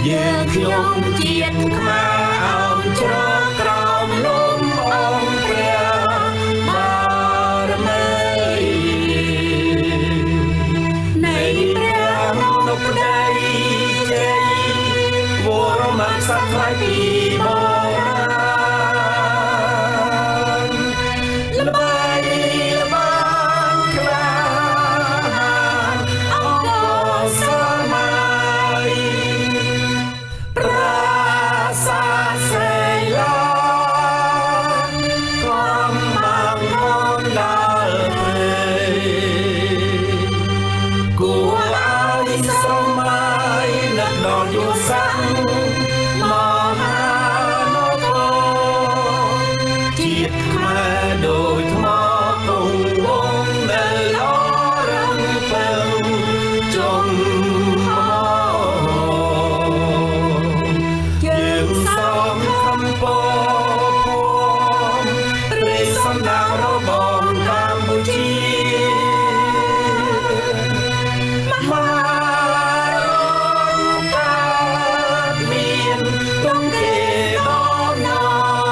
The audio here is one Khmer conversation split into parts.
យើងខ្ញុំជាតិខ្មែរអង្គជ្រកក្រោមលំអង្គព្រះបារមីនៃព្រះនុបដីជ័យវរមក្សត្រថ្លៃពីបរាណល្បាយល្បាញក្លាហានអង្គសម័យប្រាសាទសេឡូកំបាំងកំដល់ព្រៃគួរឲ្យស្រមៃនឹកដល់យល់សាំងមហានគរជាតិខ្មែរដូចថ្មគង់វង្សនៅអរំពើជុំយើងសំកំពងព្រះសម្ដេចរបស់កម្ពុជាមហារដ្ឋមានទុំទេបងណា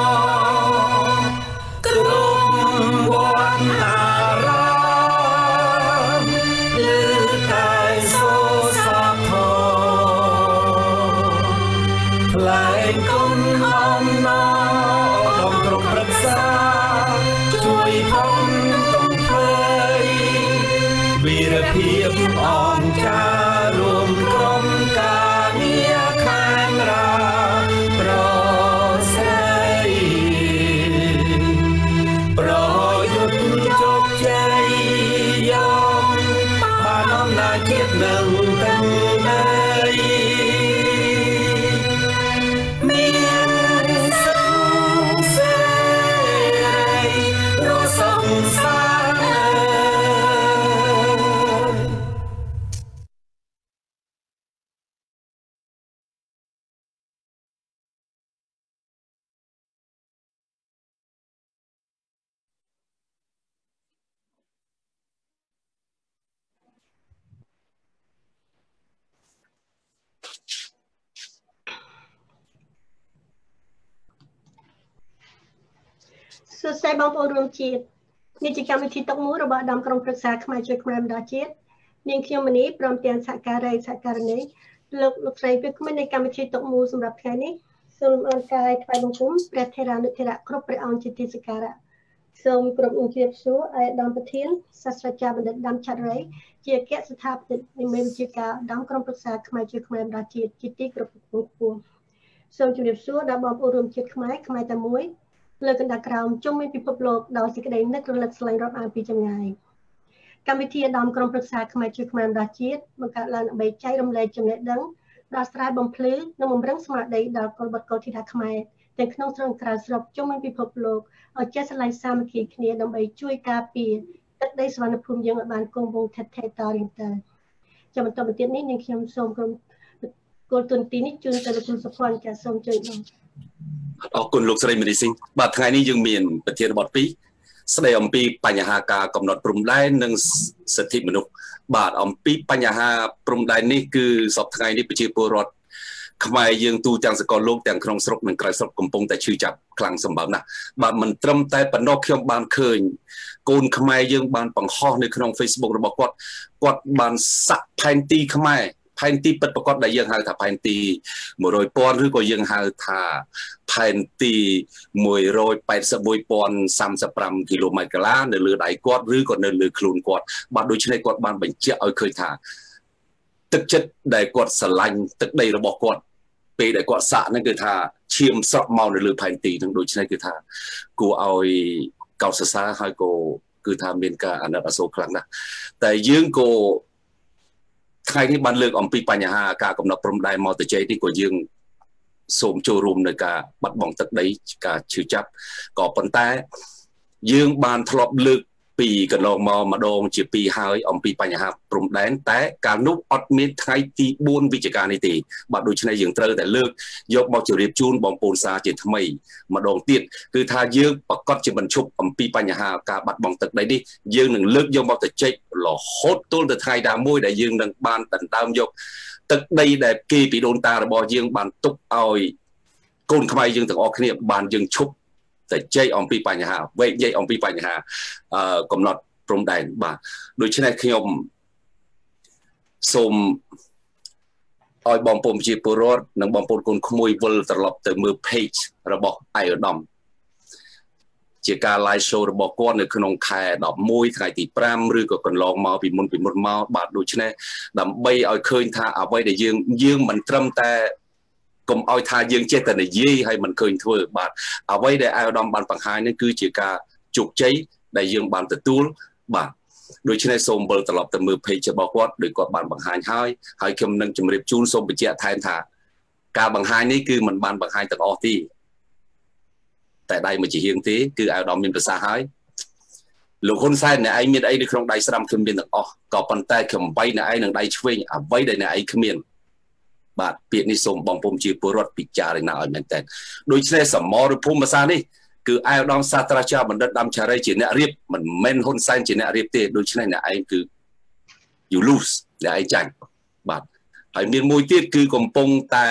គ្រប់វត្តអារាមលើតែសូរសាធរថ្លែងគុណអំណរដល់គ្រប់ប្រឹក្សាជួយផងទុំភ័យវីរភាពអង្ការរួមក្រុមការងារខាងរាប្រស្រីប្រយុទ្ធជោគជ័យយកបានអំណាចជាតិនឹងទាំងដីមានសុខសេរីរស់សុខសាន្តសួស្តីបងប្អូនរួមជាតិនេះជាកម្មវិធីតុកមួយរបស់អាដាមក្រុមប្រឹក្សាខ្មែរជួយខ្មែរបណ្ដាជាតិនាងខ្ញុំមនីព្រមទាំងសហការីសហការនីលោកស្រីពីក្មេងនៃកម្មវិធីតុកមួយសម្រាប់ថ្ងៃនេះសូមអរកាយថ្វាយបង្គំព្រះថេរានុថេរៈគ្រប់ព្រះអង្គជាទីសក្ការៈសូមគោរពអញ្ជើញសួរអាដាមប្រធានសាស្ត្រាចារ្យបណ្ឌិតដាមឆាត់រៃជាអគ្គស្ថាបនិកនៃមេវិជ្ជាការអាដាមក្រុមប្រឹក្សាខ្មែរជួយខ្មែរបណ្ដាជាតិជាទីគោរពខ្ពស់សូមជម្រាបសួរដល់បងប្អូនរួមជាតិខ្មែរតែមួយលើកណ្ដាលក្រោមជុំវិញពិភពលោកដោយសេចក្តីនឹករលឹកស្រឡាញ់រាប់អានពីចម្ងាយកម្មវិធីអាដាមក្រុមប្រឹក្សាខ្មែរជួយខ្មែរបណ្ដាជាតិបង្កើតឡើងដើម្បីចែករំលែកចំណេះដឹងដោះស្រាយបំភ្លឺនិងបំរុងស្មារតីដល់កុលបុត្រកុលធីតាខ្មែរទាំងក្នុងស្រុកក្រៅស្រុកជុំវិញពិភពលោកឲ្យចេះស្រឡាញ់សាមគ្គីគ្នាដើម្បីជួយការពារទឹកដីសុវណ្ណភូមិយើងឲ្យបានគង់វង្សថិតថេរតរៀងទៅចាំបន្តទៅទៀតនេះនាងខ្ញុំសូមក្រុមគោលទុនទីនេះជូនទៅលោកគ្រូសុភ័ណ្ឌចាសសូមជួយបងអរគុណលោកស្រីមនីស៊ីងបាទថ្ងៃនេះយើងមានប្រធានបទ2ស្ដីអំពីបញ្ហាការកំណត់ព្រំដែននិងសិទ្ធិមនុស្សបាទអំពីបញ្ហាព្រំដែននេះគឺសពថ្ងៃនេះប្រជាពលរដ្ឋខ្មែរយើងទូទាំងសកលលោកទាំងក្នុងស្រុកនិងក្រៅស្រុកកំពុងតែឈឺចាប់ខ្លាំងសម្បើមណាស់បាទមិនត្រឹមតែប៉ុណ្ណោះខ្ញុំបានឃើញកូនខ្មែរយើងបានបង្ហោះនៅក្នុង Facebook របស់គាត់បានសាក់ផែនទីខ្មែរផែនទីពិតប្រាកដដែលយើងហៅថាផែនទី 100,000 ឬក៏យើងហៅថាផែនទី181,035 គីឡូម៉ែត្រកាឡានៅលើដៃគាត់ឬក៏នៅលើខ្លួនគាត់បាទដូច្នេះគាត់បានបញ្ជាក់ឲ្យឃើញថាទឹកចិត្តដែលគាត់ស្រឡាញ់ទឹកដីរបស់គាត់ពេលដែលគាត់សាក់ហ្នឹងគឺថាឈាមស្រក់មកនៅលើផែនទីហ្នឹងដូច្នេះគឺថាគួរឲ្យកោតសរសើរហើយក៏គឺថាមានការអាណិតអាសូរខ្លាំងណាស់តែយើងក៏ថ្ងៃនេះបានលើកអំពីបញ្ហាការកំណត់ព្រំដែនមកទៅជ័យនេះក៏យើងសូមចូលរួមនៅការបាត់បង់ទឹកដីការឈឺចាប់ក៏ប៉ុន្តែយើងបានធ្លាប់លើកពីកន្លងមកម្ដងជាពីរហើយអំពីបញ្ហាព្រំដែនតែកាលនោះអត់មានថ្ងៃទី4វិច្ឆិកានេះទេបាទដូច្នេះយើងត្រូវតែលើកយកមកជម្រាបជូនបងប្អូនសាជាថ្មីម្ដងទៀតគឺថាយើងប្រកាសជាបញ្ឈប់អំពីបញ្ហាការបាត់បង់ទឹកដីនេះយើងនឹងលើកយកមកទៅជែករហូតទល់ទៅថ្ងៃណាមួយដែលយើងនឹងបានដណ្ដើមយកទឹកដីដែលគេពីដូនតារបស់យើងបានទុកឲ្យកូនខ្មែរយើងទាំងអស់គ្នាបានយើងឈប់តែជ័យអំពីបញ្ហាវែកញែកអំពីបញ្ហាកំណត់ព្រំដែនបាទដូច្នេះខ្ញុំសូមឲ្យបងប្អូនប្រជាពលរដ្ឋនិងបងប្អូនកូនក្មួយវិលត្រឡប់ទៅមើល page របស់អាយឧត្តមជាការ live show របស់គាត់នៅក្នុងខែ11ថ្ងៃទី5ឬក៏កន្លងមកពីមុនមកបាទដូច្នេះដើម្បីឲ្យឃើញថាអ្វីដែលយើងមិនត្រឹមតែកុំឲ្យថាយើងចេះតែនិយាយហើយមិនឃើញធ្វើបាទអ្វីដែលអាយឧត្តមបានបង្ហាញនេះគឺជាការជោគជ័យដែលយើងបានទទួលបាទដូច្នេះសូមវិលត្រឡប់ទៅមើល page របស់គាត់ដោយគាត់បានបង្ហាញហើយខ្ញុំនឹងជម្រាបជូនសូមបញ្ជាក់ថែមថាការបង្ហាញនេះគឺមិនបានបង្ហាញទាំងអស់ទេតែដៃមួយជាហៀងទេគឺអាយឧត្តមមានប្រសាសន៍ហើយលោកហ៊ុនសែនអ្នកឯងមានអីនៅក្នុងដៃស្រាំខ្ញុំមានទាំងអស់ក៏ប៉ុន្តែខ្ញុំបាយអ្នកឯងនឹងដៃឆ្វេងអ្វីដែលអ្នកឯងគ្មានបាទពាក្យនេះសូមបងប្អូនជាពលរដ្ឋពិចារណាឲ្យមែនតើដូច្នេះសមរភូមិសាស្ត្រនេះគឺអាយឧត្តមសាស្ត្រាចារ្យបណ្ឌិតដាំឆារីជាអ្នករៀបមិនមែនហ៊ុនសែនជាអ្នករៀបទេដូច្នេះអ្នកឯងគឺ you lose អ្នកឯងចាញ់បាទហើយមានមួយទៀតគឺកំពុងតែ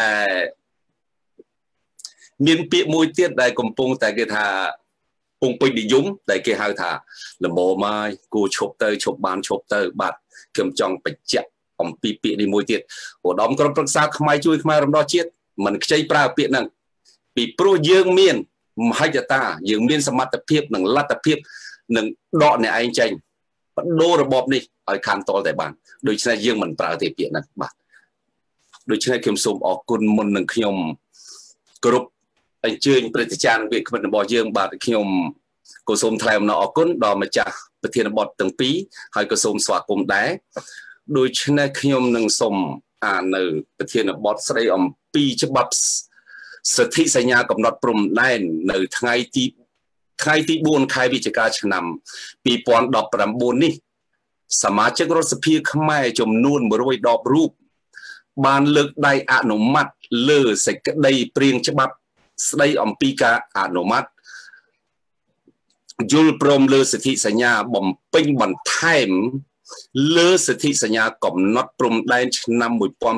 មានពាក្យមួយទៀតដែលកំពុងតែគេថាពងពេញនិយមដែលគេហៅថាលមមកគួរឈប់ទៅឈប់បានឈប់ទៅបាទខ្ញុំចង់បញ្ជាក់អំពីពាក្យនេះមួយទៀតឧត្តមក្រុមប្រឹក្សាខ្មែរជួយខ្មែររំដោះជាតិមិនខ្ចីប្រើពាក្យហ្នឹងពីព្រោះយើងមានមហិច្ឆតាយើងមានសមត្ថភាពនិងលទ្ធភាពនឹងដកអ្នកឯងចេញបដូររបបនេះឲ្យខានតលតែបានដូច្នេះយើងមិនប្រើទេពាក្យហ្នឹងបាទដូច្នេះខ្ញុំសូមអរគុណមុននឹងខ្ញុំគោរពអញ្ជើញព្រឹត្តិការណ៍វាគ្មិនរបស់យើងបាទខ្ញុំក៏សូមថ្លែងអំណរអគុណដល់ម្ចាស់ប្រធានបទទាំងពីរហើយក៏សូមស្វាគមន៍ដែរដូច្នេះខ្ញុំនឹងសូមអាននៅប្រធានបទស្ដីអំពីច្បាប់សិទ្ធិសញ្ញាកំណត់ព្រំដែននៅថ្ងៃទី4ខែវិច្ឆិកាឆ្នាំ2019នេះសមាជិករដ្ឋសភាខ្មែរចំនួន110រូបបានលើកដៃអនុម័តលើសេចក្តីព្រាងច្បាប់ស្ដីអំពីការអនុម័តយល់ព្រមលើសិទ្ធិសញ្ញាបំពេញបន្ថែមលើសិទ្ធិសញ្ញាកំណត់ព្រំដែនឆ្នាំ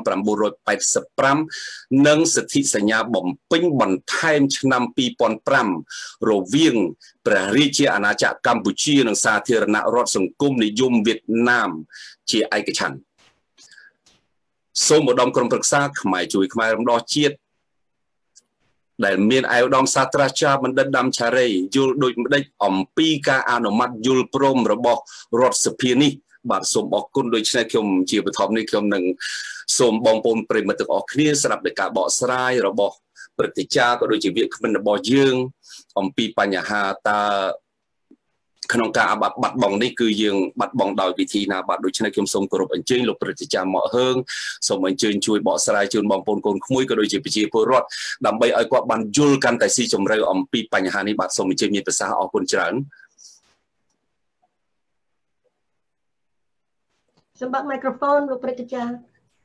1985និងសិទ្ធិសញ្ញាបំពេញបន្ថែមឆ្នាំ2005រវាងព្រះរាជាអាណាចក្រកម្ពុជានិងសាធារណរដ្ឋសង្គមនិយមវៀតណាមជាឯកច្ឆន្ទសូមឧត្តមក្រុមប្រឹក្សាខ្មែរជួយខ្មែររំដោះជាតិដែលមានអាយឧត្តមសាស្ត្រាចារ្យបណ្ឌិតដាំឆារីយល់ដូចម្ដេចអំពីការអនុម័តយល់ព្រមរបស់រដ្ឋសភានេះបាទសូមអរគុណដូច្នេះខ្ញុំជាបឋមនេះខ្ញុំនឹងសូមបងប្អូនប្រិយមិត្តទាំងអស់គ្នាស្ដាប់នៃការបកស្រាយរបស់ព្រឹត្តិការណ៍ក៏ដូចជាវាគ្មិនរបស់យើងអំពីបញ្ហាតើក្នុងការបាត់បង់នេះគឺយើងបាត់បង់ដោយវិធីណាបាទដូច្នេះខ្ញុំសូមគោរពអញ្ជើញលោកព្រឹទ្ធាចារ្យមកហើងសូមអញ្ជើញជួយបកស្រាយជូនបងប្អូនកូនក្មួយក៏ដូចជាប្រជាពលរដ្ឋដើម្បីឲ្យគាត់បានយល់កាន់តែស៊ីជម្រៅអំពីបញ្ហានេះបាទសូមអញ្ជើញមានប្រសាសន៍អរគុណច្រើនសម្បត្តិ microphone លោកព្រឹទ្ធាចារ្យ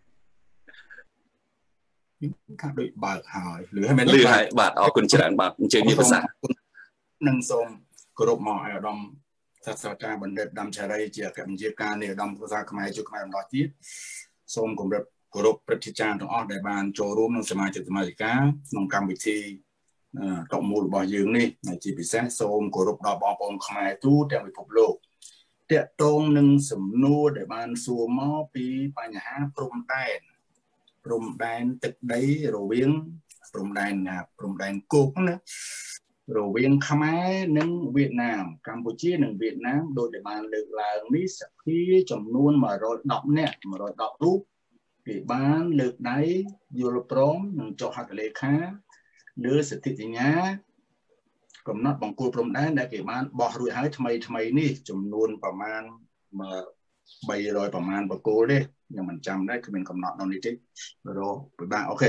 ខាងដូចបើកហើយលឺហើយមែនលឺហើយបាទអរគុណច្រើនបាទអញ្ជើញមានប្រសាសន៍នឹងសូមគោរពមកអាយឧត្តមសាស្ត្រាចារ្យបណ្ឌិតដាំឆារីជាអគ្គបញ្ជាការនៃឧត្តមភាសាខ្មែរជួយខ្មែររំដោះជាតិសូមគោរពព្រឹទ្ធាចារ្យទាំងអស់ដែលបានចូលរួមក្នុងសមាជិកសមាជិកាក្នុងកម្មវិធីតមូលរបស់យើងនេះជាពិសេសសូមគោរពដល់បងប្អូនខ្មែរទូទាំងពិភពលោកតាក់ទងនឹងសំណួរដែលបានសួរមកពីបញ្ហាព្រំដែនទឹកដីរវាងព្រំដែនគោកណារវាងខ្មែរនិងវៀតណាមកម្ពុជានិងវៀតណាមដោយដែលបានលើកឡើងនេះសភាចំនួន110នាក់110រូបគេបានលើកដៃយល់ព្រមនិងចុះហត្ថលេខាលើសិទ្ធិសញ្ញាកំណត់បង្គោលព្រំដែនដែលគេបានបោះរួចហើយថ្មីនេះចំនួនប្រមាណ300ប្រមាណបង្គោលទេខ្ញុំមិនចាំដែរគ្មានកំណត់នៅនេះទេរកពិបាកអូខេ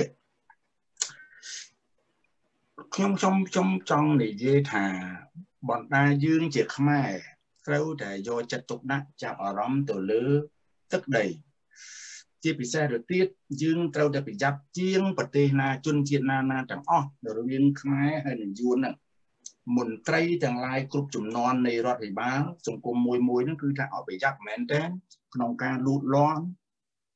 ខ្ញុំចង់និយាយថាបណ្ដាយើងជាខ្មែរត្រូវតែយកចិត្តទុកដាក់ចាប់អារម្មណ៍ទៅលើទឹកដីជាពិសេសទៅទៀតយើងត្រូវតែប្រយ័ត្នជាងប្រទេសណាជនជាតិណាទាំងអស់រវាងខ្មែរហើយនិងយួនហ្នឹងមន្ត្រីទាំងឡាយគ្រប់ចំនួននៃរដ្ឋាភិបាលសង្គមមួយហ្នឹងគឺថាឲ្យប្រយ័ត្នមែនតើក្នុងការលូតលាស់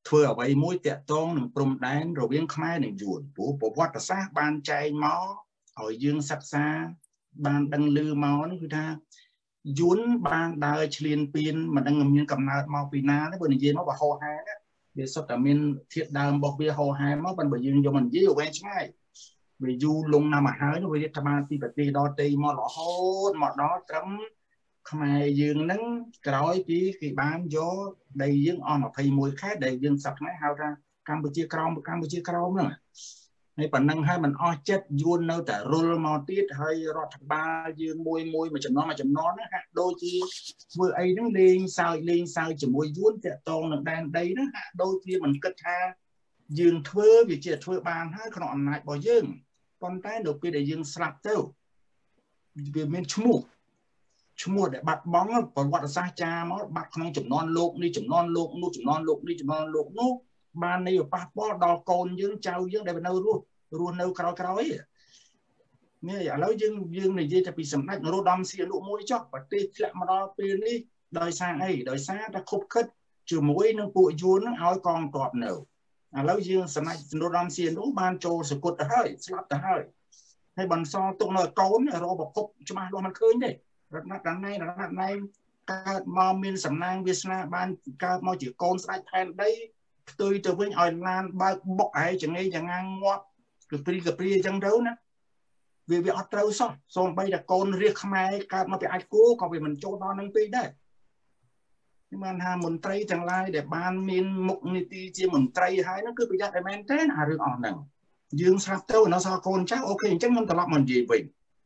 ធ្វើអ្វីមួយតាក់ទងនឹងព្រំដែនរវាងខ្មែរនិងយួនព្រោះប្រវត្តិសាស្ត្របានចែងមកឲ្យយើងសិក្សាបានដឹងឮមកនេះគឺថាយួនបានដើរឈ្លានពានមិនដឹងមានកំណើតមកពីណាទេបើនិយាយមកបើហោហែវាសុទ្ធតែមានធាតុដើមរបស់វាហោហែមកបើយើងយកមកនិយាយវែងឆ្ងាយវាយូរលងណាស់មកហើយវារដ្ឋបាលពីប្រទេសដទៃមករហូតមកដល់ត្រឹមខ្មែរយើងហ្នឹងក្រោយពីគេបានយកដីយើងអស់21ខេត្តដែលយើងសប្តាហ៍ហៅថាកម្ពុជាក្រោមហ្នឹងហើយប៉ុណ្ណឹងហើយมันអស់ចិត្តយួននៅតែរុលមកទៀតហើយរដ្ឋបាលយើងមួយចំណន់ហ្នឹងហាក់ដូចជាធ្វើអីហ្នឹងលេងសើចជាមួយយួនតាក់ទងនឹងដែនដីហ្នឹងហាក់ដូចជាមិនគិតថាយើងធ្វើវាជាធ្វើបានហើយក្នុងអំណាចរបស់យើងប៉ុន្តែនៅពេលដែលយើងស្លាប់ទៅវាមានឈ្មោះដែលបាត់បង់ប្រវត្តិសាស្ត្រចាមកបាត់ក្នុងចំនួនលោកនេះចំនួនលោកនោះចំនួនលោកនេះចំនួនលោកនោះបាននៃប៉ះពាល់ដល់កូនយើងចៅយើងដែលនៅរស់នៅក្រោយនេះឥឡូវយើងនិយាយតែពីសម្ដេចនរោត្តមសីហនុមួយចុះប្រទេសធ្លាក់មកដល់ពេលនេះដោយសារអីដោយសារតែខុបខិតជាមួយនឹងពួកយួននឹងឲ្យកងទ័ពនៅឥឡូវយើងសម្ដេចនរោត្តមសីហនុបានចូលសគត់ទៅហើយស្លាប់ទៅហើយបន្សល់ទុកនៅកូនរកប្រភពច្បាស់លាស់មិនឃើញទេរដ្ឋណែកើតមកមានសំណាងវាសនាបានកើតមកជាកូនស្ដេចផែនដីផ្ទុយទៅវិញឲ្យឡានបើកបុកឯចងាយចងាងាប់គឺព្រីអញ្ចឹងទៅណាវាអត់ត្រូវសោះសូម្បីតែកូនរាជខ្មែរកើតមកពីអាចគូក៏វាមិនចូលដល់នឹងពេកដែរខ្ញុំបានថាមន្ត្រីទាំងឡាយដែលបានមានមុខនីតិជាមន្ត្រីហើយហ្នឹងគឺប្រយ័ត្នតែមែនទេអារឿងអស់ហ្នឹងយើងស្រាប់ទៅនៅសល់កូនចៅអូខេអញ្ចឹងខ្ញុំត្រឡប់មកនិយាយវិញ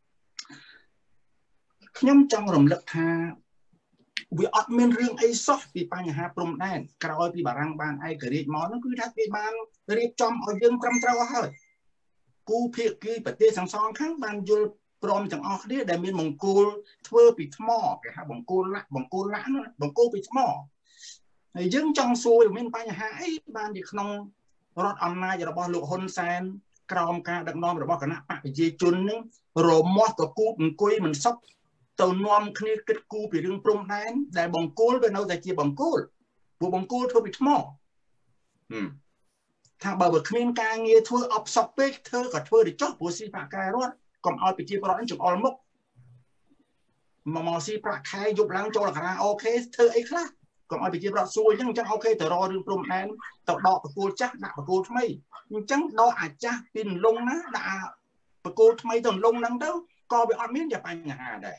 ខ្ញុំចង់រំលឹកថាវាអត់មានរឿងអីសោះពីបញ្ហាព្រំដែនក្រោយពីបារាំងបានឯករាជ្យមកនោះគឺថាគេបានរៀបចំឲ្យយើងត្រឹមត្រូវអស់ហើយគូភាគីប្រទេសទាំងសងខាងបានយល់ព្រមទាំងអស់គ្នាដែលមានបង្គោលធ្វើពីថ្មគេហៅបង្គោលលាក់បង្គោលពីថ្មហើយយើងចង់សួរមានបញ្ហាអីបានជាក្នុងរដ្ឋអំណាចរបស់លោកហ៊ុនសែនក្រោមការដឹកនាំរបស់គណៈបកប្រជាជននឹងរមាស់កគូតអង្គុយមិនសុខទៅនាំគ្នាគិតគូរពីរឿងព្រំដែនដែលបង្គោលវានៅតែជាបង្គោលពួកបង្គោលធ្វើពីថ្មថាបើគ្មានការងារធ្វើអបសក់ពេកធ្វើក៏ធ្វើទៅចុះព្រោះស៊ីប្រាក់ខែរដ្ឋកុំឲ្យប្រជាពលរដ្ឋចង្អុលមុខមកស៊ីប្រាក់ខែយប់ឡើងចូលខារ៉ាអូខេធ្វើអីខ្លះកុំឲ្យប្រជាពលរដ្ឋសួរអញ្ចឹងអូខេទៅរករឿងព្រំដែនទៅដកបង្គោលចាស់ដាក់បង្គោលថ្មីអញ្ចឹងដកអាចាស់ពីលងណាដាក់បង្គោលថ្មីទៅលងហ្នឹងទៅក៏វាអត់មានជាបញ្ហាដែរ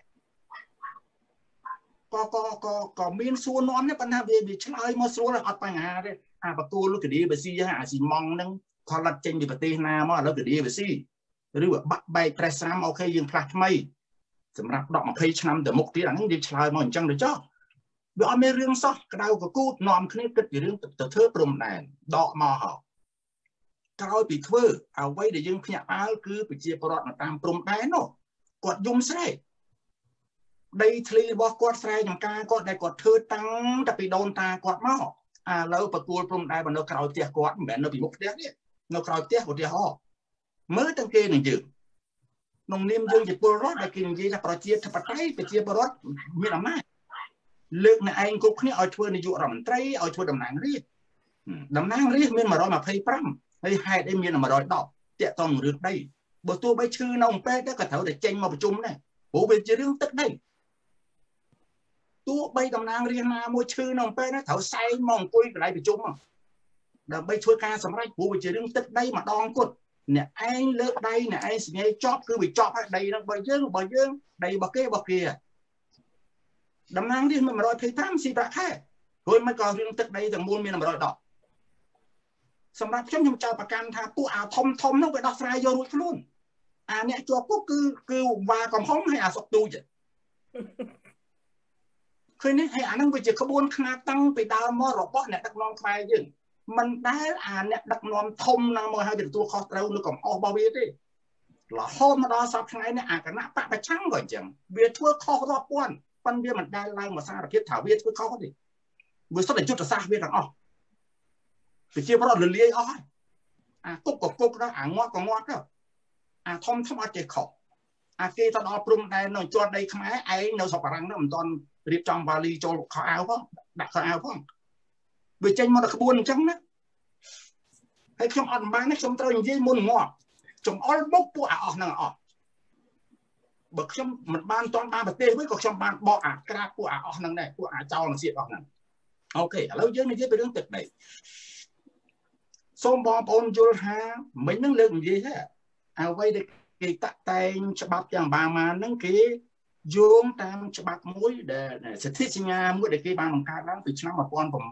ក៏មានសួរនាំនេះប៉ុន្តែវាឆ្លើយមកស្រួលអត់បញ្ហាទេអាបង្គោលកឌីបស៊ីអាស៊ីម៉ង់ហ្នឹងផលិតចេញពីប្រទេសណាមកឥឡូវកឌីបស៊ីឬបាក់បែកប្រេសស្រាំអូខេយើងផ្លាស់ថ្មីសម្រាប់10 20ឆ្នាំទៅមុខទៀតអាហ្នឹងយើងឆ្លើយមកអញ្ចឹងទៅចុះវាអត់មានរឿងសោះក្តៅកគូតនាំគ្នាគិតពីរឿងទៅធ្វើព្រំដែនដកមកហោក្រោយពីធ្វើអ្វីដែលយើងភ្ញាក់ផ្អើលគឺប្រជាពលរដ្ឋនៅតាមព្រំដែននោះគាត់យំស្រែកដីធ្លីរបស់គាត់ស្រែចំការគាត់ដែលគាត់ធ្វើតាំងតែពីដូនតាគាត់មកឥឡូវបកគោលព្រំដែននៅក្រោយផ្ទះគាត់មិនមែននៅពីមុខផ្ទះទេនៅក្រោយផ្ទះឧទាហរណ៍មើលទាំងគេនឹងយើងក្នុងនាមយើងជាពលរដ្ឋដែលគេនិយាយថាប្រជាធិបតេយ្យប្រជាពលរដ្ឋមានអំណាចលើកអ្នកឯងគ្រប់គ្នាឲ្យធ្វើនាយករដ្ឋមន្ត្រីឲ្យធ្វើតំណាងរាស្ត្រមាន125ហើយហេតុអីមាន110តាក់ទងរឿងដីបើទោះបីឈឺនៅអំពេទៅក៏ត្រូវតែចេញមកប្រជុំដែរព្រោះវាជារឿងទឹកដីទោះបីតំណាងរាស្ត្រណាមួយឈឺនៅអំពេណាត្រូវសែងមកអង្គុយកន្លែងប្រជុំដើម្បីជួយការសម្រេចព្រោះវាជារឿងទឹកដីម្ដងគត់អ្នកឯងលើកដៃអ្នកឯងសញ្ញាចប់គឺវាចប់ហើយដីនឹងរបស់យើងដីរបស់គេតំណាងរាស្ត្រមាន125ស៊ីប្រាក់ខែព្រោះមិនក៏រឿងទឹកដីទាំងមូលមាន110សម្រាប់ខ្ញុំចោទប្រកាន់ថាពួកអាធំនោះវាដោះស្រាយយករួចខ្លួនអាអ្នកជាប់គុកគឺវ៉ាកំហុងឲ្យអាសុកទូចឃើញនេះហើយអានឹងវាជាក្បួនខ្នាតតាំងពីដើមមករបស់អ្នកដឹកនាំខ្មែរយើងមិនដែលអាអ្នកដឹកនាំធំណាមកឲ្យទទួលខុសត្រូវនៅកំហុសរបស់វាទេរហូតមកដល់សប្តាហ៍ថ្ងៃនេះអាគណៈបកប្រឆាំងក៏អញ្ចឹងវាធ្វើខុសរាប់ពាន់ប៉ុន្តែវាមិនដែលឡើងមកសារភាពថាវាធ្វើខុសទេវាសុទ្ធតែយុទ្ធសាស្ត្រវាទាំងអស់ប្រជាពលរដ្ឋលលាយអស់ហើយអាគុកក៏គុកដែរអាងាត់ក៏ងាត់ដែរអាធំអត់ចេះខុសអាគេទៅដល់ព្រំដែននៅជាន់ដីខ្មែរឯងនៅស្រុកបារាំងនោះមិនទាន់រៀបចំវ៉ាលីចូលខោអាវផងដាក់ខោអាវផងវាចេញមកដល់ក្បួនអញ្ចឹងណាហើយខ្ញុំអត់បានទេខ្ញុំត្រូវនិយាយមុនងាប់ចំអល់មុខពួកអាអស់ហ្នឹងអស់បើខ្ញុំមិនបានតន់បានប្រទេសវិញក៏ខ្ញុំបានបកអាក្រាបពួកអាអស់ហ្នឹងដែរពួកអាចោលនឹងសៀតអស់ហ្នឹងអូខេឥឡូវយើងនិយាយពីរឿងទឹកដីសូមបងប្អូនយល់ថាមិញហ្នឹងលើកនិយាយថាអ្វីដែលគេតាក់តែងច្បាប់ទាំងបាមាហ្នឹងគេយោងតាមច្បាប់មួយដែលសិទ្ធិសញ្ញាមួយដែលគេបានបង្កើតឡើងពីឆ្នាំ1985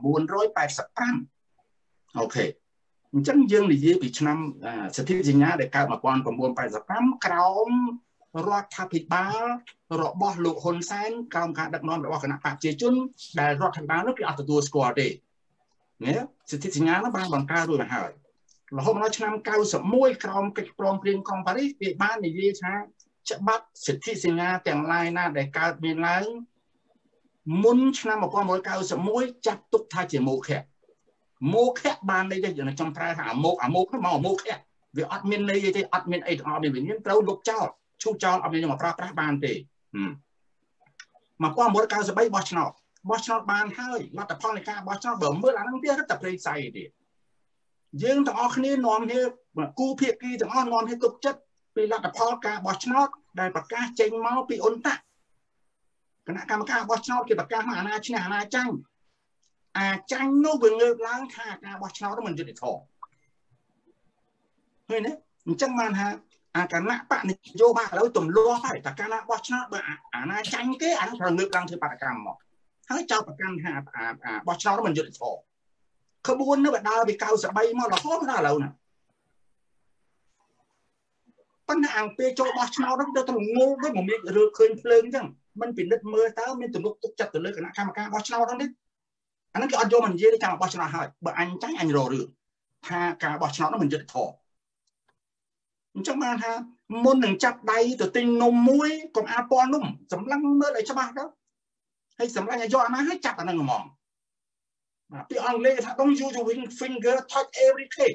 អូខេអញ្ចឹងយើងនិយាយពីឆ្នាំសិទ្ធិសញ្ញាដែលកើត1985ក្រោមរដ្ឋាភិបាលរបស់លោកហ៊ុនសែនក្រោមការដឹកនាំរបស់គណៈបកប្រជាជនដែលរដ្ឋាភិបាលនោះគេអត់ទទួលស្គាល់ទេណាសិទ្ធិសញ្ញានោះបានបង្កើតរួចមកហើយរហូតដល់ឆ្នាំ91ក្រោមកិច្ចព្រមព្រៀងកុងប៉ារីសគេបាននិយាយថាច្បាប់សិទ្ធិសញ្ញាទាំងឡាយណាដែលកើតមានឡើងមុនឆ្នាំ1991ចាត់ទុកថាជាមោឃៈបានន័យថាយើងចង់ប្រើថាអាមោកហ្នឹងមកអាមោឃៈវាអត់មានន័យទេអត់មានអីទាំងអស់នេះវាមានត្រូវលុបចោលឈូសចោលអត់មានយកមកប្រើប្រាស់បានទេ1993បោះឆ្នោតបានហើយលទ្ធផលនៃការបោះឆ្នោតបើមើលអាហ្នឹងវារឹតតែព្រៃផ្សៃទៀតយើងទាំងអស់គ្នានាំគ្នាគូភាគីទាំងអស់នាំគ្នាទុកចិត្តពីលទ្ធផលការបោះឆ្នោតដែលប្រកាសចេញមកពីអ៊ុនតាគណៈកម្មការបោះឆ្នោតគេប្រកាសមកអាណាឈ្នះអាណាចាញ់នោះវាងើបឡើងថាការបោះឆ្នោតនោះមិនយុត្តិធម៌ឃើញទេអញ្ចឹងបានថាអាគណៈបកនយោបាយឥឡូវទម្លាប់ហើយតែកាលណាបោះឆ្នោតបើអាណាចាញ់គេអានោះត្រូវងើបឡើងធ្វើបាតកម្មមកហើយចោទប្រកាន់ថាបោះឆ្នោតនោះមិនយុត្តិធម៌ក្បួននោះវាដើរពី93មករហូតដល់ឥឡូវណាប៉ុន្តែអង្គពេលចូលបោះឆ្នោតនោះទៅងងដូចមកមានរឿងឃើញភ្លើងអញ្ចឹងមិនពិនិត្យមើលតើមានទំនុកទុកចិត្តទៅលើគណៈកម្មការបោះឆ្នោតនោះទេអាហ្នឹងគេអត់យកមកនិយាយទេចាំបោះឆ្នោតហើយបើអញចាញ់អញរករឿងថាការបោះឆ្នោតនោះមិនយុត្តិធម៌អញ្ចឹងបានថាមុននឹងចាប់ដៃទៅទិញនំមួយកុំអាលពណ៌នំសម្លឹងមើលឲ្យច្បាស់ទៅហើយសម្លឹងឲ្យយកអាណាឲ្យចាប់អាហ្នឹងហ្មងបាទពីអង់គ្លេសថា don't use your finger touch every cake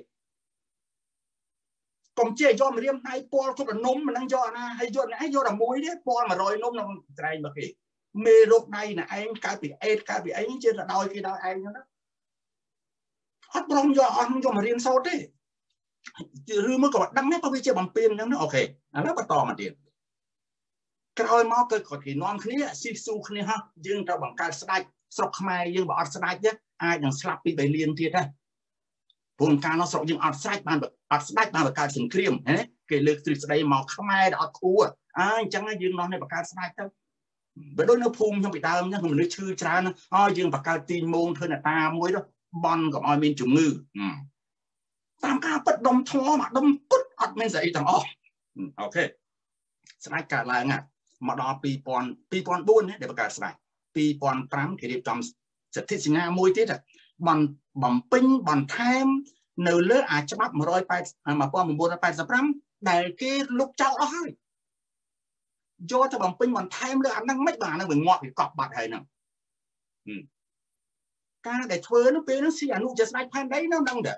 កុំជាយកមករៀមដៃពណ៌គ្រប់នំមិនដឹងយកអាណាហើយយកតែមួយទេពណ៌100នំក្នុងត្រែងមកគេមេរោគដៃណាឯងកើតពីអេដកើតពីអីជាទៅដោយគេដោយឯងហ្នឹងណាអត់ព្រមយកអស់យកមករៀនសូត្រទេឬមកក៏ដឹងដែរព្រោះវាជាបំពេញអញ្ចឹងណាអូខេឥឡូវបន្តមកទៀតក្រោយមកគឺគាត់គេនាំគ្នាស៊ីស៊ូគ្នាហ่ะយើងត្រូវបង្កើតស្ដេចស្រុកខ្មែរយើងបើអត់ស្ដេចទេអាចនឹងស្លាប់ពី3លានទៀតដែរព្រោះការនោះស្រុកយើងអត់ស្ដេចបានអត់ស្ដេចបានបង្កើតសង្គ្រាមណាគេលើកទ្រឹស្ដីមកខ្មែរដល់អត់គួរអញ្ចឹងយើងនាំនេះបង្កើតស្ដេចទៅបើដូចនៅភូមិខ្ញុំពីដើមអញ្ចឹងមនុស្សឈឺច្រើនយើងបង្កើតទីមងធ្វើអ្នកតាមួយទៅបន់កុំឲ្យមានជំងឺតាមការពិតដុំថ្មមកដុំពុតអត់មានស្អីទាំងអស់អូខេស្ដេចកើតឡើងមកដល់2004ដែលបង្កើតស្ដេច2005គេរៀបចំសិទ្ធិសញ្ញាមួយទៀតបំពេញបន្ថែមនៅលើអាច្បាប់1985ដែលគេលុបចោលអស់ហើយយកទៅបំពេញបន្ថែមលើអាហ្នឹងមិនបានអាហ្នឹងវាងាប់វាកប់បាត់ហើយហ្នឹងការដែលធ្វើនោះពេលនោះស៊ីអនុជាស្ដេចផែនដីនោះដឹងទេ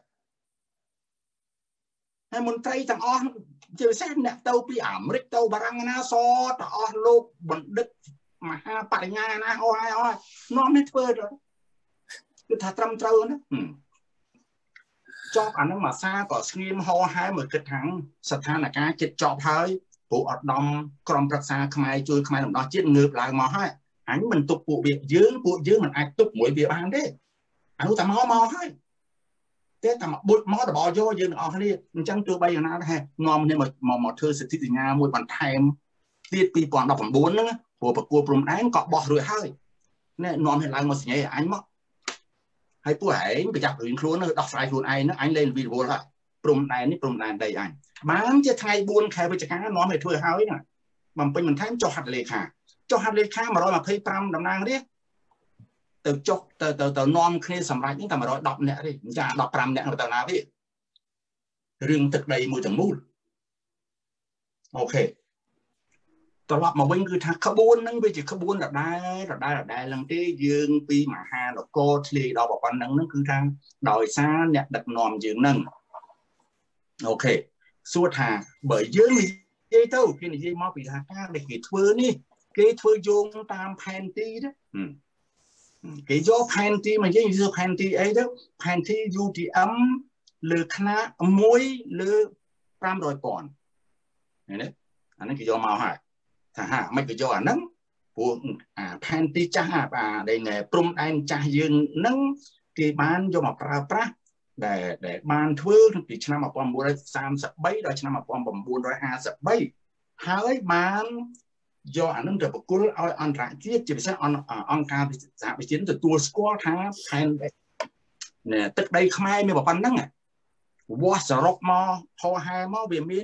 ហើយមន្ត្រីទាំងអស់ជាពិសេសអ្នកទៅពីអាមេរិកទៅបារាំងណាសទាំងអស់លោកបណ្ឌិតមហាបរិញ្ញាណាអស់ហើយនាំនេះធ្វើទៅគឺថាត្រឹមត្រូវណាចប់អាហ្នឹងមួយសាក៏ស្ងៀមហោហែមើលគិតថាស្ថានភាពចិត្តចប់ហើយព្រោះឧត្តមក្រុមប្រឹក្សាខ្មែរជួយខ្មែររំដោះជាតិងើបឡើងមកហើយអញមិនទុកពួកយើងមិនអាចទុកមួយវាបានទេអានោះតែមកហើយតែមកបុចមកតបយកយើងទាំងអស់គ្នាអញ្ចឹងទោះបីយ៉ាងណាដែរនាំគ្នាមកធ្វើសិទ្ធិសញ្ញាមួយបន្ថែមទៀត2019ហ្នឹងព្រោះប្រគល់ព្រំដែនក៏បោះរួចហើយណែនាំឲ្យឡើងមកសញ្ញាអញមកហើយពួកឯងប្រយ័ត្នរៀនខ្លួនដោះស្រាយខ្លួនឯងហ្នឹងអញលេងវិវល់ហើយព្រំដែននេះព្រំដែនដីអញបានជាថ្ងៃ4ខែវិច្ឆិកានាំឲ្យធ្វើហើយណាបំពេញបន្ថែមចុះហត្ថលេខា125តំណាងរាស្ត្រទៅចុះទៅនាំគ្នាសម្រាប់ហ្នឹងតែ110នាក់ទេអញ្ចឹង15នាក់ទៅណាវារឿងទឹកដីមួយទាំងមូលអូខេត្រឡប់មកវិញគឺថាក្បួនហ្នឹងវាជាក្បួនដដែលឡើងទេយើងពីមហានគរធ្លាយដល់ប៉ុណ្្នឹងគឺថាដោយសារអ្នកដឹកនាំយើងហ្នឹងអូខេសួរថាបើយើងនិយាយទៅគេនិយាយមកពីថាការដែលគេធ្វើនេះគេធ្វើយោងតាមផែនទីណាគេយកផែនទីមកនិយាយផែនទីអីទៅផែនទី UTM លើខ្នាមួយលើ500,000នេះអានេះគេយកមកហើយថាហាមិនក៏យកអាហ្នឹងព្រោះអាផែនទីចាស់ដែលព្រំដែនចាស់យើងហ្នឹងគេបានយកមកប្រើប្រាស់ដែលបានធ្វើពីឆ្នាំ1933ដល់ឆ្នាំ1953ហើយបានយកអានឹងទៅប្រគល់ឲ្យអន្តរជាតិជាពិសេសអង្គការសហប្រជាជាតិទទួលស្គាល់ថាផែនទឹកដីខ្មែរមានប៉ុណ្ណឹងវាស់សរុបមកហោហែមកវាមាន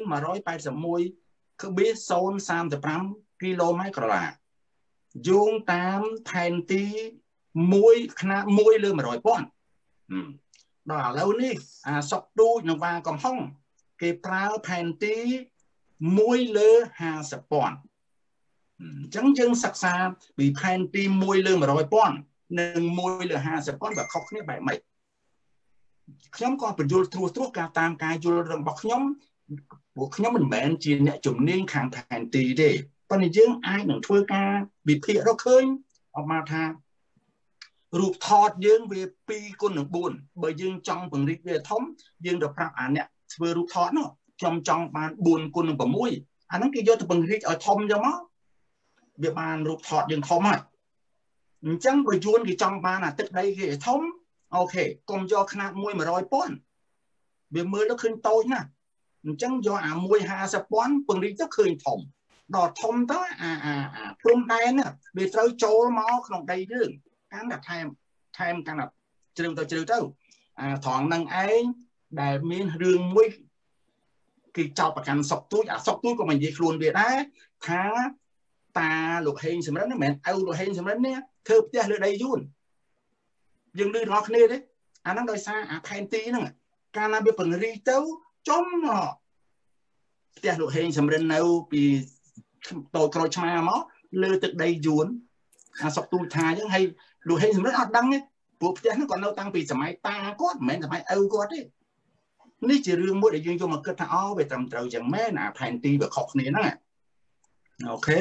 181.035 គីឡូម៉ែត្រក្រឡាយោងតាមផែនទី1ខ្នាត1លើ 100,000 ដល់ឥឡូវនេះអាសុកទូចនិងវ៉ាកំហុងគេប្រើផែនទី1លើ 50,000 អញ្ចឹងយើងសិក្សាពីផែនទី1លើ 100,000 និង1លើ 50,000 បើខុសគ្នាបែបម៉េចខ្ញុំក៏បញ្យល់ត្រួសការតាមការយល់របស់ខ្ញុំពួកខ្ញុំមិនមែនជាអ្នកជំនាញខាងផែនទីទេប៉ុន្តែយើងអាចនឹងធ្វើការវិភាគរកឃើញអอกមកថារូបថតយើងវា2x4 បើយើងចង់ពង្រីកវាធំយើងទៅប្រាប់អាអ្នកធ្វើរូបថតនោះខ្ញុំចង់បាន4x6 អាហ្នឹងគេយកទៅពង្រីកឲ្យធំចឹងមកវាបានរូបថតយើងធំហើយអញ្ចឹងបើយួនគេចង់បានអាទឹកដីគេធំអូខេកុំយកខ្នាត100,000វាមើលទៅឃើញតូចណាស់អញ្ចឹងយកអា150,000ពង្រីកទៅឃើញធំដល់ធំទៅអាព្រំដែនវាត្រូវចូលមកក្នុងដីយើងកាន់តែថែមកាន់តែជ្រៅទៅត្រង់នឹងឯងដែលមានរឿងមួយគេចោទប្រកាន់សុកទូចអាសុកទូចក៏មិននិយាយខ្លួនវាដែរថាតាលោកហេងសំរិនមិនមែនឪលោកហេងសំរិននេះធ្វើផ្ទះលើដីយួនយើងឮទាំងអស់គ្នាទេអាហ្នឹងដោយសារអាផែនទីហ្នឹងកាលណាវាពង្រីកទៅចំផ្ទះលោកហេងសំរិននៅពីតូចក្រូចឆ្មាមកលើទឹកដីយួនអាសុកទូចថាអញ្ចឹងហើយលោកហេងសំរិនអត់ដឹងទេព្រោះផ្ទះហ្នឹងគាត់នៅតាំងពីសម័យតាគាត់មិនមែនសម័យឪគាត់ទេនេះជារឿងមួយដែលយើងយកមកគិតថាអូវាត្រឹមត្រូវចឹងមែនអាផែនទីវាខុសគ្នាហ្នឹងអូខេ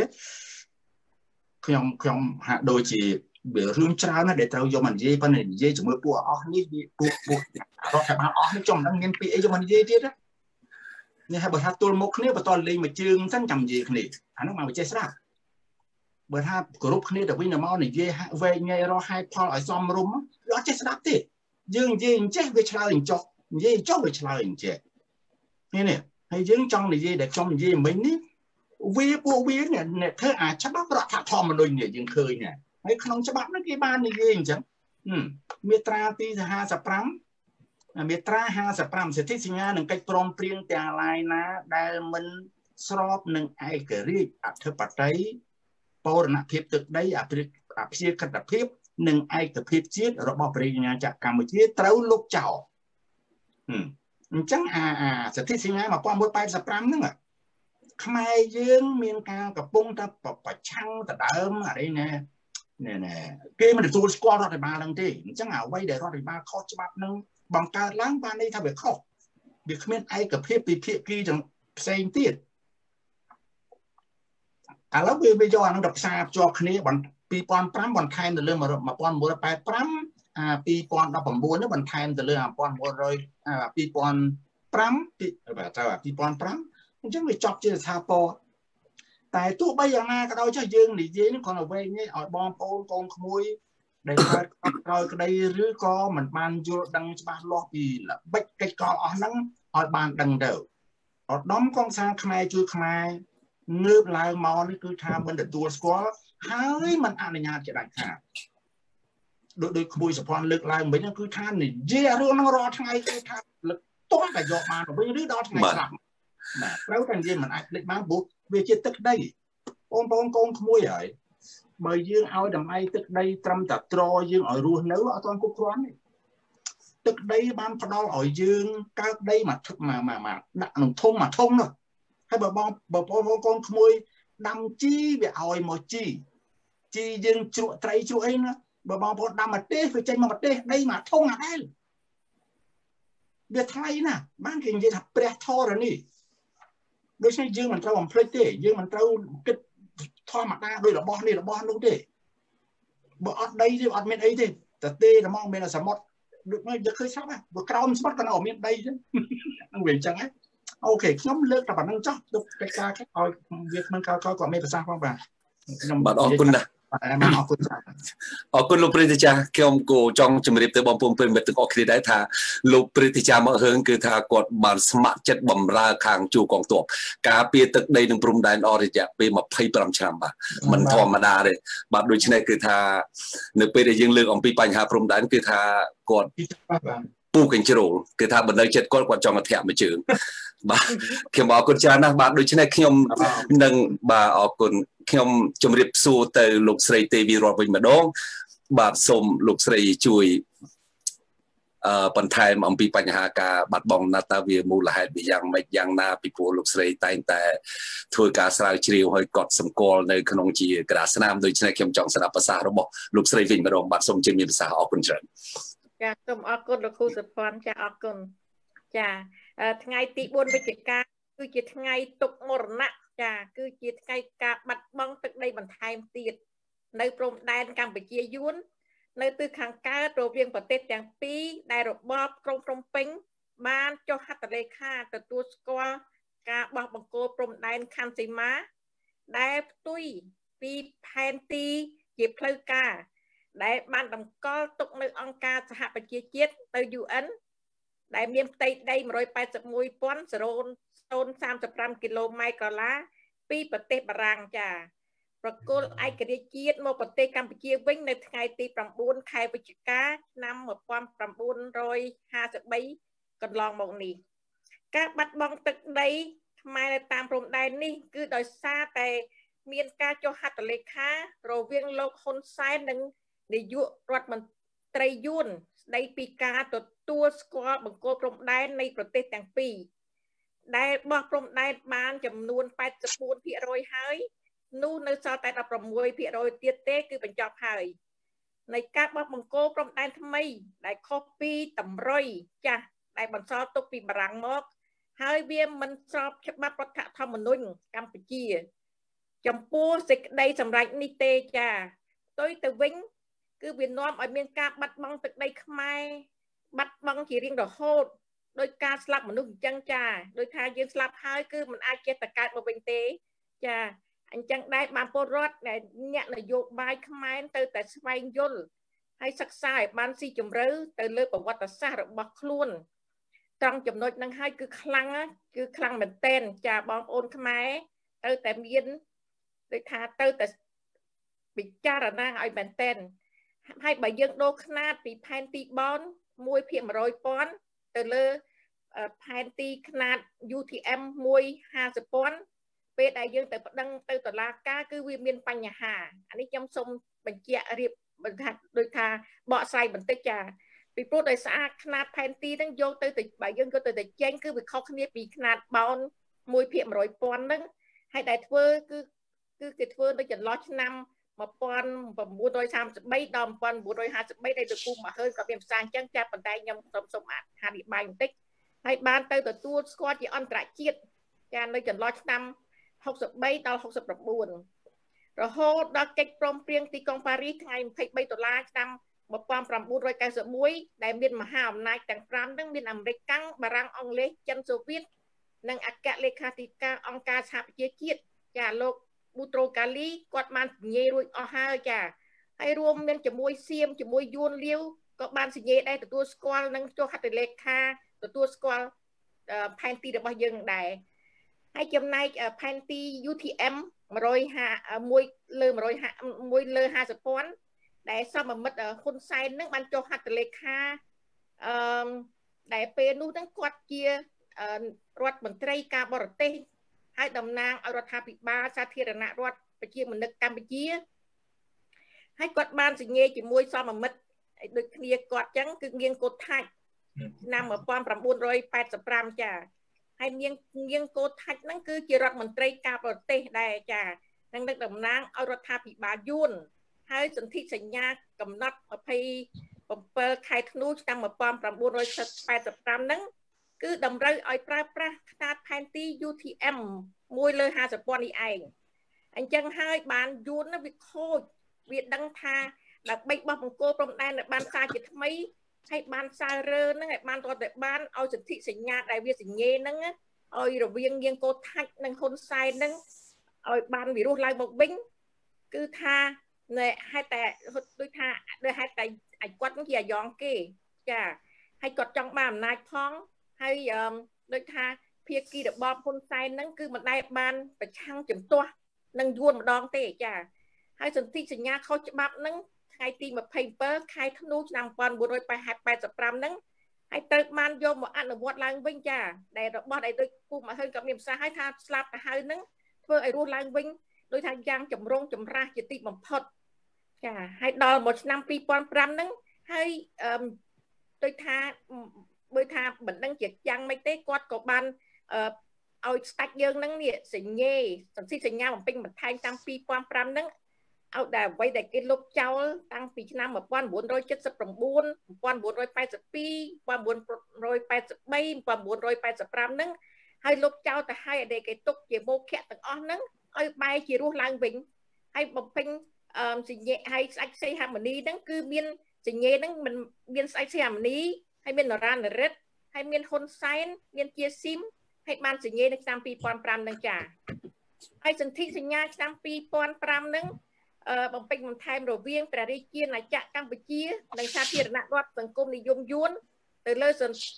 ខ្ញុំហាក់ដូចជាវារឿងច្រើនណាស់ដែលត្រូវយកមកនិយាយប៉ុន្តែនិយាយជាមួយពួកអស់នេះពួករដ្ឋបាលអស់នេះចំមិនដឹងមានពីអីយកមកនិយាយទៀតនេះហើយបើថាទល់មុខគ្នាបន្តលេងមួយជើងសិនចាំនិយាយគ្នាអានោះមកវិចេះស្ដាប់បើថាគោរពគ្នាទៅវិញទៅមកនិយាយវែងញ៉ៃរកហេតុផលឲ្យសមរម្យវាអត់ចេះស្ដាប់ទេយើងនិយាយអញ្ចេះវាឆ្លើយអញ្ចោះនិយាយចុះវាឆ្លើយអញ្ចេះនេះហើយយើងចង់និយាយដែលខ្ញុំនិយាយមិញនេះពួកវាអ្នកធ្វើអាចច្បាប់រដ្ឋធម្មនុញ្ញនេះយើងឃើញណាហើយក្នុងច្បាប់នោះគេបាននិយាយអញ្ចឹងមាត្រាទី55មាត្រា55សិទ្ធិសញ្ញានិងកិច្ចព្រមព្រៀងទាំងឡាយណាដែលមិនស្របនឹងឯករាជ្យអធិបតេយ្យបូរណភាពទឹកដីអព្យាក្រឹតភាពនិងឯកភាពជាតិរបស់ប្រជាណាចក្រកម្ពុជាត្រូវលុបចោលអញ្ចឹងអាសិទ្ធិសញ្ញា1985ហ្នឹងខ្មែរយើងមានការកំពុងតែប្រឆាំងដដើមអីណែគេមិនទទួលស្គាល់រដ្ឋបាលហ្នឹងទេអញ្ចឹងអ្វីដែលរដ្ឋបាលខុសច្បាប់ហ្នឹងបង្កើតឡើងបានន័យថាវាខុសវាគ្មានឯកភាពពីភាគីទាំងផ្សេងទៀតឥឡូវវាយកអាហ្នឹងទៅផ្សារភ្ជាប់គ្នា2005បន្ថែមទៅលើ1985 2019នេះបន្ថែមទៅលើ2005អញ្ចឹងវាចប់ជាស្ថាពរតែទោះបីយ៉ាងណាក៏ដោយចុះយើងនិយាយនេះគ្រាន់តែវែងនេះឲ្យបងប្អូនកូនក្មួយដែលកើតក្រោយក្តីឬក៏មិនបានយល់ដឹងច្បាស់លាស់ពីល្បិចកិច្ចកលអស់ហ្នឹងឲ្យបានដឹងទៅឧត្តមកងសាងខ្មែរជួយខ្មែរងើបឡើងមកនេះគឺថាមិនទទួលស្គាល់ហើយមិនអនុញ្ញាតជាដាច់ខាតដោយក្មួយសុភ័ណ្ឌលើកឡើងវិញគឺថានិយាយរឿងហ្នឹងរាល់ថ្ងៃគឺថាលឹកទាស់តែយកបានវិញឬដល់ថ្ងៃស្លាប់បាទត្រូវតែនិយាយមិនអាចភ្លេចបានព្រោះវាជាទឹកដីបងប្អូនកូនក្មួយហើយបើយើងឲ្យតម្លៃទឹកដីត្រឹមតែត្រយើងឲ្យរស់នៅអត់ទាន់គ្រប់គ្រាន់ទេទឹកដីបានផ្ដល់ឲ្យយើងកើតដីមកដាក់ក្នុងធុងមកធុងនោះហើយបើបងប្អូនកូនក្មួយដាំជីវាឲ្យមកជីយើងជ្រក់ត្រីជ្រក់អីណាបើបងប្អូនដាំម្ទេសវាចេញមកម្ទេសដីមកធុងអត់ដែរវាថ្លៃណាស់បានគេនិយាយថាព្រះធរនេះដូច្នេះយើងមិនត្រូវបំភ្លេចទេយើងមិនត្រូវគិតធម្មតាដោយរបស់នេះរបស់នោះទេបើអត់ដីទេអត់មានអីទេតែទេហ្មងមានសមុទ្រយកឃើញស្រាប់ហ្នឹងព្រោះក្រោមស្បត់ក៏នៅមានដីចឹងហ្នឹងវាអញ្ចឹងហ្នឹងអូខេខ្ញុំលើកតែប៉ុណ្្នឹងចុះទុកកិច្ចការឲ្យវាគ្មិនក្រោយគាត់មានប្រសាសន៍ផងបាទខ្ញុំបាទអរគុណណាស់អរគុណអរគុណលោកព្រឹទ្ធាចារ្យខ្ញុំក៏ចង់ជម្រាបទៅបងប្អូនប្រិយមិត្តទាំងអស់គ្នាដែរថាលោកព្រឹទ្ធាចារ្យមកហឹងគឺថាគាត់បានស្ម័គ្រចិត្តបម្រើខាងជួរកងទ័ពការពារទឹកដីនឹងព្រំដែនអស់រយៈពេល25ឆ្នាំបាទមិនធម្មតាទេបាទដូច្នេះគឺថានៅពេលដែលយើងលើកអំពីបញ្ហាព្រំដែនគឺថាគាត់ពូកញ្ជ្រោលគឺថាបណ្ដឹងចិត្តគាត់ចង់អធិមួយជើងបាទខ្ញុំអរគុណច្រើនណាស់បាទដូច្នេះខ្ញុំនឹងបាទអរគុណខ្ញុំជម្រាបសួរទៅលោកស្រីទេវីរតវិញម្ដងបាទសូមលោកស្រីជួយបន្ថែមអំពីបញ្ហាការបាត់បង់ណាតាវាមូលហេតុវាយ៉ាងម៉េចយ៉ាងណាពីព្រោះលោកស្រីតែងតែធ្វើការស្រាវជ្រាវឲ្យកត់សម្គាល់នៅក្នុងជាក្រាស្នាមដូច្នេះខ្ញុំចង់ស្ដាប់ប្រសាសន៍របស់លោកស្រីវិញម្ដងបាទសូមជម្រាបប្រសាសន៍អរគុណច្រើនចាសូមអរគុណលោកគ្រូសុផាន់ចាអរគុណចាថ្ងៃទី4វិច្ឆិកាគឺជាថ្ងៃទុក្ខមរណៈចាគឺជាថ្ងៃការបាត់បង់ទឹកដីបន្ថែមទៀតនៅព្រំដែនកម្ពុជាយួននៅទិសខាងកើតរវាងប្រទេសទាំងពីរដែលរបបក្រុងភ្នំពេញបានចុះហត្ថលេខាទទួលស្គាល់ការបោះបង្គោលព្រំដែនខណ្ឌសីមាដែលផ្ទុយពីផែនទីជាផ្លូវការដែលបានតម្កល់ទុកនៅអង្គការសហប្រជាជាតិទៅ UN ដែលមានផ្ទៃដី 181,035 គីឡូម៉ែត្រក្រឡាពីប្រទេសបារាំងចាប្រគល់ឯករាជ្យជាតិមកប្រទេសកម្ពុជាវិញនៅថ្ងៃទី9 ខែវិច្ឆិកាឆ្នាំ 1953 កន្លងមកនេះការបាត់បង់ទឹកដីខ្មែរនៅតាមព្រំដែននេះគឺដោយសារតែមានការចុះហត្ថលេខារវាងលោកហ៊ុនសែននិងនាយករដ្ឋមន្ត្រីយួនស្ដីពីការទទួលស្គាល់បង្គោលព្រំដែននៃប្រទេសទាំងពីរដែលបោះព្រំដែនបានចំនួន 84% ហើយនោះនៅសល់តែ 16% ទៀតទេគឺបញ្ចប់ហើយនៃការបោះបង្គោលព្រំដែនថ្មីដែលខុសពីតម្រុយចាស់ដែលបន្សល់ទុកពីបារាំងមកហើយវាមិនស្របច្បាប់រដ្ឋធម្មនុញ្ញកម្ពុជាចំពោះសេចក្តីសម្រេចនេះទេចាផ្ទុយទៅវិញគឺវានាំឲ្យមានការបាត់បង់ទឹកដីខ្មែរបាត់បង់ជារៀងរហូតដោយការស្លាប់មនុស្សអញ្ចឹងចាដោយថាយើងស្លាប់ហើយគឺមិនអាចចេះតែកើតមកវិញទេចាអញ្ចឹងដែរបានពលរដ្ឋដែលអ្នកនយោបាយខ្មែរទៅតែស្វែងយល់ហើយសិក្សាឲ្យបានស៊ីជម្រៅទៅលើប្រវត្តិសាស្ត្ររបស់ខ្លួនត្រង់ចំណុចហ្នឹងហើយគឺខ្លាំងមែនទែនចាបងប្អូនខ្មែរទៅតែមានដូចថាទៅតែពិចារណាឲ្យមែនទែនហើយបើយើងដូរខ្នាតពីផែនទីបន 1/100,000 ទៅលើផែនទីខ្នាត UTM 1/50,000 ពេលដែលយើងទៅប្តឹងទៅតុលាការគឺវាមានបញ្ហាអានេះខ្ញុំសូមបញ្ជាក់រៀបដូចថាបកស្រាយបន្តិចចាពីព្រោះដោយសារខ្នាតផែនទីហ្នឹងយកទៅបើយើងយកទៅចេញគឺវាខុសគ្នាពីខ្នាតបោន 1/100,000 ហ្នឹងហើយដែលធ្វើគឺគេធ្វើនៅចន្លោះឆ្នាំ1933ដល់1953ដែលលោកគ្រូមកហើយក៏មានភាសាអញ្ចឹងចាប៉ុន្តែខ្ញុំសូមអត្ថាធិប្បាយបន្តិចហើយបានទៅទទួលស្គាល់ជាអន្តរជាតិចានៅចន្លោះឆ្នាំ63ដល់69រហូតដល់កិច្ចព្រមព្រៀងទីក្រុងប៉ារីសថ្ងៃ23ដុល្លារឆ្នាំ1991ដែលមានមហាអំណាចទាំង5ហ្នឹងមានអាមេរិកកាំងបារាំងអង់គ្លេសចិនសូវៀតនិងអគ្គលេខាធិការអង្គការសហប្រជាជាតិចាលោកប៊ូត្រូកាលីគាត់បានសញ្ញេរួចអស់ហើយចាហើយរួមមានជាមួយសៀមជាមួយយួនលាវក៏បានសញ្ញេដែរទទួលស្គាល់និងចុះហត្ថលេខាទទួលស្គាល់ផែនទីរបស់យើងដែរហើយចំណែកផែនទី UTM 1/50,000 ដែលសមមិត្តហ៊ុនសែននឹងបានចុះហត្ថលេខាដែលពេលនោះហ្នឹងគាត់ជារដ្ឋមន្ត្រីការបរទេសហើយតំណាងឲ្យរដ្ឋាភិបាលសាធារណរដ្ឋប្រជាមានិតកម្ពុជាហើយគាត់បានសញ្ញេជាមួយសមមិត្តដូចគ្នាគាត់អញ្ចឹងគឺងៀងកូតថាច់ឆ្នាំ1985ចាហើយងៀងកូតថាច់ហ្នឹងគឺជារដ្ឋមន្ត្រីការបរទេសដែរចានឹងតំណាងឲ្យរដ្ឋាភិបាលយួនហើយសន្ធិសញ្ញាកំណត់27ខែធ្នូឆ្នាំ1985ហ្នឹងគឺតម្រូវឲ្យប្រើប្រាស់ខ្នាតផែនទី UTM 1/50,000 នេះឯងអញ្ចឹងហើយបានយួនវាខូចវាដឹងថាដើម្បីបោះបង្គោលព្រំដែនបានសារជាថ្មីហើយបានសាររើហ្នឹងឲ្យបានតតែបានឲ្យសិទ្ធិសញ្ញាដែលវាសញ្ញេហ្នឹងឲ្យរវាងយាងកោថាច់និងហ៊ុនសែនហ្នឹងឲ្យបានវិរុទ្ធឡើងមកវិញគឺថាហេតុតែដូចថាហេតុតែឲ្យគាត់នឹងជាអាយ៉ងគេចាហើយគាត់ចង់បានអំណាចផងហើយដូចថាភាគីរបបហ៊ុនសែនហ្នឹងគឺមិនដែលបានប្រឆាំងជំទាស់នឹងយួនម្ដងទេចាហើយសន្ធិសញ្ញាខុសច្បាប់ហ្នឹងថ្ងៃទី27ខែធ្នូឆ្នាំ1985ហ្នឹងហើយត្រូវបានយកមកអនុវត្តឡើងវិញចាដែលរបស់ដែលដូចពូមហិនក៏មានប្រសាសន៍ឲ្យថាស្លាប់ទៅហើយហ្នឹងធ្វើឲ្យរស់ឡើងវិញដោយថាយ៉ាងចម្រុងចម្រាស់ជាទីបំផុតចាហើយដល់មកឆ្នាំ2005ហ្នឹងហើយដូចថាបើថាមិនដឹងជាយ៉ាងម៉េចទេគាត់ក៏បានឲ្យស្ដេចយើងហ្នឹងនេះសញ្ញេសន្ធិសញ្ញាបំពេញបន្ថែមតាម2005ហ្នឹងឲ្យតែអ្វីដែលគេលុបចោលតាំងពីឆ្នាំ1979 1982 1983 1985ហ្នឹងហើយលុបចោលទៅហើយដែលគេទុកជាមុខៈទាំងអស់ហ្នឹងឲ្យបែរជារស់ឡើងវិញហើយបំពេញសញ្ញេហើយស្ដេចសីហមុនីហ្នឹងគឺមានសញ្ញេហ្នឹងមិនមានស្ដេចសីហមុនីហើយមាននរានរិទ្ធហើយមានហ៊ុនសែនមានជាស៊ីមហើយបានសញ្ញេនៅឆ្នាំ2005ហ្នឹងចាហើយសន្ធិសញ្ញាឆ្នាំ2005ហ្នឹងបំពេញបន្ថែមរវាងព្រះរាជាណាចក្រកម្ពុជានិងសាធារណរដ្ឋសង្គមនិយមយួនទៅលើ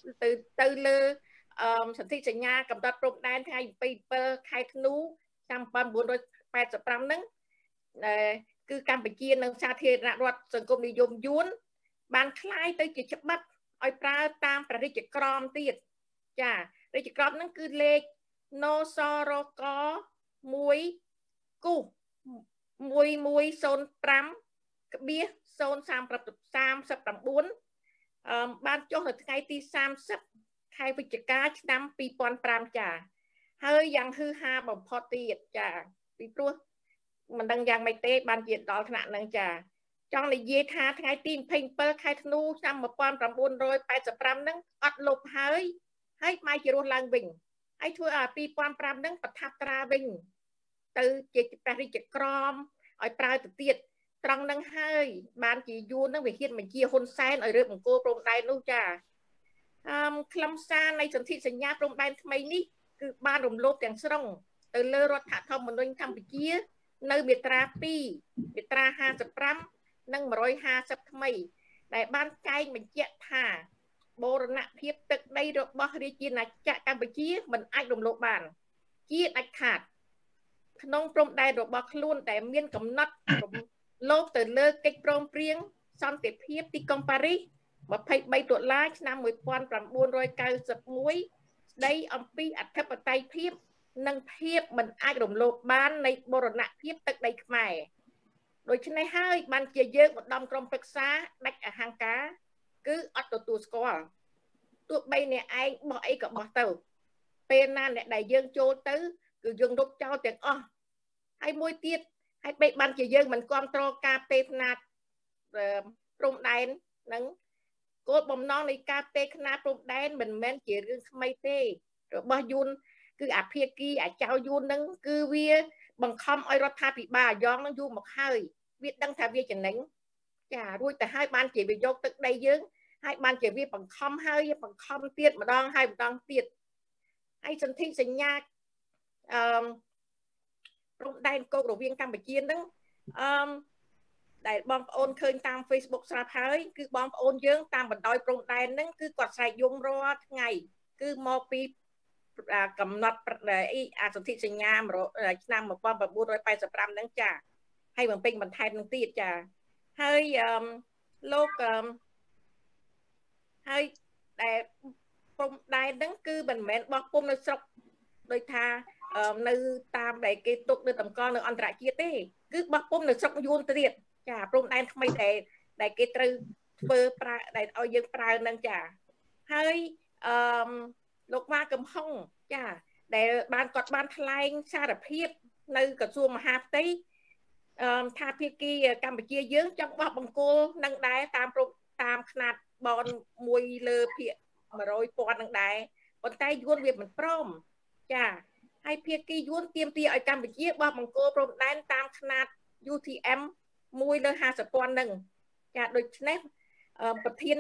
សន្ធិសញ្ញាកំណត់ព្រំដែនថ្ងៃ27ខែធ្នូឆ្នាំ1985ហ្នឹងគឺកម្ពុជានិងសាធារណរដ្ឋសង្គមនិយមយួនបានคล้ายទៅជាច្បាប់ឲ្យប្រើតាមព្រះរាជក្រមទៀតចារាជក្រមហ្នឹងគឺលេខនសរក1គូ1105/039បានចុះនៅថ្ងៃទី30ខែវិច្ឆិកាឆ្នាំ2005ចាហើយយ៉ាងហឺហាបំផុតទៀតចាពីព្រោះមិនដឹងយ៉ាងម៉េចទេបានជាដល់ថ្នាក់ហ្នឹងចាចង់និយាយថាថ្ងៃទី27ខែធ្នូឆ្នាំ1985ហ្នឹងអត់លុបហើយបែរជារស់ឡើងវិញហើយធ្វើឲ្យ2005ហ្នឹងប្រថាប់ត្រាវិញទៅជាព្រះរាជក្រមឲ្យប្រើទៅទៀតត្រង់ហ្នឹងហើយបានជាយួនហ្នឹងវាហ៊ានបញ្ជាហ៊ុនសែនឲ្យរើបអង្គរព្រំដែននោះចាខ្លឹមសារនៃសន្ធិសញ្ញាព្រំដែនថ្មីនេះគឺបានរំលោភទាំងស្រុងទៅលើរដ្ឋធម្មនុញ្ញកម្ពុជានៅមាត្រា2មាត្រា55និង150ថ្មីដែលបានចែងបញ្ជាក់ថាបូរណភាពទឹកដីរបស់រាជាណាចក្រកម្ពុជាមិនអាចរំលោភបានជាដាច់ខាតក្នុងព្រំដែនរបស់ខ្លួនដែលមានកំណត់រំលោភទៅលើកិច្ចព្រមព្រៀងសន្តិភាពទីក្រុងប៉ារីស23តុលាឆ្នាំ1991ស្ដីអំពីអធិបតេយ្យភាពនិងភាពមិនអាចរំលោភបាននៃបូរណភាពទឹកដីខ្មែរដូច្នេះហើយបានជាយើងឧត្តមក្រុមប្រឹក្សាដាច់អហង្ការគឺអត់ទទួលស្គាល់ទោះបីអ្នកឯងបោះអីក៏បោះទៅពេលណាអ្នកដែលយើងចូលទៅគឺយើងរត់ចោលទាំងអស់ហើយមួយទៀតហើយបីបានជាយើងមិនគ្រប់គ្រងការទេខ្នាតព្រំដែននឹងគោលបំណងនៃការទេខ្នាតព្រំដែនមិនមែនជារឿងថ្មីទេរបស់យួនគឺអាភាគីអាចៅយួននឹងគឺវាបង្ខំឲ្យរដ្ឋាភិបាលអាយ៉ងនឹងយូរមកហើយវាដឹងថាវាចំណេញចារួចទៅហើយបានជាវាយកទឹកដីយើងហើយបានជាវាបង្ខំហើយបង្ខំទៀតម្ដងហើយម្ដងទៀតហើយសន្ធិសញ្ញាព្រំដែនគោករវាងកម្ពុជានឹងដែលបងប្អូនឃើញតាម Facebook ស្រាប់ហើយគឺបងប្អូនយើងតាមបណ្ដោយព្រំដែនហ្នឹងគឺគាត់ស្រែកយំរាល់ថ្ងៃគឺមកពីកំណត់អាសន្ធិសញ្ញាឆ្នាំ1985ហ្នឹងចាហើយបំពេញបន្ថែមនឹងទៀតចាហើយលោកហើយដែលព្រំដែនហ្នឹងគឺមិនមែនបោះពុំនៅស្រុកដោយថានៅតាមដែលគេទុកនៅតម្កល់នៅអន្តរជាតិទេគឺបោះពុំនៅស្រុកយួនទៀតចាព្រំដែនថ្មីដែលគេត្រូវធ្វើប្រើដែលឲ្យយើងប្រើនឹងចាហើយលោកម៉ាកំហុងចាដែលគាត់បានថ្លែងសារភាពនៅក្រសួងមហាផ្ទៃថាភាគីកម្ពុជាយើងចង់បោះបង្គោលនឹងដែរតាមຂະຫນាតបន1លើភាគ100,000នឹងដែរប៉ុន្តែយួនវាមិនព្រមចាហើយភាគីយួនទាមទារឲ្យកម្ពុជាបោះបង្គោលព្រំដែនតាមຂະຫນាត UTM 1 លើ 50,000 ហ្នឹងចាដូច្នេះប្រធាន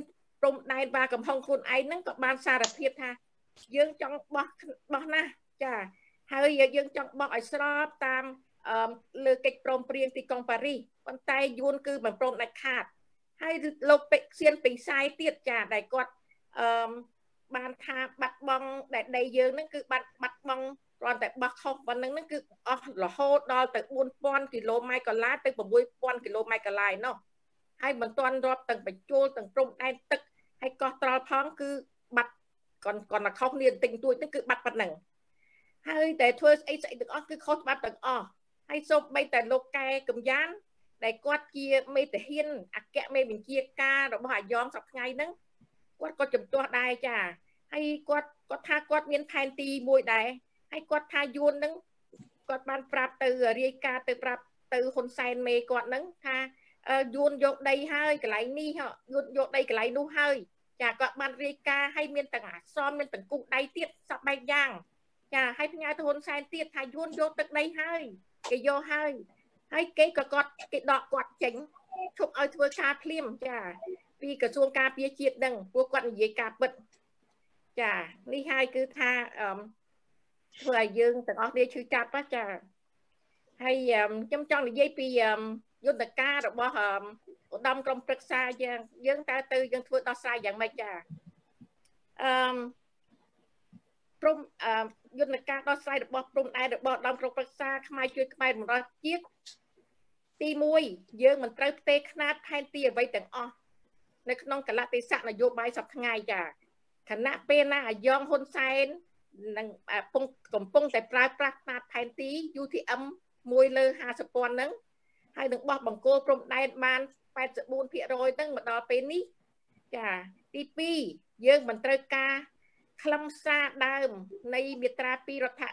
ព្រំដែនបាកំហុងខ្លួនឯងហ្នឹងក៏បានសារភាពថាយើងចង់បោះណាចាហើយយើងចង់បោះឲ្យស្របតាមលើកិច្ចព្រមព្រៀងទីក្រុងប៉ារីសប៉ុន្តែយួនគឺមិនព្រមដាច់ខាតហើយលោកពេជ្រសៀនពេញសាយទៀតចាដែលគាត់បានថាបាត់បង់ដែលដីយើងហ្នឹងគឺបាត់បង់គ្រាន់តែបោះខុសប៉ុណ្្នឹងហ្នឹងគឺអស់រហូតដល់ទៅ 4000 គីឡូម៉ែត្រកន្លះទៅ 6000 គីឡូម៉ែត្រកន្លះឯណោះហើយមិនទាន់រាប់ទាំងបញ្ចូលទាំងព្រំដែនទឹកហើយកោះត្រល់ផងគឺបាត់còn làខុសគ្នាបន្តិចបន្តួចហ្នឹងគឺបាត់ប៉ុណ្ណឹងហើយតែធ្វើស្អីទាំងអស់គឺខុសច្បាប់ទាំងអស់ហើយសូម្បីតែលោកកែកំយ៉ានដែលគាត់ជាមេតាហានអគ្គមេបញ្ជាការរបស់អាយ៉ងសប្តាហ៍ហ្នឹងគាត់ក៏ជំទាស់ដែរចាហើយគាត់ថាគាត់មានផែនទីមួយដែរហើយគាត់ថាយួនហ្នឹងគាត់បានប្រាប់ទៅរាយការណ៍ទៅប្រាប់ទៅហ៊ុនសែនមេគាត់ហ្នឹងថាយួនយកដីហើយកន្លែងនេះយួនយកដីកន្លែងនោះហើយចាគាត់បានរាយការណ៍ឲ្យមានទាំងអាសមានទាំងគូដៃទៀតសពបែបយ៉ាងចាឲ្យផ្ញើទៅហ៊ុនសែនទៀតថាយួនយកទឹកដីហើយគេយកហើយគេក៏គាត់គេដកគាត់ចេញឈប់ឲ្យធ្វើការភ្លាមចាពីក្រសួងការពារជាតិហ្នឹងពួកគាត់និយាយការពិតចានេះហើយគឺថាធ្វើឲ្យយើងទាំងអស់គ្នាឈឺចាប់ចាហើយខ្ញុំចង់និយាយពីយន្តការរបស់ឧត្តមក្រុមប្រឹក្សាយើងតើទៅយើងធ្វើដោះស្រាយយ៉ាងម៉េចចាព្រមយន្តការដោះស្រាយរបស់ព្រំដែនរបស់ឧត្តមក្រុមប្រឹក្សាខ្មែរជួយខ្មែរបម្រើជាតិទី1យើងមិនត្រូវផ្ទេរខ្នាតផែនទីអ្វីទាំងអស់នៅក្នុងកលៈទេសៈនយោបាយសប្តាហ៍ថ្ងៃចាខណៈពេលណាអាយ៉ងហ៊ុនសែននឹងកំពុងតែប្រើប្រាស់ខ្នាតផែនទី UTM 1 លើ 50,000 ហ្នឹងហើយនឹងបោះបង្គោលព្រំដែនបាន 84% ហ្នឹងមកដល់ពេលនេះចាទី2យើងមិនត្រូវការខ្លឹមសារដើមនៃមាត្រា 2 រដ្ឋ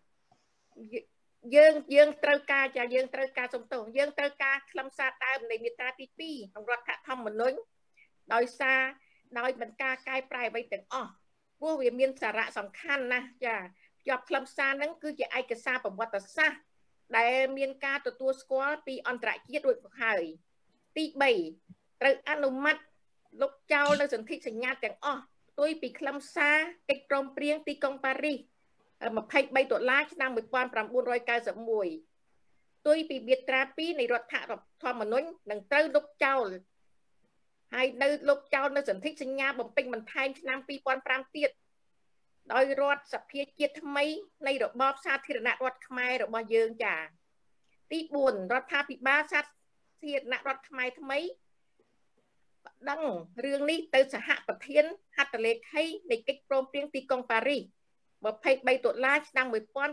យើងត្រូវការយើងត្រូវការសំទោសយើងត្រូវការខ្លឹមសារដើមនៃមាត្រាទី2ក្នុងរដ្ឋធម្មនុញ្ញដោយមិនការកែប្រែអ្វីទាំងអស់ព្រោះវាមានសារៈសំខាន់ណាស់ចាជាប់ខ្លឹមសារហ្នឹងគឺជាឯកសារប្រវត្តិសាស្ត្រដែលមានការទទួលស្គាល់ពីអន្តរជាតិរួចមកហើយទី3ត្រូវអនុម័តលុបចោលនៅសន្ធិសញ្ញាទាំងអស់ផ្ទុយពីខ្លឹមសារកិច្ចព្រមព្រៀងទីក្រុងប៉ារីស$23ឆ្នាំ1991ផ្ទុយពីមាត្រា2នៃរដ្ឋធម្មនុញ្ញនឹងត្រូវលុបចោលហើយនៅលុបចោលនៅសន្ធិសញ្ញាបំពេញបន្ថែមឆ្នាំ2005ទៀតដោយរដ្ឋសភាជាតិថ្មីនៃរបបសាធារណរដ្ឋខ្មែររបស់យើងចាទី4រដ្ឋាភិបាលសាធារណរដ្ឋខ្មែរថ្មីបដិងរឿងនេះទៅសហប្រធានហត្ថលេខីនៃកិច្ចព្រមព្រៀងទីក្រុងប៉ារីស$23ឆ្នាំ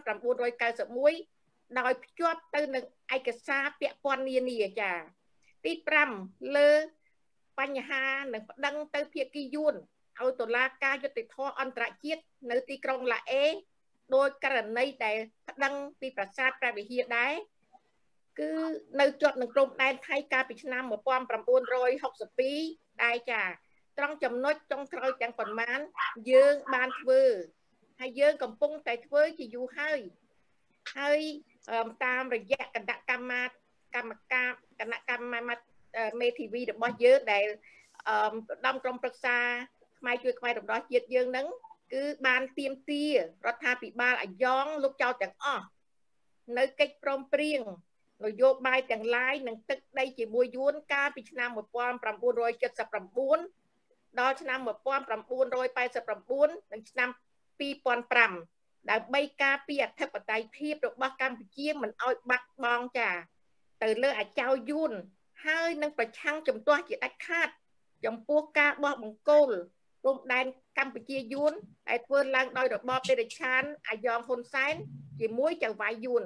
1991ដោយភ្ជាប់ទៅនឹងឯកសារពាក់ព័ន្ធនានាចាទី5លើបញ្ហានឹងប្តឹងទៅភាគីយួនឲ្យតុលាការយុត្តិធម៌អន្តរជាតិនៅទីក្រុងឡាអេដោយករណីដែលប្តឹងពីប្រាសាទព្រះវិហារដែរគឺនៅជាប់នឹងព្រំដែនថៃកាលពីឆ្នាំ1962ដែរចាត្រង់ចំណុចចុងក្រោយទាំងប៉ុន្មានយើងបានធ្វើហើយយើងកំពុងតែធ្វើជាយូរហើយតាមរយៈគណៈកម្មការមេធាវីរបស់យើងដែលដំក្រុមប្រឹក្សាខ្មែរជួយខ្មែររំដោះជាតិយើងហ្នឹងគឺបានទាមទាររដ្ឋាភិបាលអាយ៉ងលុបចោលទាំងអស់នៅកិច្ចព្រមព្រៀងនយោបាយទាំងឡាយនឹងទឹកដីជាមួយយួនកាលពីឆ្នាំ1979ដល់ឆ្នាំ1989និងឆ្នាំ2005ដើម្បីការពារអធិបតេយ្យភាពរបស់កម្ពុជាមិនឲ្យបាត់បង់ចាទៅលើអាចៅយួនហើយនឹងប្រឆាំងជំទាស់ជាដាច់ខាតចំពោះការបោះបង្គោលព្រំដែនកម្ពុជាយួនដែលធ្វើឡើងដោយរបបតិរិឆានអាយ៉ងហ៊ុនសែនជាមួយចៅហ្វាយយួន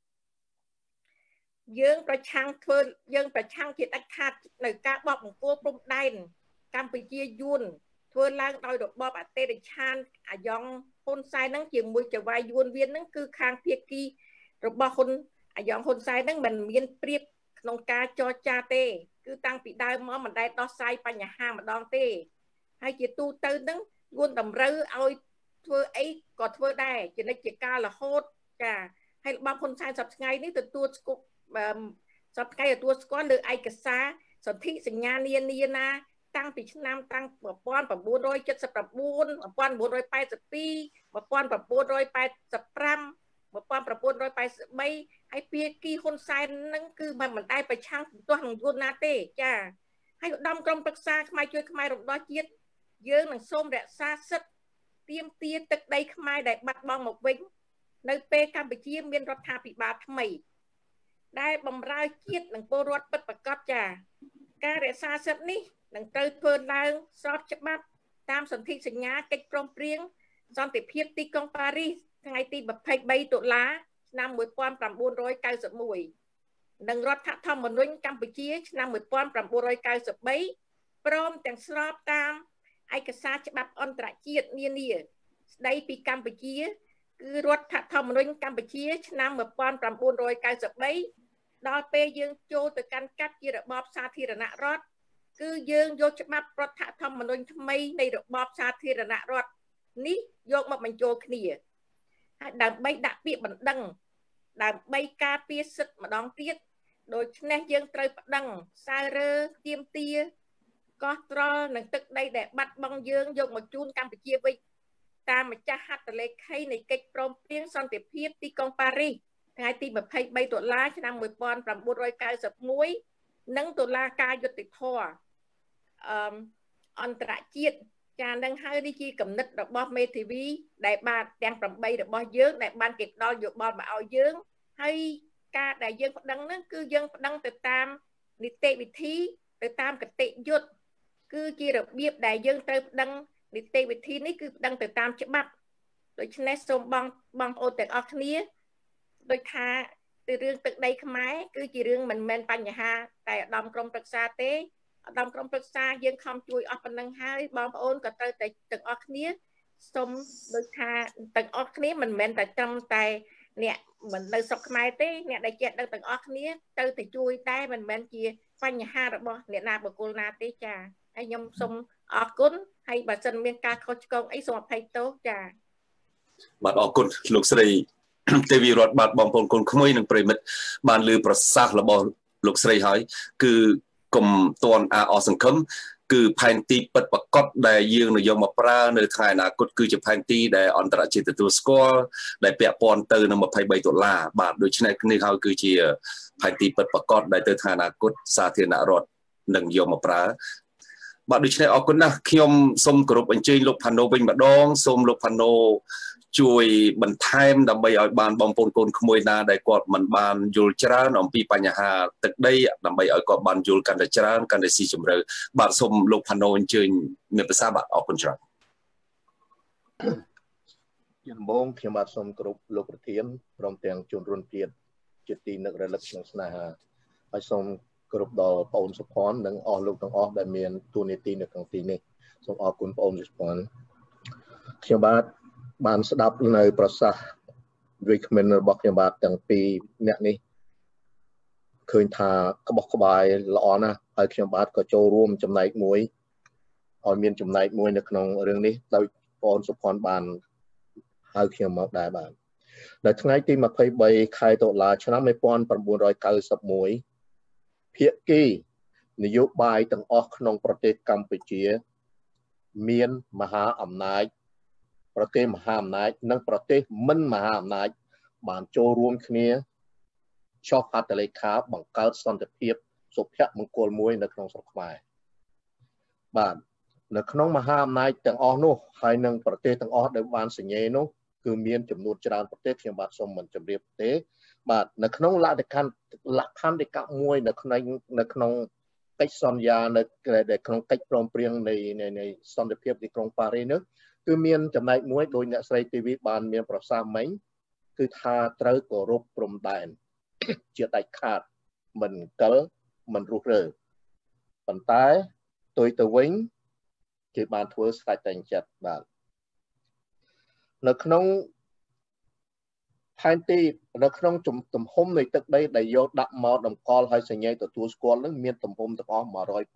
យើងប្រឆាំងជាដាច់ខាតនៅការបោះបង្គោលព្រំដែនកម្ពុជាយួនធ្វើឡើងដោយរបបអតិរិឆានអាយ៉ងហ៊ុនសែនហ្នឹងជាមួយចៅហ្វាយយួនវាហ្នឹងគឺខាងភាគីរបស់អាយ៉ងហ៊ុនសែនហ្នឹងមិនមានប្រៀបក្នុងការចរចាទេគឺតាំងពីដើមមកមិនដែលដោះស្រាយបញ្ហាម្ដងទេហើយជាទូទៅហ្នឹងយួនតម្រូវឲ្យធ្វើអីក៏ធ្វើដែរជានិច្ចជាកាលរហូតចាហើយរបបហ៊ុនសែនសប្តាហ៍ថ្ងៃនេះទទួលស្គាល់លើឯកសារសន្ធិសញ្ញានានាណាតាំងពីឆ្នាំតាំង1979 1985 ហើយភាគីហ៊ុនសែនហ្នឹងគឺមិនដែលប្រឆាំងទាស់នឹងយួនណាទេចាហើយឧត្តមក្រុមប្រឹក្សាខ្មែរជួយខ្មែររំដោះជាតិយើងនឹងសូមរក្សាសិទ្ធិទាមទារទឹកដីខ្មែរដែលបាត់បង់មកវិញនៅពេលកម្ពុជាមានរដ្ឋាភិបាលថ្មីដែលបម្រើជាតិនិងពលរដ្ឋពិតប្រាកដចាការរក្សាសិទ្ធិនេះនឹងត្រូវធ្វើឡើងស្របច្បាប់តាមសន្ធិសញ្ញាកិច្ចព្រមព្រៀងសន្តិភាពទីក្រុងប៉ារីសថ្ងៃទី23 តុលាឆ្នាំ 1991 និងរដ្ឋធម្មនុញ្ញកម្ពុជាឆ្នាំ 1993 ព្រមទាំងស្របតាមឯកសារច្បាប់អន្តរជាតិនានាស្ដីពីកម្ពុជាគឺរដ្ឋធម្មនុញ្ញកម្ពុជាឆ្នាំ 1993 ដល់ពេលយើងចូលទៅកាន់កាត់ជារបបសាធារណរដ្ឋគឺយើងយកច្បាប់រដ្ឋធម្មនុញ្ញថ្មីនៃរបបសាធារណរដ្ឋនេះយកមកបញ្ចូលគ្នាហើយដើម្បីដាក់ពាក្យបណ្ដឹងដើម្បីការពារសិទ្ធិម្ដងទៀតដូច្នេះយើងត្រូវប្តឹងសាររើទាមទារកោះត្រល់នឹងទឹកដីដែលបាត់បង់យើងយកមកជូនកម្ពុជាវិញតាមម្ចាស់ហត្ថលេខីនៃកិច្ចព្រមព្រៀងសន្តិភាពទីក្រុងប៉ារីសថ្ងៃទី23 តុលាឆ្នាំ 1991 និងតុលាការយុត្តិធម៌អន្តរជាតិចានឹងហើយនេះជាគំនិតរបស់មេធាវីដែលបានទាំង8របស់យើងដែលបានគេផ្ដល់យោបល់មកឲ្យយើងហើយការដែលយើងប្តឹងហ្នឹងគឺយើងប្តឹងទៅតាមនីតិវិធីទៅតាមគតិយុត្តគឺជារបៀបដែលយើងត្រូវប្តឹងនីតិវិធីនេះគឺប្តឹងទៅតាមច្បាប់ដូច្នេះសូមបងប្អូនទាំងអស់គ្នាដោយថាទៅរឿងទឹកដីខ្មែរគឺជារឿងមិនមែនបញ្ហាតែឧត្តមក្រុមប្រឹក្សាទេឧត្តមក្រុមប្រឹក្សាយើងខំជួយអស់ប៉ុណ្ណឹងហើយបងប្អូនក៏ត្រូវតែទាំងអស់គ្នាសូមដូចថាទាំងអស់គ្នាមិនមែនតែត្រឹមតែអ្នកមិននៅស្រុកខ្មែរទេអ្នកដែលចេះដឹងទាំងអស់គ្នាទៅជួយតែមិនមែនជាបញ្ហារបស់អ្នកណាបុគ្គលណាទេចាហើយខ្ញុំសូមអរគុណហើយបើសិនមានការខុសឆ្គងអីសូមអភ័យទោសចាបាទអរគុណលោកស្រីទេវីរដ្ឋបាទបងប្អូនកូនក្មួយនិងប្រិមិត្តបានលើប្រសាសន៍របស់លោកស្រីហើយគឺកុំតន់អសង្ឃឹមគឺផែនទីពិតប្រកបដែលយើងនឹងយកមកប្រើនៅថ្ងៃអនាគតគឺជាផែនទីដែលអន្តរជាតិទទួលស្គាល់ដែលពាក់ព័ន្ធទៅនឹង23ដុល្លារបាទដូច្នេះនេះហើយគឺជាផែនទីពិតប្រកបដែលទៅថ្ងៃអនាគតសាធារណរដ្ឋនឹងយកមកប្រើបាទដូច្នេះអរគុណណាស់ខ្ញុំសូមគោរពអញ្ជើញលោកផាណូវិញម្ដងសូមលោកផាណូជួយបន្ថែមដើម្បីឲ្យបានបងប្អូនកូនក្មួយណាដែលគាត់មិនបានយល់ច្រើនអំពីបញ្ហាទឹកដីដើម្បីឲ្យគាត់បានយល់កាន់តែច្រើនកាន់តែស៊ីជម្រៅបាទសូមលោកផាណូអញ្ជើញមានប្រសាសន៍បាទអរគុណច្រើនដំបូងខ្ញុំបាទសូមគោរពលោកប្រធានព្រមទាំងជនរួមជាតិជាទីនឹករលឹកក្នុងស្នេហាហើយសូមគោរពដល់បងប្អូនសុផាន់និងអស់លោកទាំងអស់ដែលមានតួនាទីនៅក្នុងទីនេះសូមអរគុណបងប្អូនសុផាន់ខ្ញុំបាទបានស្ដាប់នៅប្រសាសន៍វិក្កាមរបស់ខ្ញុំបាទទាំងពីរអ្នកនេះឃើញថាក្បោះក្បាយល្អណាស់ហើយខ្ញុំបាទក៏ចូលរួមចំណែកមួយឲ្យមានចំណែកមួយនៅក្នុងរឿងនេះដោយបងប្អូនសុផាន់បានហៅខ្ញុំមកដែរបាទនៅថ្ងៃទី23ខែតុលាឆ្នាំ1991ភាគីនយោបាយទាំងអស់ក្នុងប្រទេសកម្ពុជាមានមហាអំណាចប្រទេសមហាអំណាចនិងប្រទេសមិនមហាអំណាចបានចូលរួមគ្នាចុះហត្ថលេខាបង្កើតសន្តិភាពសុភមង្គលមួយនៅក្នុងស្រុកខ្មែរបាទនៅក្នុងមហាអំណាចទាំងអស់នោះហើយនិងប្រទេសទាំងអស់ដែលបានសញ្ញេនោះគឺមានចំនួនច្រើនប្រទេសខ្ញុំបាទសូមមិនជម្រាបទេបាទនៅក្នុងលក្ខខណ្ឌមួយនៅក្នុងកិច្ចសន្យានៅក្នុងកិច្ចព្រមព្រៀងនៃសន្តិភាពទីក្រុងប៉ារីសនោះគឺមានចំណែកមួយដោយអ្នកស្រីទេវីបានមានប្រសាសន៍មិញគឺថាត្រូវគោរពព្រំដែនជាដាច់ខាតមិនកិលមិនរុះរើប៉ុន្តែទៅវិញគេបានធ្វើស្រេចតែចិត្តបាទនៅក្នុងផែនទីនៅក្នុងទំហំនៃទឹកដីដែលយកដាក់មកតម្កល់ឲ្យសញ្ញេទទួលស្គាល់នឹងមានទំហំទាំងអស់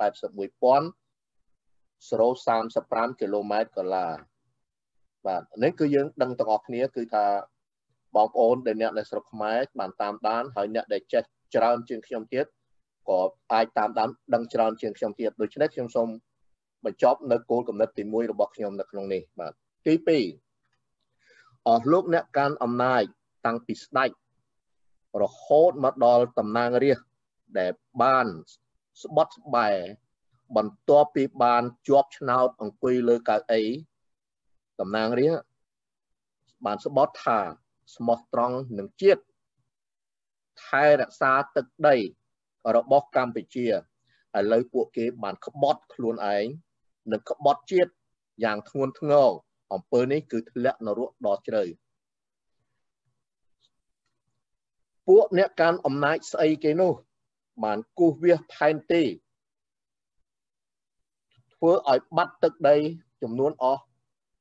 181,035 គីឡូម៉ែត្រកន្លះបាទនេះគឺយើងដឹងទាំងអស់គ្នាគឺថាបងប្អូនដែលអ្នកនៅស្រុកខ្មែរបានតាមដានហើយអ្នកដែលចេះច្រើនជាងខ្ញុំទៀតក៏អាចតាមដានដឹងច្រើនជាងខ្ញុំទៀតដូច្នេះខ្ញុំសូមបញ្ចប់នៅគោលគំនិតទី1របស់ខ្ញុំនៅក្នុងនេះបាទទី2អស់លោកអ្នកកាន់អំណាចតាំងពីស្ដេចរហូតមកដល់តំណាងរាស្ត្រដែលបានស្បត់ស្បែបន្ទាប់ពីបានជាប់ឆ្នោតអង្គុយលើកៅអីតំណាងរាស្ត្របានស្បត់ថាស្មោះត្រង់នឹងជាតិថែរក្សាទឹកដីរបស់កម្ពុជាឥឡូវពួកគេបានក្បត់ខ្លួនឯងនិងក្បត់ជាតិយ៉ាងធ្ងន់ធ្ងរអំពើនេះគឺធ្លាក់នរកដ៏ជ្រៅពួកអ្នកកាន់អំណាចស្អីគេនោះបានគូសវាសផែនទីធ្វើឲ្យបាត់ទឹកដីចំនួនអស់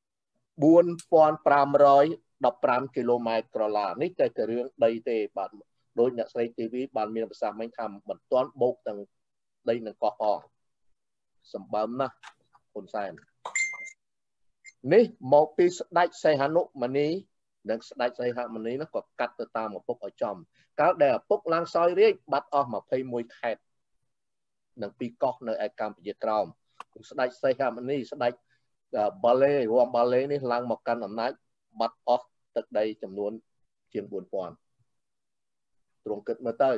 4,515 គីឡូម៉ែត្រក្រឡានេះតែជារឿងដីទេបាទដោយអ្នកស្រី TV បានមានប្រសាសន៍មិញថាមិនទាន់បូកទាំងដីនឹងកោះផងសម្បើមណាស់ហ៊ុនសែននេះមកពីស្ដេចសីហនុមនីនិងស្ដេចសីហនុមនីនោះក៏កាត់ទៅតាមឪពុកឲ្យចំកាលដែលឪពុកឡើងសោយរាជបាត់អស់21ខេត្តនិង2កោះនៅឯកម្ពុជាក្រោមស្ដេចសីហនុមនីស្ដេចបាលេរំបាលេនេះឡើងមកកាន់អំណាចបាត់អស់ទឹកដីចំនួនជាង 4,000 ទ្រង់គិតមើលទៅ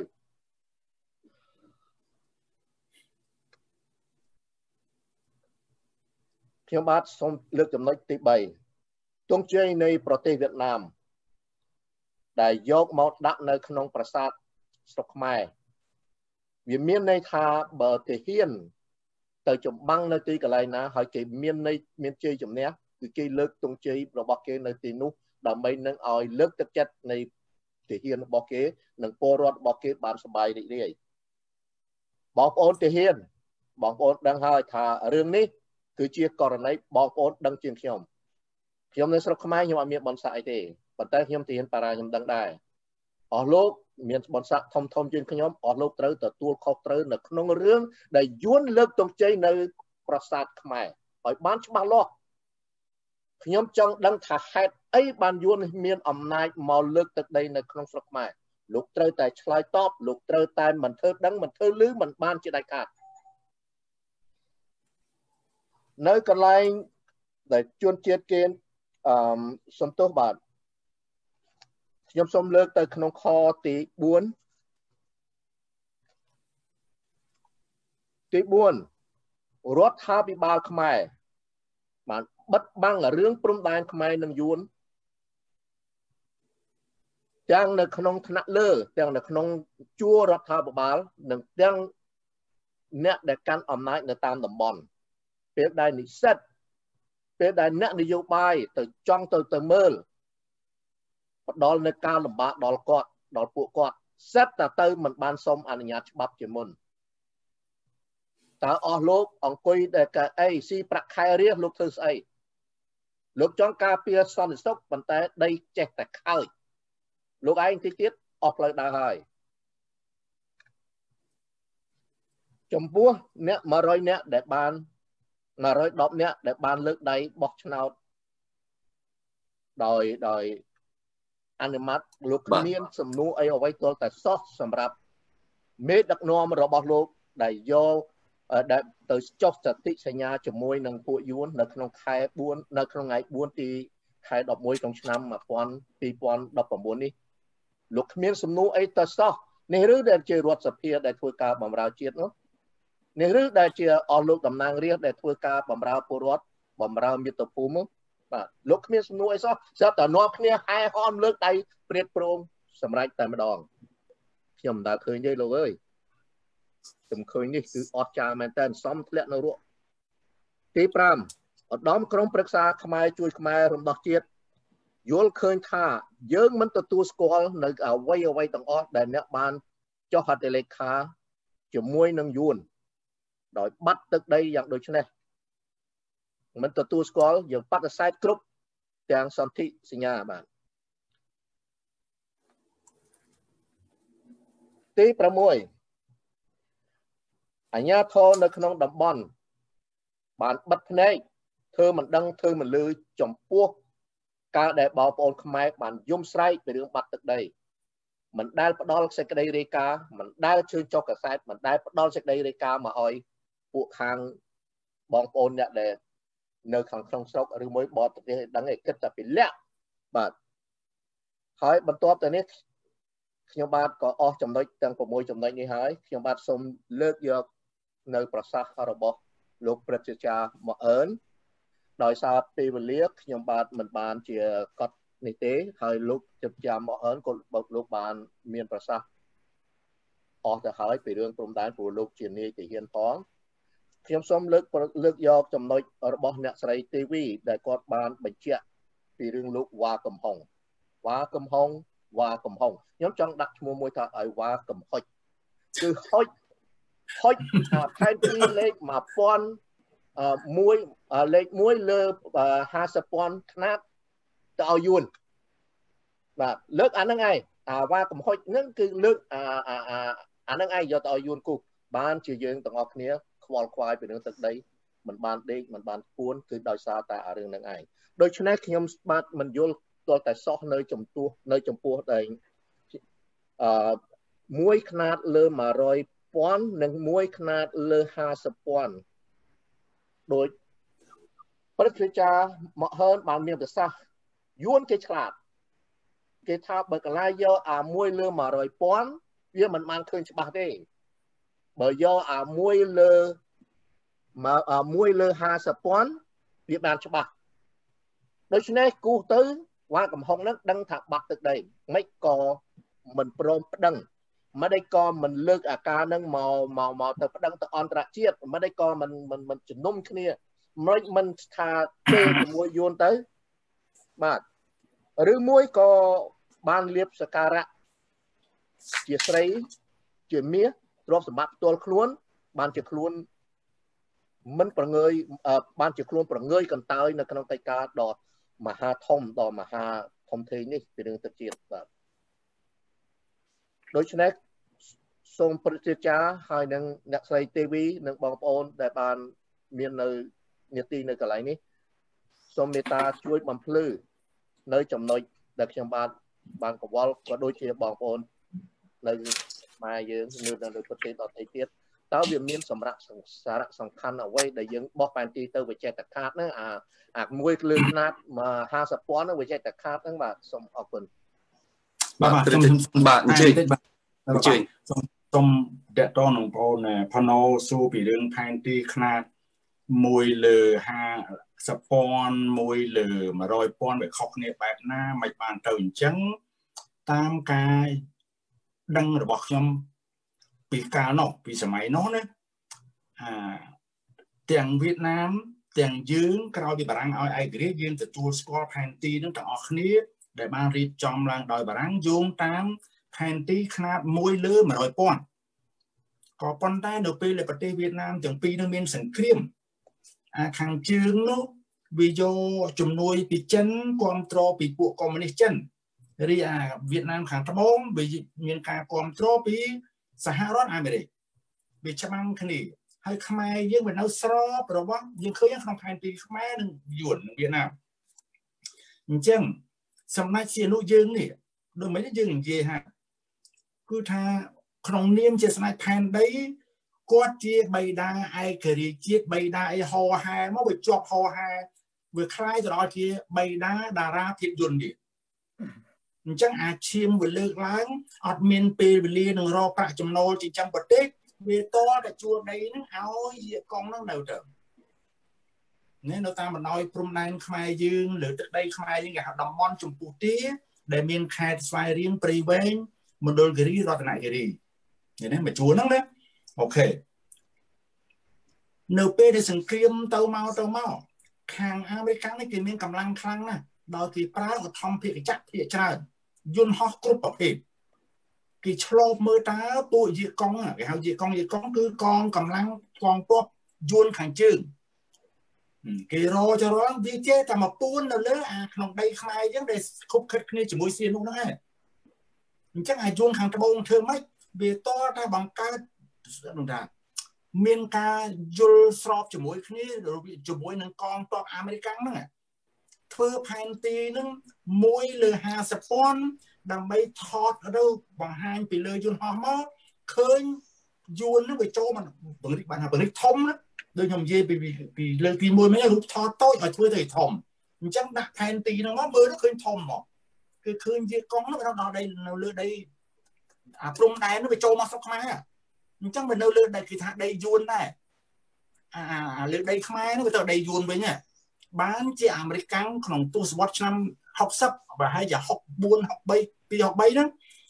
ខ្ញុំបាទសូមលើកចំណុចទី3ទង់ជ័យនៃប្រទេសវៀតណាមដែលយកមកដាក់នៅក្នុងប្រាសាទស្រុកខ្មែរវាមានន័យថាបើទាហានទៅចម្បាំងនៅទីកន្លែងណាហើយគេមានជ័យជំនះគឺគេលើកទង់ជ័យរបស់គេនៅទីនោះដើម្បីនឹងឲ្យលើកទឹកចិត្តនៃទាហានរបស់គេនិងពលរដ្ឋរបស់គេបានសប្បាយរីករាយបងប្អូនទាហានបងប្អូនដឹងហើយថារឿងនេះគឺជាករណីបងប្អូនដឹងជាងខ្ញុំនៅស្រុកខ្មែរខ្ញុំអត់មានបនស័កអីទេប៉ុន្តែខ្ញុំទាហានបារាខ្ញុំដឹងដែរអស់លោកមានបនស័កធំជាងខ្ញុំអស់លោកត្រូវទទួលខុសត្រូវនៅក្នុងរឿងដែលយួនលើកទង់ជ័យនៅប្រាសាទខ្មែរឲ្យបានច្បាស់លាស់ខ្ញុំចង់ដឹងថាហេតុអីបានយួនមានអំណាចមកលើកទឹកដីនៅក្នុងស្រុកខ្មែរលោកត្រូវតែឆ្លើយតបលោកត្រូវតែមិនធ្វើដឹងមិនធ្វើលឺមិនបានជាដាច់ខាតនៅកន្លែងដែលជនជាតិគេសំទោសបាទខ្ញុំសូមលើកទៅក្នុងខទី4រដ្ឋាភិបាលខ្មែរបានបិទបាំងរឿងព្រំដែនខ្មែរនិងយួនទាំងនៅក្នុងថ្នាក់លើទាំងនៅក្នុងជួររដ្ឋាភិបាលនិងទាំងអ្នកដែលកាន់អំណាចនៅតាមតំបន់ពេលដែលនិស្សិតពេលដែលអ្នកនយោបាយទៅចង់ទៅមើលផ្ដល់នៅការលំបាកដល់គាត់ដល់ពួកគាត់សិតតែទៅមិនបានសុំអនុញ្ញាតច្បាប់ជាមុនតើអស់លោកអង្គុយដែលកៅអីស៊ីប្រាក់ខែរៀលលោកធ្វើស្អីលោកចង់ការពារសន្តិសុខប៉ុន្តែដីចេះតែខើចលោកឯងទីទៀតអស់ផ្លូវដើរហើយចំពោះអ្នក100នាក់ដែលបាន110នាក់ដែលបានលើកដៃបោះឆ្នោតដោយអនុម័តលោកគ្មានសំណួរអីអ្វីទាល់តែសោះសម្រាប់មេដឹកនាំរបស់លោកដែលយកដែលទៅចុះសន្ធិសញ្ញាជាមួយនឹងពួកយួននៅក្នុងខែ4នៅក្នុងថ្ងៃ4ទីខែ11ក្នុងឆ្នាំ2019នេះលោកគ្មានសំណួរអីទៅសោះនេះឬដែលជារដ្ឋសភាដែលធ្វើការបម្រើជាតិនោះនេះឬដែលជាអស់លោកតំណាងរាស្ត្រដែលធ្វើការបម្រើពលរដ្ឋបម្រើមាតុភូមិបាទលោកគ្មានសំណួរអីសោះស្រាប់តែនាំគ្នាហែហមលើកដៃព្រាតព្រមសម្រេចតែម្ដងខ្ញុំមិនដែលឃើញទេលោកអើយខ្ញុំឃើញនេះគឺអស្ចារ្យមែនតើសំធ្លាក់នៅរក់ទី5ឧត្តមក្រុមប្រឹក្សាខ្មែរជួយខ្មែររំដោះជាតិយល់ឃើញថាយើងមិនទទួលស្គាល់នៅអ្វីទាំងអស់ដែលអ្នកបានចុះហត្ថលេខាជាមួយនឹងយួនដោយបាត់ទឹកដីយ៉ាងដូចនេះមិនទទួលស្គាល់យើងបដិសេធគ្រប់ទាំងសន្ធិសញ្ញាបាទទី6អាជ្ញាធរនៅក្នុងតំបន់បានបិទភ្នែកធ្វើមិនដឹងធ្វើមិនលឺចំពោះការដែលបងប្អូនខ្មែរបានយំស្រែកពីរឿងបាត់ទឹកដីមិនដែលផ្ដល់សេចក្តីរាយការណ៍មិនដែលជឿចុះកាសែតមិនដែលផ្ដល់សេចក្តីរាយការណ៍មកឲ្យពួកខាងបងប្អូនអ្នកដែលនៅខាងក្នុងស្រុកឬមួយបរទេសដឹងឯគិតតែពីលក្ខបាទហើយបន្ទាប់ទៅនេះខ្ញុំបាទក៏អស់ចំណុចទាំង6ចំណុចនេះហើយខ្ញុំបាទសូមលើកយកនៅប្រសាសន៍របស់លោកព្រឹទ្ធាចារ្យមកអឺនដោយសារពេលវេលាខ្ញុំបាទមិនបានជាកត់នេះទេហើយលោកព្រឹទ្ធាចារ្យមកអឺនក៏លោកបានមានប្រសាសន៍អស់ទៅហើយពីរឿងព្រំដែនព្រោះលោកជានាយទាហានផងខ្ញុំសូមលើកយកចំណុចរបស់អ្នកស្រីទេវីដែលគាត់បានបញ្ជាក់ពីរឿងលោកវ៉ាកំហុងខ្ញុំចង់ដាក់ឈ្មោះមួយថាឲ្យវ៉ាកំហុចគឺហុចផែនទីលេខ1000លេខ1លើ50,000ខ្នាតទៅឲ្យយួនបាទលើកអាហ្នឹងឯងអាវ៉ាកំហុចហ្នឹងគឺលើកអាហ្នឹងឯងយកទៅឲ្យយួនគូបានជាយើងទាំងអស់គ្នាខ្វល់ខ្វាយពីរឿងទឹកដីមិនបានដេកមិនបានពួនគឺដោយសារតែអារឿងហ្នឹងឯងដូច្នេះខ្ញុំបាទមិនយល់ទាល់តែសោះនៅចំពោះដែលមួយខ្នាតលើ100,000និងមួយខ្នាតលើ50,000ដោយព្រឹទ្ធាចារ្យមកហឺនបានមានប្រសាសន៍យួនគេឆ្លាតគេថាបើកន្លែងយកអាមួយលើ100,000វាមិនបានឃើញច្បាស់ទេបើយកអាមួយលើ50,000វាបានច្បាស់ដូច្នេះគូទៅវ៉ាកំហុងនឹងដឹងថាបាត់ទឹកដីមិនក៏មិនព្រមប្តឹងមិនដេចក៏មិនលើកអាការនឹងមកទៅប្តឹងទៅអន្តរជាតិមិនដេចក៏មិនជំនុំគ្នាមិនថាទេជាមួយយួនទៅបាទឬមួយក៏បានលៀបសក្ការៈជាស្រីជាមាសទ្រព្យសម្បត្តិផ្ទាល់ខ្លួនបានជាខ្លួនមិនប្រងើយបានជាខ្លួនប្រងើយកន្តើយនៅក្នុងកិច្ចការដ៏មហាធំដ៏មហាធំធេងនេះពីរឿងទឹកជាតិបាទដូច្នេះសូមព្រឹទ្ធាចារ្យហើយនឹងអ្នកស្រីទេវីនិងបងប្អូនដែលបានមាននៅនាទីនៅកន្លែងនេះសូមមេត្តាជួយបំភ្លឺនៅចំណុចដែលខ្ញុំបានកង្វល់ក៏ដូចជាបងប្អូននៅខ្មែរយើងនៅប្រទេសដទៃទៀតតើវាមានសារៈសំខាន់អ្វីដែលយើងបោះបែនទីទៅវិចេតខាតហ្នឹងអាមួយលើខ្នាត50,000ហ្នឹងវិចេតខាតហ្នឹងបាទសូមអរគុណបាទអញ្ជើញសូមតេតងបងប្អូនផណូសួរពីរឿងផែនទីខ្នាត1លើ50,000 1លើ100,000វាខុសគ្នាបែបណាមិនបានទៅអញ្ចឹងតាមការដឹងរបស់ខ្ញុំពីកាលនោះពីសម័យនោះណាទាំងវៀតណាមទាំងយើងក្រោយពីបារាំងឲ្យឯករាជ្យយើងទទួលស្គាល់ផែនទីនឹងទាំងអស់គ្នាដែលបានរៀបចំឡើងដោយបារាំងយោងតាមផែនទីខ្នាត1លើ100,000ក៏ប៉ុន្តែនៅពេលដែលប្រទេសវៀតណាមទាំងពីរនឹងមានសង្គ្រាមខាងជើងនោះវាយកជំនួយពីចិនគ្រប់គ្រងពីពួកកុម្មុយនីសចិនរីឯវៀតណាមខាងត្បូងវាមានការគ្រប់គ្រងពីសហរដ្ឋអាមេរិកវាច្បាំងគ្នាហើយខ្មែរយើងវានៅស្របរបស់យើងឃើញក្នុងផែនទីខ្មែរនិងយួននិងវៀតណាមអញ្ចឹងសម្ដេចសៀនុយើងនេះដូចមិនយើងនិយាយថាគឺថាក្នុងនាមជាស្ដេចផែនដីគាត់ជាបិតាឯករាជ្យជាតិបិតាអីហោហែមកវាជាប់ហោហែវាคล้ายទៅដល់ជាបិតាតារាភាពយន្តនេះអញ្ចឹងអាឈាមវាលើកឡើងអត់មានពេលវេលានឹងរកប្រាក់ចំណូលចិញ្ចឹមប្រទេសវាតតែជួលដីហ្នឹងឲ្យយាកងហ្នឹងនៅទៅនៅតាមបណ្ដោយព្រំដែនខ្មែរយើងលើទឹកដីខ្មែរយើងគេហៅតំបន់ចម្ពោះទាដែលមានខេត្តស្វាយរៀងព្រៃវែងមណ្ឌលគិរីរតនគិរីនេះមកជួលហ្នឹងណាអូខេនៅពេលដែលសង្គ្រាមទៅមកខាងអាមេរិកនេះគេមានកម្លាំងខ្លាំងណាស់ដោយគេប្រើឧទ្ធម្ភាគចក្រភាគច្រើនយន្តហោះគ្រប់ប្រភេទគេឆ្លប់មើលតើពួកយាកងគេហៅយាកងគឺកងកម្លាំងកងទ័ពយួនខាងជើងគេរចរងវាចេះតែមកពួននៅលើអាក្នុងដីខ្មែរអញ្ចឹងដែលខុបខិតគ្នាជាមួយសៀនុហ្នឹងឯងអញ្ចឹងអាយួនខាងត្បូងធ្វើម៉េចវាតតែបង្កើតនោះថាមានការយល់ស្របជាមួយគ្នាជាមួយនឹងកងទ័ពអាមេរិកហ្នឹងធ្វើផែនទីហ្នឹង1លើ50,000ដើម្បីថតទៅបង្ហាញពីលើយន្តហោះមកឃើញយួនហ្នឹងវាចូលមកបង្រិចបានថាបង្រិចធំណាដូចខ្ញុំនិយាយពីលើកទី1មិញរូបថតតូចឲ្យធ្វើទៅធំអញ្ចឹងដាក់ផែនទីហ្នឹងមកមើលទៅឃើញធំមកគឺឃើញវាកង់ហ្នឹងដល់ដីនៅលើដីអាព្រំដែននោះវាចូលមកស្រុកខ្មែរអញ្ចឹងវានៅលើដីគេថាដីយួនដែរអាលើដីខ្មែរនោះវាទៅដីយួនវិញបានជាអាមេរិកក្នុងទសវត្សរ៍ឆ្នាំ60ប្រហែលជា64 63 263ហ្នឹង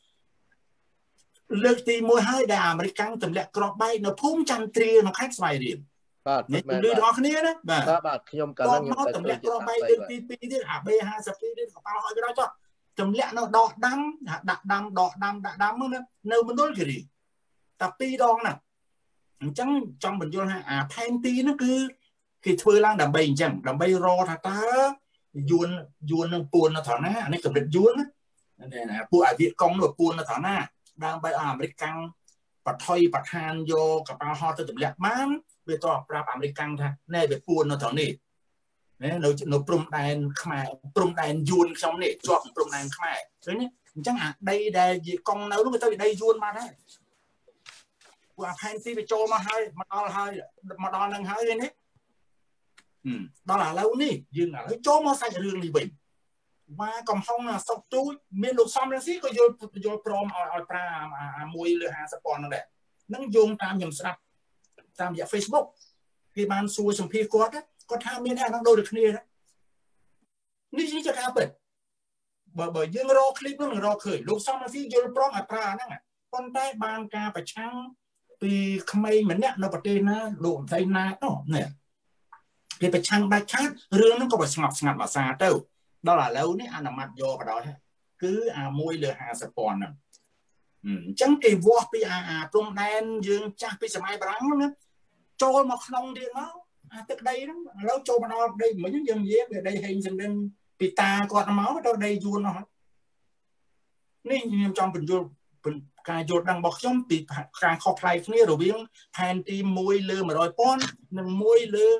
លើកទី1ហើយដែលអាមេរិកទម្លាក់គ្រាប់បែកនៅភូមិចន្ទ្រានៅខេត្តស្វាយរៀងបាទនេះលឺដល់គ្នាណាបាទខ្ញុំកាលហ្នឹងខ្ញុំទម្លាក់គ្រាប់បែកលើកទី2ទៀតអា B52 ទៀតកប៉ាល់ឲ្យវាចោះទម្លាក់នៅដកដាំដាក់ដាំដកដាំដាក់ដាំហ្នឹងនៅមណ្ឌលគិរីតែ2ដងណាអញ្ចឹងចង់បញ្យល់ថាអាផែនទីហ្នឹងគឺគេធ្វើឡើងដើម្បីអញ្ចឹងដើម្បីរកថាតើយួននឹងពួននៅត្រង់ណាអានេះកម្រិតយួនណាពួកអាវៀកកុងនោះពួននៅត្រង់ណាដើម្បីឲ្យអាមេរិកកាំងបថុយបឋានយកកប៉ាល់ហោះទៅទម្លាក់បានវាតប្រាប់អាមេរិកកាំងថាណែវាពួននៅត្រង់នេះនៅព្រំដែនខ្មែរព្រំដែនយួនខ្ញុំនេះជាប់ព្រំដែនខ្មែរឃើញទេអញ្ចឹងអាដីដែលវាកុងនៅនោះវាទៅដីយួនបានហើយពួកអាផែនទីវាចូលមកហើយមកដល់នឹងហើយឃើញទេដល់ឥឡូវនេះយើងឥឡូវចូលមកសាច់រឿងនេះវិញว่าកំហុងសុកទូចមានលោកសំរងស៊ីក៏យល់ព្រមឲ្យប្រើអា1លើ50ប៉ុណ្ណឹងដែរនឹងយោងតាមខ្ញុំស្ដាប់តាមរយៈ Facebook គេបានសួរសម្ភារគាត់គាត់ថាមានអាហ្នឹងដូចគ្នានេះជាការពិតបើយើងរកឃ្លីបនោះនឹងរកឃើញលោកសំរងស៊ីយល់ព្រមឲ្យប្រើអាហ្នឹងប៉ុន្តែបានការប្រឆាំងពីក្មេងម្នាក់នៅប្រទេសណាលោកអន្តរណានោះនេះគេប្រឆាំងដាច់ខាតរឿងហ្នឹងក៏ស្ងប់ស្ងាត់មួយសារទៅដល់ឥឡូវនេះអនុម័តយកបដ ாய் គឺអា1លើ50ប៉ុណ្ណឹងអញ្ចឹងគេវាស់ពីអាព្រំដែនយើងចាស់ពីសម័យបារាំងហ្នឹងចូលមកក្នុងទៀតមកអាទឹកដីហ្នឹងឥឡូវចូលមកដល់ដីមិញយើងនិយាយពីដីហេងសំរិនពីតាគាត់មកទៅដីយួននោះនេះខ្ញុំចង់បញ្យល់ការយល់ដឹងរបស់ខ្ញុំពីការខុសប្លែកគ្នារវាងផែនទី1លើ100,000និង1លើ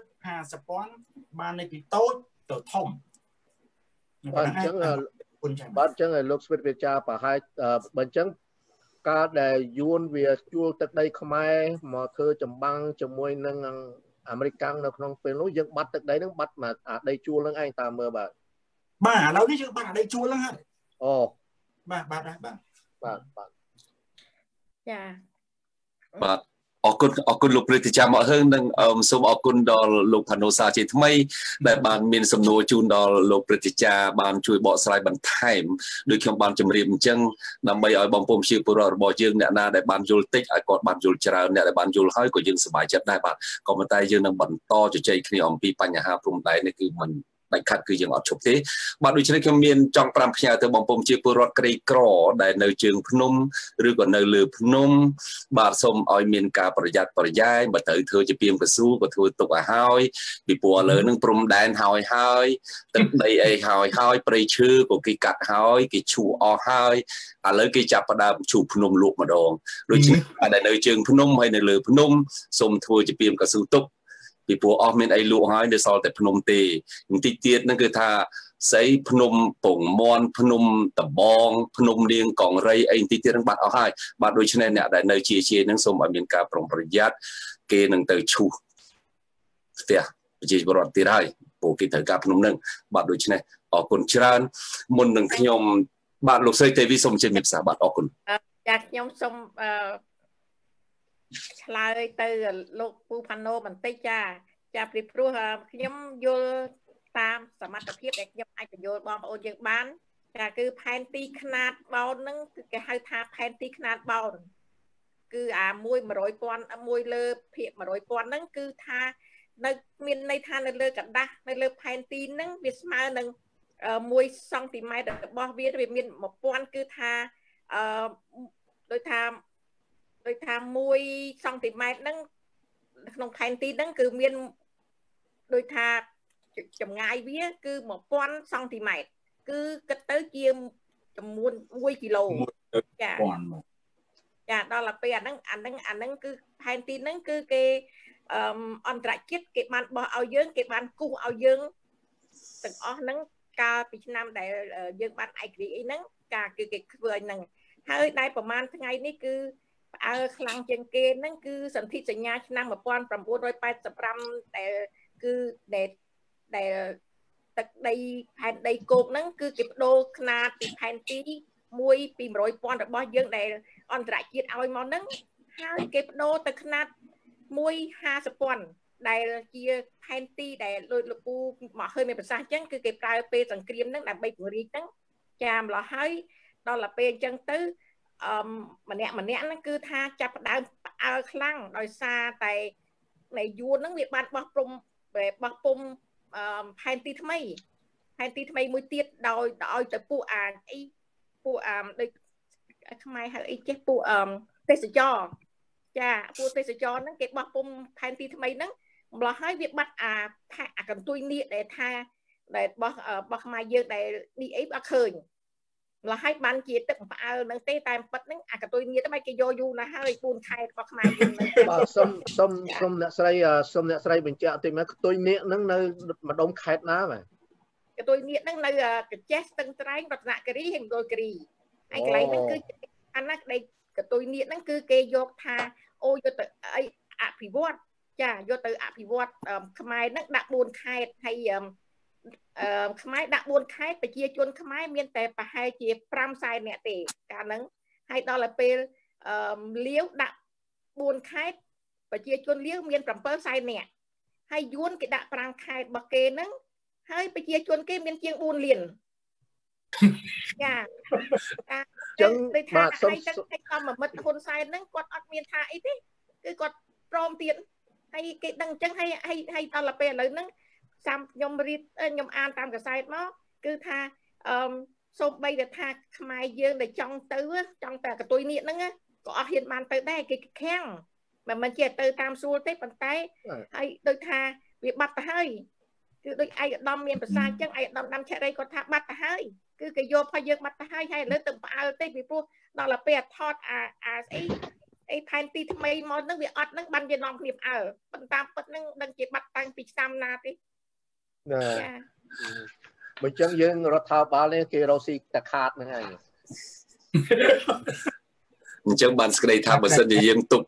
50,000បាននៅពីតូចទៅធំបាទអញ្ចឹងលោកស្វិតវាចាប្រហែលបើអញ្ចឹងការដែលយួនវាជួលទឹកដីខ្មែរមកធ្វើចម្បាំងជាមួយនឹងអាមេរិកកាំងនៅក្នុងពេលនោះយើងបាត់ទឹកដីហ្នឹងបាត់មកអាដីជួលហ្នឹងឯងតាមមើលបាទឥឡូវនេះយើងបាត់អាដីជួលហ្នឹងហើយអូបាទដែរបាទចាបាទអរគុណលោកព្រឹទ្ធាចារ្យមកហឹងនិងសូមអរគុណដល់លោកផាណូសាជាថ្មីដែលបានមានសំណួរជូនដល់លោកព្រឹទ្ធាចារ្យបានជួយបកស្រាយបន្ថែមដោយខ្ញុំបានជម្រាបអញ្ចឹងដើម្បីឲ្យបងប្អូនប្រជាពលរដ្ឋរបស់យើងអ្នកណាដែលបានយល់តិចឲ្យគាត់បានយល់ច្រើនអ្នកដែលបានយល់ហើយក៏យើងសប្បាយចិត្តដែរបាទក៏ប៉ុន្តែយើងនឹងបន្តជជែកគ្នាអំពីបញ្ហាព្រំដែននេះគឺមិនដាច់ខាត់គឺយើងអត់ឈប់ទេបាទដូច្នេះខ្ញុំមានចង់5ផ្ញើទៅបងប្អូនជាពលរដ្ឋក្រីក្រដែលនៅជើងភ្នំឬក៏នៅលើភ្នំបាទសូមឲ្យមានការប្រយ័ត្នប្រយែងបើត្រូវធ្វើជាពីមកស៊ូក៏ធ្វើទុកឲ្យហើយពីព្រោះឥឡូវហ្នឹងព្រំដែនហើយទឹកដីអីហើយព្រៃឈើក៏គេកាត់ហើយគេឈូសអស់ហើយឥឡូវគេចាប់ផ្ដើមឈូសភ្នំលក់ម្ដងដូច្នេះដែលនៅជើងភ្នំហើយនៅលើភ្នំសូមធ្វើជាពីមកស៊ូទុកពីព្រោះអស់មានអីលក់ហើយនៅសល់តែភ្នំទេបន្តិចទៀតហ្នឹងគឺថាស្អីភ្នំពងមាន់ភ្នំតបងភ្នំនាងកងរៃអីបន្តិចទៀតហ្នឹងបាត់អស់ហើយបាទដូច្នេះអ្នកដែលនៅជាហ្នឹងសូមឲ្យមានការប្រុងប្រយ័ត្នគេនឹងទៅឈូសផ្ទះប្រជាពលរដ្ឋទៀតហើយព្រោះគេត្រូវការភ្នំហ្នឹងបាទដូច្នេះអរគុណច្រើនមុននឹងខ្ញុំបាទលោកស្រីទេវីសូមជម្រាបសាបាទអរគុណចាខ្ញុំសូមឆ្លើយទៅលោកពូផាណូបន្តិចចាពីព្រោះខ្ញុំយល់តាមសមត្ថភាពដែលខ្ញុំអាចបញ្យល់បងប្អូនយើងបានចាគឺផែនទីខ្នាតបោនហ្នឹងគឺគេហៅថាផែនទីខ្នាតបោនគឺអា100,000មួយលើភាគ100,000ហ្នឹងគឺថានៅមានន័យថានៅលើกระดาษនៅលើផែនទីហ្នឹងវាស្មើនឹង1 សង់ទីម៉ែត្ររបស់វាមាន1000គឺថាដោយថា1 សង់ទីម៉ែត្រហ្នឹងក្នុងផែនទីហ្នឹងគឺមានដោយថាចម្ងាយវាគឺ1000 សង់ទីម៉ែត្រគឺគិតទៅជាចំនួន1 គីឡូចាដល់ទៅពេលអាហ្នឹងគឺផែនទីហ្នឹងគឺគេអន្តរជាតិគេបានបោះឲ្យយើងគេបានគូសឲ្យយើងទាំងអស់ហ្នឹងកាលពីឆ្នាំដែលយើងបានឯករាជ្យអីហ្នឹងគឺគេធ្វើឲ្យហ្នឹងហើយដែលប្រហែលថ្ងៃនេះគឺផ្អើលខ្លាំងជាងគេហ្នឹងគឺសន្ធិសញ្ញាឆ្នាំ1985ដែលគឺដែលទឹកដីផែនដីគោកហ្នឹងគឺគេបដូរຂະຫນາດពីផែនទី1ពី100,000របស់យើងដែលអន្តរជាតិឲ្យមកហ្នឹងហើយគេបដូរទៅຂະຫນາດ150,000ដែលជាផែនទីដែលលោកពូមកឃើញមានប្រសាសន៍អញ្ចឹងគឺគេប្រើពេលសង្គ្រាមហ្នឹងដើម្បីពង្រីកហ្នឹងចាម្ល៉េះហើយដល់ទៅពេលអញ្ចឹងទៅម្នាក់ហ្នឹងគឺថាចាប់ផ្ដើមផ្អើលខ្លាំងដោយសារតែនៃយួនហ្នឹងវាបានបោះពុំផែនទីថ្មីមួយទៀតដោយទៅពួកដូចខ្មែរហៅអីចេះពួកទេសចរចាពួកទេសចរហ្នឹងគេបោះពុំផែនទីថ្មីហ្នឹងម្ល៉េះហើយវាបាត់អាកន្ទុយនៀកដែលថាដែលបោះខ្មែរយើងដែលនេះអីអត់ឃើញម្ល៉េះហើយបានជាទឹកផ្អើលហ្នឹងទេតែប៉ិតហ្នឹងអាកន្ទុយនៀកទៅគេយកយូរណាស់ហើយ4ខែរបស់ខ្មែរយើងហ្នឹងបាទសុំអ្នកស្រីបញ្ជាក់តិចមកកន្ទុយនៀកហ្នឹងនៅម្ដុំខេត្តណាបាទកន្ទុយនៀកហ្នឹងនៅកញ្ចេះស្ទឹងត្រែងរតនគិរីហើយមណ្ឌលគិរីហើយកន្លែងហ្នឹងគឺអាណាក្តីកន្ទុយនៀកហ្នឹងគឺគេយកថាអូយកទៅអភិវឌ្ឍចាយកទៅអភិវឌ្ឍខ្មែរហ្នឹងដាក់4ខេត្តហើយខ្មែរដាក់4ខេត្តប្រជាជនខ្មែរមានតែប្រហែលជា500,000នាក់ទេកាលហ្នឹងហើយដល់ទៅពេលលាវដាក់4ខេត្តប្រជាជនលាវមាន700,000នាក់ហើយយួនគេដាក់5ខេត្តរបស់គេហ្នឹងហើយប្រជាជនគេមានជាង4លានចាចឹងដូចថាឲ្យទឹកកម្មមិត្តហ៊ុនសែនហ្នឹងគាត់អត់មានថាអីទេគឺគាត់ព្រមទៀតហើយគេដឹងអញ្ចឹងហើយដល់ទៅពេលឥឡូវហ្នឹងខ្ញុំអានតាមកសែតមកគឺថាសូម្បីតែថាខ្មែរយើងដែលចង់តែកតុយនៀកហ្នឹងក៏អត់ហ៊ានបានទៅដែរគេខាំងមិនជាទៅតាមស្រួលទេប៉ុន្តែហើយដូចថាវាបាត់ទៅហើយគឺដូចឯកឧត្តមមានប្រសាសន៍អញ្ចឹងឯកឧត្តមដាំឆរិយគាត់ថាបាត់ទៅហើយគឺគេយកផុសយើងបាត់ទៅហើយឥឡូវទៅផ្អើលទេពីព្រោះដល់ទៅពេលថតអីផែនទីថ្មីមកហ្នឹងវាអត់ហ្នឹងបានជានាំគ្នាផ្អើលប៉ុន្តែពិតហ្នឹងដឹងជាបាត់តាំងពីឆ្នាំណាទេចាបើអញ្ចឹងយើងរដ្ឋាភិបាលនេះគេរកស៊ីតែខាតហ្នឹងហើយអញ្ចឹងបានស្ដីថាបើសិនជាយើងទុក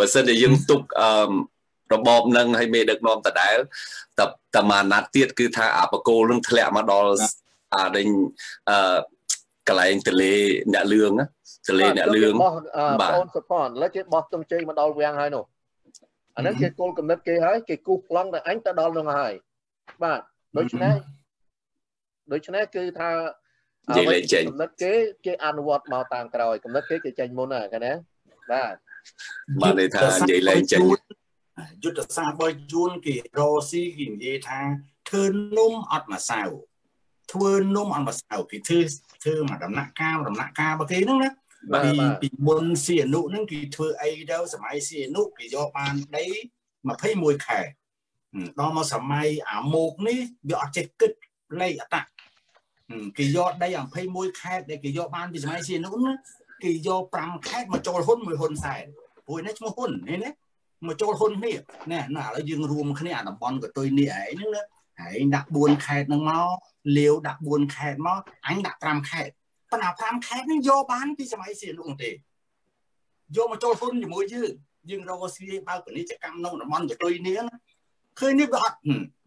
របបនឹងឲ្យមេដឹកនាំដដែលតែមួយណាត់ទៀតគឺថាអបកូលនឹងធ្លាក់មកដល់ដេញកន្លែងទលេអ្នកលឿងបាទបងសុផាន់ឥឡូវគេបោះទុំជ័យមកដល់វាំងហើយនោះអាហ្នឹងគេគោលកំណត់គេហើយគេគូសប្លង់តែអញទៅដល់នោះហើយបាទដូច្នេះគឺថានិយាយលេងចេញកំណត់គេអនុវត្តមកតាមក្រោយកំណត់គេចេញមុនណាឃើញណាបាទន័យថានិយាយលេងចេញយុទ្ធសាស្ត្ររបស់យួនគេរកស៊ីគេនិយាយថាធ្វើនំអត់ម្សៅធ្វើនំអត់ម្សៅគេធ្វើមកដំណាក់កាលរបស់គេហ្នឹងណាពីមុនសៀនុហ្នឹងគេធ្វើអីទៅសម័យសៀនុគេយកបានដី21ខែដល់មកសម័យអាម៉ូកនេះវាអត់ចេះគិតលេខអត្តគេយកដី21ខេត្តដែលគេយកបានពីសម័យសៀនុណាគេយក5ខេត្តមកចូលហ៊ុនមួយហ៊ុនសែនព្រោះនេះឈ្មោះហ៊ុននេះមកចូលហ៊ុននេះណែឥឡូវយើងរួមគ្នាអាតំបន់កតុយនេះឯងហ្នឹងណាឯងដាក់4ខេត្តហ្នឹងមកលាវដាក់4ខេត្តមកអញដាក់5ខេត្តប៉ុន្តែ5ខេត្តហ្នឹងយកបានពីសម័យសៀនុទេយកមកចូលហ៊ុនជាមួយយើងរកស៊ីបើកពាណិជ្ជកម្មក្នុងតំបន់កតុយនេះណាឃើញនេះវាអត់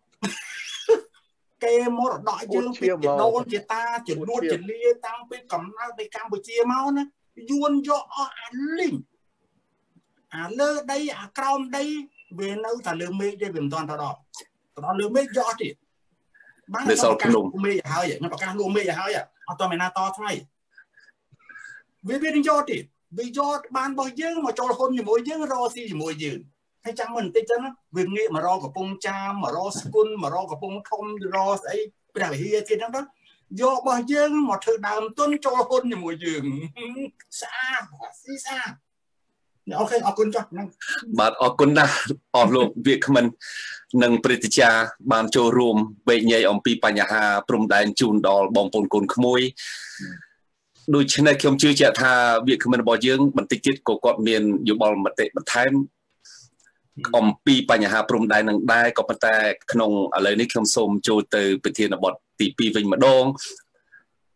គេមរតកយើងពីដូនជាតាជំនួតជាលាតាំងពីកំណើតនៃកម្ពុជាមកណាយួនយកអស់អាលីងអាលើដីអាក្រោមដីវានៅតែលើមេឃទេវាមិនទាន់ទៅដល់លើមេឃយកទៀតបានប្រកាសលុំមេឃហើយខ្ញុំប្រកាសលុំមេឃហើយអត់តមានណាតថ្លៃវានឹងយកទៀតវាយកបានរបស់យើងមកចូលហ៊ុនជាមួយយើងរកស៊ីជាមួយយើងហើយចាំមើលបន្តិចចឹងវាងាកមករកកំពង់ចាមមករកស្គុនមករកកំពង់ធំរកស្អីព្រះវិហារទៀតហ្នឹងទៅយករបស់យើងមកធ្វើដើមទុនចូលហ៊ុនជាមួយយើងស្អាតស៊ីស្អាតអូខេអរគុណចុះហ្នឹងបាទអរគុណណាស់អរលោកវាគ្មិននិងព្រឹទ្ធាចារ្យបានចូលរួមវែកញែកអំពីបញ្ហាព្រំដែនជូនដល់បងប្អូនកូនក្មួយដូច្នេះខ្ញុំជឿជាក់ថាវាគ្មិនរបស់យើងបន្តិចទៀតក៏គាត់មានយោបល់មតិបន្ថែមអំពីបញ្ហាព្រំដែននឹងដែរក៏ប៉ុន្តែក្នុងឥឡូវនេះខ្ញុំសូមចូលទៅប្រធានបទទី2វិញម្ដង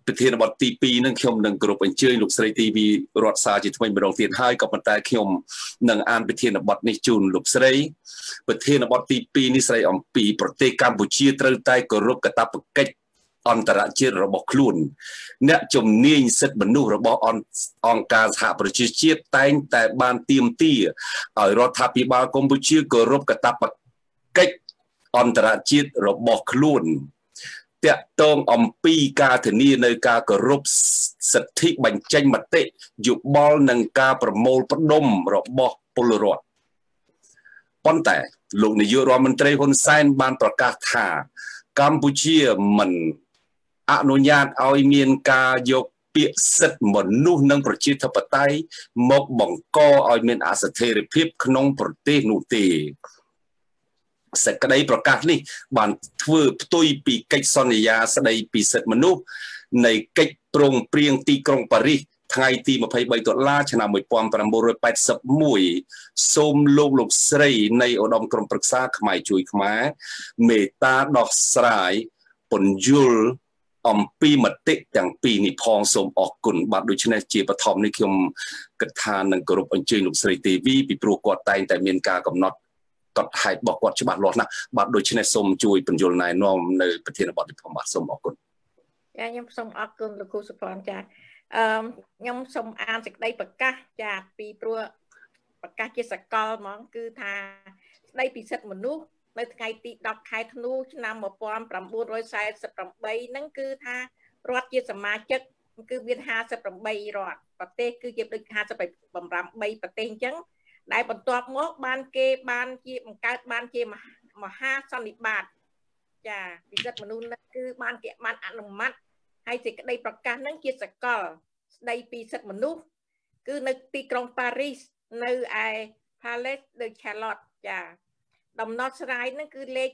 ប្រធានបទទី2នឹងខ្ញុំនឹងគោរពអញ្ជើញលោកស្រីទីវីរដ្ឋសាជាថ្មីម្ដងទៀតហើយក៏ប៉ុន្តែខ្ញុំនឹងអានប្រធានបទនេះជូនលោកស្រីប្រធានបទទី2នេះស្រីអំពីប្រទេសកម្ពុជាត្រូវតែគោរពកាតព្វកិច្ចអន្តរជាតិរបស់ខ្លួនអ្នកជំនាញសិទ្ធិមនុស្សរបស់អង្គការសហប្រជាជាតិតែងតែបានទាមទារឲ្យរដ្ឋាភិបាលកម្ពុជាគោរពកាតព្វកិច្ចអន្តរជាតិរបស់ខ្លួនតាក់ទងអំពីការធានានៅការគោរពសិទ្ធិបញ្ចេញមតិយោបល់និងការប្រមូលផ្ដុំរបស់ពលរដ្ឋប៉ុន្តែលោកនាយករដ្ឋមន្ត្រីហ៊ុនសែនបានប្រកាសថាកម្ពុជាមិនអនុញ្ញាតឲ្យមានការយកពាក្យសិទ្ធិមនុស្សនិងប្រជាធិបតេយ្យមកបង្កឲ្យមានអស្ថិរភាពក្នុងប្រទេសនោះទេសេចក្តីប្រកាសនេះបានធ្វើផ្ទុយពីកិច្ចសន្យាស្តីពីសិទ្ធិមនុស្សនៃកិច្ចព្រមព្រៀងទីក្រុងប៉ារីសថ្ងៃទី23ដុល្លារឆ្នាំ1981សូមលោកស្រីនៃឧត្តមក្រុមប្រឹក្សាខ្មែរជួយខ្មែរមេត្តាដោះស្រាយពន្យល់អំពីមតិទាំងពីរនេះផងសូមអរគុណបាទដូច្នេះជាបឋមនេះខ្ញុំគិតថានឹងគោរពអញ្ជើញលោកស្រីទេវីពីព្រោះគាត់តែងតែមានការកំណត់កត់ហេតុរបស់គាត់ច្បាស់លាស់ណាស់បាទដូច្នេះសូមជួយពន្យល់ណែនាំនៅប្រធានបទនេះផងបាទសូមអរគុណចាខ្ញុំសូមអរគុណលោកគ្រូសុផាន់ចាខ្ញុំសូមអានសេចក្តីប្រកាសចាពីព្រោះប្រកាសជាសកលហ្មងគឺថាស្តីពីសិទ្ធិមនុស្សនៅថ្ងៃទី10ខែធ្នូឆ្នាំ1948ហ្នឹងគឺថារដ្ឋជាសមាជិកគឺមាន58រដ្ឋប្រទេសគឺជាដូច58ប្រទេសអញ្ចឹងដែលបន្ទាប់មកបានជាបង្កើតបានជាមហាសន្និបាតចាពីសិទ្ធិមនុស្សហ្នឹងគឺបានគេបានអនុម័តហើយសេចក្តីប្រកាសហ្នឹងជាសកលស្តីពីសិទ្ធិមនុស្សគឺនៅទីក្រុងប៉ារីសនៅឯ Palais de Charlotte ចាដំណោះស្រាយហ្នឹងគឺលេខ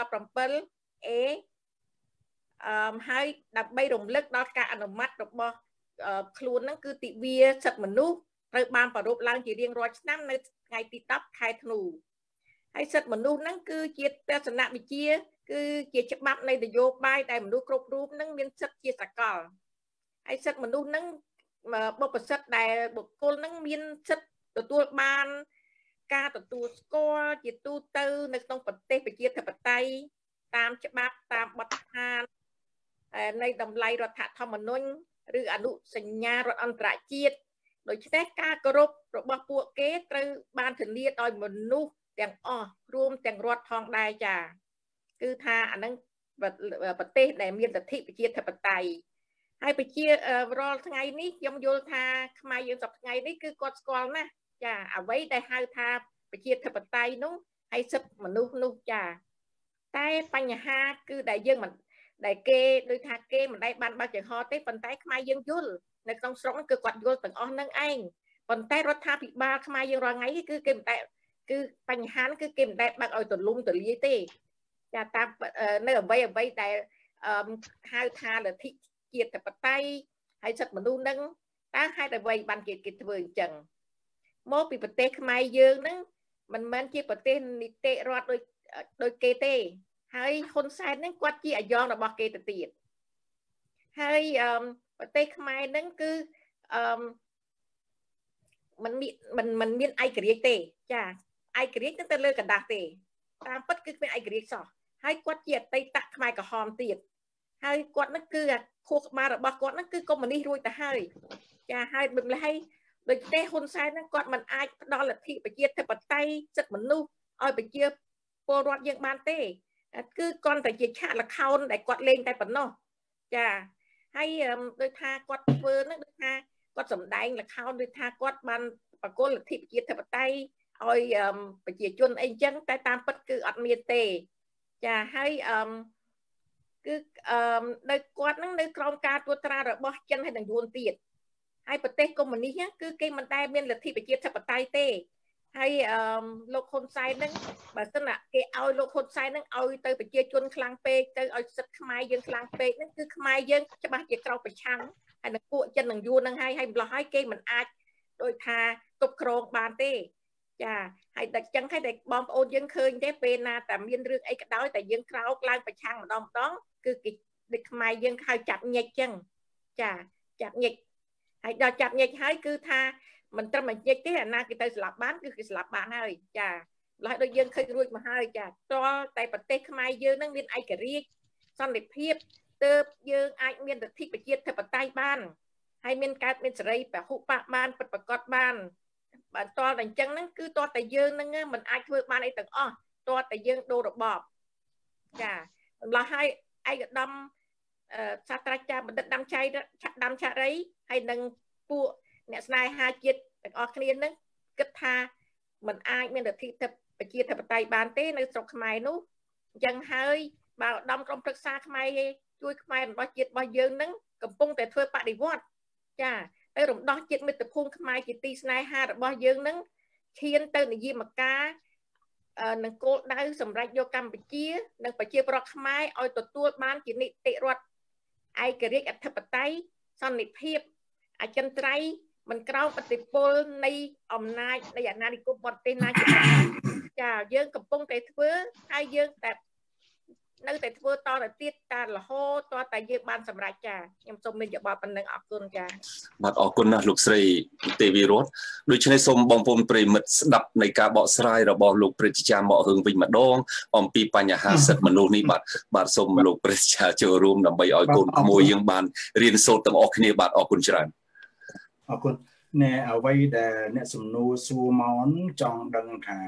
217 A ហើយដើម្បីរំលឹកដល់ការអនុម័តរបស់ខ្លួនហ្នឹងគឺទិវាសិទ្ធិមនុស្សត្រូវបានប្រារព្ធឡើងជារៀងរាល់ឆ្នាំនៅថ្ងៃទី10ខែធ្នូហើយសិទ្ធិមនុស្សហ្នឹងគឺជាទស្សនវិជ្ជាគឺជាច្បាប់នៃនយោបាយដែលមនុស្សគ្រប់រូបហ្នឹងមានសិទ្ធិជាសកលហើយសិទ្ធិមនុស្សហ្នឹងបុព្វសិទ្ធិដែលបុគ្គលហ្នឹងមានសិទ្ធិទទួលបានការទទួលស្គាល់ជាទូទៅនៅក្នុងប្រទេសប្រជាធិបតេយ្យតាមច្បាប់តាមបទដ្ឋាននៃតម្លៃរដ្ឋធម្មនុញ្ញឬអនុសញ្ញារដ្ឋអន្តរជាតិដូច្នេះការគោរពរបស់ពួកគេត្រូវបានធានាដោយមនុស្សទាំងអស់រួមទាំងរដ្ឋផងដែរចាគឺថាអានឹងប្រទេសដែលមានលទ្ធិប្រជាធិបតេយ្យហើយប្រជារាល់ថ្ងៃនេះខ្ញុំយល់ថាខ្មែរយើងសប្តាហ៍ថ្ងៃនេះគឺគាត់ស្គាល់ណាស់ចាអ្វីដែលហៅថាប្រជាធិបតេយ្យនោះហើយសិទ្ធិមនុស្សនោះចាតែបញ្ហាគឺដែលយើងមិនដែលគេដូចថាគេមិនដែលបានបើកចំហទេប៉ុន្តែខ្មែរយើងយល់នៅក្នុងស្រុកគឺគាត់យល់ទាំងអស់នឹងឯងប៉ុន្តែរដ្ឋាភិបាលខ្មែរយើងរាល់ថ្ងៃគឺគេមិនដែលគឺបញ្ហាគឺគេមិនដែលបើកឲ្យទលំទលាយទេចាតាមនៅអ្វីដែលហៅថាលទ្ធិជាតិបតៃហើយសិទ្ធិមនុស្សនឹងតើហេតុអ្វីបានគេធ្វើអញ្ចឹងមកពីប្រទេសខ្មែរយើងហ្នឹងមិនមែនជាប្រទេសនីតិរដ្ឋដូចគេទេហើយហ៊ុនសែនហ្នឹងគាត់ជាអាយ៉ងរបស់គេទៅទៀតហើយប្រទេសខ្មែរហ្នឹងគឺมันមានឯករាជ្យទេចាឯករាជ្យទៅលើกระดาษទេតាមពិតគឺគ្មានឯករាជ្យសោះហើយគាត់ជាអតីតខ្មែរក្រហមទៀតហើយគាត់ហ្នឹងគឺខួរក្បាលរបស់គាត់ហ្នឹងគឺកុម្មុយនីសរួចទៅហើយចាហើយមិនលះដូច្នេះហ៊ុនសែនហ្នឹងគាត់មិនអាចផ្ដល់លទ្ធិប្រជាធិបតេយ្យសិទ្ធិមនុស្សឲ្យប្រជាពលរដ្ឋយើងបានទេគឺគាត់តែជាឆាកល្ខោនដែលគាត់លេងតែប៉ុណ្ណោះចាហើយដូចថាគាត់ធ្វើហ្នឹងដូចថាគាត់សម្ដែងល្ខោនដូចថាគាត់បានបកគលលទ្ធិប្រជាធិបតេយ្យឲ្យប្រជាជនអីចឹងតែតាមពិតគឺអត់មានទេចាហើយគឺនៅគាត់ហ្នឹងនៅក្រោមការត្រួតត្រារបស់ចិនហើយនឹងយួនទៀតហើយប្រទេសកុម្មុយនីសគឺគេមិនដែលមានលទ្ធិប្រជាធិបតេយ្យទេហើយលោកហ៊ុនសែនហ្នឹងបើសិនគេឲ្យលោកហ៊ុនសែនហ្នឹងឲ្យទៅប្រជាជនខ្លាំងពេកទៅឲ្យសិទ្ធិខ្មែរយើងខ្លាំងពេកហ្នឹងគឺខ្មែរយើងច្បាស់ជាក្រោកប្រឆាំងហើយនឹងពួកចិននឹងយួនហ្នឹងហើយម្ល៉េះហើយគេមិនអាចដូចថាទប់គ្រងបានទេចាហើយតែចឹងហើយតែបងប្អូនយើងឃើញទេពេលណាតែមានរឿងអីក៏ដោយតែយើងក្រោកឡើងប្រឆាំងម្ដងគឺគេដូចខ្មែរយើងហៅចាប់ញិចចឹងចាចាប់ញិចហើយដល់ចាប់ញិចហើយគឺថាមិនត្រឹមតែញិចទេអាណាគេទៅស្លាប់បានគឺគេស្លាប់បានហើយចាឡើយដូចយើងឃើញរួចមកហើយចាតតែប្រទេសខ្មែរយើងនឹងមានឯករាជ្យសន្តិភាពទើបយើងអាចមានលទ្ធិប្រជាធិបតេយ្យបានហើយមានកើតមានសេរីពហុបកបានពិតប្រាកដបានបើតតែអញ្ចឹងហ្នឹងគឺតតែយើងនឹងមិនអាចធ្វើបានអីទាំងអស់តតែយើងដូររបបចាម្ល៉េះហើយឯកឧត្តមសាស្ត្រាចារ្យបណ្ឌិតដាំឆារីហើយនឹងពួកអ្នកស្នេហាជាតិទាំងអស់គ្នានឹងគិតថាมันអាចមានលទ្ធិប្រជាធិបតេយ្យបានទេនៅស្រុកខ្មែរនោះអញ្ចឹងហើយបើឧត្តមក្រុមប្រឹក្សាខ្មែរជួយខ្មែររបស់ជាតិរបស់យើងនឹងកំពុងតែធ្វើបដិវត្តចាទៅរំដោះជាតិមិត្តភូមិខ្មែរជាទីស្នេហារបស់យើងនឹងឈានទៅនយាមការនឹងគោលដៅសម្រាប់យកកម្ពុជានិងប្រជាប្រដ្ឋខ្មែរឲ្យទទួលបានជានីតិរដ្ឋឯករាជ្យអធិបតេយ្យសន្តិភាពអចិន្ត្រៃយ៍មិនក្រោមឥទ្ធិពលនៃអំណាចនៃអាណានិគមបរទេសណាជាចាយើងកំពុងតែធ្វើហើយយើងតែនៅតែធ្វើតទៅទៀតតារហូតតតែយើងបានសម្រេចចាខ្ញុំសូមមានយោបល់ប៉ុណ្ណឹងអរគុណចាបាទអរគុណណាស់លោកស្រីទេវីរតដូច្នេះសូមបងប្អូនប្រិមិត្តស្ដាប់នៃការបកស្រាយរបស់លោកព្រឹទ្ធាចារ្យមករឿងវិញម្ដងអំពីបញ្ហាសិទ្ធិមនុស្សនេះបាទសូមលោកព្រឹទ្ធាចារ្យចូលរួមដើម្បីឲ្យកូនក្មួយយើងបានរៀនសូត្រទាំងអស់គ្នាបាទអរគុណច្រើនអរគុណណែអ្វីដែលអ្នកសំណួរសួរមកចង់ដឹងថា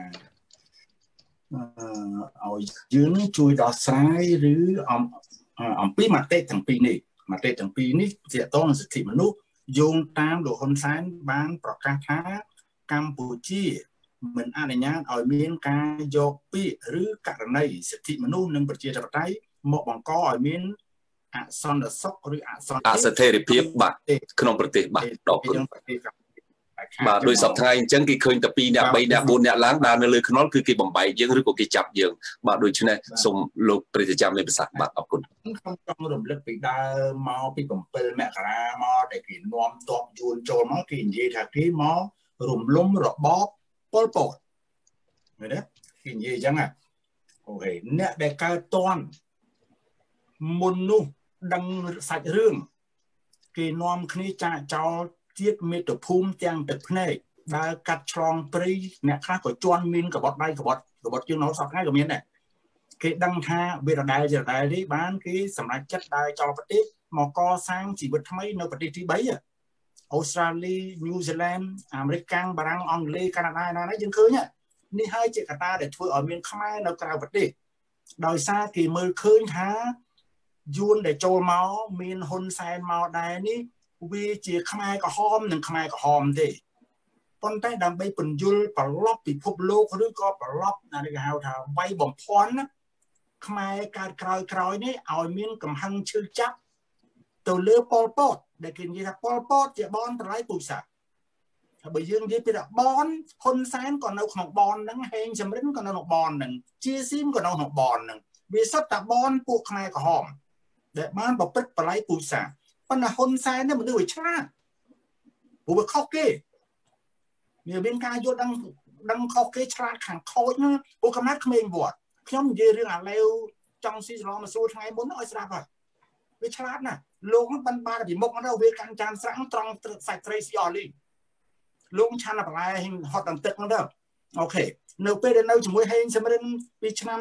ឲ្យយើងជួយដោះស្រាយឬអំពីមតិទាំងពីរនេះទាក់ទងនឹងសិទ្ធិមនុស្សយោងតាមលោកហ៊ុនសែនបានប្រកាសថាកម្ពុជាមិនអនុញ្ញាតឲ្យមានការយកពាក្យឬករណីសិទ្ធិមនុស្សនិងប្រជាធិបតេយ្យមកបង្កឲ្យមានអសន្តិសុខឬអស្ថិរភាពបាទក្នុងប្រទេសបាទដល់គុណបាទដោយសពថ្ងៃអញ្ចឹងគេឃើញតែ2អ្នក3អ្នក4អ្នកឡើងដើរនៅលើខ្នល់គឺគេបំបែកយើងឬក៏គេចាប់យើងបាទដូច្នេះសូមលោកព្រឹទ្ធាចារ្យមានប្រសាសន៍បាទអរគុណខ្ញុំចង់រំលឹកពីដើមមកពី7មករាមកដែលគេនាំទ័ពយួនចូលមកគេនិយាយថាគេមករំលំរបបប៉ុលពតមែនទេគេនិយាយអញ្ចឹងអូខេអ្នកដែលកើតតន់មុននោះដឹងសាច់រឿងគេនាំគ្នាចាក់ចោលជាតិមេត្តភូមិទាំងទឹកភ្នែកដើរកាត់ឆ្លងព្រៃអ្នកខ្លះក៏ជន់មានកបត់ដៃកបត់ជើងនោះសពថ្ងៃក៏មានដែរគេដឹងថាវារដែលនេះបានគេសម្រេចចិត្តដើរចោលប្រទេសមកកសាងជីវិតថ្មីនៅប្រទេសទី3អូស្ត្រាលីញូហ្សេឡង់អាមេរិកបារាំងអង់គ្លេសកាណាដាណាយើងឃើញនេះហើយជាកត្តាដែលធ្វើឲ្យមានខ្មែរនៅក្រៅប្រទេសដោយសារគេមើលឃើញថាយួនដែលចូលមកមានហ៊ុនសែនមកដែរនេះវាជាខ្មែរក្រហមនិងខ្មែរក្រហមទេប៉ុន្តែដើម្បីពន្យល់ប្រឡប់ពិភពលោកឬក៏ប្រឡប់គេហៅថាវាយបំភាន់ខ្មែរកើតក្រោយនេះឲ្យមានកំហឹងឈឺចាប់ទៅលើប៉ុលពតដែលគេនិយាយថាប៉ុលពតជាបនត្រឡៃពូជសាសន៍ហើយបើយើងនិយាយពីថាបនហ៊ុនសែនក៏នៅក្នុងបនហ្នឹងហេងសំរិនក៏នៅក្នុងបនហ្នឹងជាស៊ីមក៏នៅក្នុងបនហ្នឹងវាសុទ្ធតែបនពួកខ្មែរក្រហមដែលបានប្រព្រឹត្តបល័យពូជសាសន៍ប៉ុន្តែហ៊ុនសែននេះមនុស្សវាឆ្លាតព្រោះវាខុសគេមានការយល់ដឹងខុសគេឆ្លាតខាងខូចណាព្រោះកំណត់ក្មេងវត្តខ្ញុំនិយាយរឿងអាឡេវចង់ស៊ីសឡមកសួរថ្ងៃមុនឲ្យស្ដាប់ហើយវាឆ្លាតណាស់លោកនឹងបានពីមុខទៅវាកាន់ចានស្រាំងត្រង់សាច់ត្រីស៊ីអលីលោកឆានបន្លែហត់ដល់ទឹកហ្នឹងទៅអូខេនៅពេលដែលនៅជាមួយហេងសំរិនពីឆ្នាំ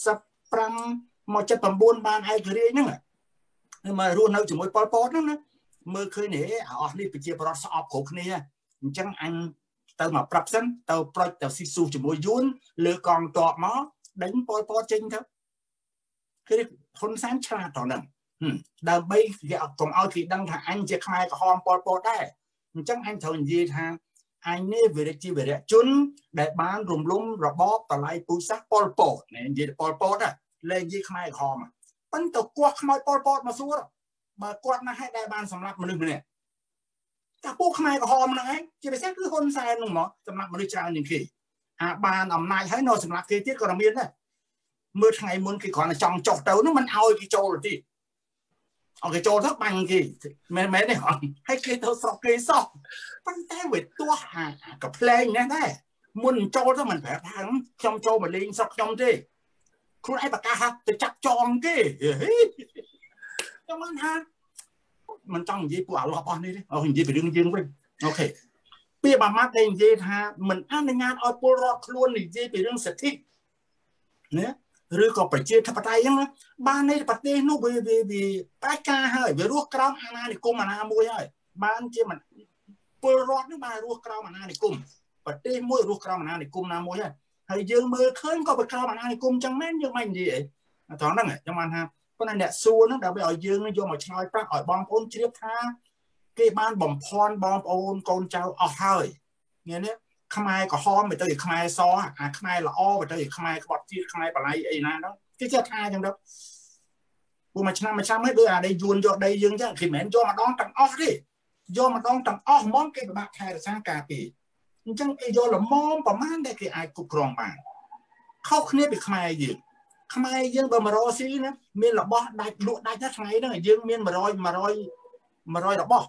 75មក79បានឯករាជ្យហ្នឹងមករស់នៅជាមួយប៉ុលពតហ្នឹងណាមើលឃើញនេះអស់នេះប្រជាប្រដ្ឋស្អប់គ្រប់គ្នាអញ្ចឹងអញទៅមកប្រាប់សិនទៅប្រូចទៅស៊ីស៊ូជាមួយយួនលើកងតបមកដេញប៉ុលពតចេញទៅគឺហ៊ុនសែនឆ្លាតដល់ហ្នឹងដើម្បីគេអត់កុំឲ្យគេដឹងថាអញជាខ្មែរក្រហមប៉ុលពតដែរអញ្ចឹងអញត្រូវនិយាយថាអញនេះវិរិយវរៈជនដែលបានរំលំរបបបល័យពូជសាសន៍ប៉ុលពតនិយាយប៉ុលពតលេងនិយាយខ្មែរក្រហមប៉ុន្តែគាត់ខ្មោចប៉ុលពតមកសួរបើគាត់ណាស់ឲ្យដែលបានសម្លាប់មនុស្សម្នាក់តែពួកខ្មែរក្រហមហ្នឹងឯងជាពិសេសគឺហ៊ុនសែនហ្នឹងមកសម្លាប់មនុស្សច្រើនជាងគេបានអំណាចហើយនៅសម្លាប់គេទៀតក៏មានដែរមើលថ្ងៃមុនគេគ្រាន់តែចង់ចុះទៅហ្នឹងមិនឲ្យគេចូលទេឲ្យគេចូលទៅបាញ់គេមែនទេហើយគេទៅស្រុកគេសោះប៉ុន្តែវាទាស់កាផ្លែងណាស់ដែរមុនចូលទៅមិនប្រាប់ថាខ្ញុំចូលមកលេងស្រុកខ្ញុំទេខ្លួនឯងប្រកាសទៅចាប់ចងគេខ្ញុំមិនថាមិនចង់និយាយពួកអាឡោះអស់នេះទេនិយាយពីរឿងយើងវិញអូខេពាក្យមួយម៉ាត់ដែលនិយាយថាមិនអនុញ្ញាតឲ្យពលរដ្ឋខ្លួននិយាយពីរឿងសិទ្ធិណាឬក៏ប្រជាធិបតេយ្យហ្នឹងបានในប្រទេសនោះវាបែកការហើយវារស់ក្រោមអាណានិគមអាណាមួយហើយបានជាមិនពលរដ្ឋនឹងបានរស់ក្រោមអាណានិគមប្រទេសមួយរស់ក្រោមអាណានិគមណាមួយហើយយើងមើលឃើញក៏ប្រក្រោមអាណានិគមចឹងមែនយើងមិននិយាយអីត្រង់ហ្នឹងខ្ញុំបានថាប៉ុន្តែអ្នកសួរហ្នឹងដើម្បីឲ្យយើងយកមកឆ្លើយប្រាប់ឲ្យបងប្អូនជ្រាបថាគេបានបំភ័ន្តបងប្អូនកូនចៅអស់ហើយngheនេះខ្មែរក្រហមទៅជាខ្មែរសអាខ្មែរល្អទៅជាខ្មែរក្បត់ជាតិខ្មែរបល័យអីណាđóគេចេះថាចឹងទៅពួកមួយឆ្នាំហើយដូចអាដីយួនយកដីយើងចឹងគេមិនមែនយកម្ដងទាំងអស់ទេយកម្ដងទាំងអស់ហ្មងគេពិបាកថែរក្សាការពារអញ្ចឹងគេយកល្មមប្រមាណដែលគេអាចគ្រប់គ្រងបានខុសគ្នាពីខ្មែរយើងបើ100ស៊ីណាមានរបស់ដាច់លក់ដាច់ណាថ្ងៃហ្នឹងយើងមាន100របស់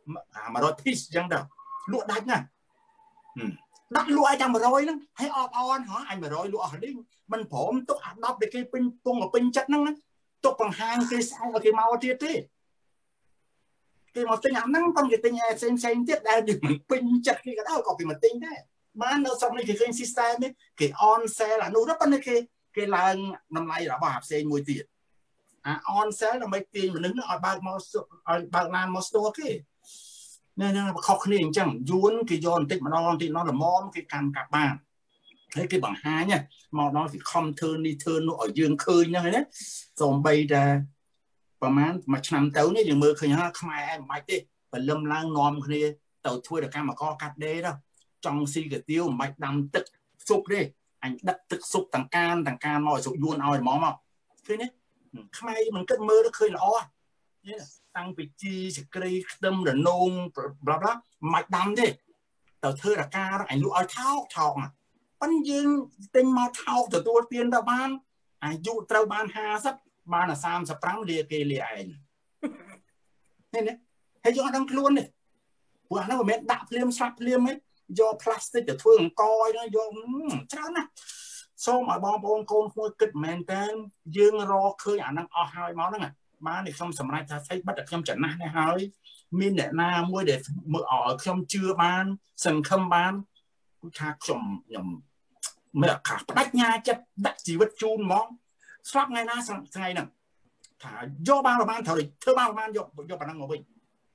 100 piece ចឹងទៅលក់ដាច់ណាដាក់លក់ឲ្យតែ100ហ្នឹងហើយអបអរហ៎ឲ្យ100លក់អស់នេះមិនព្រមទុកអា10ដែលគេពេញពងពេញចិត្តហ្នឹងណាទុកបង្ហាញគេស្អែកឲ្យគេមកទៀតទេគេមកទិញអាហ្នឹងប៉ុន្តែគេទិញឯផ្សេងទៀតដែលយើងមិនពេញចិត្តគេក៏ដោយក៏គេមកទិញដែរបាននៅស្រុកនេះគេឃើញ system នេះគេ on sale អានោះទៅប៉ុន្តែគេឡើងតម្លៃរបស់អាផ្សេងមួយទៀតអា on sale ដើម្បីទាញមនុស្សឲ្យបើកមកឲ្យបើកឡានមក store គេនេះខុសគ្នាអញ្ចឹងយួនគេយកបន្តិចម្ដងល្មមគេកាន់កាប់បានហើយគេបង្ហាញមកដល់គេខំធ្វើនេះធ្វើនោះឲ្យយើងឃើញហ្នឹងណាសូម្បីតែប្រហែលមួយឆ្នាំទៅនេះយើងមើលឃើញថាខ្មែរឯងមិនបាច់ទេបលឹមឡើងនាំគ្នាទៅធ្វើដល់កម្មករកាត់ដេរទៅចង់ស៊ីកាទៀវមិនបាច់ដាំទឹកស៊ុបទេអញដឹកទឹកស៊ុបទាំងកានមកសុកយួនឲ្យហ្មងមកឃើញទេខ្មែរមិនគិតមើលទៅឃើញល្អតាំងពីជីសក្រីខ្ទឹមរនោងប្រាប់មិនដាំទេទៅធ្វើរកាអញលក់ឲ្យថោកប៉ុន្តែយើងទិញមកថោកទទួលទានទៅបានអាយុត្រូវបាន50បាន35លាគេលាឯងនេះហើយយកអត់ដឹងខ្លួនទេព្រោះអានោះមិនមែនដាក់ភ្លាមស្លាប់ភ្លាមទេយកផ្លាស្ទិកទៅធ្វើអង្គឲ្យយកច្រើនណាស់សូមឲ្យបងប្អូនកូនក្មួយគិតមែនតើយើងរកឃើញអាហ្នឹងអស់ហើយមកហ្នឹងបាននេះខ្ញុំសម្រេចថាស្អីបិទតែខ្ញុំចំណាស់នេះហើយមានអ្នកណាមួយដែលមើលឲ្យខ្ញុំជឿបានសង្ឃឹមបានគឺថាខ្ញុំមើលអាកាសបដិញ្ញាចិត្តដាក់ជីវិតជូនហ្មងស្លាប់ថ្ងៃណាថ្ងៃហ្នឹងថាយកបានត្រូវធ្វើបានយកប៉ុណ្ណឹងមកវិញ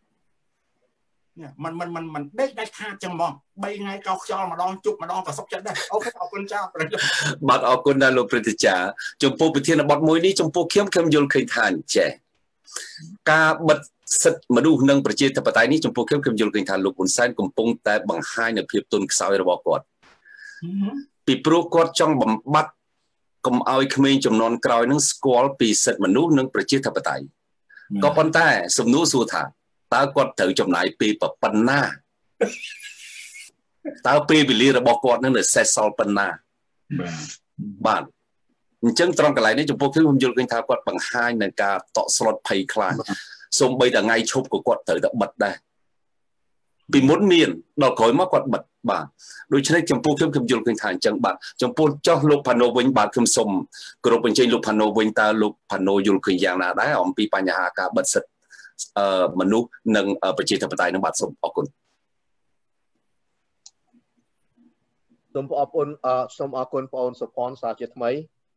มันដេកដាច់ខាតចឹងហ្មង3ថ្ងៃកោខ្យល់ម្ដងជប់ម្ដងក៏សុខចិត្តដែរអូខេអរគុណចា៎បាទអរគុណដល់លោកព្រឹទ្ធាចារ្យចំពោះប្រធានបទមួយនេះចំពោះខ្ញុំយល់ឃើញថាចេះការបិទសិទ្ធិមនុស្សនិងប្រជាធិបតេយ្យនេះចំពោះខ្ញុំយល់ឃើញថាលោកហ៊ុនសែនកំពុងតែបង្ហាញនូវភាពទន់ខ្សោយរបស់គាត់ពីព្រោះគាត់ចង់បំបត្តិកុំឲ្យក្មេងជំនាន់ក្រោយនឹងស្គាល់ពីសិទ្ធិមនុស្សនិងប្រជាធិបតេយ្យក៏ប៉ុន្តែសំណួរសួរថាតើគាត់ត្រូវចំណាយពេលប៉ុណ្ណាតើពេលវេលារបស់គាត់នឹងនៅសេសសល់ប៉ុណ្ណាបាទអញ្ចឹងត្រង់កន្លែងនេះចំពោះខ្ញុំយល់ឃើញថាគាត់បង្ហាញនៅការតក់ស្លុតភ័យខ្លាចសូម្បីតែថ្ងៃឈប់ក៏គាត់ត្រូវតែបិទដែរពីមុនមានដល់ក្រោយមកគាត់បិទបាទដូច្នេះចំពោះខ្ញុំយល់ឃើញថាអញ្ចឹងបាទចំពោះចោះលោកផាណូវិញបាទខ្ញុំសូមគោរពអញ្ជើញលោកផាណូវិញតើលោកផាណូយល់ឃើញយ៉ាងណាដែរអំពីបញ្ហាការបិទសិទ្ធិមនុស្សនិងប្រជាធិបតេយ្យនឹងបាទសូមអរគុណសូមអរគុណបងអូនសុផាន់សាជាថ្មី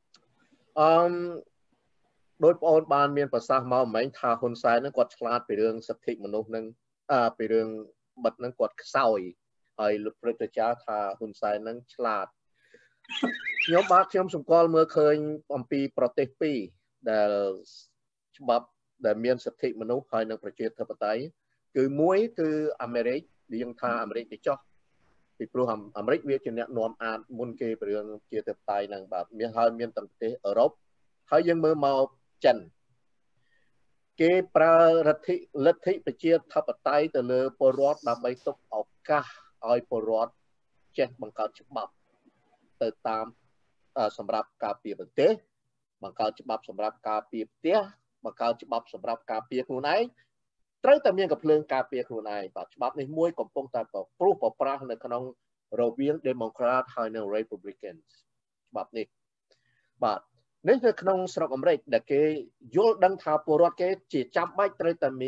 ដោយបងអូនបានមានប្រសាសន៍មកមិញថាហ៊ុនសែននឹងគាត់ឆ្លាតពីរឿងសិទ្ធិមនុស្សនឹងពីរឿងបិទនឹងគាត់ខ្សោយហើយលោកព្រឹទ្ធាចារ្យថាហ៊ុនសែននឹងឆ្លាតខ្ញុំសម្គាល់មើលឃើញអំពីប្រទេសពីរដែលច្បាប់ដែលមានសិទ្ធិមនុស្សហើយនិងប្រជាធិបតេយ្យគឺមួយគឺអាមេរិកយើងថាអាមេរិកទៅចោះពីព្រោះអាមេរិកវាជាអ្នកនាំអាតមុនគេពីរឿងជាធិបតេយ្យហ្នឹងបាទមានទាំងប្រទេសអឺរ៉ុបហើយយើងមើលមកចិនគេប្រើលទ្ធិប្រជាធិបតេយ្យទៅលើពលរដ្ឋដើម្បីទុកឱកាសឲ្យពលរដ្ឋចេះបង្កើតច្បាប់ទៅតាមសម្រាប់ការពារប្រទេសបង្កើតច្បាប់សម្រាប់ការពារផ្ទះបង្កើតច្បាប់សម្រាប់ការពារខ្លួនឯងត្រូវតែមានកំភ្លើងការពារខ្លួនឯងបាទច្បាប់នេះមួយកំពុងតែប្រប្រាស់នៅក្នុងរវាង Democrat ហើយនិង Republicans ច្បាប់នេះបាទនេះនៅក្នុងស្រុកអាមេរិកដែលគេយល់ដឹងថាពលរដ្ឋគេជាចាំបាច់ត្រូវតែមាន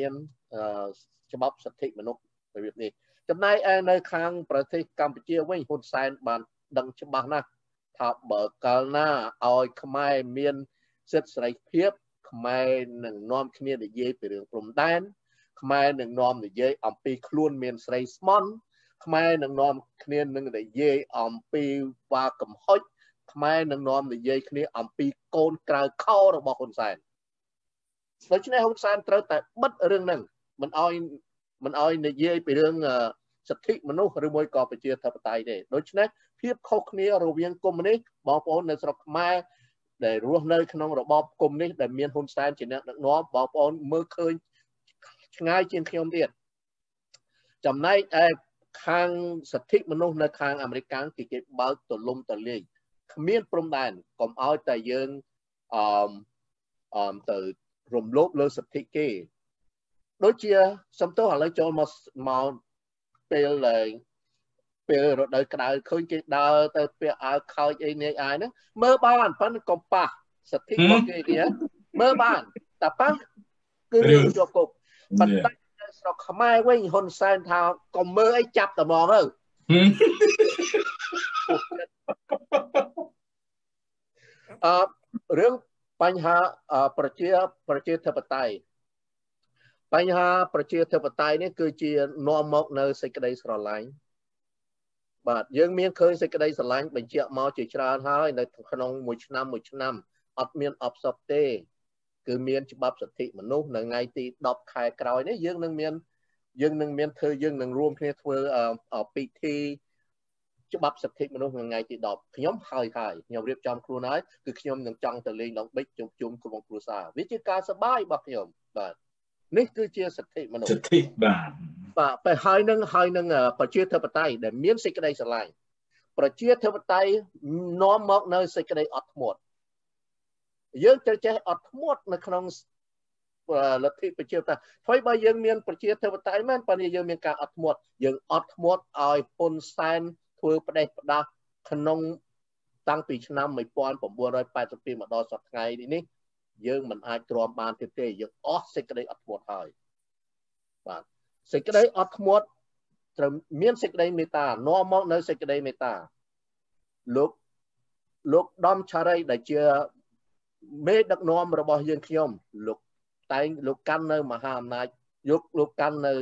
ច្បាប់សិទ្ធិមនុស្សរបៀបនេះចំណែកឯនៅខាងប្រទេសកម្ពុជាវិញហ៊ុនសែនបានដឹងច្បាស់ណាស់ថាបើកាលណាឲ្យខ្មែរមានសិទ្ធិសេរីភាពខ្មែរនឹងនាំគ្នានិយាយពីរឿងព្រំដែនខ្មែរនឹងនាំនិយាយអំពីខ្លួនមានស្រីស្មន់ខ្មែរនឹងនាំគ្នានឹងនិយាយអំពីវ៉ាកំហុចខ្មែរនឹងនាំនិយាយគ្នាអំពីកូនក្រៅខោរបស់ហ៊ុនសែនដូច្នេះហ៊ុនសែនត្រូវតែបិទរឿងហ្នឹងមិនឲ្យនិយាយពីរឿងសិទ្ធិមនុស្សឬមួយក៏ប្រជាធិបតេយ្យទេដូច្នេះភាពខុសគ្នារវាងកុម្មុយនីសបងប្អូននៅស្រុកខ្មែរដែលរស់នៅក្នុងរបបកុម្មុយនីសដែលមានហ៊ុនសែនជាអ្នកដឹកនាំបងប្អូនមើលឃើញឆ្ងាយជាងខ្ញុំទៀតចំណែកឯខាងសិទ្ធិមនុស្សនៅខាងអាមេរិកគេបើកទលំទលាយគ្មានព្រំដែនកុំឲ្យតែយើងទៅរំលោភលើសិទ្ធិគេដូចជាសំទោសឥឡូវចូលមកពេលរដូវក្តៅឃើញគេដើរទៅពាក់អាវខោចអីនេះអាយហ្នឹងមើលបានប៉ុន្តែកុំប៉ះសិទ្ធិរបស់គេនេះមើលបានតែប៉ះគឺរឿងជាប់គុកប៉ុន្តែស្រុកខ្មែរវិញហ៊ុនសែនថាកុំមើលអីចាប់តែមកទៅរឿងបញ្ហាប្រជាធិបតេយ្យបញ្ហាប្រជាធិបតេយ្យនេះគឺជានាំមកនៅសេចក្តីស្រឡាញ់បាទយើងមានឃើញសេចក្តីស្រឡាញ់បញ្ជាក់មកជាច្រើនហើយនៅក្នុងមួយឆ្នាំអត់មានអបសុខទេគឺមានច្បាប់សិទ្ធិមនុស្សនៅថ្ងៃទី10ខែក្រោយនេះយើងនឹងមានរួមគ្នាធ្វើពិធីច្បាប់សិទ្ធិមនុស្សថ្ងៃទី10ខ្ញុំហើយខ្ញុំរៀបចំខ្លួនហើយគឺខ្ញុំនឹងចង់ទៅលេងដងបិចជុំក្រុមគ្រួសារវាជាការសប្បាយរបស់ខ្ញុំបាទនេះគឺជាសិទ្ធិមនុស្សសិទ្ធិបាទតែហើយនឹងប្រជាធិបតេយ្យដែលមានសេចក្តីស្រឡាញ់ប្រជាធិបតេយ្យនាំមកនៅសេចក្តីអត់ធ្មត់យើងត្រូវចេះអត់ធ្មត់នៅក្នុងលទ្ធិប្រជាធិបតេយ្យថ្មីបើយើងមានប្រជាធិបតេយ្យមែនប៉ុន្តែយើងមានការអត់ធ្មត់យើងអត់ធ្មត់ឲ្យហ៊ុនសែនធ្វើផ្ដេសផ្ដាស់ក្នុងតាំងពីឆ្នាំ1982មកដល់សប្តាហ៍ថ្ងៃនេះយើងមិនអាចទ្រាំបានទេយើងអស់សេចក្តីអត់ធ្មត់ហើយបាទសេចក្តីអត់ធ្មត់ត្រូវមានសេចក្តីមេត្តានាំមកនៅសេចក្តីមេត្តាលោកដំឆារីដែលជាមេដឹកនាំរបស់យើងខ្ញុំលោកកាន់នៅមហាអំណាចលោកកាន់នៅ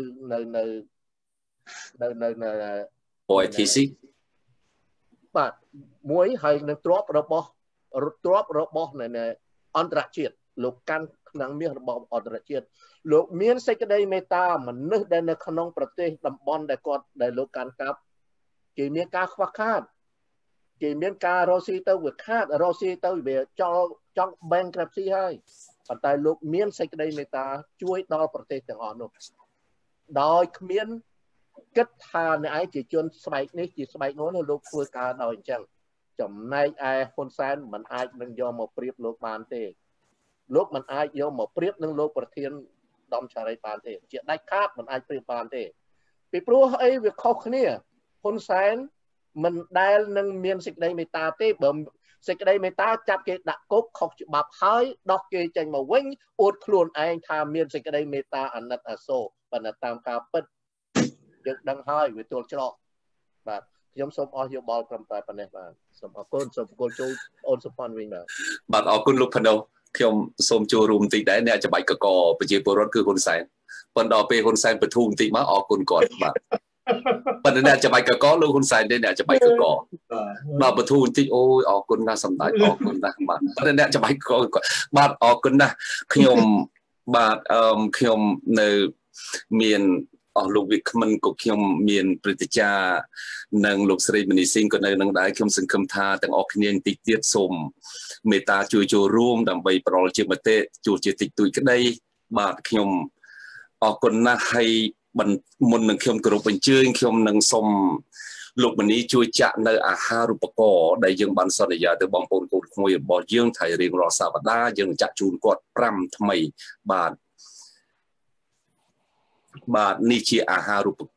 OITC បាទមួយហើយនឹងទ្រព្យរបស់អន្តរជាតិលោកកាន់ក្នុងមាសរបស់អន្តរជាតិលោកមានសេចក្តីមេត្តាមនុស្សដែលនៅក្នុងប្រទេសតំបន់ដែលលោកកាន់កាប់គេមានការខ្វះខាតគេមានការរស់ស៊ីទៅវាខាតរស់ស៊ីទៅវាចង់ bankruptcy ហើយប៉ុន្តែលោកមានសេចក្តីមេត្តាជួយដល់ប្រទេសទាំងអស់នោះដោយគ្មានគិតថាអ្នកឯងជាជនស្បែកនេះជាស្បែកនោះលោកធ្វើការដោយអញ្ចឹងចំណែកឯហ៊ុនសែនមិនអាចនឹងយកមកប្រៀបលោកបានទេលោកមិនអាចយកមកប្រៀបនឹងលោកប្រធានដំឆារីបានទេជាដាច់ខាតមិនអាចប្រៀបបានទេពីព្រោះអីវាខុសគ្នាហ៊ុនសែនមិនដែលនឹងមានសេចក្តីមេត្តាទេបើសេចក្តីមេត្តាចាប់គេដាក់គុកខុសច្បាប់ហើយដោះគេចេញមកវិញអួតខ្លួនឯងថាមានសេចក្តីមេត្តាអាណិតអាសូរប៉ុន្តែតាមការពិតយើងដឹងហើយវាទល់ច្រកបាទខ្ញុំសូមអស់យោបល់ត្រឹមតែប៉ុណ្ណេះបាទសូមអរគុណសូមអរគុណចូលអូនសុផាន់វិញបាទអរគុណលោកផាណូខ្ញុំសូមចូលរួមបន្តិចដែរអ្នកច្បាច់កកប្រជាពលរដ្ឋគឺហ៊ុនសែនប៉ុន្តែដល់ពេលហ៊ុនសែនបធូរបន្តិចមកអរគុណគាត់បាទប៉ុន្តែអ្នកច្បាច់កកលោកហ៊ុនសែនទេអ្នកច្បាច់កកដល់បធូរបន្តិចអូយអរគុណណាស់សម្ដេចអរគុណណាស់បាទប៉ុន្តែអ្នកច្បាច់កកបាទអរគុណណាស់ខ្ញុំបាទខ្ញុំនៅមានអស់លោកវិក្មិនក៏ខ្ញុំមានព្រឹត្តិការណ៍និងលោកស្រីមនីស៊ីងក៏នៅនឹងដែរខ្ញុំសង្ឃឹមថាទាំងអស់គ្នាបន្តិចទៀតសូមមេត្តាជួយចូលរួមដើម្បីប្រល់ជាមតិជួយជាតិចតួចក្តីបាទខ្ញុំអរគុណណាស់ហើយមុននឹងខ្ញុំគោរពអញ្ជើញខ្ញុំនឹងសូមលោកមនីជួយចាក់នៅអាហារូបករណ៍ដែលយើងបានសន្យាទៅបងប្អូនកូនក្មួយរបស់យើងថៃរៀងរាល់សប្តាហ៍យើងចាក់ជូនគាត់5ថ្មីបាទនេះជាអាហារូប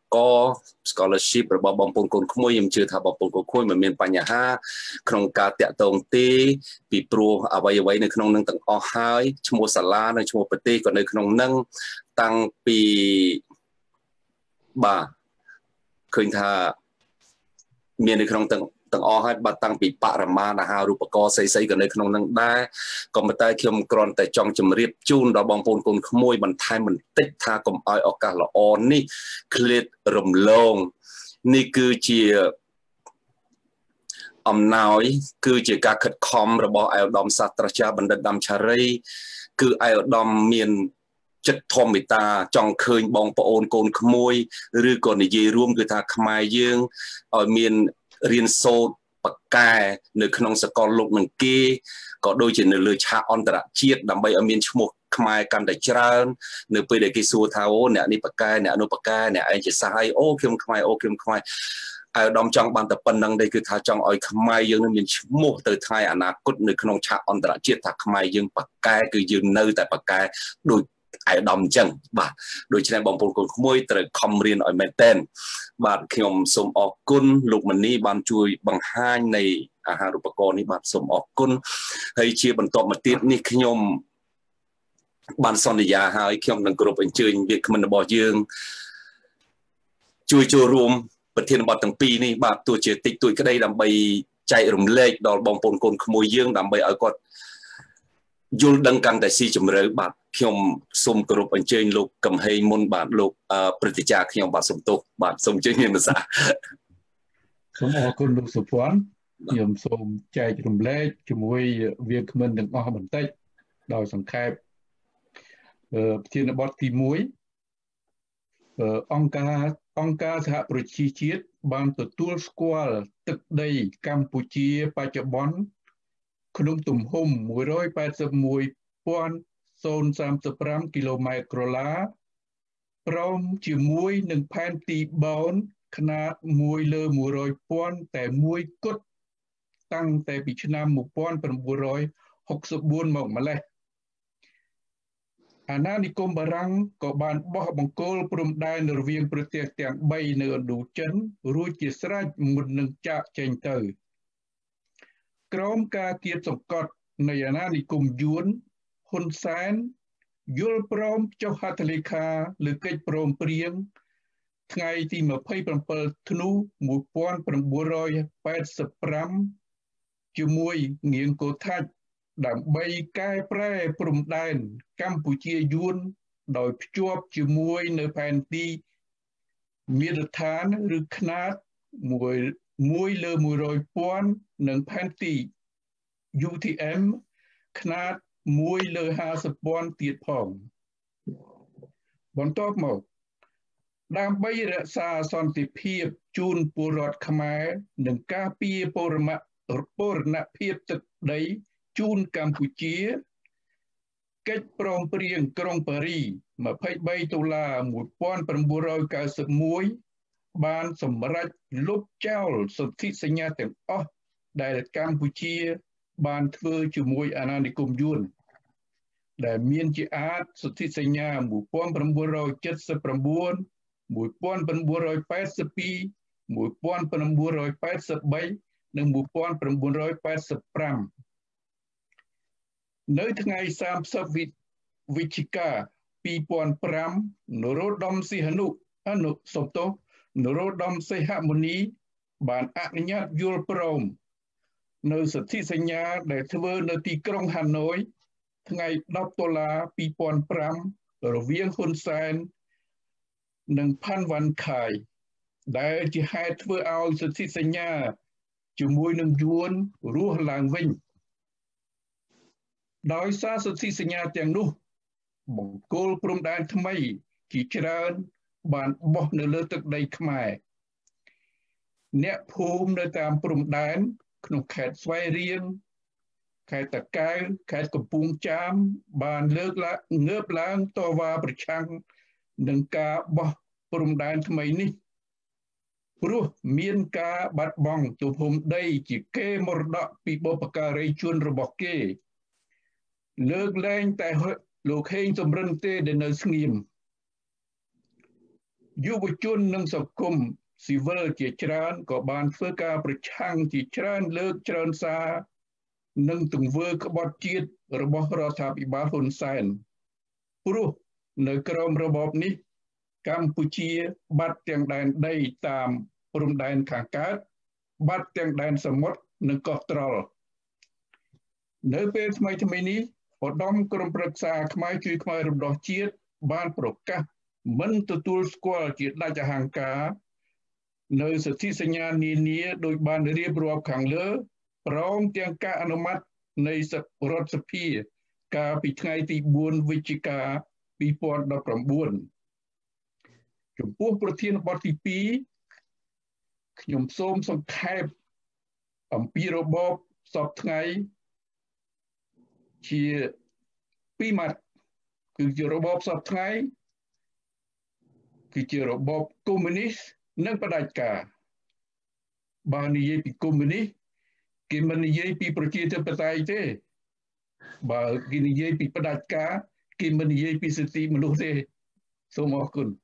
ក scholarship របស់បងប្អូនកូនក្មួយខ្ញុំជឿថាបងប្អូនកូនក្មួយមិនមានបញ្ហាក្នុងការតាក់ទងទេពីព្រោះអ្វីនៅក្នុងនឹងទាំងអស់ហើយឈ្មោះសាលានិងឈ្មោះប្រទេសក៏នៅក្នុងនឹងតាំងពីបាទឃើញថាមាននៅក្នុងទាំងអស់ហើយបាទតាំងពីបរិមាណអាហារូបករណ៍ស្អីៗក៏នៅក្នុងនឹងដែរក៏ប៉ុន្តែខ្ញុំគ្រាន់តែចង់ជម្រាបជូនដល់បងប្អូនកូនក្មួយបន្ថែមបន្តិចថាកុំឲ្យឱកាសល្អនេះឃ្លាតរំលងនេះគឺជាអំណោយគឺជាការខិតខំរបស់អាយឧត្តមសាស្ត្រាចារ្យបណ្ឌិតដាំឆារីគឺអាយឧត្តមមានចិត្តធម្មតាចង់ឃើញបងប្អូនកូនក្មួយឬក៏និយាយរួមគឺថាខ្មែរយើងឲ្យមានរៀនសូត្របកកែនៅក្នុងសកលលោកនឹងគេក៏ដូចជានៅលើឆាកអន្តរជាតិដើម្បីឲ្យមានឈ្មោះខ្មែរកាន់តែច្រើននៅពេលដែលគេសួរថាអូអ្នកនេះបកកែអ្នកនោះបកកែអ្នកឯងជាសាសហើយអូខ្ញុំខ្មែរអូខ្ញុំខ្មែរអាយឧត្តមចង់បានតែប៉ុណ្្នឹងទេគឺថាចង់ឲ្យខ្មែរយើងនឹងមានឈ្មោះទៅថ្ងៃអនាគតនៅក្នុងឆាកអន្តរជាតិថាខ្មែរយើងបកកែគឺយើងនៅតែបកកែដូចអាយឧត្តមអញ្ចឹងបាទដូច្នេះបងប្អូនកូនក្មួយត្រូវខំរៀនឲ្យមែនតែនបាទខ្ញុំសូមអរគុណលោកមនីបានជួយបង្ហាញនៃអាហារូបករណ៍នេះបាទសូមអរគុណហើយជាបន្តមកទៀតនេះខ្ញុំបានសន្យាហើយខ្ញុំនឹងគោរពអញ្ជើញវាគ្មិនរបស់យើងជួយចូលរួមប្រធានបទទាំងពីរនេះបាទទោះជាតិចតួចក្តីដើម្បីចែករំលែកដល់បងប្អូនកូនក្មួយយើងដើម្បីឲ្យគាត់យល់ដឹងកាន់តែស៊ីជម្រៅបាទខ្ញុំសូមគោរពអញ្ជើញលោកកំហេងមុនបាទលោកព្រឹទ្ធាចារ្យខ្ញុំបាទសូមទោសបាទសូមអញ្ជើញមានភាសាសូមអរគុណលោកសុភ័ណ្ឌខ្ញុំសូមចែករំលែកជាមួយវាគ្មិនទាំងអស់បន្តិចដោយសង្ខេបប្រធានបទទី1អង្គការសហប្រជាជាតិបានទទួលស្គាល់ទឹកដីកម្ពុជាបច្ចុប្បន្នក្នុងទំហំ 181.035 គីឡូម៉ែត្រក្រឡាព្រមជាមួយនឹងផែនទីបោនຂະຫນາດ1លើ100,000តែមួយគត់តាំងតែពីឆ្នាំ1964មកម្លេះអាណានិគមបារាំងក៏បានបោះបង្គោលព្រំដែនរវាងប្រទេសទាំង3នៅឥណ្ឌូចិនរួចជាស្រេចមុននឹងចាកចេញទៅក្រោមការគៀបសង្កត់នៃអាណានិគមយួនហ៊ុនសែនយល់ព្រមចុះហត្ថលេខាលើកិច្ចព្រមព្រៀងថ្ងៃទី27ធ្នូ1985ជាមួយងៀងកូថាច់ដើម្បីកែប្រែព្រំដែនកម្ពុជាយួនដោយភ្ជាប់ជាមួយនៅផែនទីមាត្រដ្ឋានឬຂະຫນາດ1លើ100,000និងផែនទី UTM ຂະຫນາດ1លើ50,000ទៀតផងបន្ទាប់មកដើម្បីរក្សាសន្តិភាពជូនពលរដ្ឋខ្មែរនិងការពារបូរណភាពទឹកដីជូនកម្ពុជាកិច្ចព្រមព្រៀងក្រុងប៉ារី23ដុល្លារ1991បានសម្រេចលុបចោលសន្ធិសញ្ញាទាំងអស់ដែលកម្ពុជាបានធ្វើជាមួយអាណានិគមយួនដែលមានជាអាចសន្ធិសញ្ញា1979 1982 1983 និង1985នៅថ្ងៃ30វិច្ឆិកា2005នរោត្តមសីហនុនរោត្តមសីហមុនីបានអនុញ្ញាតយល់ព្រមនៅសន្ធិសញ្ញាដែលធ្វើនៅទីក្រុងហាណូយថ្ងៃ10ដុល្លារ2005រវាងហ៊ុនសែននិងផាន់វ៉ាន់ខៃដែលជាហេតុធ្វើឲ្យសន្ធិសញ្ញាជាមួយនឹងយួនរស់ឡើងវិញដោយសារសន្ធិសញ្ញាទាំងនោះបង្គោលព្រំដែនថ្មីជាច្រើនបានបោះនៅលើទឹកដីខ្មែរអ្នកភូមិនៅតាមព្រំដែនក្នុងខេត្តស្វាយរៀងខេត្តតាកែវខេត្តកំពង់ចាមបានងើបឡើងតវ៉ាប្រឆាំងនឹងការបោះព្រំដែនថ្មីនេះព្រោះមានការបាត់បង់ទំហំដីជាកេរមរតកពីបុព្វការីជនរបស់គេលើកលែងតែលោកហេងសំរិនទេដែលនៅស្ងៀមយុវជននិងសង្គមស៊ីវិលជាច្រើនក៏បានធ្វើការប្រឆាំងជាច្រើនលើកច្រើនសារនឹងទង្វើក្បត់ជាតិរបស់រដ្ឋាភិបាលហ៊ុនសែនព្រោះនៅក្រោមរបបនេះកម្ពុជាបាត់ទាំងដែនដីតាមព្រំដែនខាងកើតបាត់ទាំងដែនសមុទ្រនិងកោះត្រល់នៅពេលថ្មីនេះឧត្តមក្រុមប្រឹក្សាខ្មែរជួយខ្មែររំដោះជាតិបានប្រកាសមិនទទួលស្គាល់ជាដាច់អហង្ការនៅសិទ្ធិសញ្ញានានាដោយបានរៀបរាប់ខាងលើព្រមទាំងការអនុម័តនៃរដ្ឋសភាកាលពីថ្ងៃទី4វិច្ឆិកា2019ចំពោះប្រធានបទទី2ខ្ញុំសូមសង្ខេបអំពីរបបសពថ្ងៃជា2ម៉ាត់គឺជារបបសពថ្ងៃគឺជារបបកុម្មុយនីសនិងផ្ដាច់ការបើនិយាយពីកុម្មុយនីសគេមិននិយាយពីប្រជាធិបតេយ្យទេបើគេនិយាយពីផ្ដាច់ការគេមិននិយាយពីសិទ្ធិមនុស្សទេសូមអរគុណ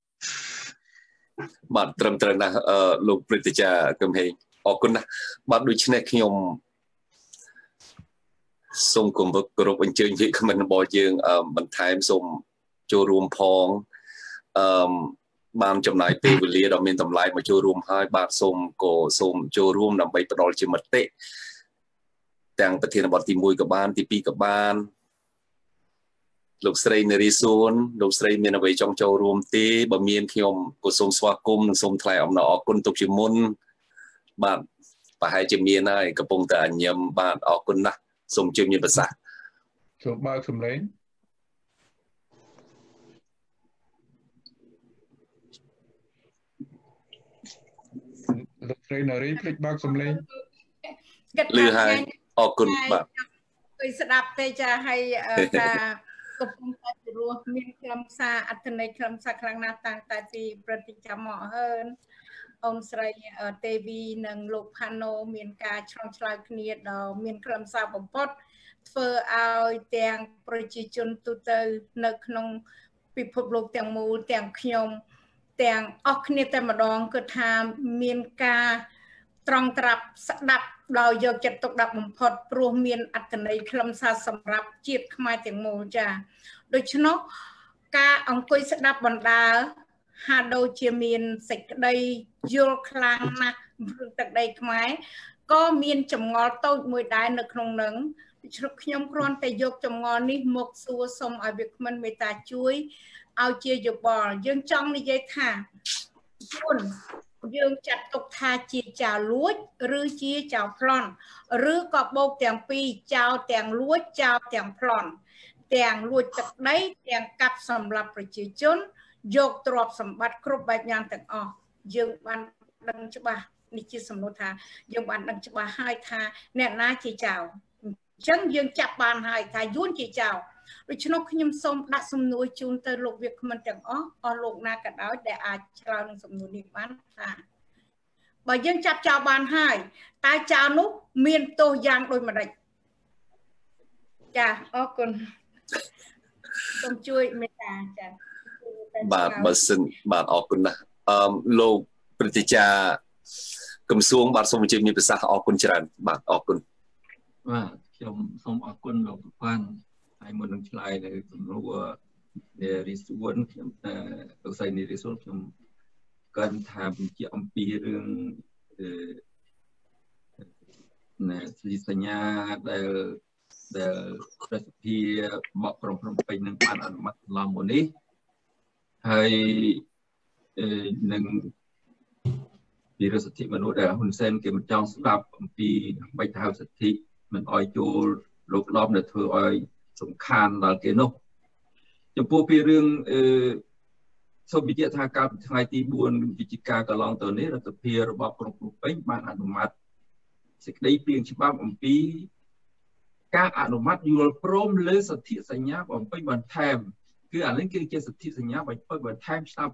បាទត្រឹមត្រូវណាស់លោកព្រឹទ្ធាចារ្យគឹមហេងអរគុណណាស់បាទដូច្នេះខ្ញុំសូមគោរពអញ្ជើញវិក្កាមិនរបស់យើងបន្ថែមសូមចូលរួមផងបានចំណាយពេលវេលាដ៏មានតម្លៃមកចូលរួមហើយបាទសូមចូលរួមដើម្បីផ្ដល់ជាមតិទាំងប្រធានបទទី1ក៏បានទី2ក៏បានលោកស្រីនារីសួនលោកស្រីមានអ្វីចង់ចូលរួមទេបើមានខ្ញុំក៏សូមស្វាគមន៍និងសូមថ្លែងអំណរអគុណទុកជាមុនបាទប្រហែលជាមានហើយកំពុងតែញញឹមបាទអរគុណណាស់សូមជម្រាបប្រសាសន៍សូមបើកសំឡេងលោកស្រីនារីភ្លេចបើកសំឡេងលឺហើយអរគុណបាទគឺស្ដាប់ទេចាឲ្យការកំពុងតែរស់មានខ្លឹមសារអត្ថន័យខ្លឹមសារខ្លាំងណាស់តាំងតែពីព្រឹត្តិកម្មមកហើយអូនស្រីទេវីនិងលោកផាណូមានការឆ្លងឆ្លើយគ្នាដ៏មានខ្លឹមសារបំផុតធ្វើឲ្យទាំងប្រជាជនទូទៅនៅក្នុងពិភពលោកទាំងមូលទាំងខ្ញុំទាំងអស់គ្នាតែម្ដងគឺថាមានការត្រង់ត្រាប់ស្ដាប់ដោយយកចិត្តទុកដាក់បំផុតព្រោះមានអត្ថន័យខ្លឹមសារសម្រាប់ជាតិខ្មែរទាំងមូលចាដូច្នោះការអង្គុយស្ដាប់បណ្ដាហាក់ដូចជាមានសេចក្តីយល់ខ្លាំងណាស់រឿងទឹកដីខ្មែរក៏មានចម្ងល់តូចមួយដែរនៅក្នុងនឹងខ្ញុំគ្រាន់តែយកចម្ងល់នេះមកសួរសូមឲ្យវាគ្មិនមេត្តាជួយឲ្យជាយោបល់យើងចង់និយាយថាជួនយើងចាត់ទុកថាជាចៅលួចឬជាចៅប្លន់ឬក៏បោកទាំងពីរចៅទាំងលួចចៅទាំងប្លន់ទាំងលួចទឹកដីទាំងកាប់សម្លាប់ប្រជាជនយកទ្រព្យសម្បត្តិគ្រប់បែបយ៉ាងទាំងអស់យើងបានដឹងច្បាស់នេះជាសំណួរថាយើងបានដឹងច្បាស់ហើយថាអ្នកណាជាចៅអញ្ចឹងយើងចាប់បានហើយថាយួនជាចៅដូច្នោះខ្ញុំសូមដាក់សំណួរជូនទៅលោកវាគ្មិនទាំងអស់លោកណាក៏ដោយដែលអាចឆ្លើយនឹងសំណួរនេះបានថាបើយើងចាប់ចៅបានហើយតើចៅនោះមានទោសយ៉ាងដូចម្ដេចចាអរគុណសូមជួយមេត្តាចាបាទបើសិនបាទអរគុណណាស់លោកព្រឹទ្ធាចារ្យក្រសួងបាទសូមអញ្ជើញមានប្រសាសន៍អរគុណច្រើនបាទអរគុណបាទខ្ញុំសូមអរគុណលោកប្រព័ន្ធហើយមុននឹងឆ្លើយនៅសំណួរនារីសួនខ្ញុំតែលោកស្រីនារីសួនខ្ញុំកាន់ថាបញ្ជាក់អំពីរឿងសញ្ញាដែលប្រសិទ្ធិបកក្រុងភ្នំពេញនឹងបានអនុម័តឡំមកនេះហើយនឹងពីរដ្ឋសិទ្ធិមនុស្សដែលហ៊ុនសែនគេមិនចង់ស្ដាប់អំពីបិទហៅសិទ្ធិមិនអោយចូលលោកឡំដែលធ្វើឲ្យសំខាន់ដល់គេនោះចំពោះពីរឿងសូមបញ្ជាក់ថាកាលពីថ្ងៃទី4វិច្ឆិកាកន្លងទៅនេះរដ្ឋសភារបស់ក្រុងភ្នំពេញបានអនុម័តសេចក្តីព្រាងច្បាប់អំពីការអនុម័តយល់ព្រមលើសន្ធិសញ្ញាបំពេញបន្ថែមគឺអានេះគឺជាសន្ធិសញ្ញាបំពេញបន្ថែមឆ្នាំ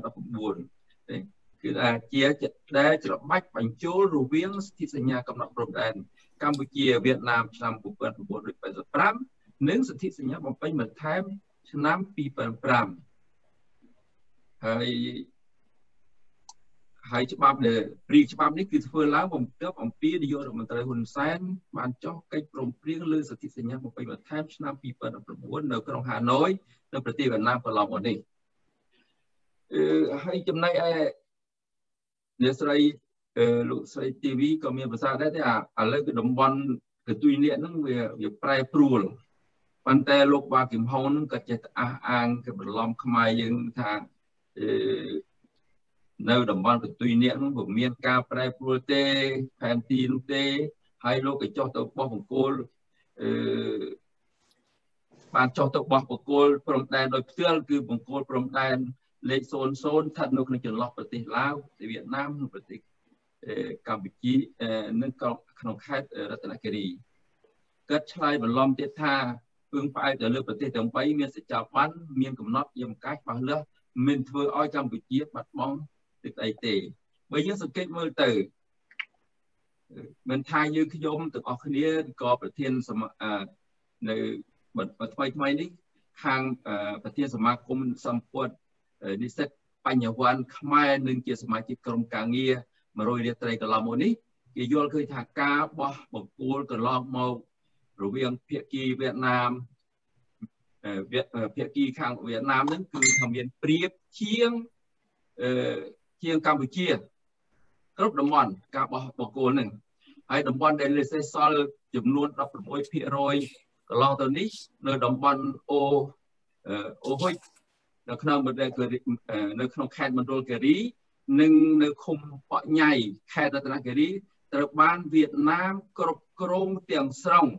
2019គឺជាដែលច្របាច់បញ្ចូលរវាងសន្ធិសញ្ញាកំណត់ព្រំដែនកម្ពុជាវៀតណាមឆ្នាំ1985និងសន្ធិសញ្ញាបំពេញបន្ថែមឆ្នាំ2005 ហើយច្បាប់ដែលព្រីច្បាប់នេះគឺធ្វើឡើងបំពេញអំពីនាយករដ្ឋមន្ត្រីហ៊ុនសែនបានចុះកិច្ចព្រមព្រៀងលើសន្ធិសញ្ញាបំពេញបន្ថែមឆ្នាំ2019នៅក្រុងហាណូយនៅប្រទេសវៀតណាមកន្លងមកនេះហើយចំណែកឯអ្នកស្រីលោកស្រី TV ក៏មានប្រសាសន៍ដែរថាឥឡូវគឺតំបន់កន្ទុយនេះហ្នឹងវាប្រែប្រួលប៉ុន្តែលោកបាគឹមហុងហ្នឹងក៏ចេះអះអាងគេបន្លំខ្មែរយើងថានៅតំបន់កន្ទុយនេះហ្នឹងមិនមានការប្រែប្រួលទេផែនទីនោះទេហើយលោកក៏ចុះទៅបោះបង្គោលបានចុះទៅបោះបង្គោលព្រំដែនដោយផ្ទាល់គឺបង្គោលព្រំដែនលេខ00ស្ថិតនៅក្នុងចន្លោះប្រទេសឡាវវៀតណាមនិងប្រទេសកម្ពុជានិងក្នុងខេត្តរតនគិរីគាត់ឆ្លើយបន្លំទៀតថាពឹងផ្អែកទៅលើប្រទេសទាំង3មានសច្ចាប័នមានកំណត់យមកាយច្បាស់លាស់មិនធ្វើឲ្យកម្ពុជាបាត់បង់ទឹកអីទេបើយើងសង្កេតមើលទៅមិនថាយើងខ្ញុំទាំងអស់គ្នាក៏ប្រធាននៅថ្មីនេះខាងប្រធានសមាគមសម្ព័ន្ធនិស្សិតបញ្ញវន្តខ្មែរនិងជាសមាជិកក្រុមការងារ100រាត្រីកន្លងមកនេះគេយល់ឃើញថាការបោះបង្គោលកន្លងមករវាងភាគីវៀតណាមភាគីខាងវៀតណាមហ្នឹងគឺថាមានប្រៀបជាងកម្ពុជាគ្រប់តំបន់ការបោះបង្គោលហ្នឹងហើយតំបន់ដែលសេសសល់ចំនួន 16% កន្លងទៅនេះនៅតំបន់អូហុយនៅក្នុងខេត្តមណ្ឌលគិរីនិងនៅឃុំប៉ក់ញ៉ៃខេត្តរតនគិរីត្រូវបានវៀតណាមគ្រប់គ្រងទាំងស្រុង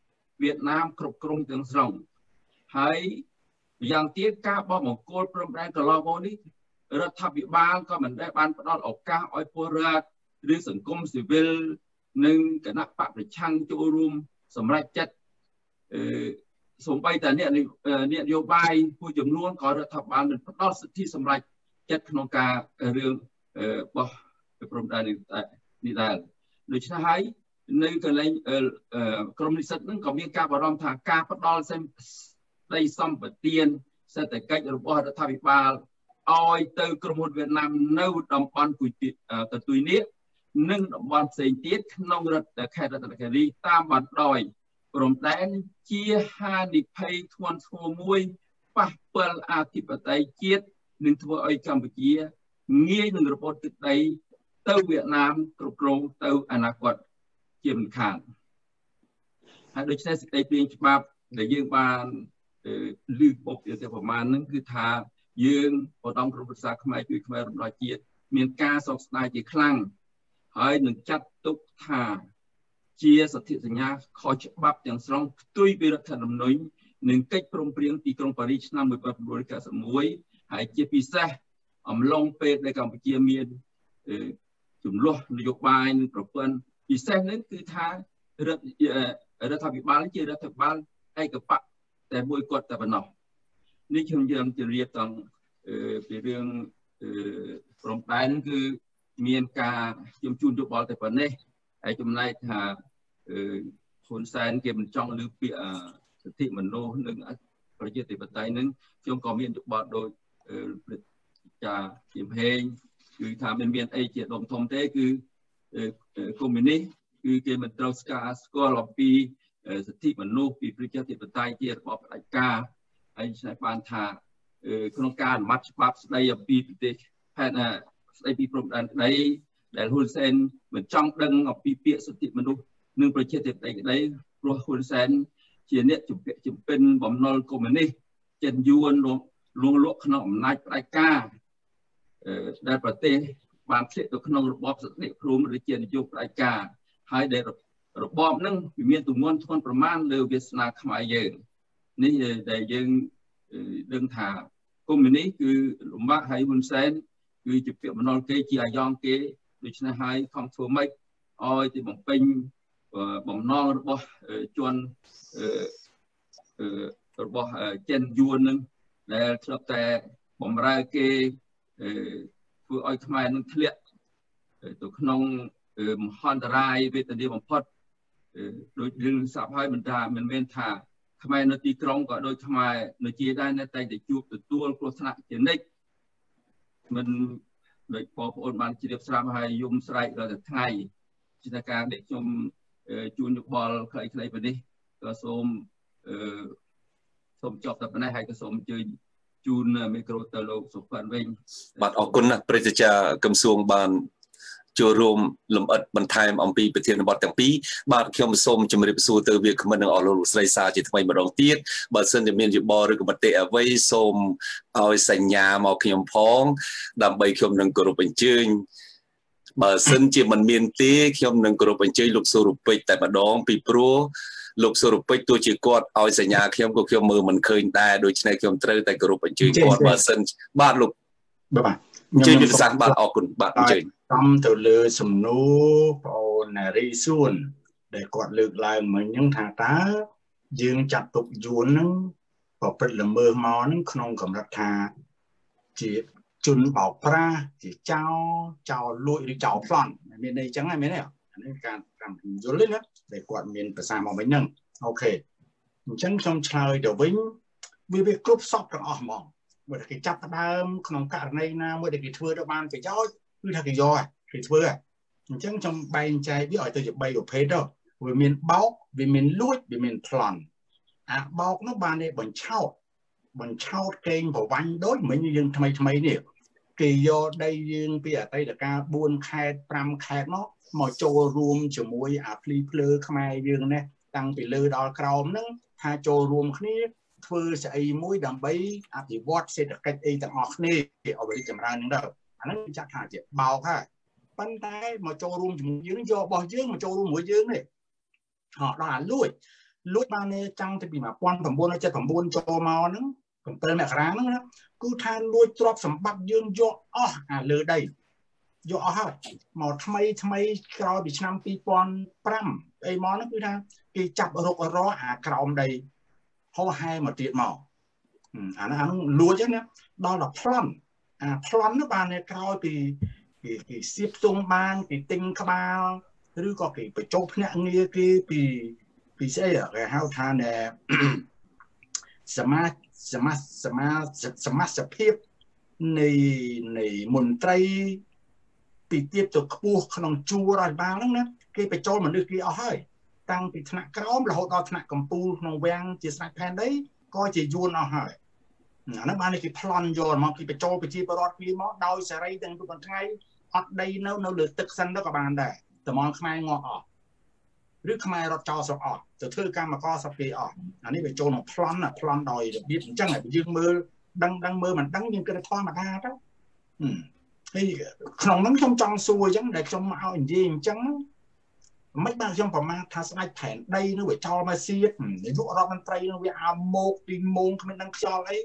ហើយយ៉ាងទៀតការបោះបង្គោលព្រំដែនកន្លងមកនេះរដ្ឋាភិបាលក៏មិនដែលបានផ្ដល់ឱកាសឲ្យពលរដ្ឋឬសង្គមស៊ីវិលនិងគណៈបកប្រឆាំងចូលរួមសម្រេចចិត្តសូម្បីតែអ្នកនយោបាយមួយចំនួនក៏រដ្ឋាភិបាលមិនផ្ដល់សិទ្ធិសម្រេចចិត្តក្នុងការរឿងបោះព្រំដែននេះដែរដូច្នេះហើយនៅកន្លែងក្រមនិស្សិតហ្នឹងក៏មានការបារម្ភថាការផ្ដល់ដីសម្បទានសេដ្ឋកិច្ចរបស់រដ្ឋាភិបាលឲ្យទៅក្រុមហ៊ុនវៀតណាមនៅតំបន់កន្ទុយនេះនិងតំបន់ផ្សេងទៀតក្នុងខេត្តរតនគិរីតាមបណ្ដោយព្រំដែនជាហានិភ័យធ្ងន់ធ្ងរមួយប៉ះពាល់អធិបតេយ្យជាតិនឹងធ្វើឲ្យកម្ពុជាងាយនឹងរបូតទឹកដីទៅវៀតណាមគ្រប់គ្រងទៅអនាគតជាមិនខានហើយដូច្នេះសេចក្តីព្រាងច្បាប់ដែលយើងបានលើកមកទៅប្រមាណហ្នឹងគឺថាយើងឧត្តមក្រុមប្រឹក្សាខ្មែរជួយខ្មែររំដោះជាតិមានការសោកស្ដាយជាខ្លាំងហើយនឹងចាត់ទុកថាជាសន្ធិសញ្ញាខុសច្បាប់ទាំងស្រុងផ្ទុយពីរដ្ឋធម្មនុញ្ញនិងកិច្ចព្រមព្រៀងទីក្រុងប៉ារីសឆ្នាំ1991ហើយជាពិសេសអំឡុងពេលដែលកម្ពុជាមានចំនួននយោបាយនិងប្រព័ន្ធពិសេសនេះគឺថារដ្ឋាភិបាលជារដ្ឋាភិបាលឯកបកតែមួយគត់តែប៉ុណ្ណោះនេះខ្ញុំយើងជម្រាបទាំងពីរឿងព្រំដែនគឺមានការជូនយោបល់តែប៉ុណ្ណេះហើយចំណែកថាហ៊ុនសែនគេមិនចង់លើពាក្យសិទ្ធិមនុស្សនិងប្រជាធិបតេយ្យនឹងខ្ញុំក៏មានយោបល់ដោយចាជំហេងគឺថាមានអីជាដុំធំទេគឺកុម្មុយនីសគឺគេមិនត្រូវស្គាល់អំពីសិទ្ធិមនុស្សពីប្រជាធិបតេយ្យជារបបផ្ដាច់ការហើយឆ្នៃបានថាក្នុងការអនុម័តច្បាប់ស្ដីអំពីប្រទេសផែនស្ដីពីព្រំដែនក្តីដែលហ៊ុនសែនមិនចង់ដឹងអំពីពាក្យសិទ្ធិមនុស្សនិងប្រជាធិបតេយ្យក្តីព្រោះហ៊ុនសែនជាអ្នកជំពិនបំណុលកុម្មុយនីសចិនយួនលួងលក់ក្នុងអំណាចផ្ដាច់ការដែលប្រទេសបានធ្លាក់ទៅក្នុងរបបសក្តិភូមិឬជានយោបាយផ្ដាច់ការហើយដែលរបបហ្នឹងវាមានទម្ងន់ធ្ងន់ប្រមាណលើវាសនាខ្មែរយើងនេះដែលយើងដឹងថាកុម្មុយនីសគឺលំបាកហើយហ៊ុនសែនគឺជាពាក្យបំណុលគេជាអាយ៉ងគេដូច្នេះហើយខំធ្វើម៉េចឲ្យទៅបំពេញបំណងរបស់ជនរបស់ចិនយួននឹងដែលធ្លាប់តែបំរើគេធ្វើឲ្យខ្មែរនឹងធ្លាក់ទៅក្នុងមហន្តរាយវេទនាបំផុតដោយរឿងសាប់ហើយមិនមែនថាខ្មែរនៅទីក្រុងក៏ដូចខ្មែរនៅជាដែរតែជួបទទួលគ្រោះថ្នាក់ជានិច្ចមិនដូចបងប្អូនបានជ្រាបស្រាប់ហើយយំស្រែករាល់តែថ្ងៃជាការដែលខ្ញុំជួនយោបល់ខ្លីៗប៉ុណ្នេះក៏សូមចប់តែប៉ុណ្ណេះហើយក៏សូមអញ្ជើញជូនមីក្រូទៅលោកសុផាន់វិញបាទអរគុណណាស់ព្រឹទ្ធាចារ្យកឹមសួងបានចូលរួមលំអិតបន្ថែមអំពីប្រធានបទទាំងពីរបាទខ្ញុំសូមជម្រាបសួរទៅវាគ្មិននិងអស់លោកស្រីសាជាថ្មីម្ដងទៀតបើសិនជាមានយោបល់ឬក៏មតិអ្វីសូមឲ្យសញ្ញាមកខ្ញុំផងដើម្បីខ្ញុំនឹងគោរពអញ្ជើញបើសិនជាមិនមានទេខ្ញុំនឹងគោរពអញ្ជើញលោកសូរូពេជ្រតែម្ដងពីព្រោះលោកសូរូពេជ្រទោះជាគាត់ឲ្យសញ្ញាខ្ញុំក៏ខ្ញុំមើលមិនឃើញដែរដូច្នេះខ្ញុំត្រូវតែគោរពអញ្ជើញគាត់បើសិនបាទលោកបាទអញ្ជើញវិសាស្ត្របាទអរគុណបាទអញ្ជើញតាមទៅលើសំណួរបងអូនណារីសួនដែលគាត់លើកឡើងមិញហ្នឹងថាតើយើងចាត់ទុកយួនហ្នឹងប្រព្រឹត្តល្មើសមកហ្នឹងក្នុងកម្រិតថាជាជនបោកប្រាស់ជាចោលលួចឬចោលប្លន់មានន័យអញ្ចឹងហ្នឹងមែនទេអានេះការយល់ទេណាដែលគាត់មានប្រសាមកមិញហ្នឹងអូខេអញ្ចឹងខ្ញុំឆ្លើយទៅវិញវាគ្រប់សពទាំងអស់ហ្មងបើគេចាប់ផ្ដើមក្នុងករណីណាមួយដែលគេធ្វើទៅបានប្រយោជន៍គឺថាគេយកគេធ្វើអញ្ចឹងខ្ញុំបែងចែកវាឲ្យទៅជា3ប្រភេទទៅវាមានបោកវាមានលួចវាមានប្លន់អាបោកនោះបានទេបញ្ឆោតកេងប្រវាញ់ដូចមិញយើងថ្មីនេះគេយកដីយើងពីអតីតកាល4ខេត្ត5ខេត្តមកចូលរួមជាមួយអាភ្លីភ្លើខ្មែរយើងនេះតាំងពីលើដល់ក្រោមហ្នឹងថាចូលរួមគ្នាធ្វើស្អីមួយដើម្បីអភិវឌ្ឍសេដ្ឋកិច្ចអីទាំងអស់គ្នាឲ្យរីកចម្រើនហ្នឹងទៅអាហ្នឹងចាត់ថាជាបោកហើយប៉ុន្តែមកចូលរួមជាមួយយើងយករបស់យើងមកចូលរួមជាមួយយើងនេះដល់អាលួចបានចាំងទៅពី1979ចូលមកហ្នឹង7មករាហ្នឹងណាគឺថាលួចទ្រព្យសម្បត្តិយើងយកអស់អាលើដីយកអស់ហើយមកថ្មីក្រោយពីឆ្នាំ2005អីមកហ្នឹងគឺថាគេចាប់រុករកអាក្រោមដីហោហែមកទៀតមកអាហ្នឹងលួចហ្នឹងណាដល់ដល់ប្លន់នោះបានក្រោយពីគេសៀបទងបានគេទិញក្បាលឬក៏គេបញ្ចុះភ្នាក់ងារគេពីស្អីគេហៅថាណែសមាជភាពនៃមន្ត្រីពីទៀតទៅខ្ពស់ក្នុងជួររដ្ឋបាលហ្នឹងណាគេបញ្ចូលមនុស្សគេអស់ហើយតាំងពីថ្នាក់ក្រោមរហូតដល់ថ្នាក់កម្ពូលក្នុងវាំងជាស្រេចផែនដីក៏ជាយួនអស់ហើយអាហ្នឹងបានគេប្លន់យកមកគេបញ្ចូលប្រជាពលរដ្ឋគេមកដោយសេរីទាំងทุกថ្ងៃអត់ដីនៅលើទឹកសិនទៅក៏បានដែរតំងខ្មែរងាប់អស់ឬខ្មែររត់ចោលស្រុកអស់ទៅធ្វើកម្មករស្រុកគេអស់អានេះវាចូលក្នុងប្លន់ដោយរបៀបអញ្ចឹងហើយយើងមើលដឹងមើលមិនដឹងយើងគិតធម្មតាទៅហើយក្នុងហ្នឹងខ្ញុំចង់សួរអញ្ចឹងដែលខ្ញុំមកឲ្យនិយាយអញ្ចឹងមិនបានខ្ញុំប្រមាថថាស្ដេចផែនដីនោះវាចោលមកសៀតនាយករដ្ឋមន្ត្រីនោះវាអាមកពីមងគ្មានដឹងខ្យល់អី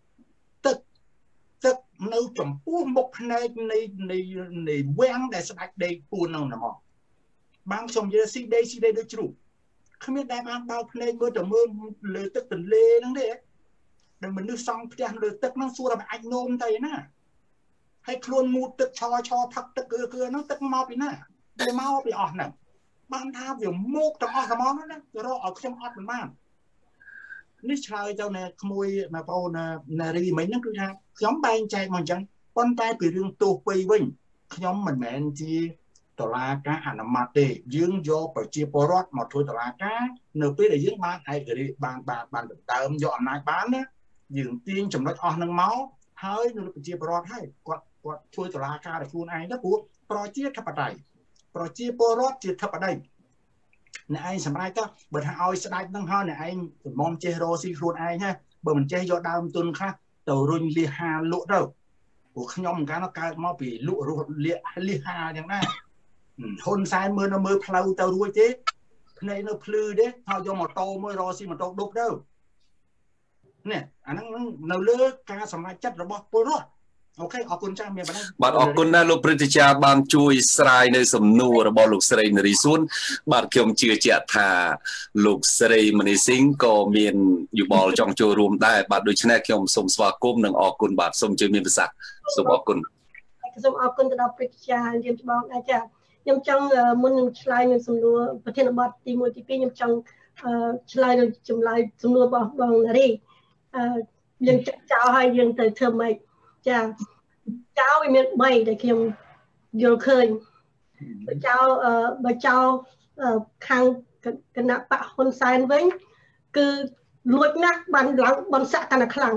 ទឹកនៅចំពោះមុខភ្នែកនៃវាំងដែលស្ដេចដេកពួននោះណាមកបានខ្ញុំនិយាយស៊ីដីដូចជ្រូកគ្មានដែលបានបោកភ្នែកមើលទៅមើលលើទឹកទន្លេហ្នឹងទេដែលមនុស្សសង់ផ្ទះលើទឹកហ្នឹងសួរថាអាចនោមទៅណាហើយខ្លួនងូតទឹកឆផឹកទឹកគឺហ្នឹងទឹកមកពីណាវាមកពីអស់ហ្នឹងបានថាវាមកទាំងអស់ហ្មងណារកឲ្យខ្ញុំអត់បាននេះឆ្លើយទៅនៅក្មួយបងប្អូននារីមិញហ្នឹងគឺថាខ្ញុំបែងចែកមកអញ្ចឹងប៉ុន្តែពីរឿងទោសពីវិញខ្ញុំមិនមែនជាតុលាការអនុម័តទេយើងយកប្រជាពលរដ្ឋមកធ្វើតុលាការនៅពេលដែលយើងបានឯករាជ្យបានដណ្ដើមយកអំណាចបានណាយើងទាញចំណុចអស់នឹងមកហើយនៅប្រជាពលរដ្ឋហើយគាត់ធ្វើតុលាការដោយខ្លួនឯងទៅព្រោះប្រជាធិបតេយ្យប្រជាពលរដ្ឋជាធិបតីអ្នកឯងសម្រេចទៅបើថាឲ្យស្ដេចនឹងហើយអ្នកឯងសំមចេះរកស៊ីខ្លួនឯងណាបើមិនចេះយកដើមទុនខ្លះទៅរុញលៀហាលក់ទៅព្រោះខ្ញុំកាលនោះកើតមកពីលក់រស់លៀហាយ៉ាងណាហ៊ុនសែនមើលផ្លូវទៅរួចទេភ្នែកនៅភ្លឺទេហើយយកម៉ូតូមួយរកស៊ីម៉ូតូដប់ទៅនេះអាហ្នឹងនៅលើការសម្រេចចិត្តរបស់ពលរដ្ឋអូខេអរគុណចាស់មានប៉ុណ្ណឹងបាទអរគុណណាស់លោកព្រឹទ្ធាចារ្យបានជួយស្រាយនៅសំណួររបស់លោកស្រីនារីសួនបាទខ្ញុំជឿជាក់ថាលោកស្រីមនីស៊ីងក៏មានយោបល់ចង់ចូលរួមដែរបាទដូច្នេះខ្ញុំសូមស្វាគមន៍និងអរគុណបាទសូមជួយមានប្រសាសន៍សូមអរគុណសូមអរគុណទៅដល់ព្រឹទ្ធាចារ្យរៀបច្បងដែរចាខ្ញុំចង់មុននឹងឆ្លើយនឹងសំណួរប្រធានបទទី1ទី2ខ្ញុំចង់ឆ្លើយនឹងចម្លើយសំណួររបស់បងនារីយើងចោលហើយយើងទៅធ្វើម៉េចចាចៅវាមាន3ដែលខ្ញុំយល់ឃើញបើចៅខាងគណៈបកហ៊ុនសែនវិញគឺលួចណាស់បានឡើងបនស័កកាន់តែខ្លាំង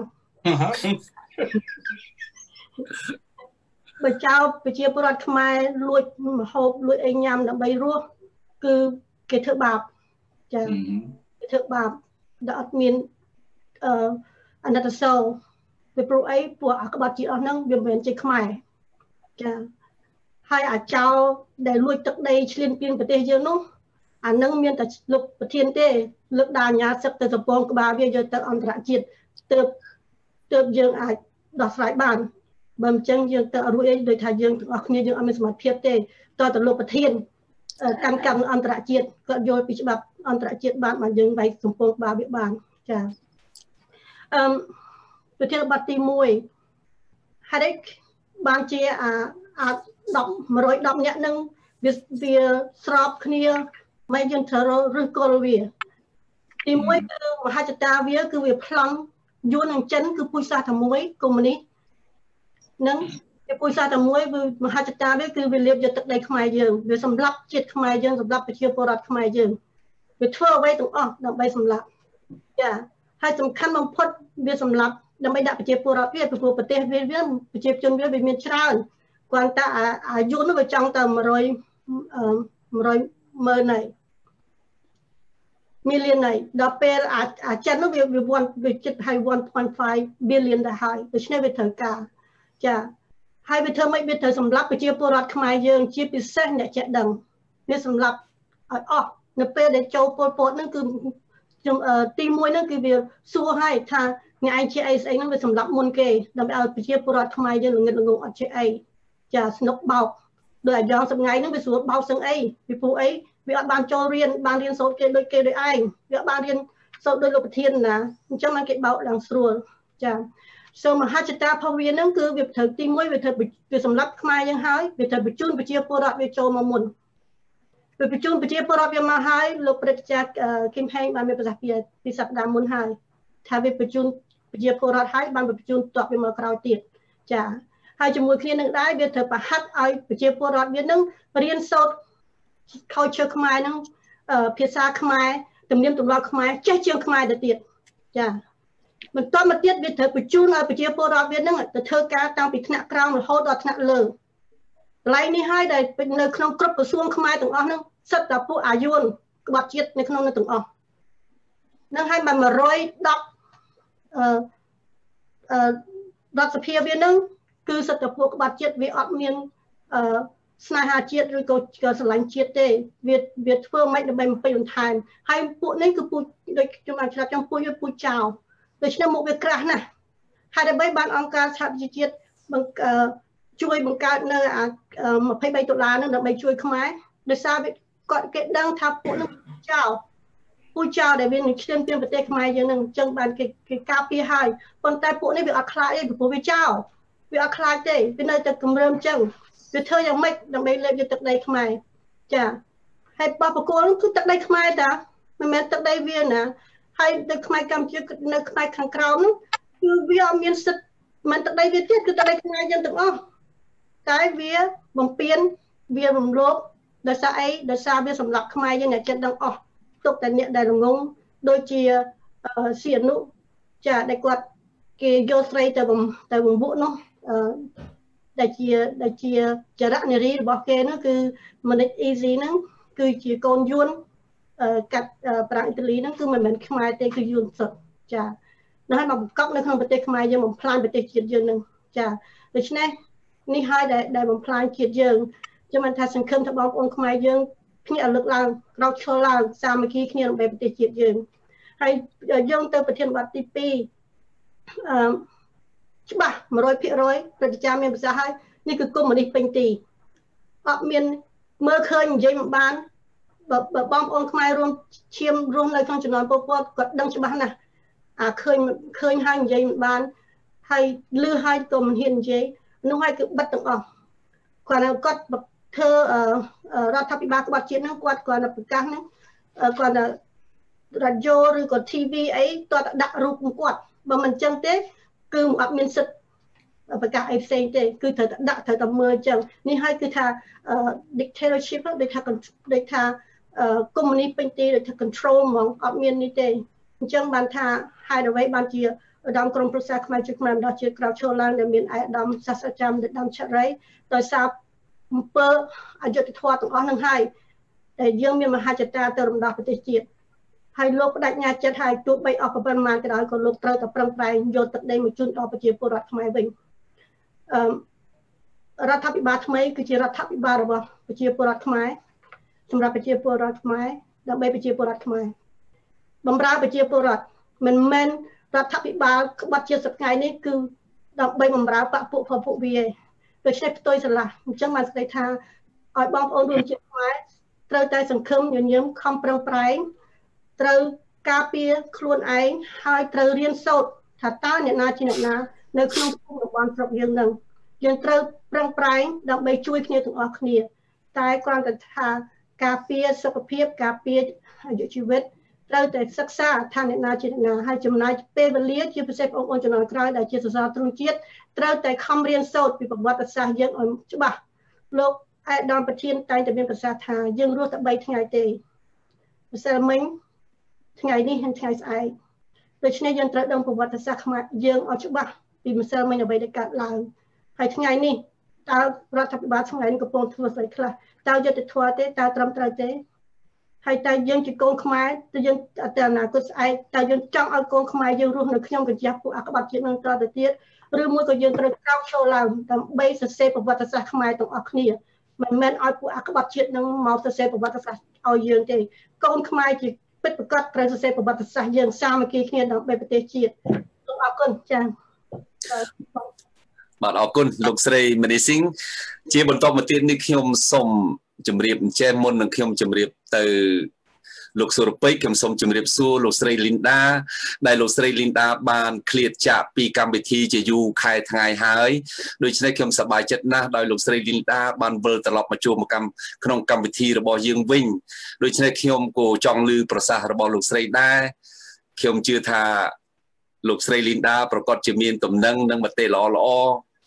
បើចៅប្រជាពលរដ្ឋខ្មែរលួចម្ហូបលួចអីញ៉ាំដើម្បីរស់គឺគេធ្វើបាបចា៎គេធ្វើបាបដែលអត់មានអណិតសោពីព្រោះអីពួកក្បត់ជាតិអស់ហ្នឹងវាមិនមែនជាខ្មែរចា៎ហើយអាចោដែលលួចទឹកដីឈ្លានពានប្រទេសយើងនោះអានឹងមានតែលោកប្រធានទេលើកដាអាញាសឹកទៅកំពងក្បាលវាយកទៅអន្តរជាតិទើបយើងអាចដោះស្រាយបានបើមិនចឹងយើងទៅរួចអីដូចថាយើងទាំងអស់គ្នាយើងអត់មានសមត្ថភាពទេតទៅលោកប្រធានកម្មអន្តរជាតិគាត់យល់ពីច្បាប់អន្តរជាតិបានយើងវាយកំពងក្បាលវាបានចាប្រធានបទទី1ហេតុអីបានជា110នាក់នឹងវាស្របគ្នាមិនយើងត្រូវរឹសគល់វាទី1គឺមហាចតាវាគឺវាប្លង់យួននិងចិនគឺពូជសាសន៍តែមួយកុម្មុយនីសនឹងវាពូជសាសន៍តែមួយមហាចតាវាគឺវាលៀបយកទឹកដីខ្មែរយើងវាសម្លាប់ជាតិខ្មែរយើងសម្លាប់ប្រជាពលរដ្ឋខ្មែរយើងវាធ្វើអ្វីទាំងអស់ដើម្បីសម្លាប់ចាហើយសំខាន់បំផុតវាសម្លាប់ដើម្បីដាក់ប្រជាពលរដ្ឋវាពីព្រោះប្រទេសវាប្រជាជនវាមានច្រើនគាត់តែអាយុនោះវាចង់តែ100ម៉ឺនហើយmillion ហើយដល់ពេលអាចិននោះវាចិត្តឲ្យ 1.5 billion ដែរហើយដូច្នេះវាត្រូវការចាហើយវាធ្វើម៉េចវាត្រូវសម្លាប់ប្រជាពលរដ្ឋខ្មែរយើងជាពិសេសអ្នកចេះដឹងវាសម្លាប់ឲ្យអស់នៅពេលដែលចូលពលពតហ្នឹងគឺទី1ហ្នឹងគឺវាសួរឲ្យថាអ្នកឯងជាអីស្អីហ្នឹងវាសម្លាប់មុនគេដើម្បីឲ្យប្រជាពលរដ្ឋខ្មែរយើងល្ងិតល្ងងអត់ជាអីចាស្នុកបោកដោយអាយ៉ងសប្ងៃហ្នឹងវាស្រួលបោកសឹងអីពីព្រោះអីវាអត់បានចូលរៀនបានរៀនសូត្រគេដូចគេដូចឯងវាអត់បានរៀនសូត្រដោយលោកប្រធានណាអញ្ចឹងបានគេបោកឡើងស្រួលចាសូមមហាចតាផុសវាហ្នឹងគឺវាត្រូវទី1វាត្រូវវាសម្រាប់ខ្មែរយើងហើយវាត្រូវបញ្ជូនប្រជាពលរដ្ឋវាចូលមកមុនវាបញ្ជូនប្រជាពលរដ្ឋវាមកហើយលោកព្រឹទ្ធាចារ្យគឹមហេងបានមានប្រសាសន៍ពីសប្តាហ៍មុនហើយថាវាបញ្ជូនប្រជាពលរដ្ឋហើយបានបញ្ជូនតបវាមកក្រោយទៀតចាហើយជាមួយគ្នានឹងដែរវាត្រូវប្រហាត់ឲ្យប្រជាពលរដ្ឋវានឹងរៀនសូត្រculture ខ្មែរហ្នឹងភាសាខ្មែរទំនៀមទម្លាប់ខ្មែរចេះជាងខ្មែរទៅទៀតចាបន្តមកទៀតវាត្រូវបញ្ជូនឲ្យប្រជាពលរដ្ឋវានឹងទៅធ្វើការតាំងពីថ្នាក់ក្រោមរហូតដល់ថ្នាក់លើកន្លែងនេះហើយដែលនៅក្នុងគ្រប់ក្រសួងខ្មែរទាំងអស់ហ្នឹងសិតតែពួកអាយុនក្បត់ជាតិនៅក្នុងនោះទាំងអស់នឹងឲ្យបាន110រដ្ឋសភាវានឹងគឺសិតតែពួកក្បត់ជាតិវាអត់មានស្នេហាជាតិឬក៏ស្រឡាញ់ជាតិទេវាធ្វើមិនដើម្បីបំពេញបន្ថែមហើយពួកនេះគឺពូជដូចខ្ញុំអាចឆ្លាប់ចំពូជវាពូជចោលដូច្នេះមុខវាក្រាស់ណាស់ហើយដើម្បីបានអង្គការសហប្រជាជាតិជួយបង្កើតនៅ$23ហ្នឹងដើម្បីជួយខ្មែរដោយសារគាត់គេដឹងថាពួកនោះពូជចោលដែលវានឹងឈ្លានពានប្រទេសខ្មែរយើងនឹងអញ្ចឹងបានគេការពារហើយប៉ុន្តែពួកនេះវាអត់ខ្លាចទេព្រោះវាចោលវាអត់ខ្លាចទេវានៅតែគម្រើមអញ្ចឹងវាធ្វើយ៉ាងម៉េចដើម្បីលេបយកទឹកដីខ្មែរចាហើយបោះបកគោគឺទឹកដីខ្មែរតាមិនមែនទឹកដីវាណាហើយនៅខ្មែរកម្ពុជានៅខ្មែរខាងក្រោមនោះគឺវាអត់មានសិទ្ធិមិនទឹកដីវាទៀតគឺទឹកដីខ្មែរយើងទាំងអស់តែវាបំពេញវារំលោភដោយសារអីដោយសារវាសម្លាប់ខ្មែរយើងអ្នកចិត្តដឹងអស់ទុកតែអ្នកដែលល្ងងដូចជាសៀនុ ចាដែលគាត់គេយកស្រីទៅបង្វក់នោះដែលជាចរៈនារីរបស់គេនោះគឺ Monique Easy ហ្នឹងគឺជាកូនយួនកាត់ប្រាំងអ៊ីតាលីហ្នឹងគឺមិនមែនខ្មែរទេគឺយួនសុទ្ធចានៅហើយមកបង្កប់នៅក្នុងប្រទេសខ្មែរយើងបំផ្លាញប្រទេសជាតិយើងហ្នឹងចាដូច្នេះនេះហើយដែលបំផ្លាញជាតិយើងខ្ញុំបានថាសង្ឃឹមថាបងប្អូនខ្មែរយើងគ្នាលើកឡើងក្រោកឈរឡើងសាមគ្គីគ្នាដើម្បីប្រទេសជាតិយើងហើយយើងទៅប្រធានបទទី2ច្បាស់ 100% ព្រឹត្តិការណ៍មានប្រសាសន៍ហើយនេះគឺកុម្មុយនីសពេញទីអត់មានមើលឃើញនិយាយមិនបានបើបងប្អូនខ្មែររួមឈាមរស់នៅក្នុងចំណោមពលពតគាត់ដឹងច្បាស់ណាស់ឃើញហើយនិយាយមិនបានហើយលឺហើយក៏មិនហ៊ាននិយាយនោះហើយគឺបិទទាំងអស់គាត់ធ្វើរដ្ឋាភិបាលក្បត់ជាតិហ្នឹងគាត់ប្រកាសហ្នឹងគាត់រ៉ាឌីយ៉ូឬក៏ TV អីតើដាក់រូបគាត់បើមិនអញ្ចឹងទេគឺអត់មានសិទ្ធប្រកាសអីផ្សេងទេគឺត្រូវតែដាក់ត្រូវតែមើលអញ្ចឹងនេះហើយគឺថា dictatorship ដូចថាកុម្មុយនីសពេញទីដូចថា control ហ្មងអត់មាននេះទេអញ្ចឹងបានថាហេតុអ្វីបានជាឧត្តមក្រុមប្រឹក្សាខ្មែរជួយខ្មែរម្ដងជាតិក្រោកឈរឡើងដែលមានឯកឧត្តមសាស្ត្រាចារ្យឧត្តមឆរិយដោយសារអំពើអយុត្តិធម៌ទាំងអស់នឹងហើយដែលយើងមានមហាចតាទៅរំដោះប្រទេសជាតិហើយលោកបដិញ្ញាចិត្តហើយទោះបីអស់ប៉ុន្មានក៏ដោយក៏លោកត្រូវតែប្រឹងប្រែងយកទឹកដីមកជូនដល់ប្រជាពលរដ្ឋខ្មែរវិញរដ្ឋាភិបាលថ្មីគឺជារដ្ឋាភិបាលរបស់ប្រជាពលរដ្ឋខ្មែរសម្រាប់ប្រជាពលរដ្ឋខ្មែរដើម្បីប្រជាពលរដ្ឋខ្មែរបម្រើប្រជាពលរដ្ឋមិនមែនរដ្ឋាភិបាលក្បត់ជាសប្តាហ៍នេះគឺដើម្បីបម្រើបពុពួកវាឯងដូច្នេះផ្ទុយស្រឡះអញ្ចឹងបានស្ដីថាឲ្យបងប្អូនរួមជាតិខ្មែរត្រូវតែសង្ឃឹមញញឹមខំប្រឹងប្រែងត្រូវការពារខ្លួនឯងហើយត្រូវរៀនសូត្រថាតើអ្នកណាជាអ្នកណានៅក្នុងភូមិតំបន់ស្រុកយើងនឹងយើងត្រូវប្រឹងប្រែងដើម្បីជួយគ្នាទាំងអស់គ្នាតែគ្រាន់តែថាការពារសុខភាពការពារអាយុជីវិតត្រូវតែសិក្សាថាអ្នកណាជាអ្នកណាហើយចំណាយពេលវេលាជាពិសេសបងប្អូនជំនាន់ក្រោយដែលជាសសរទ្រូងជាតិត្រូវតែខំរៀនសូត្រពីប្រវត្តិសាស្ត្រយើងឲ្យច្បាស់លោកឯកឧត្តមប្រធានតែងតែមានប្រសាសន៍ថាយើងរស់តែ3ថ្ងៃទេម្សិលមិញថ្ងៃនេះហើយថ្ងៃស្អែកដូច្នេះយើងត្រូវដឹងប្រវត្តិសាស្ត្រខ្មែរយើងឲ្យច្បាស់ពីម្សិលមិញអ្វីដែលកើតឡើងហើយថ្ងៃនេះតើរដ្ឋាភិបាលថ្ងៃនេះកំពុងធ្វើស្អីខ្លះតើយុត្តិធម៌ទេតើត្រឹមត្រូវទេហើយតើយើងជាកូនខ្មែរតើយើងទៅអនាគតស្អែកតើយើងចង់ឲ្យកូនខ្មែរយើងរស់នៅក្នុងកញ្ចក់ពួកអក្បត់ជាតិនឹងតទៅទៀតឬមួយក៏យើងត្រូវក្រោកឈរឡើងដើម្បីសរសេរប្រវត្តិសាស្ត្រខ្មែរទាំងអស់គ្នាមិនមែនឲ្យពួកអក្បត់ជាតិនឹងមកសរសេរប្រវត្តិសាស្ត្រឲ្យយើងទេកូនខ្មែរជាពិតប្រាកដត្រូវសរសេរប្រវត្តិសាស្ត្រយើងសាមគ្គីគ្នាដើម្បីប្រទេសជាតិសូមអរគុណចា៎បាទអរគុណលោកស្រីមនីស៊ីងជាបន្តមកទៀតនេះខ្ញុំសូមជម្រាបអញ្ជើញមុននឹងខ្ញុំជម្រាបទៅលោកសុរពេជ្រខ្ញុំសូមជម្រាបសួរលោកស្រីលីនដាដែលលោកស្រីលីនដាបានឃ្លាតចាកពីកម្មវិធីជាយូរខែថ្ងៃហើយដូច្នេះខ្ញុំសប្បាយចិត្តណាស់ដោយលោកស្រីលីនដាបានវិលត្រឡប់មកជួបមកក្នុងកម្មវិធីរបស់យើងវិញដូច្នេះខ្ញុំក៏ចង់ឮប្រសាសន៍របស់លោកស្រីដែរខ្ញុំជឿថាលោកស្រីលីនដាប្រកាសជាមានទំនឹងនិងមតិល្អល្អ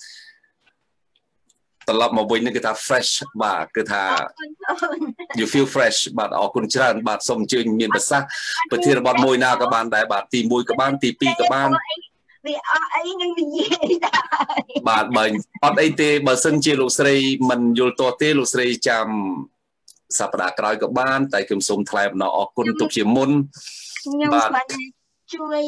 ត្រឡប់មកវិញនេះគឺថា fresh បាទគឺថា you feel fresh បាទអរគុណច្រើនបាទសូមអញ្ជើញមានប្រសាសន៍ប្រធានបទមួយណាក៏បានដែរបាទទី1ក៏បានទី2ក៏បានវាអត់អីនឹងនិយាយដែរបាទបើអត់អីទេបើសិនជាលោកស្រីមិនយល់ទាស់ទេលោកស្រីចាំសប្តាហ៍ក្រោយក៏បានតែខ្ញុំសូមថ្លែងអំណរអរគុណទុកជាមុនខ្ញុំស្មានជួយ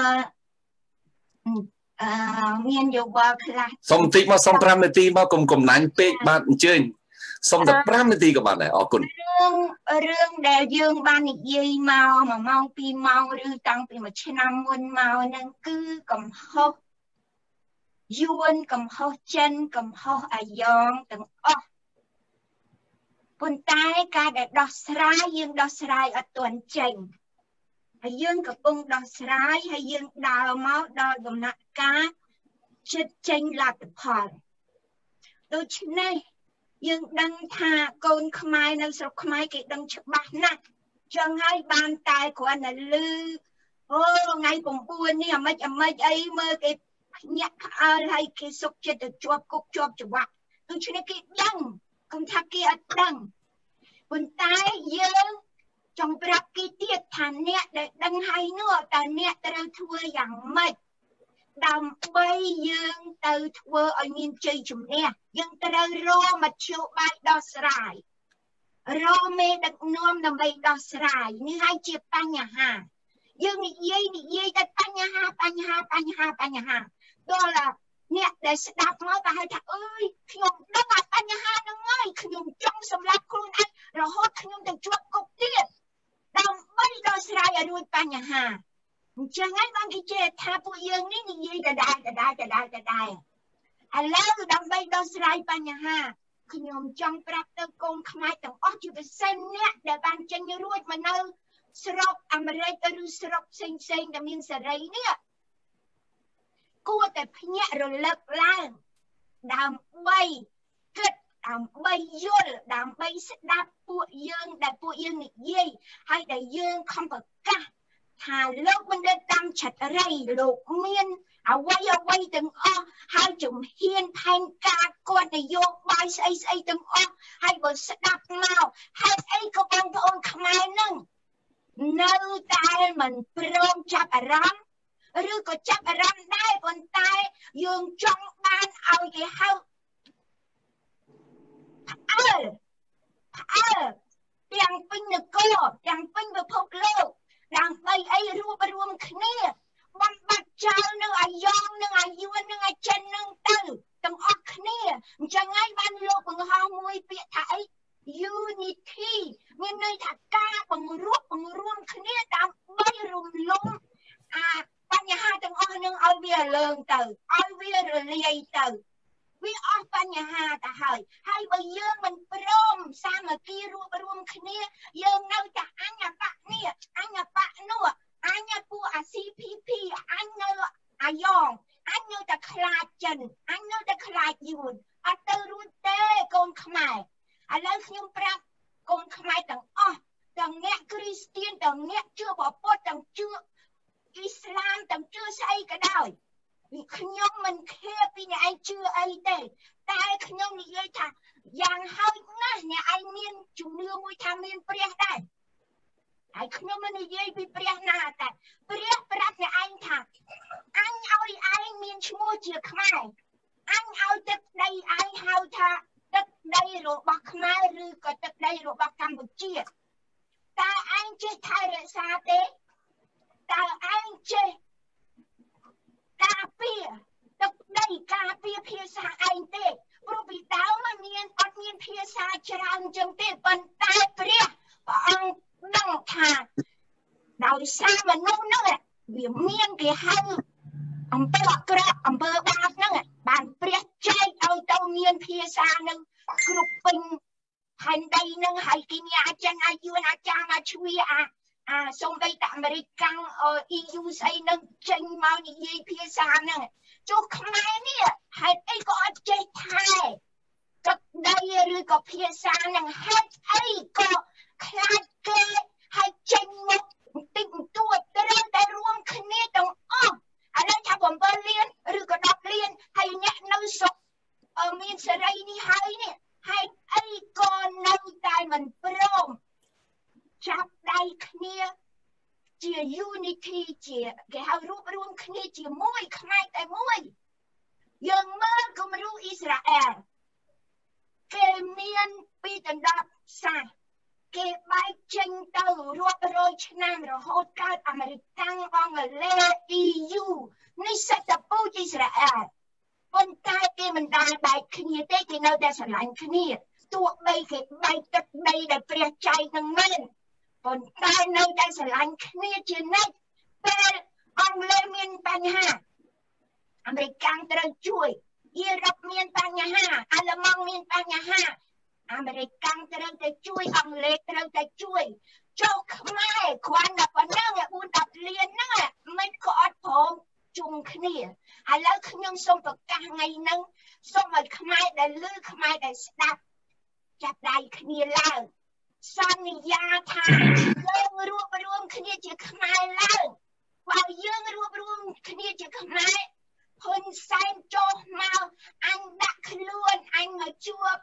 មានយោបល់ខ្លះសុំបន្តិចមកសុំ5នាទីមកកុំកំណាញ់ពេកបាទអញ្ជើញសុំតែ5នាទីក៏បានដែរអរគុណរឿងដែលយើងបាននិយាយមក1ម៉ោង2ម៉ោងឬតាំងពី1ឆ្នាំមុនមកហ្នឹងគឺកំហុសយួនកំហុសចិនកំហុសអាយ៉ងទាំងអស់ប៉ុន្តែការដែលដោះស្រាយយើងដោះស្រាយអត់ទាន់ចេញហើយយើងកំពុងដោះស្រាយហើយយើងដើរមកដល់ដំណាក់កាលចិត្តចេញលទ្ធផលដូច្នេះយើងដឹងថាកូនខ្មែរនៅស្រុកខ្មែរគេដឹងច្បាស់ណាស់ចឹងហើយបានតែគ្រាន់តែលឺអូថ្ងៃ9នេះអាម៉េចអីមើលគេភ្ញាក់ផ្អើលហើយគេសុកចិត្តទៅជាប់គុកជាប់ច្បាប់ដូច្នេះគេដឹងគំថាគេអត់ដឹងប៉ុន្តែយើងចង់ប្រាប់គេទៀតថាអ្នកដែលដឹងហើយនោះតើអ្នកត្រូវធ្វើយ៉ាងម៉េចដើម្បីយើងទៅធ្វើឲ្យមានជ័យជំនះយើងត្រូវរមធ្យោបាយដោះស្រាយរមេដឹកនាំដើម្បីដោះស្រាយនេះហើយជាបញ្ហាយើងនិយាយតែបញ្ហាដល់អ្នកដែលស្ដាប់មកក៏ហៅថាអើយខ្ញុំដឹងថាបញ្ហាហ្នឹងហើយខ្ញុំចង់សម្លាប់ខ្លួនឯងរហូតខ្ញុំទៅជាប់គុកទៀតដើម្បីដោះស្រាយឲ្យរួចបញ្ហាអញ្ចឹងហើយបានគេជឿថាពួកយើងនេះនិយាយដដែលឥឡូវដើម្បីដោះស្រាយបញ្ហាខ្ញុំចង់ប្រាប់ទៅកូនខ្មែរទាំងអស់ជាពិសេសអ្នកដែលបានចេញរួចមកនៅស្រុកអាមេរិកឬស្រុកផ្សេងដែលមានសេរីនេះគួរតែភ្ញាក់រលឹកឡើងដើម្បីគិតដើម្បីយល់ដើម្បីស្ដាប់ពួកយើងដែលពួកយើងនិយាយហើយដែលយើងខំប្រកាសថាលោកបណ្ឌិតតាមឆត្រីលោកមានអ្វីទាំងអស់ហើយជំហានផែនការគាត់នយោបាយស្អីទាំងអស់ហើយបើស្ដាប់មកហេតុអីក៏បងប្អូនខ្មែរនឹងនៅតែមិនព្រមចាប់អារម្មណ៍ឬក៏ចាប់អារម្មណ៍ដែរប៉ុន្តែយើងចង់បានឲ្យគេហៅផ្អើលទាំងពេញនគរទាំងពេញពិភពលោកដើម្បីអីរួបរวมគ្នាបំបត្តិចោលនៅអាយ៉ងនឹងអាយួននឹងអាចិននឹងទៅទាំងអស់គ្នាអញ្ចឹងហើយបានលោកបង្ហោះមួយពាក្យថាអី unity មានន័យថាការបង្រួបបង្រួមគ្នាដើម្បីរំលំបញ្ហាទាំងអស់នឹងឲ្យវាលើងទៅឲ្យវារលាយទៅវាអស់បញ្ហាទៅហើយបើយើងមិនព្រមសាមគ្គីរួបរวมគ្នាយើងនៅតែអញបៈនេះអញបៈនោះអញពួកអា CPP អញនៅអាយ៉ងអញនៅតែខ្លាចចិនអញនៅតែខ្លាចយួនអត់ទៅរួចទេកូនខ្មែរឥឡូវខ្ញុំប្រាប់កូនខ្មែរទាំងអស់ទាំងអ្នកគ្រីស្ទៀនទាំងអ្នកជឿព្រះពុទ្ធទាំងជឿអ៊ីស្លាមទាំងជឿស្អីក៏ដោយខ្ញុំមិនខេពីអ្នកឯងជឿអីទេតែខ្ញុំនិយាយថាយ៉ាងហោចណាស់អ្នកឯងមានជំនឿមួយថាមានព្រះដែរហើយខ្ញុំមិននិយាយពីព្រះណាតែព្រះប្រាប់អ្នកឯងថាអញឲ្យឯងមានឈ្មោះជាខ្មែរអញឲ្យទឹកដីឯងហៅថាទឹកដីរបស់ខ្មែរឬក៏ទឹកដីរបស់កម្ពុជាតើឯងចេះថែរក្សាទេតើឯងចេះការពារទឹកដីការពារភាសាឯងទេព្រោះពីដើមមានអត់មានភាសាច្រើនចឹងទេប៉ុន្តែព្រះអង្គដឹងថាដោយសារមនុស្សហ្នឹងវាមានគេហៅអំពើអាក្រក់អំពើបាបហ្នឹងបានព្រះចែកឲ្យទៅមានភាសានឹងគ្រប់ពេញផែនដីហ្នឹងហើយគេមានអាចិនអាយួនអាចារ្យអាជ្វាសូម្បីតែអាមេរិកកាំង EU ស្អីនឹងចេញមកនិយាយភាសាហ្នឹងចុះខ្មែរនេះហេតុអីក៏អត់ចេះថែទឹកដីឬក៏ភាសាហ្នឹងហេតុអីក៏ខ្លាចគេហើយចេញមកបន្តិចបន្តួចត្រូវតែរួមគ្នាទាំងអស់ឥឡូវថា7លានឬក៏10លានហើយអ្នកនៅស្រុកមានសេរីនេះហើយនេះហេតុអីក៏នៅតែមិនព្រមចាប់ដៃគ្នាជា unity ជាគេហៅរួបរวมគ្នាជាមួយខ្មែរតែមួយយើងមើលគំរូអ៊ីស្រាអែលគេមានពីដណ្ដប់សាសគេបែកចេញទៅរាប់រយឆ្នាំរហូតកើតអាមេរិកកាំងអង់គ្លេស EU នេះសិតតែពូជអ៊ីស្រាអែលប៉ុន្តែគេមិនដែលបែកគ្នាទេគេនៅតែស្រឡាញ់គ្នាទោះបីគេបែកទឹកដីដែលព្រះចែកនឹងមែនប៉ុន្តែនៅតែស្រឡាញ់គ្នាជានិច្ចពេលអង់គ្លេសមានបញ្ហាអាមេរិកកាំងត្រូវជួយអ៊ីរ៉ុបមានបញ្ហាអាល្លឺម៉ង់មានបញ្ហាអាមេរិកកាំងត្រូវតែជួយអង់គ្លេសត្រូវតែជួយចុះខ្មែរគ្រាន់តែប៉ុណ្ណឹង4-10លានហ្នឹងមិនក៏អត់ព្រមជុំគ្នាឥឡូវខ្ញុំសូមប្រកាសថ្ងៃហ្នឹងសូមឲ្យខ្មែរដែលឮខ្មែរដែលស្ដាប់ចាប់ដៃគ្នាឡើងសន្យាថាយើងរួបរวมគ្នាជាខ្មែរឡើងបើយើងរួបរวมគ្នាជាខ្មែរហ៊ុនសែនចុះមកអញដាក់ខ្លួនអញមកជួប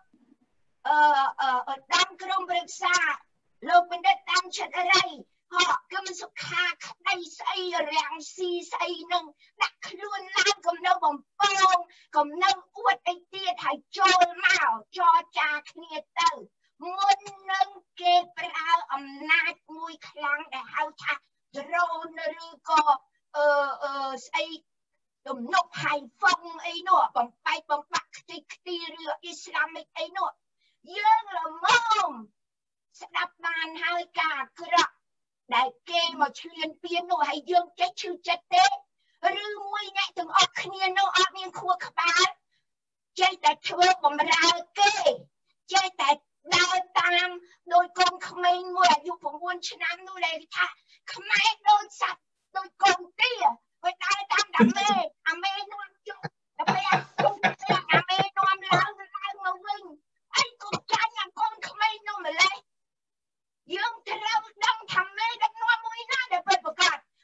តាមក្រុមប្រឹក្សាលោកបណ្ឌិតតាមឆត្រីហោគមសុខាក្តីស្អីរាំងស៊ីស្អីនឹងដាក់ខ្លួនឡើងកុំនៅបំពងកុំនៅអួតអីទៀតហើយចូលមកចរចាគ្នាទៅមុននឹងគេប្រើអំណាចមួយខ្លាំងដែលហៅថា drone ឬក៏ស្អីទំនប់ហៃហ្វុងអីនោះបំបែកបំបាក់ខ្ទេចខ្ទីឬអ៊ីស្លាមិកអីនោះយើងល្មមស្ដាប់បានហើយការអាក្រក់ដែលគេមកឈ្លានពាននោះហើយយើងចេះឈឺចិត្តទេឬមួយអ្នកទាំងអស់គ្នានោះអត់មានខួរក្បាលចេះតែធ្វើបំរើគេចេះតែដើរតាមដោយកូនក្មេងមួយអាយុ9ឆ្នាំនោះដែលថាខ្មែរដូចសត្វដូចកូនទាវាដើរតាមអាមេនាំចុះដើម្បីឲ្យអាមេនាំឡើងមកវិញអីកុំចាញ់អាកូនក្មេងនោះម្លេះយើងត្រូវដឹងថាមេដឹកនាំមួយណាដែលពិតប្រាកដ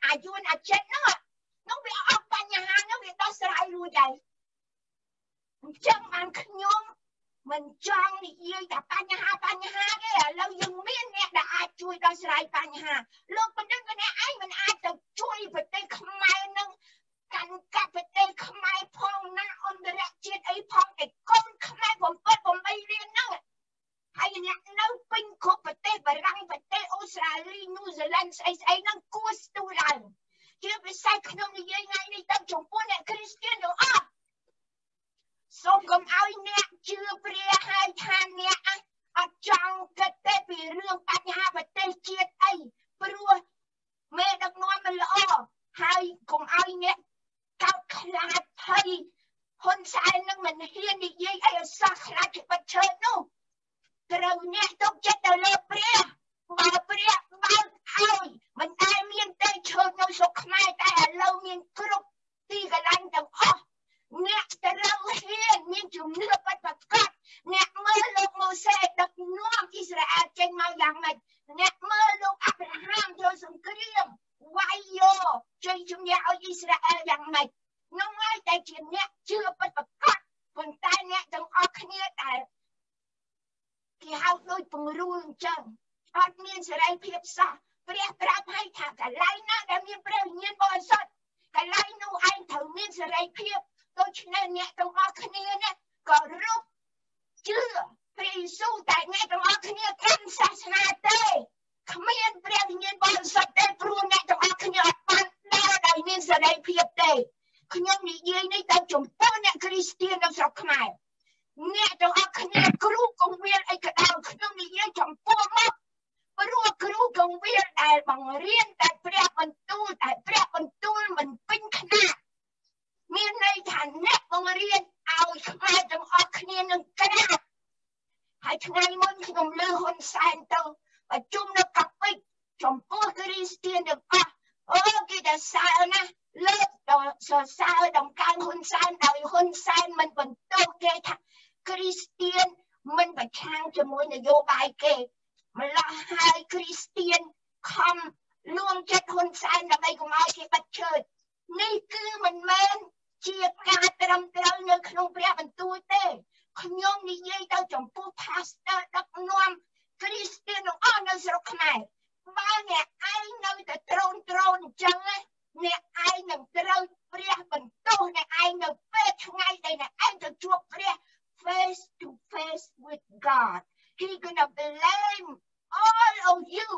អាយួនអាចិននោះវាអត់បញ្ហានោះវាដោះស្រាយរួចហើយអញ្ចឹងបានខ្ញុំមិនចង់និយាយតែបញ្ហាទេឥឡូវយើងមានអ្នកដែលអាចជួយដោះស្រាយបញ្ហាលោកបណ្ឌិតម្នាក់ឯងមិនអាចទៅជួយប្រទេសខ្មែរនឹងកាន់កាប់ប្រទេសខ្មែរផងណាអន្តរជាតិអីផងតែកូនខ្មែរ7-8រៀនហ្នឹងហើយអ្នកនៅពេញគ្រប់ប្រទេសបារាំងប្រទេសអូស្ត្រាលីញូហ្សេឡង់ស្អីហ្នឹងគួរស្ទូលឡើងជាពិសេសខ្ញុំនិយាយថ្ងៃនេះទៅចំពោះអ្នកគ្រីស្ទានទាំងអស់សូមកុំឲ្យអ្នកជឿព្រះហើយថាអ្នកអត់ចង់គិតទេពីរឿងបញ្ហាប្រទេសជាតិអីព្រោះមេដឹកនាំមិនល្អហើយកុំឲ្យអ្នកកោតខ្លាចភ័យហ៊ុនសែននឹងមិនហ៊ាននិយាយអីឲ្យសោះខ្លាចគេបិទឈើនោះត្រូវអ្នកទុកចិត្តទៅលើព្រះបើព្រះបើកឲ្យមិនដែលមានតែឈើនៅស្រុកខ្មែរតែឥឡូវមានគ្រប់ទីកន្លែងទាំងអស់អ្នកត្រូវហ៊ានមានជំនឿពិតប្រាកដអ្នកមើលលោកម៉ូសេដឹកនាំអ៊ីស្រាអែលចេញមកយ៉ាងម៉េចអ្នកមើលលោកអាប់រ៉ាហាមចូលសង្គ្រាមវាយយកជ័យជំនះឲ្យអ៊ីស្រាអែលយ៉ាងម៉េចនោះហើយតែជាអ្នកជឿពិតប្រាកដប៉ុន្តែអ្នកទាំងអស់គ្នាដែលគេហៅដូចពង្រួលអញ្ចឹងអត់មានសេរីភាពសោះព្រះប្រាប់ឲ្យថាកន្លែងណាដែលមានព្រះវិញ្ញាណបរិសុទ្ធកន្លែងនោះឯងត្រូវមានសេរីភាពដូច្នេះអ្នកទាំងអស់គ្នានេះក៏រកជឿព្រះយេស៊ូវតែអ្នកទាំងអស់គ្នាកាន់សាសនាទេគ្មានព្រះវិញ្ញាណបរិសុទ្ធទេព្រោះអ្នកទាំងអស់គ្នាអត់បានដើរដោយមានសេរីភាពទេខ្ញុំនិយាយនេះទៅចំពោះអ្នកគ្រីស្ទាននៅស្រុកខ្មែរអ្នកទាំងអស់គ្នាគ្រូកងវិលអីក៏ដោយខ្ញុំនិយាយចំពោះមកព្រោះគ្រូកងវិលដែលបង្រៀនតែព្រះបន្ទូលតែព្រះបន្ទូលមិនពេញខ្នាតមានន័យថាអ្នកបង្រៀនឲ្យខ្មែរទាំងអស់គ្នានឹងក្រាបហើយថ្ងៃមុនខ្ញុំលើហ៊ុនសែនទៅប្រជុំនៅកាពិចចំពោះគ្រីស្ទានទាំងអស់អូគេតែសើណាលើកដល់សរសើរដំកើងហ៊ុនសែនដោយហ៊ុនសែនមិនបន្ទោសគេថាគ្រីស្ទានមិនប្រឆាំងជាមួយនយោបាយគេម្ល៉េះហើយគ្រីស្ទានខំលួងចិត្តហ៊ុនសែនដើម្បីកុំឲ្យគេបាត់ឈើនេះគឺមិនមែនជាការត្រឹមត្រូវនៅក្នុងព្រះបន្ទូលទេខ្ញុំនិយាយទៅចំពោះ pastor ដឹកនាំគ្រីស្ទានទាំងអស់នៅស្រុកខ្មែរបើអ្នកឯងនៅតែត្រូនអញ្ចឹងអ្នកឯងនឹងត្រូវព្រះបន្ទោសអ្នកឯងនៅពេលថ្ងៃដែលអ្នកឯងទៅជួបព្រះ face to face with God he gonna blame all of you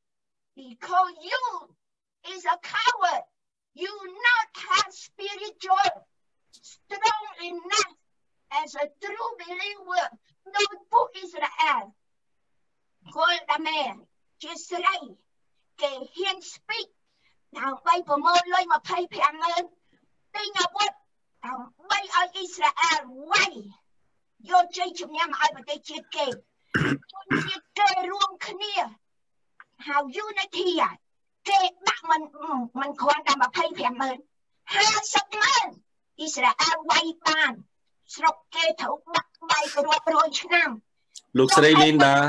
because you is a coward you not have spiritual strong enough as a true believer ដោយពួកអ៊ីស្រាអែលគោលដាមេជាស្រីគេហ៊ាន speak ដើម្បីប្រមូលលុយ 25,000 ទិញអាវុធដើម្បីឲ្យអ៊ីស្រាអែលវាយយកជ័យជំនះមកឲ្យប្រទេសជាតិគេជនជាតិគេរួមគ្នាហៅ unity គេដាក់មិនគ្រាន់តែ 25,000 50,000 អ៊ីស្រាអែលវាយបានស្រុកគេត្រូវដាក់បាយរាប់រយឆ្នាំលោកស្រីលីនដា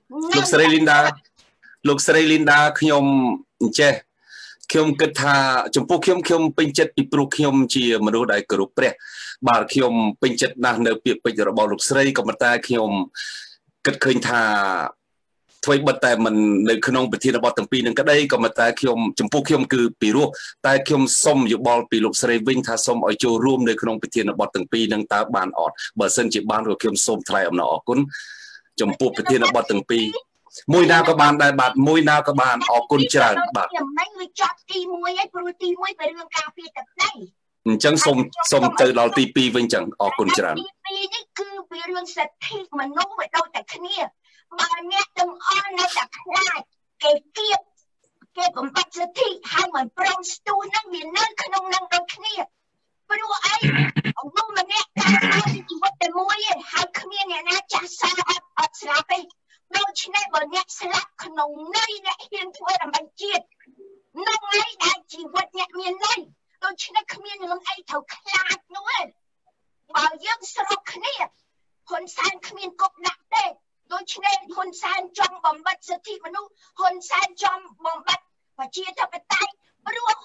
ខ្ញុំអញ្ចេះខ្ញុំគិតថាចំពោះខ្ញុំពេញចិត្តពីព្រោះខ្ញុំជាមនុស្សដែលគោរពព្រះបាទខ្ញុំពេញចិត្តណាស់នៅពាក្យពេចន៍របស់លោកស្រីក៏ប៉ុន្តែខ្ញុំគិតឃើញថាធ្វើបិទតែមិននៅក្នុងប្រធានបទទាំងពីរនឹងក្តីក៏ប៉ុន្តែខ្ញុំចំពោះខ្ញុំគឺពីរោះតែខ្ញុំសុំយោបល់ពីលោកស្រីវិញថាសូមឲ្យចូលរួមនៅក្នុងប្រធានបទទាំងពីរនឹងតើបានអត់បើសិនជាបានក៏ខ្ញុំសូមថ្លែងអំណរអគុណចំពោះប្រធានបទទាំងពីរមួយណាក៏បានដែរបាទមួយណាក៏បានអរគុណច្រើនបាទមិនវាចប់ទី1ហើយព្រោះទី1เป็นរឿងការពារទឹកដីអញ្ចឹងសូមទៅដល់ទី2វិញចឹងអរគុណច្រើនទី2នេះគឺវារឿងសិទ្ធិមនុស្សវាដូចតែគ្នាបើអ្នកទាំងអស់នៅតែខ្លាចគេគៀបគេបំបត្តិសិទ្ធិហើយមិនព្រមស្ទូនឹងវានៅក្នុងនឹងដូចគ្នាព្រោះអីមនុស្សម្នាក់ការពារជីវិតតែមួយឯងហើយគ្មានអ្នកណាចាស់សាអត់ស្លាប់ទេដូច្នេះបើអ្នកស្លាប់ក្នុងន័យអ្នកហ៊ានធ្វើដើម្បីជាតិនោះឯងដែលជីវិតអ្នកមានន័យដូច្នេះគ្មានរឿងអីត្រូវខ្លាចនោះឯងបើយើងស្រុកគ្នាហ៊ុនសែនគ្មានគុកដាក់ទេដូច្នេះហ៊ុនសែនចង់បំបត្តិសិទ្ធិមនុស្សហ៊ុនសែនចង់បំបត្តិប្រជាធិបតេយ្យព្រោះ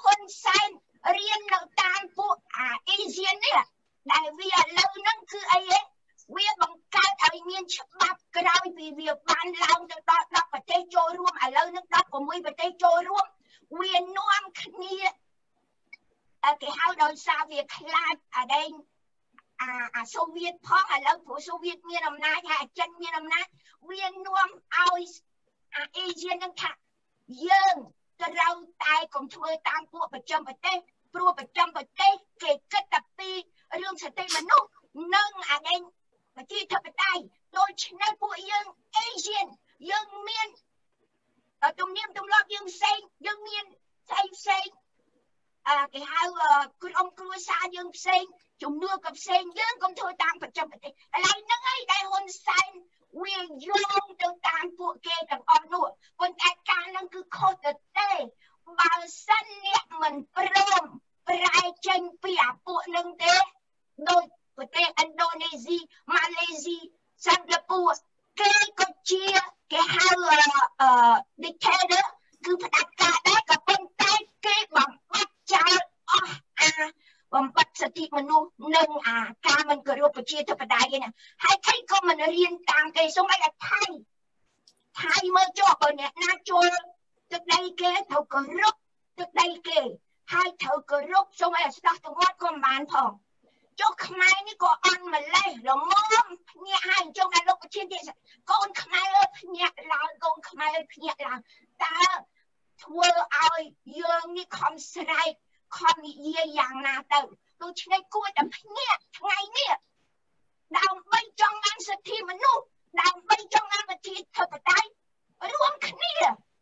គេហៅដោយសារវាខ្លាចអាដែងសូវៀតផងឥឡូវព្រោះសូវៀតមានអំណាចហើយអាចិនមានអំណាចវានាំឲ្យអេស៊ីនឹងថាយើងត្រូវតែកុំធ្វើតាមពួកប្រចាំប្រទេសព្រោះប្រចាំប្រទេសគេគិតតែពីរឿងសិទ្ធិមនុស្សនិងអាដែងប្រជាធិបតេយ្យដូច្នេះពួកយើងអេស៊ីយើងមានទំនៀមទម្លាប់យើងផ្សេងយើងមានផ្សេងគេហៅក្រុមគ្រួសារយើងផ្សេងជំនឿក៏ផ្សេងយើងកុំធ្វើតាមប្រចាំប្រទេសឥឡូវហ្នឹងហើយដែលហ៊ុនសែនវាយោងទៅតាមពួកគេទាំងអស់នោះប៉ុន្តែការហ្នឹងគឺខុសទៅទេបើសិនអ្នកមិនព្រមប្រែចេញពីអាពួកហ្នឹងទេដោយប្រទេសឥណ្ឌូនេស៊ីម៉ាឡេស៊ីសិង្ហបុរីគេក៏ជាគេហៅdictator គឺផ្ដាច់ការដែរក៏ប៉ុន្តែគេបំបត្តិចោលអស់បំបត្តិសិទ្ធិមនុស្សនិងការមិនគោរពប្រជាធិបតេយ្យនេះហើយគេក៏មិនរៀនតាមគេសូម្បីតែថៃមើលចុះបើអ្នកណាចូលទឹកដីគេត្រូវគោរពទឹកដីគេហើយត្រូវគោរពសូម្បីតែស្ដោះទៅវត្តក៏មិនបានផងចុះខ្មែរនេះក៏អន់ម្លេះល្មមភ្ញាក់ហើយអញ្ចឹងដល់លោកប្រធានទេសកូនខ្មែរអើយភ្ញាក់ឡើងកូនខ្មែរអើយភ្ញាក់ឡើងតើធ្វើឲ្យយើងនេះខំស្រែកខំនិយាយយ៉ាងណាទៅដូច្នេះគួរតែភ្ញាក់ថ្ងៃនេះដើម្បីចង់បានសិទ្ធិមនុស្សដើម្បីចង់បានប្រជាធិបតេយ្យរួមគ្នា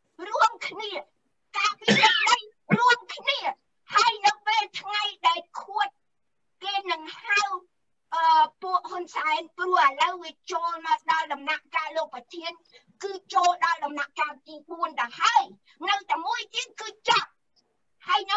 ការពារដីរួមគ្នាហើយនៅពេលថ្ងៃដែលខួតគេនឹងហៅពួកហ៊ុនសែនព្រោះឥឡូវវាចូលមកដល់ដំណាក់កាលលោកប្រធានគឺចូលដល់ដំណាក់កាលទី4ទៅហើយនៅតែមួយទៀតគឺចាប់ហើយនៅ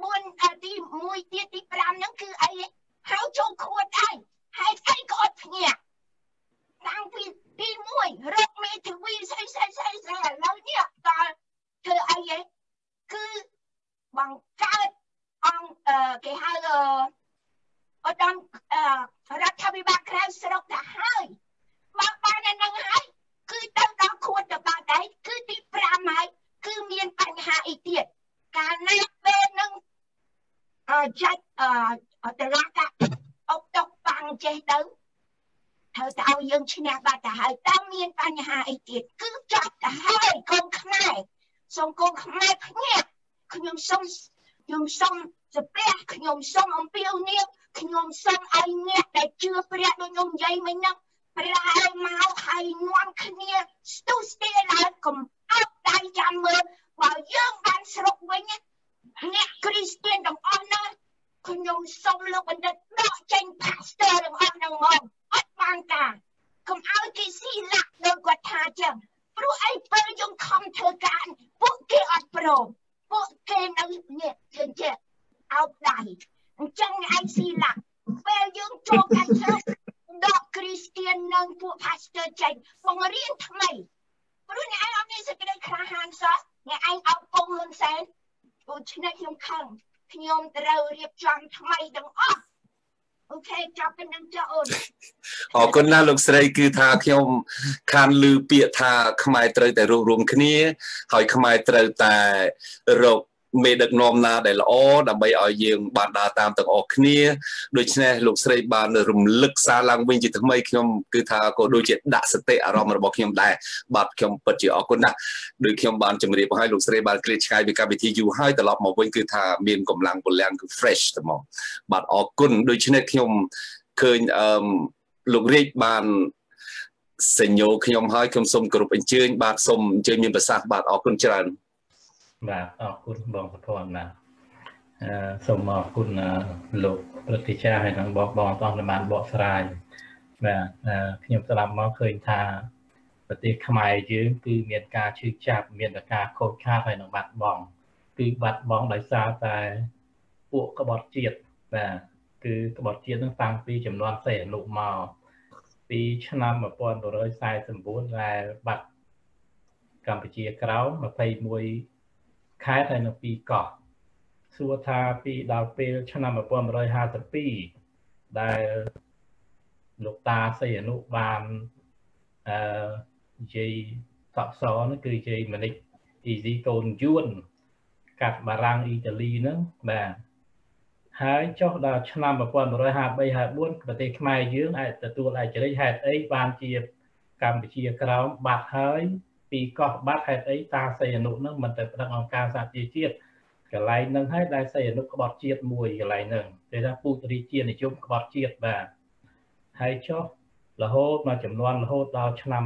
4ទី1ទៀតទី5ហ្នឹងគឺអីហៅចូលខួតអីហើយអីក៏អត់ភ្ញាក់តាំងពីទី1រកមេធាវីស្អីឥឡូវនេះដល់ធ្វើអីគឺបង្កើតអង្គគេហៅឧត្តមរដ្ឋាភិបាលក្រៅស្រុកទៅហើយបើបានហ្នឹងហើយគឺទៅដល់ខួតទៅបាត់ដែរគឺទី5ហើយគឺមានបញ្ហាអីទៀតកាលណាពេលហ្នឹងចាច់តឡាកាអុកតុកប៉ាំងចេះទៅត្រូវទៅឲ្យយើងឈ្នះបាត់ទៅហើយតើមានបញ្ហាអីទៀតគឺចាប់ទៅហើយកូនខ្មែរសូមកូនខ្មែរភ្ញាក់ខ្ញុំសូមសាពះខ្ញុំសូមអំពាវនាវខ្ញុំសូមឲ្យអ្នកដែលជឿព្រះដូចខ្ញុំនិយាយមិញហ្នឹងព្រះឲ្យមកហើយនាំគ្នាស្ទុះស្ទាឡើងកុំអត់ដៃចាំមើលបើយើងបានស្រុកវិញអ្នកគ្រីស្ទានទាំងអស់ណាខ្ញុំសូមលោកបណ្ឌិតដកចេញ pastor ទាំងអស់ហ្នឹងមកអត់បានការកុំឲ្យគេស៊ីលាក់ដោយគាត់ថាចឹងព្រោះអីពេលយើងខំធ្វើការពួកគេអត់ព្រមពួកគេនៅនេះជឿជាក់អោបដៃអញ្ចឹងឯងស៊ីលាក់ពេលយើងចូលកាច់ស្រុកដកគ្រីស្ទាននិងពួក pastor ចេញបង្រៀនថ្មីព្រោះអ្នកឯងអត់មានសេចក្តីក្លាហានសោះអ្នកឯងអោបពងហ៊ុនសែនដូច្នេះខ្ញុំខឹងខ្ញុំត្រូវរៀបចំថ្មីទាំងអស់អូខេចាប់ប៉ុណ្្នឹងចាអូនអរគុណណាស់លោកស្រីគឺថាខ្ញុំខានឮពាក្យថាខ្មែរត្រូវតែរួមគ្នាហើយខ្មែរត្រូវតែរកមេដឹកនាំណាដែលល្អដើម្បីឲ្យយើងបានដើរតាមទាំងអស់គ្នាដូច្នេះលោកស្រីបានរំលឹកសារឡើងវិញជាថ្មីខ្ញុំគឺថាក៏ដូចជាដាក់សតិអារម្មណ៍របស់ខ្ញុំដែរបាទខ្ញុំពិតជាអរគុណណាស់ដោយខ្ញុំបានជម្រាបឲ្យលោកស្រីបានគ្លៀតឆ្ងាយពីកម្មវិធីយូរហើយត្រឡប់មកវិញគឺថាមានកម្លាំងពលំគឺ fresh តែមកបាទអរគុណដូច្នេះខ្ញុំឃើញលោករាជបានសញ្ញោខ្ញុំហើយខ្ញុំសូមគោរពអញ្ជើញបាទសូមអញ្ជើញមានប្រសាសន៍បាទអរគុណច្រើនបាទអរគុណបងប្រធានណាសូមអរគុណលោកព្រឹទ្ធាចារ្យហើយនិងបងអស់ដែលបានបកស្រាយបាទខ្ញុំស្ដាប់មកឃើញថាប្រទេសខ្មែរយើងគឺមានការឈឺចាប់មានការខូចខាតហើយនិងបាត់បង់គឺបាត់បង់ដោយសារតែពួកក្បត់ជាតិបាទគឺក្បត់ជាតិនឹងតាំងពីចំនួនសេអនុមកពីឆ្នាំ1949ដែលបាត់កម្ពុជាក្រោម21ខេត្តហើយនៅ2កោះសួរថាពីដល់ពេលឆ្នាំ1952ដែលលោកតាសីហនុបាននិយាយតបសនោះគឺនិយាយមនិកអ៊ីស៊ីកូនយួនកាត់បារាំងអ៊ីតាលីហ្នឹងបាទហើយចុះដល់ឆ្នាំ1953-54ប្រទេសខ្មែរយើងអាចទទួលឯករាជ្យហេតុអីបានជាកម្ពុជាក្រោមបាត់ហើយពីកោះបាត់ហេតុអីតាសីហនុនឹងមិនទៅប្តឹងអង្គការសហប្រជាជាតិកន្លែងនឹងហើយដែលសីហនុក្បត់ជាតិមួយកន្លែងហ្នឹងគេថាពូជរាជានិយមក្បត់ជាតិបាទហើយចុះរហូតមកចំនួនរហូតដល់ឆ្នាំ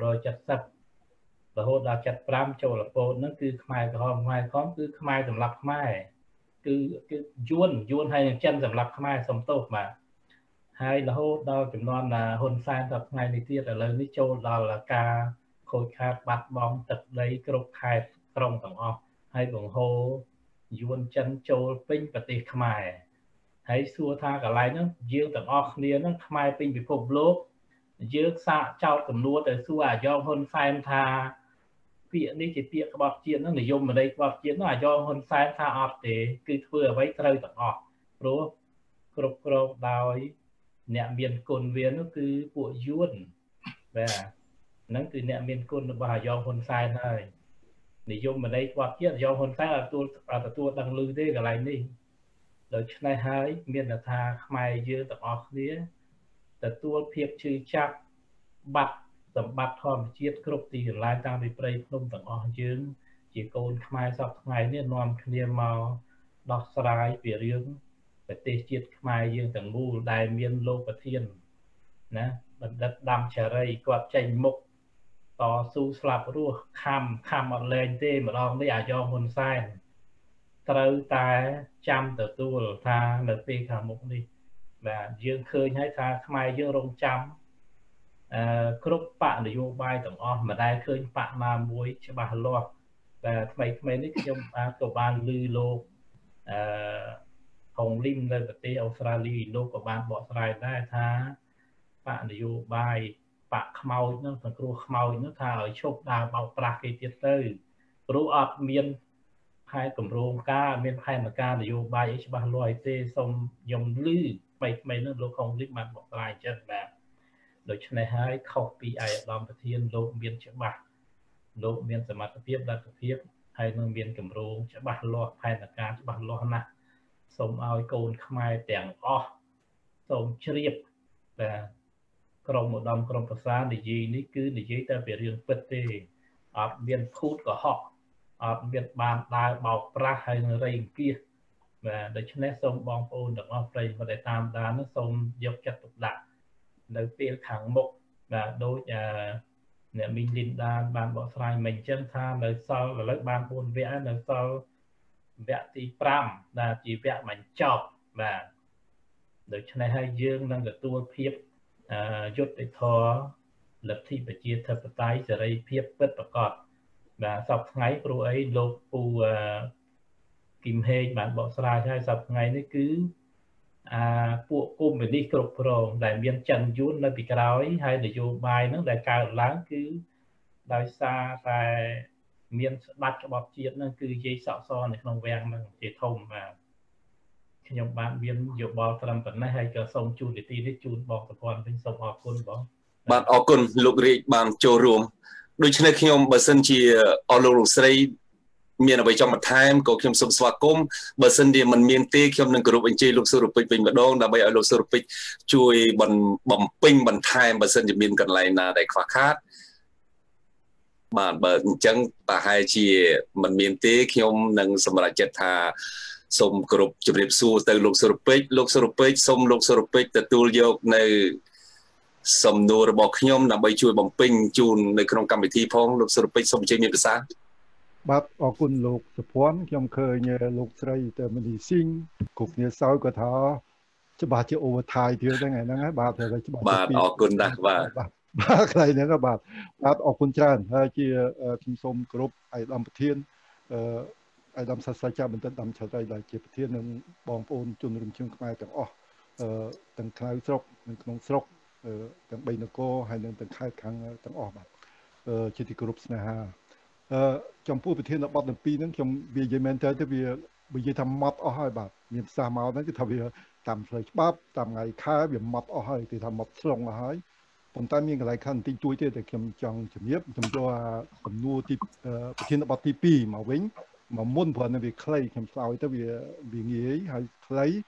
1970រហូតដល់75ចូលរពោតហ្នឹងគឺខ្មែរក្រហមគឺខ្មែរសម្រាប់ខ្មែរគឺយួនហើយនឹងចិនសម្រាប់ខ្មែរសំទោសបាទហើយរហូតដល់ចំនួនហ៊ុនសែនដល់ថ្ងៃនេះទៀតឥឡូវនេះចូលដល់ការខូចខាតបាត់បង់ទឹកដីគ្រប់ខេត្តក្រុងទាំងអស់ហើយបង្ហូរយួនចិនចូលពេញប្រទេសខ្មែរហើយសួរថាកន្លែងហ្នឹងយើងទាំងអស់គ្នាហ្នឹងខ្មែរពេញពិភពលោកយើងសាកចោទចំនួនទៅសួរអាយ៉ងហ៊ុនសែនថាពាក្យនេះជាពាក្យក្បត់ជាតិហ្នឹងនិយមន័យក្បត់ជាតិហ្នឹងអាយ៉ងហ៊ុនសែនថាអត់ទេគឺធ្វើអ្វីត្រូវទាំងអស់ព្រោះគ្រប់គ្រងដោយអ្នកមានគុណវានោះគឺពួកយួនបាទហ្នឹងគឺអ្នកមានគុណរបស់អាយ៉ងហ៊ុនសែនហើយនិយមន័យក្បត់ជាតិអាយ៉ងហ៊ុនសែនអត់ទទួលដឹងឮទេកន្លែងនេះដូច្នេះហើយមានន័យថាខ្មែរយើងទាំងអស់គ្នាទទួលភាពឈឺចាប់បាត់សម្បត្តិធម្មជាតិគ្រប់ទីកន្លែងតាមពីព្រៃភ្នំទាំងអស់យើងជាកូនខ្មែរសពថ្ងៃនេះនាំគ្នាមកដោះស្រាយពីរឿងប្រទេសជាតិខ្មែរយើងទាំងមូលដែលមានលោកប្រធានណាបណ្ឌិតដាំចារីគាត់ចេញមុខតស៊ូស្លាប់រស់ខំអត់លែងទេម្ដងនេះអាយ៉ងហ៊ុនសែនត្រូវតែចាំទទួលថានៅពេលខាងមុខនេះបាទយើងឃើញហើយថាខ្មែរយើងរងចាំគ្រប់បកនយោបាយទាំងអស់មិនដែលឃើញបកណាមួយច្បាស់លាស់តែថ្មីនេះខ្ញុំក៏បានឮលោកហុងលីមនៅប្រទេសអូស្ត្រាលីលោកក៏បានបកស្រាយដែរថាបកនយោបាយបកខ្មោចនោះសង្គ្រោះខ្មោចនោះថាឲ្យឈប់ដើរបោកប្រាស់គេទៀតទៅព្រោះអត់មានផែនគម្រោងការមានផែនការនយោបាយអីច្បាស់លាស់ទេសូមខ្ញុំឮថ្មីនោះលោកហុងលីមបានបកស្រាយអញ្ចឹងបាទដូច្នេះហើយខុសពីអាយដាមប្រធានលោកមានច្បាស់លោកមានសមត្ថភាពលទ្ធភាពហើយនឹងមានគម្រោងច្បាស់លាស់ផែនការច្បាស់លាស់ណាស់សូមឲ្យកូនខ្មែរទាំងអស់សូមជ្រាបបាទក្រុមឧត្តមក្រុមប្រសានិយាយនេះគឺនិយាយតែពីរឿងពិតទេអត់មានភូតកុហកអត់មានបានដើរបោកប្រាស់ហើយនឹងរៃអង្គាសបាទដូច្នេះសូមបងប្អូនទាំងអស់ប្រិយមិត្តដែលតាមដាននោះសូមយកចិត្តទុកដាក់នៅពេលខាងមុខបាទដូចអ្នកមីងលីនដានបានបកស្រាយមិញអញ្ចឹងថានៅសល់ឥឡូវបាន4វគ្គហើយនៅសល់វគ្គទី5ដែលជាវគ្គបញ្ចប់បាទដូច្នេះហើយយើងនឹងទទួលភាពយុត្តិធម៌លទ្ធិប្រជាធិបតេយ្យសេរីភាពពិតប្រាកដបាទសប្តាហ៍ថ្ងៃព្រោះអីលោកពូគឹមហេងបានបកស្រាយហើយសប្តាហ៍ថ្ងៃនេះគឺពួកកុម្មុយនីសគ្រប់គ្រងដែលមានចិនយួននៅពីក្រោយហើយនយោបាយហ្នឹងដែលកើតឡើងគឺដោយសារតែមានស្ដេចក្បត់ជាតិហ្នឹងគឺយាយសក់សនៅក្នុងវាំងហ្នឹងជាធំបាទខ្ញុំបានមានយោបល់ត្រឹមប៉ុណ្ណេះហើយក៏សូមជូននីតិនេះជូនបងប្រព័ន្ធវិញសូមអរគុណបងបាទអរគុណលោករាជបានចូលរួមដូច្នេះខ្ញុំបើសិនជាអស់លោកស្រីមានអ្វីចង់បន្ថែមក៏ខ្ញុំសូមស្វាគមន៍បើសិនជាមិនមានទេខ្ញុំនឹងគោរពអញ្ជើញលោកសុរពេជ្រវិញម្ដងដើម្បីឲ្យលោកសុរពេជ្រជួយបំពេញបន្ថែមបើសិនជាមានកន្លែងណាដែលខ្វះខាតបាទបើអញ្ចឹងប្រហែលជាមិនមានទេខ្ញុំនឹងសម្រេចចិត្តថាសូមគោរពជម្រាបសួរទៅលោកសុរពេជ្រសូមលោកសុរពេជ្រទទួលយកនៅសំណួររបស់ខ្ញុំដើម្បីជួយបំពេញជូននៅក្នុងកម្មវិធីផងលោកសុរពេជ្រសូមអញ្ជើញមានប្រសាសន៍បាទអរគុណលោកសុភ័ណ្ឌខ្ញុំឃើញលោកស្រីតើមនីស៊ីងគ្រប់គ្នាសោយក៏ថាច្បាស់ជា overtime ទៀតហ្នឹងហើយហ្នឹងបាទតែច្បាស់បាទអរគុណណាស់បាទកន្លែងហ្នឹងបាទអរគុណច្រើនហើយជាខ្ញុំសូមគោរពអាយដាមប្រធានអាយដាមសាស្ត្រាចារ្យបណ្ឌិតដាំឆារីដែលជាប្រធាននិងបងប្អូនជនរួមជើងខ្មែរទាំងអស់ទាំងក្រៅស្រុកនិងក្នុងស្រុកទាំង3នគរហើយនិងទាំងខេត្តខាងទាំងអស់បាទជាទីគោរពស្នេហាចំពោះប្រធានបទទាំងពីរហ្នឹងខ្ញុំវានិយាយមែនតើវានិយាយថាម៉ត់អស់ហើយបាទមានផ្សាសមកហ្នឹងគឺថាវាតាមផ្លូវច្បាប់តាមថ្ងៃខែវាម៉ត់អស់ហើយគឺថាម៉ត់ស្រុងអស់ហើយប៉ុន្តែមានកន្លែងខាងបន្តិចតួចទេតែខ្ញុំចង់ជំរាបខ្ញុំចូលសំណួរទីប្រធានបទទី2មកវិញមកមុនព្រោះនៅវាខ្លីខ្ញុំឆ្លើយទៅវាងាយហើយខ្លី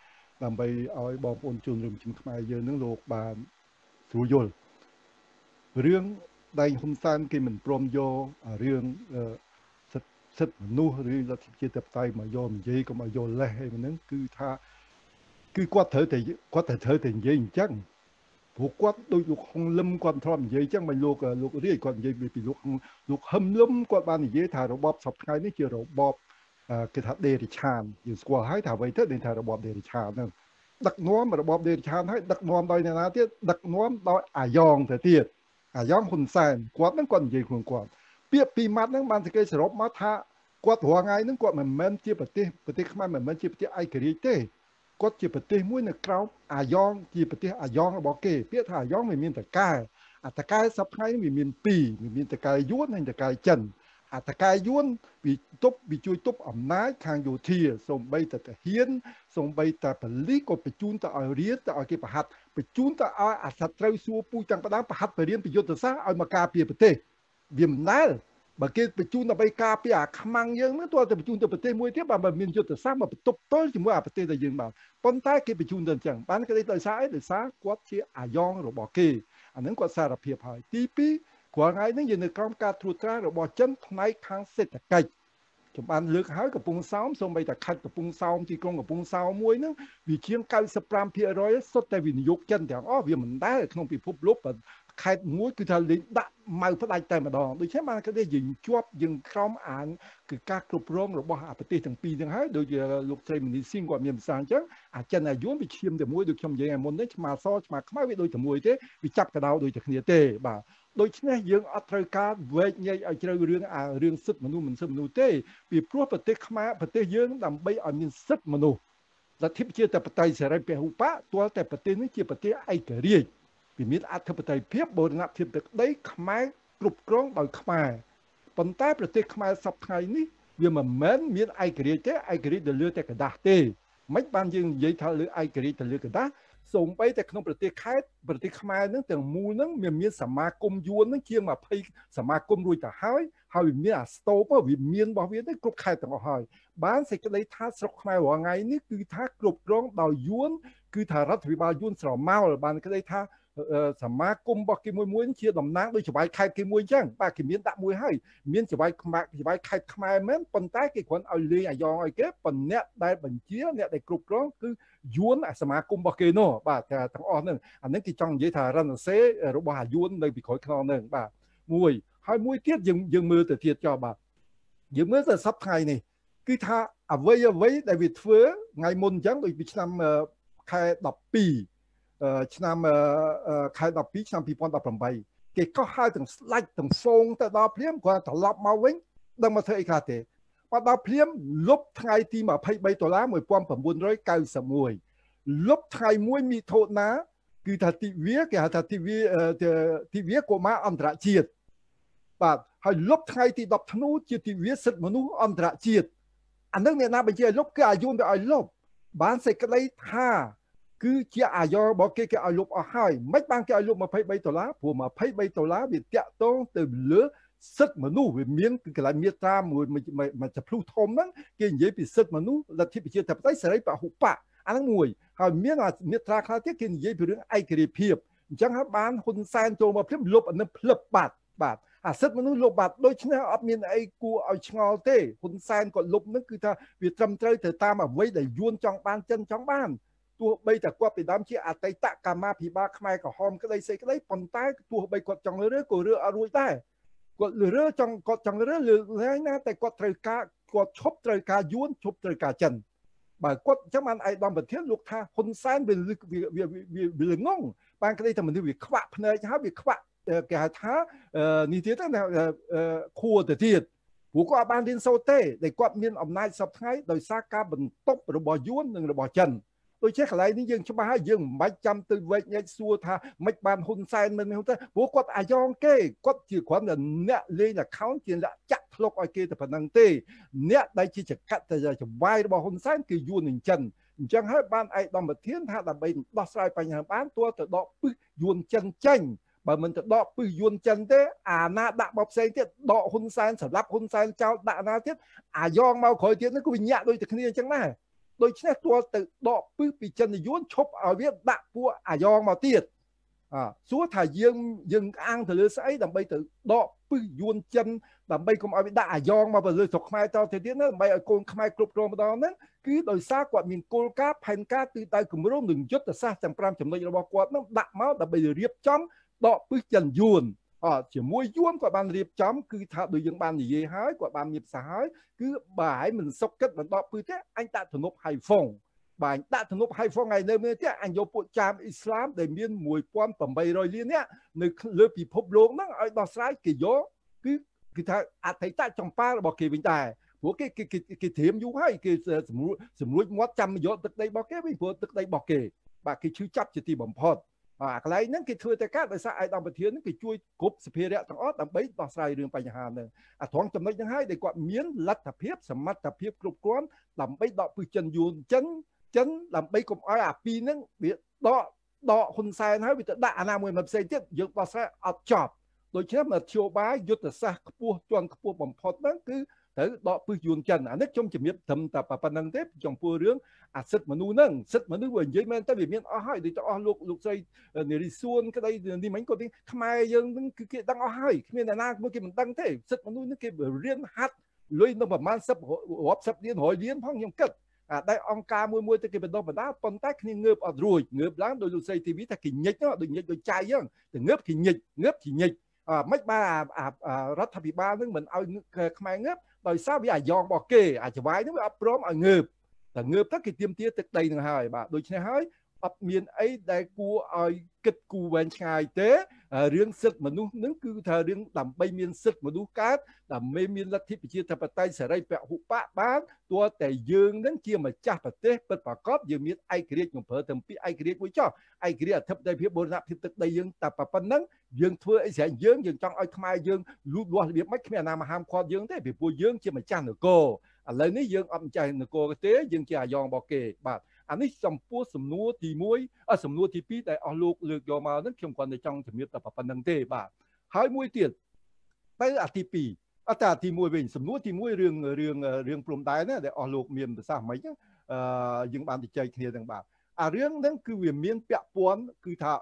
ដើម្បីឲ្យបងប្អូនជនរួមជំនឿខ្មែរយើងនឹងលោកបានស្រួលយល់រឿងដៃហ៊ុនសែនគេមិនព្រមយករឿងសិទ្ធិមនុស្សឬលទ្ធិប្រជាធិបតេយ្យមកយកនិយាយកុំឲ្យយកលេសអីហ្នឹងគឺថាគឺគាត់ត្រូវតែនិយាយអញ្ចឹងព្រោះគាត់ដូចលោកហុងលឹមគាត់ធ្លាប់និយាយអញ្ចឹងមិនលោករាជគាត់និយាយពីលោកហឹមលឹមគាត់បាននិយាយថារបបសពថ្ងៃនេះជារបបគេថាដេរិឆានយើងស្គាល់ហើយថាអ្វីទៅថារបបដេរិឆានហ្នឹងដឹកនាំរបបដេរិឆានហើយដឹកនាំដោយអ្នកណាទៀតដឹកនាំដោយអាយ៉ងទៅទៀតអាយ៉ងហ៊ុនសែនគាត់ហ្នឹងគាត់និយាយខ្លួនគាត់ពាក្យពីរម៉ាត់ហ្នឹងបានតែគេសរុបមកថាគាត់រាល់ថ្ងៃហ្នឹងគាត់មិនមែនជាប្រទេសខ្មែរមិនមែនជាប្រទេសឯករាជ្យទេគាត់ជាប្រទេសមួយនៅក្រោមអាយ៉ងជាប្រទេសអាយ៉ងរបស់គេពាក្យថាអាយ៉ងវាមានតកែអាតកែសប្តាហ៍នេះវាមាន2វាមានតកែយួននិងតកែចិនអាតកែយួនវាជួយទប់អំណាចខាងយោធាសូម្បីតែទាហានសូម្បីតែប៉ូលីសក៏បញ្ជូនទៅឲ្យរៀនទៅឲ្យគេប្រហាត់បញ្ជូនទៅឲ្យអាសត្រូវសួរពូជទាំងផ្ដាំប្រហាត់បរៀនប្រយុទ្ធសាស្ត្រឲ្យមកការពារប្រទេសវាមិនដែលបើគេបញ្ជូនដើម្បីការពារអាខ្មាំងយើងនោះទោះតែបញ្ជូនទៅប្រទេសមួយទៀតបើមានយុទ្ធសាស្ត្រមកបន្ទប់ទល់ជាមួយអាប្រទេសដែលយើងបានប៉ុន្តែគេបញ្ជូនទៅអញ្ចឹងបានគេដោយសារអីដោយសារគាត់ជាអាយ៉ងរបស់គេអានឹងគាត់សារភាពហើយទី2គ្រាន់ថ្ងៃនេះយើងនៅក្រោមការត្រួតត្រារបស់ចិនផ្នែកខាងសេដ្ឋកិច្ចខ្ញុំបានលើកហើយកំពង់សោមសូម្បីតែខេត្តកំពង់សោមទីក្រុងកំពង់សោមមួយហ្នឹងវាជាង 95% សុទ្ធតែវិនិយោគចិនទាំងអស់វាមិនដែលក្នុងពិភពលោកខេត្តមួយគឺថាលេងដាក់ម៉ៅផ្ដាច់តែម្ដងដូច្នេះបានគេយើងជាប់យើងក្រោមអានគឺការគ្រប់គ្រងរបស់ប្រទេសទាំងពីរហ្នឹងហើយដូចជាលោកស្រីមនីស៊ីងគាត់មានប្រសាសន៍អញ្ចឹងអាចិនអាយួនវាឈាមតែមួយដូចខ្ញុំនិយាយមុននេះឆ្មាសឆ្មាខ្មៅវាដូចតែមួយទេវាចាប់កដោដូចតែគ្នាទេបាទដូច្នេះយើងអត់ត្រូវការវែកញែកឲ្យជ្រៅរឿងសិទ្ធិមនុស្សមិនសិទ្ធិមនុស្សទេពីព្រោះប្រទេសខ្មែរប្រទេសយើងដើម្បីឲ្យមានសិទ្ធិមនុស្សលទ្ធិប្រជាធិបតេយ្យសេរីពហុបកទាល់តែប្រទេសនេះជាប្រទេសឯករាជ្យវាមានអធិបតេយ្យភាពបូរណភាពទឹកដីខ្មែរគ្រប់គ្រងដោយខ្មែរប៉ុន្តែប្រទេសខ្មែរសពថ្ងៃនេះវាមិនមែនមានឯករាជ្យទេឯករាជ្យទៅលើតែក្រដាស់ទេមិនបានយើងនិយាយថាលើឯករាជ្យទៅលើក្រដាស់សូម្បីតែក្នុងប្រទេសខេត្តប្រទេសខ្មែរនឹងទាំងមូលនឹងមានសមាគមយួននឹងជាង20សមាគមរួចទៅហើយវាមានអាស្តូបវាមានរបស់វាទៅគ្រប់ខេត្តទាំងអស់ហើយបានសេចក្តីថាស្រុកខ្មែររាល់ថ្ងៃនេះគឺថាគ្រប់គ្រងដោយយួនគឺថារដ្ឋាភិបាលយួនស្រមោលបានក្តីថាសមាគមរបស់គេមួយជាតំណាងដោយច្បាយខេត្តគេមួយអញ្ចឹងបាទគេមានដាក់មួយហើយមានច្បាយខេត្តខ្មែរមែនប៉ុន្តែគេគ្រាន់ឲ្យលេងអាយ៉ងឲ្យគេប៉ុន្តែអ្នកដែលបញ្ជាអ្នកដែលគ្រប់គ្រងគឺយួនសមាគមរបស់គេនោះបាទទាំងអស់ហ្នឹងអានេះគេចង់និយាយថារណសេរបស់អាយួននៅពីក្រោយខ្នងហ្នឹងបាទមួយទៀតយើងមើលទៅទៀតចោលបាទយើងមើលទៅសប្តាហ៍ថ្ងៃនេះគឺថាអ្វីដែលវាធ្វើថ្ងៃមុនអញ្ចឹងដូចពីឆ្នាំខែ12ឆ្នាំខែ12ឆ្នាំ2018គេកោះហើយទាំងស្លាច់ទាំងហ្វូងទៅដល់ភ្លាមគាត់ត្រឡប់មកវិញដឹងមកធ្វើអីខ្លះទេមកដល់ភ្លាមលុបថ្ងៃទី$23 1991លុបថ្ងៃមួយមិថុនាគឺថាទិវាគេហៅថាទិវាកុមារអន្តរជាតិបាទហើយលុបថ្ងៃទី10ធ្នូជាទិវាសិទ្ធិមនុស្សអន្តរជាតិអានឹងអ្នកណាបញ្ជាឲ្យលុបគឺអាយុទៅឲ្យលុបបានសេចក្តីថាគឺជាអាយ៉ងរបស់គេឲ្យលុបអស់ហើយមិនបានគេឲ្យលុប$23ព្រោះ$23វាតាក់ទងទៅលើសិទ្ធិមនុស្សវាមានគឺកន្លែងមាត្រាមួយចភ្លុះធំហ្នឹងគេនិយាយពីសិទ្ធិមនុស្សលទ្ធិប្រជាធិបតេយ្យសេរីពហុបកអាហ្នឹងមួយហើយមានមាត្រាខ្លះទៀតគេនិយាយពីរឿងឯករាជ្យភាពអញ្ចឹងហើយបានហ៊ុនសែនចូលមកភ្លាមលុបអានឹងភ្លឹបបាត់អាសិទ្ធិមនុស្សលុបបាត់ដូច្នេះអត់មានអីគួរឲ្យឆ្ងល់ទេហ៊ុនសែនគាត់លុបហ្នឹងគឺថាវាត្រឹមត្រូវទៅតាមអ្វីដែលយួនចង់បានចិនចង់បានទោះបីតែគាត់ពីដើមជាអតីតកម្មាភិបាលខ្មែរក្រហមក្តីស្អីក្តីប៉ុន្តែទោះបីគាត់ចង់រើក៏រើអត់រួចដែរគាត់រើចង់រើលើណាតែគាត់ត្រូវការគាត់ឈប់ត្រូវការយួនឈប់ត្រូវការចិនបើគាត់អញ្ចឹងបានឯកឧត្តមប្រធានលោកថាហ៊ុនសែនវាងងបានក្តីតែមនុស្សវាខ្វាក់ភ្នែកហើយវាខ្វាក់គេហៅថានេះទៀតណាខួរទៅទៀតព្រោះគាត់អត់បានរៀនសូត្រទេដែលគាត់មានអំណាចសពថ្ងៃដោយសារការបន្ទប់របស់យួននិងរបស់ចិនដូច្នេះកន្លែងនេះយើងច្បាស់ហើយយើងមិនបាច់ចាំទៅវែកញែកសួរថាមិនបានហ៊ុនសែនមិនហ៊ុនសែនព្រោះគាត់អាយ៉ងគេគាត់ជាគ្រាន់តែអ្នកលេង account ជាអ្នកចាក់ធ្លុកឲ្យគេតែប៉ុណ្្នឹងទេអ្នកដែលជាចកាត់តែចវាយរបស់ហ៊ុនសែនគឺយួននឹងចិនអញ្ចឹងហើយបានឯកឧត្តមប្រធានថាដើម្បីដោះស្រាយបញ្ហាបានទោះទៅដកពឹសយួនចិនចេញបើមិនទៅដកពឹសយួនចិនទេអាណាដាក់បបផ្សេងទៀតដកហ៊ុនសែនសម្រាប់ហ៊ុនសែនចោលដាក់ណាទៀតអាយ៉ងមកក្រោយទៀតនោះគឺវិញ្ញាក់ដូចតែគ្នាអញ្ចឹងដែរដូច្នេះទាល់ទៅដកពឹសពីចិនយួនឈប់ឲ្យវាដាក់ពួកអាយ៉ងមកទៀតសួរថាយើងអាំងទៅលើស្អីដើម្បីទៅដកពឹសយួនចិនដើម្បីកុំឲ្យវាដាក់អាយ៉ងមកលើស្រុកខ្មែរតទៅទៀតណាដើម្បីឲ្យកូនខ្មែរគ្រប់គ្រងម្ដងហ្នឹងគឺដោយសារគាត់មានគោលការណ៍ផែនការទិសដៅគម្រោងនិងយុទ្ធសាស្ត្រទាំង5ចំណុចរបស់គាត់ហ្នឹងដាក់មកដើម្បីរៀបចំដកពឹសចិនយួនជាមួយយួនគាត់បានរៀបចំគឺថាដូចយើងបាននិយាយហើយគាត់បានមានប្រសាសន៍ហើយគឺបើឲ្យមិនសុខគិតមិនដកពឹសទេអញដាក់ទំនប់ហៃហ្វុងបាទដាក់ទំនប់ហៃហ្វុងឯនៅមានទៀតអញយកពួកចាមអ៊ីស្លាមដែលមាន 1800 លាននាក់នៅលើពិភពលោកហ្នឹងឲ្យដោះស្រាយគេយកគឺថាអតីតចម្ប៉ារបស់គេវិញដែរព្រោះគេត្រៀមយូរហើយគេសម្រួចមាត់ចាំយកទឹកដីរបស់គេវិញព្រោះទឹកដីរបស់គេបាទគេឈឺចាប់ជាទីបំផុតអាកន្លែងហ្នឹងគេធ្វើតែការដោយសារឯកឧត្តមប្រធានហ្នឹងគេជួយគ្រប់សភារៈទាំងអស់ដើម្បីដោះស្រាយរឿងបញ្ហាហ្នឹងអាត្រង់ចំណុចហ្នឹងហើយដែលគាត់មានលទ្ធភាពសមត្ថភាពគ្រប់គ្រាន់ដើម្បីដកពឹសចិនយួនចិនដើម្បីកុំឲ្យអាពីរហ្នឹងវាដកហ៊ុនសែនហើយវាទៅដាក់អាណាមួយផ្សេងទៀតយើងដោះស្រាយអត់ចប់ដូច្នេះមធ្យោបាយយុទ្ធសាស្ត្រខ្ពស់ជាន់ខ្ពស់បំផុតហ្នឹងគឺត្រូវដកពឹសយួនចិនអានេះខ្ញុំជំរាបត្រឹមតែប៉ុណ្្នឹងទេចំពោះរឿងអាសិទ្ធិមនុស្សហ្នឹងសិទ្ធិមនុស្សវានិយាយមែនតើវាមានអស់ហើយដូចទៅអស់លោកស្រីនារីសួនក្តីនេះមិញគាត់ខ្មែរយើងហ្នឹងគឺគេដឹងអស់ហើយគ្មានអ្នកណាមួយគេមិនដឹងទេសិទ្ធិមនុស្សហ្នឹងគេរៀនហាត់លុយនៅប្រហែលរាប់សិបលាន100លានផងខ្ញុំគិតដែលអង្គការមួយទៅគេបណ្ដុះបណ្ដាលប៉ុន្តែគ្នាងើបអត់រួចងើបឡើងដោយលោកស្រីទីវីថាគេញិចដូចញិចដូចចៃហ្នឹងទៅងើបគេញិចមិនបានរដ្ឋាភិបាលនឹងមិនឲ្យខ្មែរងើបដោយសារវាអាយ៉ងរបស់គេអាចវាយនឹងវាអត់ព្រមឲ្យងើបតែងើបទៅគេទាមទារទឹកដីនឹងហើយបាទដូច្នេះហើយអត់មានអីដែលគួរឲ្យគិតគូរវែងឆ្ងាយទេរឿងសិទ្ធិមនុស្សនឹងគឺថារឿងដើម្បីមានសិទ្ធិមនុស្សកើតដើម្បីមានលទ្ធិប្រជាធិបតេយ្យសេរីពហុបកបានទោះតែយើងនឹងជាម្ចាស់ប្រទេសពិតប្រាកដយើងមានឯករាជ្យខ្ញុំប្រើទាំងពីរឯករាជ្យមួយចុះឯករាជ្យអធិបតេយ្យភាពបូរណភាពទឹកដីយើងតែប៉ុណ្្នឹងយើងធ្វើអីស្រេចយើងចង់ឲ្យខ្មែរយើងលូតលាស់របៀបម៉េចគ្មានអាណាមហាមឃាត់យើងទេពីព្រោះយើងជាម្ចាស់នគរឥឡូវនេះយើងអត់ម្ចាស់នគរទេយើងជាអាយ៉ងរបស់គេបាទអានេះចំពោះសំណួរទី1សំណួរទី2ដែលអស់លោកលើកយកមកហ្នឹងខ្ញុំគ្រាន់តែចង់ជំរាបតែប៉ុណ្្នឹងទេបាទហើយមួយទៀតទៅអាទី2អាទី1វិញសំណួរទី1រឿងព្រំដែនណាដែលអស់លោកមានប្រសាសន៍មិនហ្នឹងយើងបានជជែកគ្នាទាំងបាទអារឿងហ្នឹងគឺវាមានពាក់ព័ន្ធគឺថា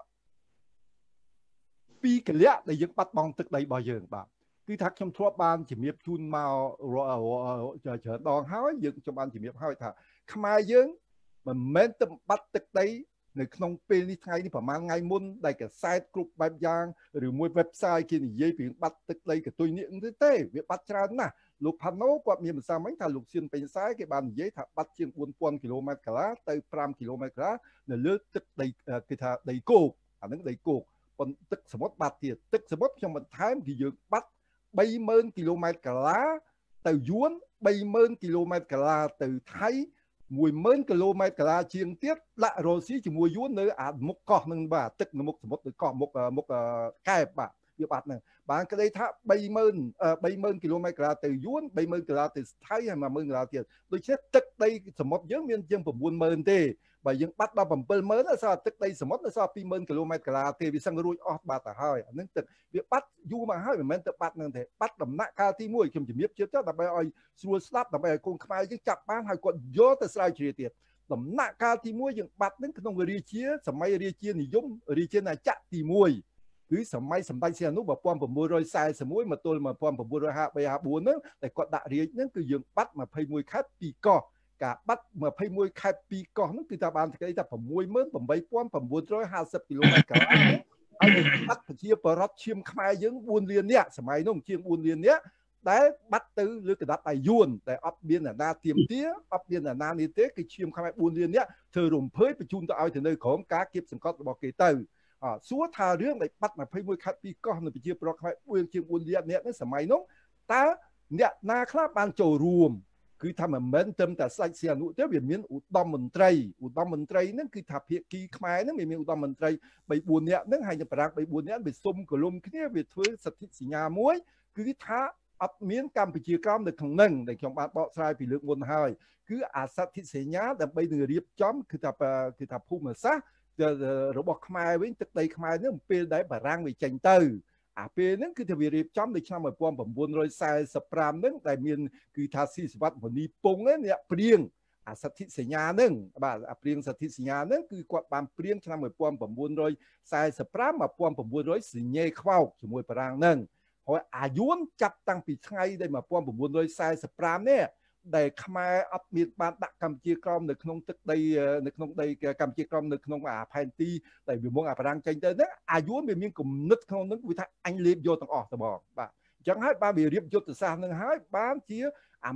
ពីកលៈដែលយើងបាត់បង់ទឹកដីរបស់យើងបាទគឺថាខ្ញុំធ្លាប់បានជំរាបជូនមកច្រើនដងហើយយើងខ្ញុំបានជំរាបហើយថាខ្មែរយើងមិនមែនទៅបាត់ទឹកដីនៅក្នុងពេលនេះថ្ងៃនេះប្រហែលថ្ងៃមុនដែលកសែតគ្រប់បែបយ៉ាងឬមួយ website គេនិយាយពីបាត់ទឹកដីកតុយនេះទេវាបាត់ច្រើនណាស់លោកផាណូគាត់មានប្រសាសន៍មិញថាលោកសៀនពេញខ្សែគេបាននិយាយថាបាត់ជាង 4000 គីឡូម៉ែត្រកាឡាទៅ5គីឡូម៉ែត្រកាឡានៅលើទឹកដីគេថាដីគោកអាហ្នឹងដីគោកប៉ុន្តែទឹកសមុទ្របាត់ទៀតទឹកសមុទ្រខ្ញុំបន្ថែមគឺយើងបាត់ 30000 គីឡូម៉ែត្រកាឡាទៅយួន 30000 គីឡូម៉ែត្រកាឡាទៅថៃ 10000 គីឡូម៉ែត្រកាឡាជាងទៀតដាក់រុស្ស៊ីជាមួយយួននៅអាមុខកោះនឹងបាទទឹកនៅមុខសមុទ្រនៅកោះមុខកែបបាទវាបាត់ហ្នឹងបានក្តីថា 30000 គីឡូម៉ែត្រកាឡាទៅយួន 30000 គីឡូទៅថៃហើយ 10000 គីឡូទៀតដូច្នេះទឹកដីសមុទ្រយើងមានជាង 90000 ទេបើយើងបាត់ដល់ 70000 អត់សល់ទឹកដីសមុទ្រនៅសល់ 20000 គីឡូម៉ែត្រកាឡាទេវាសឹងរួចអស់បាត់ទៅហើយអានឹងទឹកវាបាត់យូរមកហើយមិនមែនទៅបាត់នឹងទេបាត់ដំណាក់កាលទី1ខ្ញុំជំរាបជឿទៅដើម្បីឲ្យស្រួលស្ដាប់ដើម្បីឲ្យកូនខ្មែរយើងចាប់បានហើយគាត់យកទៅស្រាវជ្រាវទៀតដំណាក់កាលទី1យើងបាត់នឹងក្នុងរាជាសម័យរាជានិយមរាជាណាចក្រទី1គឺសម័យសម្ដេចសីហនុ 1941មកទល់ 1953-54 ហ្នឹងតែគាត់ដាក់រាជហ្នឹងគឺយើងបាត់21ខេត្ត2កោះការបាត់21ខេត្ត2កោះហ្នឹងគឺថាបានស្គាល់ថា 68950 គីឡូម៉ែត្រកាឡាហើយបាត់ប្រជាពលរដ្ឋឈាមខ្មែរយើង 4 លាននាក់សម័យនោះជាង 4 លាននាក់ដែលបាត់ទៅលើកដាប់ដៃយួនតែអត់មានអាណាទៀមទាអត់មានអាណានេះទេគឺឈាមខ្មែរ 4 លាននាក់ធ្វើរំភើយបញ្ជូនទៅឲ្យទៅនៅក្រោមការគៀបសង្កត់របស់គេទៅសួរថារឿងដែលបាត់21ខេត្ត2កោះនៅប្រជាពលរដ្ឋខ្មែរជាង 4 លាននាក់នេះសម័យនោះតើអ្នកណាខ្លះបានចូលរួមគឺថាមិនមែនត្រឹមតែស្ដេចសីហនុទេវាមានឧត្តមមន្ត្រីហ្នឹងគឺថាភាគីខ្មែរហ្នឹងមានឧត្តមមន្ត្រី 3-4 នាក់ហ្នឹងហើយបារាំង 3-4 នាក់វាសុំកលុំគ្នាវាធ្វើសន្ធិសញ្ញាមួយគឺថាអត់មានកម្ពុជាក្រោមនៅក្នុងហ្នឹងដែលខ្ញុំបានបកស្រាយពីលើកមុនហើយគឺអាសន្ធិសញ្ញាដើម្បីនឹងរៀបចំគឺថាភូមិសាស្ត្ររបស់ខ្មែរវិញទឹកដីខ្មែរហ្នឹងពេលដែលបារាំងវាចេញទៅអាពេលហ្នឹងគឺថាវារៀបចំនៅឆ្នាំ 1945 ហ្នឹងដែលមានគឺថាស៊ីសវត្តមនីពងអ្នកព្រៀងអាអាសន្ធិសញ្ញាហ្នឹងបាទអាព្រៀងសន្ធិសញ្ញាហ្នឹងគឺគាត់បានព្រៀងឆ្នាំ1945 1900សញ្ញេខ្វោកជាមួយបារាំងហ្នឹងហើយអាយួនចាប់តាំងពីថ្ងៃដែល1945នេះដែលខ្មែរអត់មានបានដាក់កម្ពុជាក្រោមនៅក្នុងទឹកដីនៅក្នុងដីកម្ពុជាក្រោមនៅក្នុងអាផែនទីដែលវាមកអាបារាំងចេញទៅហ្នឹងអាយួនវាមានគំនិតក្នុងហ្នឹងវាថាអញលេបយកទាំងអស់ទៅបងបាទអញ្ចឹងហើយបានវារៀបយុទ្ធសាស្ត្រហ្នឹងហើយបានជាអា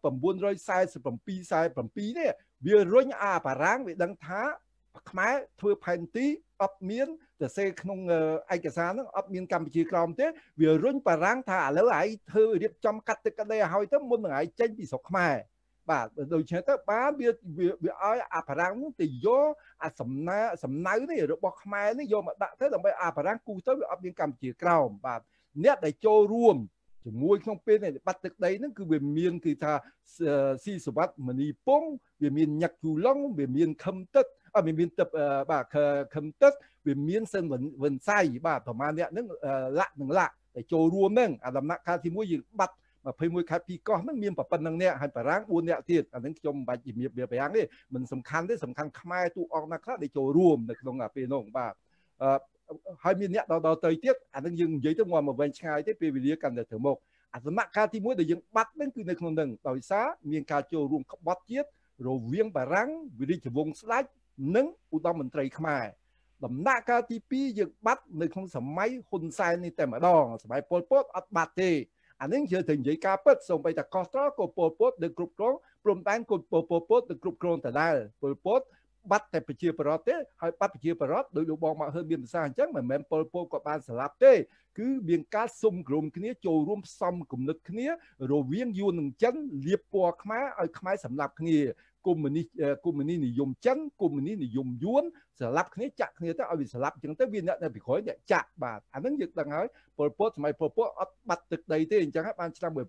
1947 47នេះវារុញអាបារាំងវាដឹងថាខ្មែរធ្វើផែនទីអត់មានទៅសេក្នុងឯកសារហ្នឹងអត់មានកម្ពុជាក្រោមទេវារុញបារាំងថាឥឡូវឯងធ្វើរៀបចំកាត់ទឹកកាត់ដីឲ្យទៅមុននឹងឯងចេញពីស្រុកខ្មែរបាទដូច្នេះទៅបានវាឲ្យអាបារាំងហ្នឹងទៅយកអាសំណៅនេះរបស់ខ្មែរនេះយកមកដាក់ទៅដើម្បីអាបារាំងគូទៅវាអត់មានកម្ពុជាក្រោមបាទអ្នកដែលចូលរួមជាមួយក្នុងពេលនេះបាត់ទឹកដីហ្នឹងគឺវាមានគឺថាស៊ីសវត្តមនីពងវាមានញឹកគូឡុងវាមានខឹមទឹកវាមានទឹកបាទខឹមទឹកវាមានសិនវិនស័យបាទប្រហែលអ្នកហ្នឹងលាក់តែចូលរួមហ្នឹងអាដំណាក់កាលទី1យើងបាត់21ខែ2កោះហ្នឹងមានប៉ុណ្្នឹងអ្នកហើយបារាំង4អ្នកទៀតអាហ្នឹងខ្ញុំមិនបាច់ជំរាបវាបារាំងទេមិនសំខាន់ទេសំខាន់ខ្មែរទូអង្គណាខ្លះដែលចូលរួមនៅក្នុងពេលនោះបាទហើយមានអ្នកដល់ទៅទៀតអានឹងយើងនិយាយទៅមកវិញឆ្ងាយទេពេលវេលាកាន់តែទៅមុខអាដំណាក់កាលទី1ដែលយើងបាត់ហ្នឹងគឺនៅក្នុងហ្នឹងដោយសារមានការចូលរួមក្បត់ជាតិរវាងបារាំងវិរាជវង្សស្ដេចនិងឧត្តមមន្ត្រីខ្មែរដំណាក់កាលទី2យើងបាត់នៅក្នុងសម័យហ៊ុនសែននេះតែម្ដងសម័យប៉ុលពតអត់បាត់ទេអានេះយើងត្រូវនិយាយការពិតសូម្បីតែកោះត្រល់ក៏ប៉ុលពតនឹងគ្រប់គ្រងព្រំដែនក៏ប៉ុលពតនឹងគ្រប់គ្រងដដែលប៉ុលពតបាត់តែប្រជាប្រដ្ឋទេហើយបាត់ប្រជាប្រដ្ឋដោយលោកបងមកហឺមានភាសាអញ្ចឹងមិនមែនប៉ុលពតក៏បានស្លាប់ទេគឺមានការសុំក្រុមគ្នាចូលរួមផ្សំគំនិតគ្នារវាងយួននិងចិនលាបពណ៌ខ្មែរឲ្យខ្មែរសម្លាប់គ្នាកុម្មុយនីនិយមចិនកុម្មុយនីនិយមយួនស្លាប់គ្នាចាក់គ្នាទៅឲ្យវាស្លាប់អញ្ចឹងទៅវាអ្នកនៅពីក្រោយអ្នកចាក់បាទអាហ្នឹងយើងដឹងហើយប៉ុលពតសម័យប៉ុលពតអត់បាត់ទឹកដីទេអញ្ចឹងហើយបានឆ្នាំ1997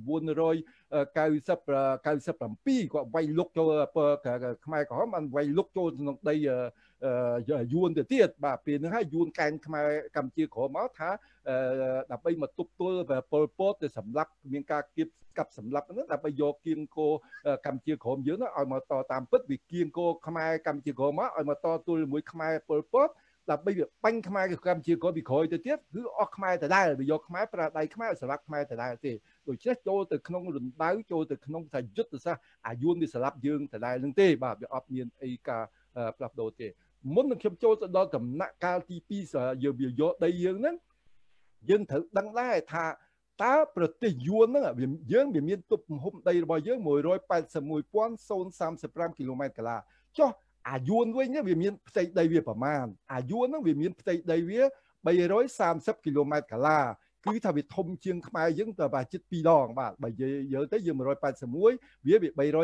គាត់វាយលុកចូលខ្មែរក្រហមបានវាយលុកចូលក្នុងដីយួនទៅទៀតបាទពេលហ្នឹងហើយយួនកែនខ្មែរកម្ពុជាក្រមកថាដើម្បីមកទប់ទល់ប៉ុលពតទៅសម្លាប់មានការគៀបកាប់សម្លាប់ហ្នឹងដើម្បីយកគៀងគោកម្ពុជាក្រមយើងឲ្យមកតតាមពិតវាគៀងគោខ្មែរកម្ពុជាក្រមមកឲ្យមកតទល់ជាមួយខ្មែរប៉ុលពតដើម្បីវាបាញ់ខ្មែរកម្ពុជាក្រមពីក្រោយទៅទៀតគឺអស់ខ្មែរដដែលវាយកខ្មែរប្រើដៃខ្មែរសម្លាប់ខ្មែរដដែលទេដូច្នេះចូលទៅក្នុងរណ្ដៅចូលទៅក្នុងថាយុទ្ធសាស្ត្រអាយួនវាសម្លាប់យើងដដែលនឹងទេបាទវាអត់មានអីការផ្លាស់ប្ដូរទេមុននឹងខ្ញុំចូលទៅដល់ដំណាក់កាលទី2យើងវាយកដីយើងហ្នឹងយើងត្រូវដឹងដែរថាតើប្រទេសយួនហ្នឹងយើងវាមានទប់ទំហំដីរបស់យើង 181,035 គីឡូម៉ែត្រកាឡាចុះអាយួនវិញវាមានផ្ទៃដីវាប្រមាណអាយួនហ្នឹងវាមានផ្ទៃដីវា330 គីឡូម៉ែត្រកាឡាគឺថាវាធំជាងខ្មែរយើងទៅប្រហែលជិត2ដងបាទបើយើងទៅយើង181វា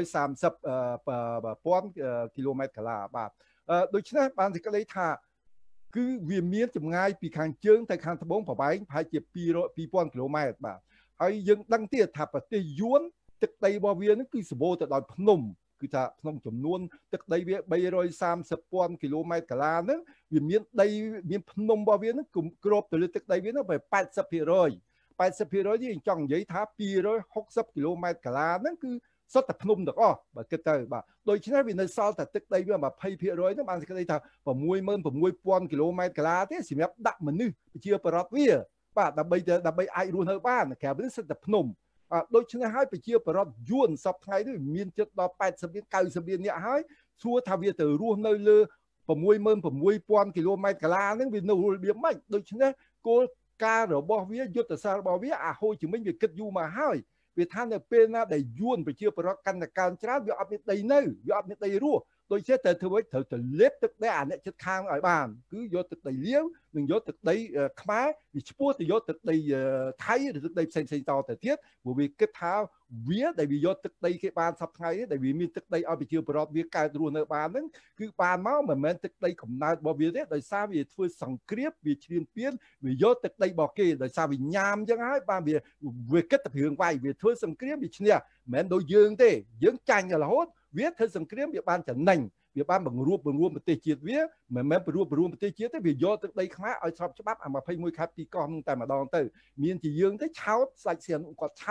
330,000 គីឡូម៉ែត្រកាឡាបាទដូច្នេះបានសេចក្តីថាគឺវាមានចម្ងាយពីខាងជើងទៅខាងត្បូងប្រវែងប្រហែលជា2000 គីឡូម៉ែត្របាទហើយយើងដឹងទៀតថាប្រទេសយួនទឹកដីរបស់វានឹងគឺសម្បូរទៅដោយភ្នំគឺថាក្នុងចំនួនទឹកដីវា330,000 គីឡូម៉ែត្រកាឡាហ្នឹងវាមានដីមានភ្នំរបស់វាហ្នឹងគ្របទៅលើទឹកដីវាហ្នឹងប្រហែល 80% នេះចង់និយាយថា260 គីឡូម៉ែត្រកាឡាហ្នឹងគឺសុទ្ធតែភ្នំទាំងអស់បើគិតទៅបាទដូច្នេះវានៅសល់តែទឹកដីវា 20% ហ្នឹងបានសេចក្តីថា 66,000 គីឡូម៉ែត្រកាឡាទេសម្រាប់ដាក់មនុស្សប្រជាប្រដ្ឋវាបាទដើម្បីអាចរស់នៅបានក្រៅពីនេះសិតតែភ្នំដូច្នេះហើយប្រជាប្រដ្ឋយួនសពថ្ងៃនេះមានជិតដល់80លាន90លាននាក់ហើយសួរថាវាទៅរស់នៅលើ 66,000 គីឡូម៉ែត្រកាឡាហ្នឹងវានៅរបៀបម៉េចដូច្នេះគោលការណ៍របស់វាយុទ្ធសាស្ត្ររបស់វាអាហូចជំនាញវាគិតយូរមកហើយវាថានៅពេលណាដែលយួនប្រជាប្រដ្ឋកាន់តែកើនច្រើនវាអត់មានដីនៅវាអត់មានដីរស់ដូច្នេះត្រូវធ្វើឲ្យត្រូវទៅលេបទឹកដីអាអ្នកចិត្តខាងឲ្យបានគឺយកទឹកដីលាវនិងយកទឹកដីខ្មែរវាឈ្មោះទៅយកទឹកដីថៃឬទឹកដីផ្សេងៗតទៅទៀតព្រោះវាគិតថាវាដែលវាយកទឹកដីគេបានសប្តាហ៍ថ្ងៃនេះដែលវាមានទឹកដីឲ្យប្រជាពលរដ្ឋវាកើតរស់នៅបានហ្នឹងគឺបានមកមិនមែនទឹកដីកំណើតរបស់វាទេដោយសារវាធ្វើសង្គ្រាមវាឈ្លានពានវាយកទឹកដីរបស់គេដោយសារវាញ៉ាំអញ្ចឹងហើយបានវាគិតតែរឿងវាយវាធ្វើសង្គ្រាមវាឈ្នះមិនមែនដូចយើងទេយើងចាញ់រហូតវាធ្វើសង្គ្រាមវាបានចំណេញវាបានបង្រួបបង្រួមប្រទេសជាតិវាមិនមែនបង្រួបបង្រួមប្រទេសជាតិទេវាយកទឹកដីខ្មែរឲ្យស្របច្បាប់អា21ខែ2កោះនឹងតែម្ដងទៅមានជាយើងទៅឆោតស្ដេចសៀនគាត់ឆោត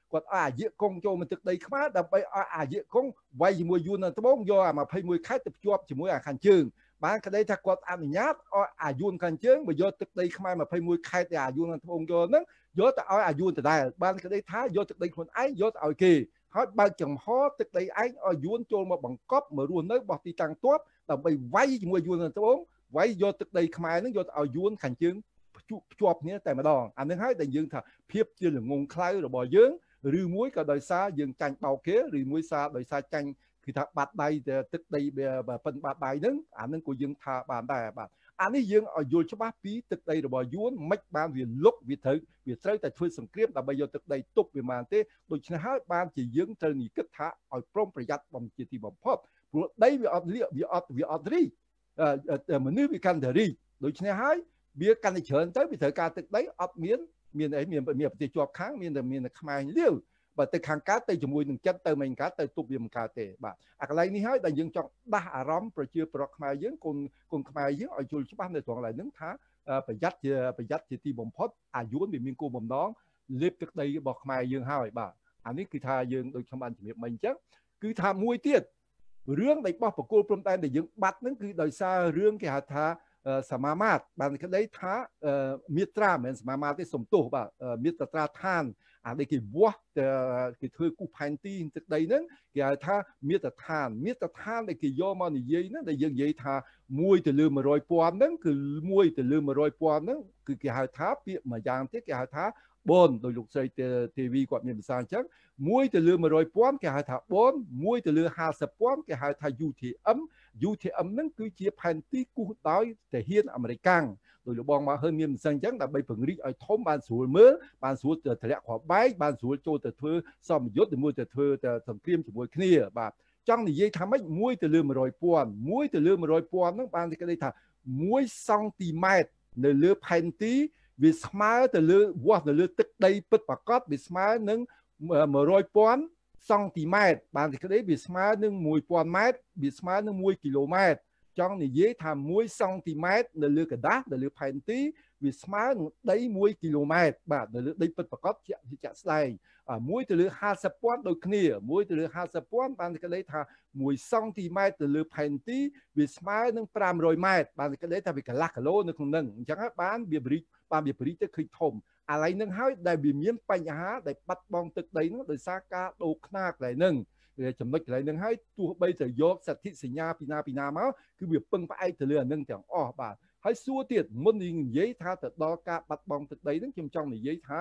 គាត់អាយកុងចូលមកទឹកដីខ្មែរដើម្បីឲ្យអាយកុងវាយជាមួយយួននៅត្បូងយកអា21ខេត្តទៅភ្ជាប់ជាមួយអាខាងជើងបានក្តីថាគាត់អនុញ្ញាតឲ្យអាយួនខាងជើងមកយកទឹកដីខ្មែរ21ខេត្តដែលអាយួននៅត្បូងយកហ្នឹងយកទៅឲ្យអាយួនដដែលបានក្តីថាយកទឹកដីខ្លួនឯងយកទៅឲ្យគេហើយបើកចំហទឹកដីឯងឲ្យយួនចូលមកបង្កប់មករស់នៅបោះទីតាំងទ័ពដើម្បីវាយជាមួយយួននៅត្បូងវាយយកទឹកដីខ្មែរហ្នឹងយកទៅឲ្យយួនខាងជើងភ្ជាប់គ្នាតែម្ដងអានឹងហើយដែលយើងថាភាពជាល្ងងខ្លៅរបស់យើងឬមួយក៏ដោយសារយើងចាញ់បោកគេឬមួយសារដោយសារចាញ់គឺថាបាត់ដៃទឹកដីប៉ិនបាត់ដៃហ្នឹងអានឹងក៏យើងថាបានដែរបាទអានេះយើងឲ្យយល់ច្បាស់ពីទឹកដីរបស់យួនមិនបានវាលុកវាត្រូវតែធ្វើសង្គ្រាមដើម្បីយកទឹកដីទុកវាបានទេដូច្នេះហើយបានជាយើងត្រូវនិគិតថាឲ្យប្រុងប្រយ័ត្នបំជាទីបំផុតព្រោះដីវាអត់លៀកវាអត់រីមនុស្សវាកាន់តែរីដូច្នេះហើយវាកាន់តែច្រើនទៅវាត្រូវការទឹកដីអត់មានប្រទេសជាប់ខាងមានតែខ្មែរលាវបើទៅខាងកើតទៅជាមួយនឹងចិត្តទៅមិនកើតទៅទប់វាមិនកើតទេបាទអាកន្លែងនេះហើយដែលយើងចង់ដាស់អារម្មណ៍ប្រជាពលរដ្ឋខ្មែរយើងកូនខ្មែរយើងឲ្យយល់ច្បាស់នៅត្រង់កន្លែងហ្នឹងថាប្រយ័ត្នជាទីបំផុតអាយួនវាមានគោលបំណងលេបទឹកដីរបស់ខ្មែរយើងហើយបាទអានេះគឺថាយើងដូចខ្ញុំបានជំរាបមិញអញ្ចឹងគឺថាមួយទៀតរឿងដែលបោះបកគោលព្រំដែនដែលយើងបាត់ហ្នឹងគឺដោយសាររឿងគេហៅថាសមាមាត្របានក្តីថាមាត្រាមិនមែនសមាមាត្រទេសំទោសបាទមាត្រាឋានអានេះគេវាស់គេធ្វើគូផែនទីទឹកដីហ្នឹងគេហៅថាមាត្រាឋានដែលគេយកមកនិយាយហ្នឹងដែលយើងនិយាយថា1 ទៅលើ 100,000 ហ្នឹងគឺ1 ទៅលើ 100,000 ហ្នឹងគឺគេហៅថាពាក្យមួយយ៉ាងទៀតគេហៅថាបនដោយលោកស្រីទេវីគាត់មានភាសាអញ្ចឹង1 ទៅលើ 100,000 គេហៅថាបន1 ទៅលើ 50,000 គេហៅថា UTM ហ្នឹងគឺជាផែនទីគូសដោយទាហានអាមេរិកដោយលោកបងមកហឺនមានមិនសឹងអញ្ចឹងដើម្បីពង្រីកឲ្យធំបានស្រួលមើលបានស្រួលទៅធ្លាក់គ្រាប់បែកបានស្រួលចូលទៅធ្វើសមយុទ្ធជាមួយទៅធ្វើសង្គ្រាមជាមួយគ្នាបាទចង់និយាយថាម៉េច1 ទៅលើ 100,000 1 ទៅលើ 100,000 ហ្នឹងបានគេថា1 សង់ទីម៉ែត្រនៅលើផែនទីវាស្មើទៅលើវាស់នៅលើទឹកដីពិតប្រាកដវាស្មើនឹង 100,000 សង់ទីម៉ែត្របានទីក្តីវាស្មើនឹង 1,000 ម៉ែត្រវាស្មើនឹង 1 គីឡូម៉ែត្រចង់និយាយថា1 សង់ទីម៉ែត្រនៅលើกระดาษនៅលើផែនទីវាស្មើនឹងដី 1 គីឡូម៉ែត្របាទនៅលើដីពិតប្រាកដជាក់ស្ដែង1 ទៅលើ 50,000 ដូចគ្នា1 ទៅលើ 50,000 បានទីក្តីថា1 សង់ទីម៉ែត្រទៅលើផែនទីវាស្មើនឹង 500 ម៉ែត្របានទីក្តីថាវាកន្លះគីឡូនៅក្នុងហ្នឹងអញ្ចឹងហើយបានវាបរិយទៅឃើញធំអាឡៃនឹងហើយដែលវាមានបញ្ហាដែលបាត់បង់ទឹកដីនោះដោយសារការដូរខ្នាតកន្លែងហ្នឹងចំណុចកន្លែងហ្នឹងហើយទោះបីទៅយកសន្ធិសញ្ញាពីណាមកគឺវាពឹងផ្អែកទៅលើអានឹងទាំងអស់បាទហើយសួរទៀតមុននឹងនិយាយថាទៅដល់ការបាត់បង់ទឹកដីហ្នឹងខ្ញុំចង់និយាយថា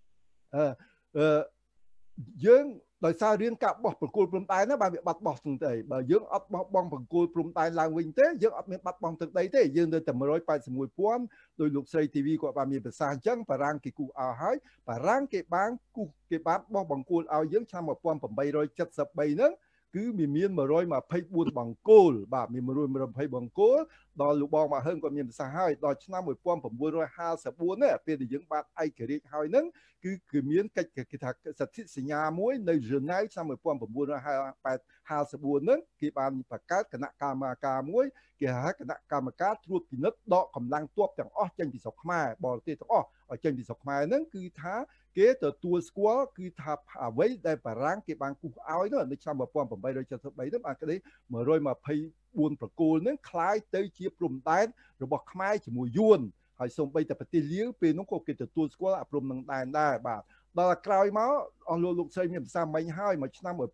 យើងដោយសាររឿងការបោះបង្គោលព្រំដែនណាបាទវាបាត់បោះទឹកដីបើយើងអត់បោះបង់បង្គោលព្រំដែនឡើងវិញទេយើងអត់មានបាត់បង់ទឹកដីទេយើងនៅតែ 181,000 ដោយលោកស្រីធីវីគាត់បានមានប្រសាសន៍អញ្ចឹងបារាំងគេគូសអោហើយបារាំងគេបានបោះបង្គោលឲ្យយើងឆ្នាំ 1873 ហ្នឹងគឺមាន124 បង្គោលបាទមាន120បង្គោលដល់លោកបងមកហឹងគាត់មានប្រសាសន៍ហើយដល់ឆ្នាំ 1954 នេះពេលដែលយើងបានឯករាជ្យហើយហ្នឹងគឺមានកិច្ចគេថាសន្ធិសញ្ញាមួយនៅហ្សឺណែវឆ្នាំ 1954 ហ្នឹងគេបានបង្កើតគណៈកម្មការមួយគេហៅគណៈកម្មការត្រួតពិនិត្យដកកម្លាំងទ័ពទាំងអស់ចេញពីស្រុកខ្មែរបរទេសទាំងអស់ឲ្យចេញពីស្រុកខ្មែរហ្នឹងគឺថាគេទទួលស្គាល់គឺថាអ្វីដែលបារាំងគេបានគូសឲ្យនោះនៅឆ្នាំ 1873 នោះបានក្តី124 ប្រគល់ហ្នឹងคล้ายទៅជាព្រំដែនរបស់ខ្មែរជាមួយយួនហើយសូម្បីតែប្រទេសលាវពេលនោះក៏គេទទួលស្គាល់អាព្រំនឹងដែរបាទដល់ក្រោយមកអស់លោកស្រីមានភាសាមិញហើយមកឆ្នាំ 1933 មក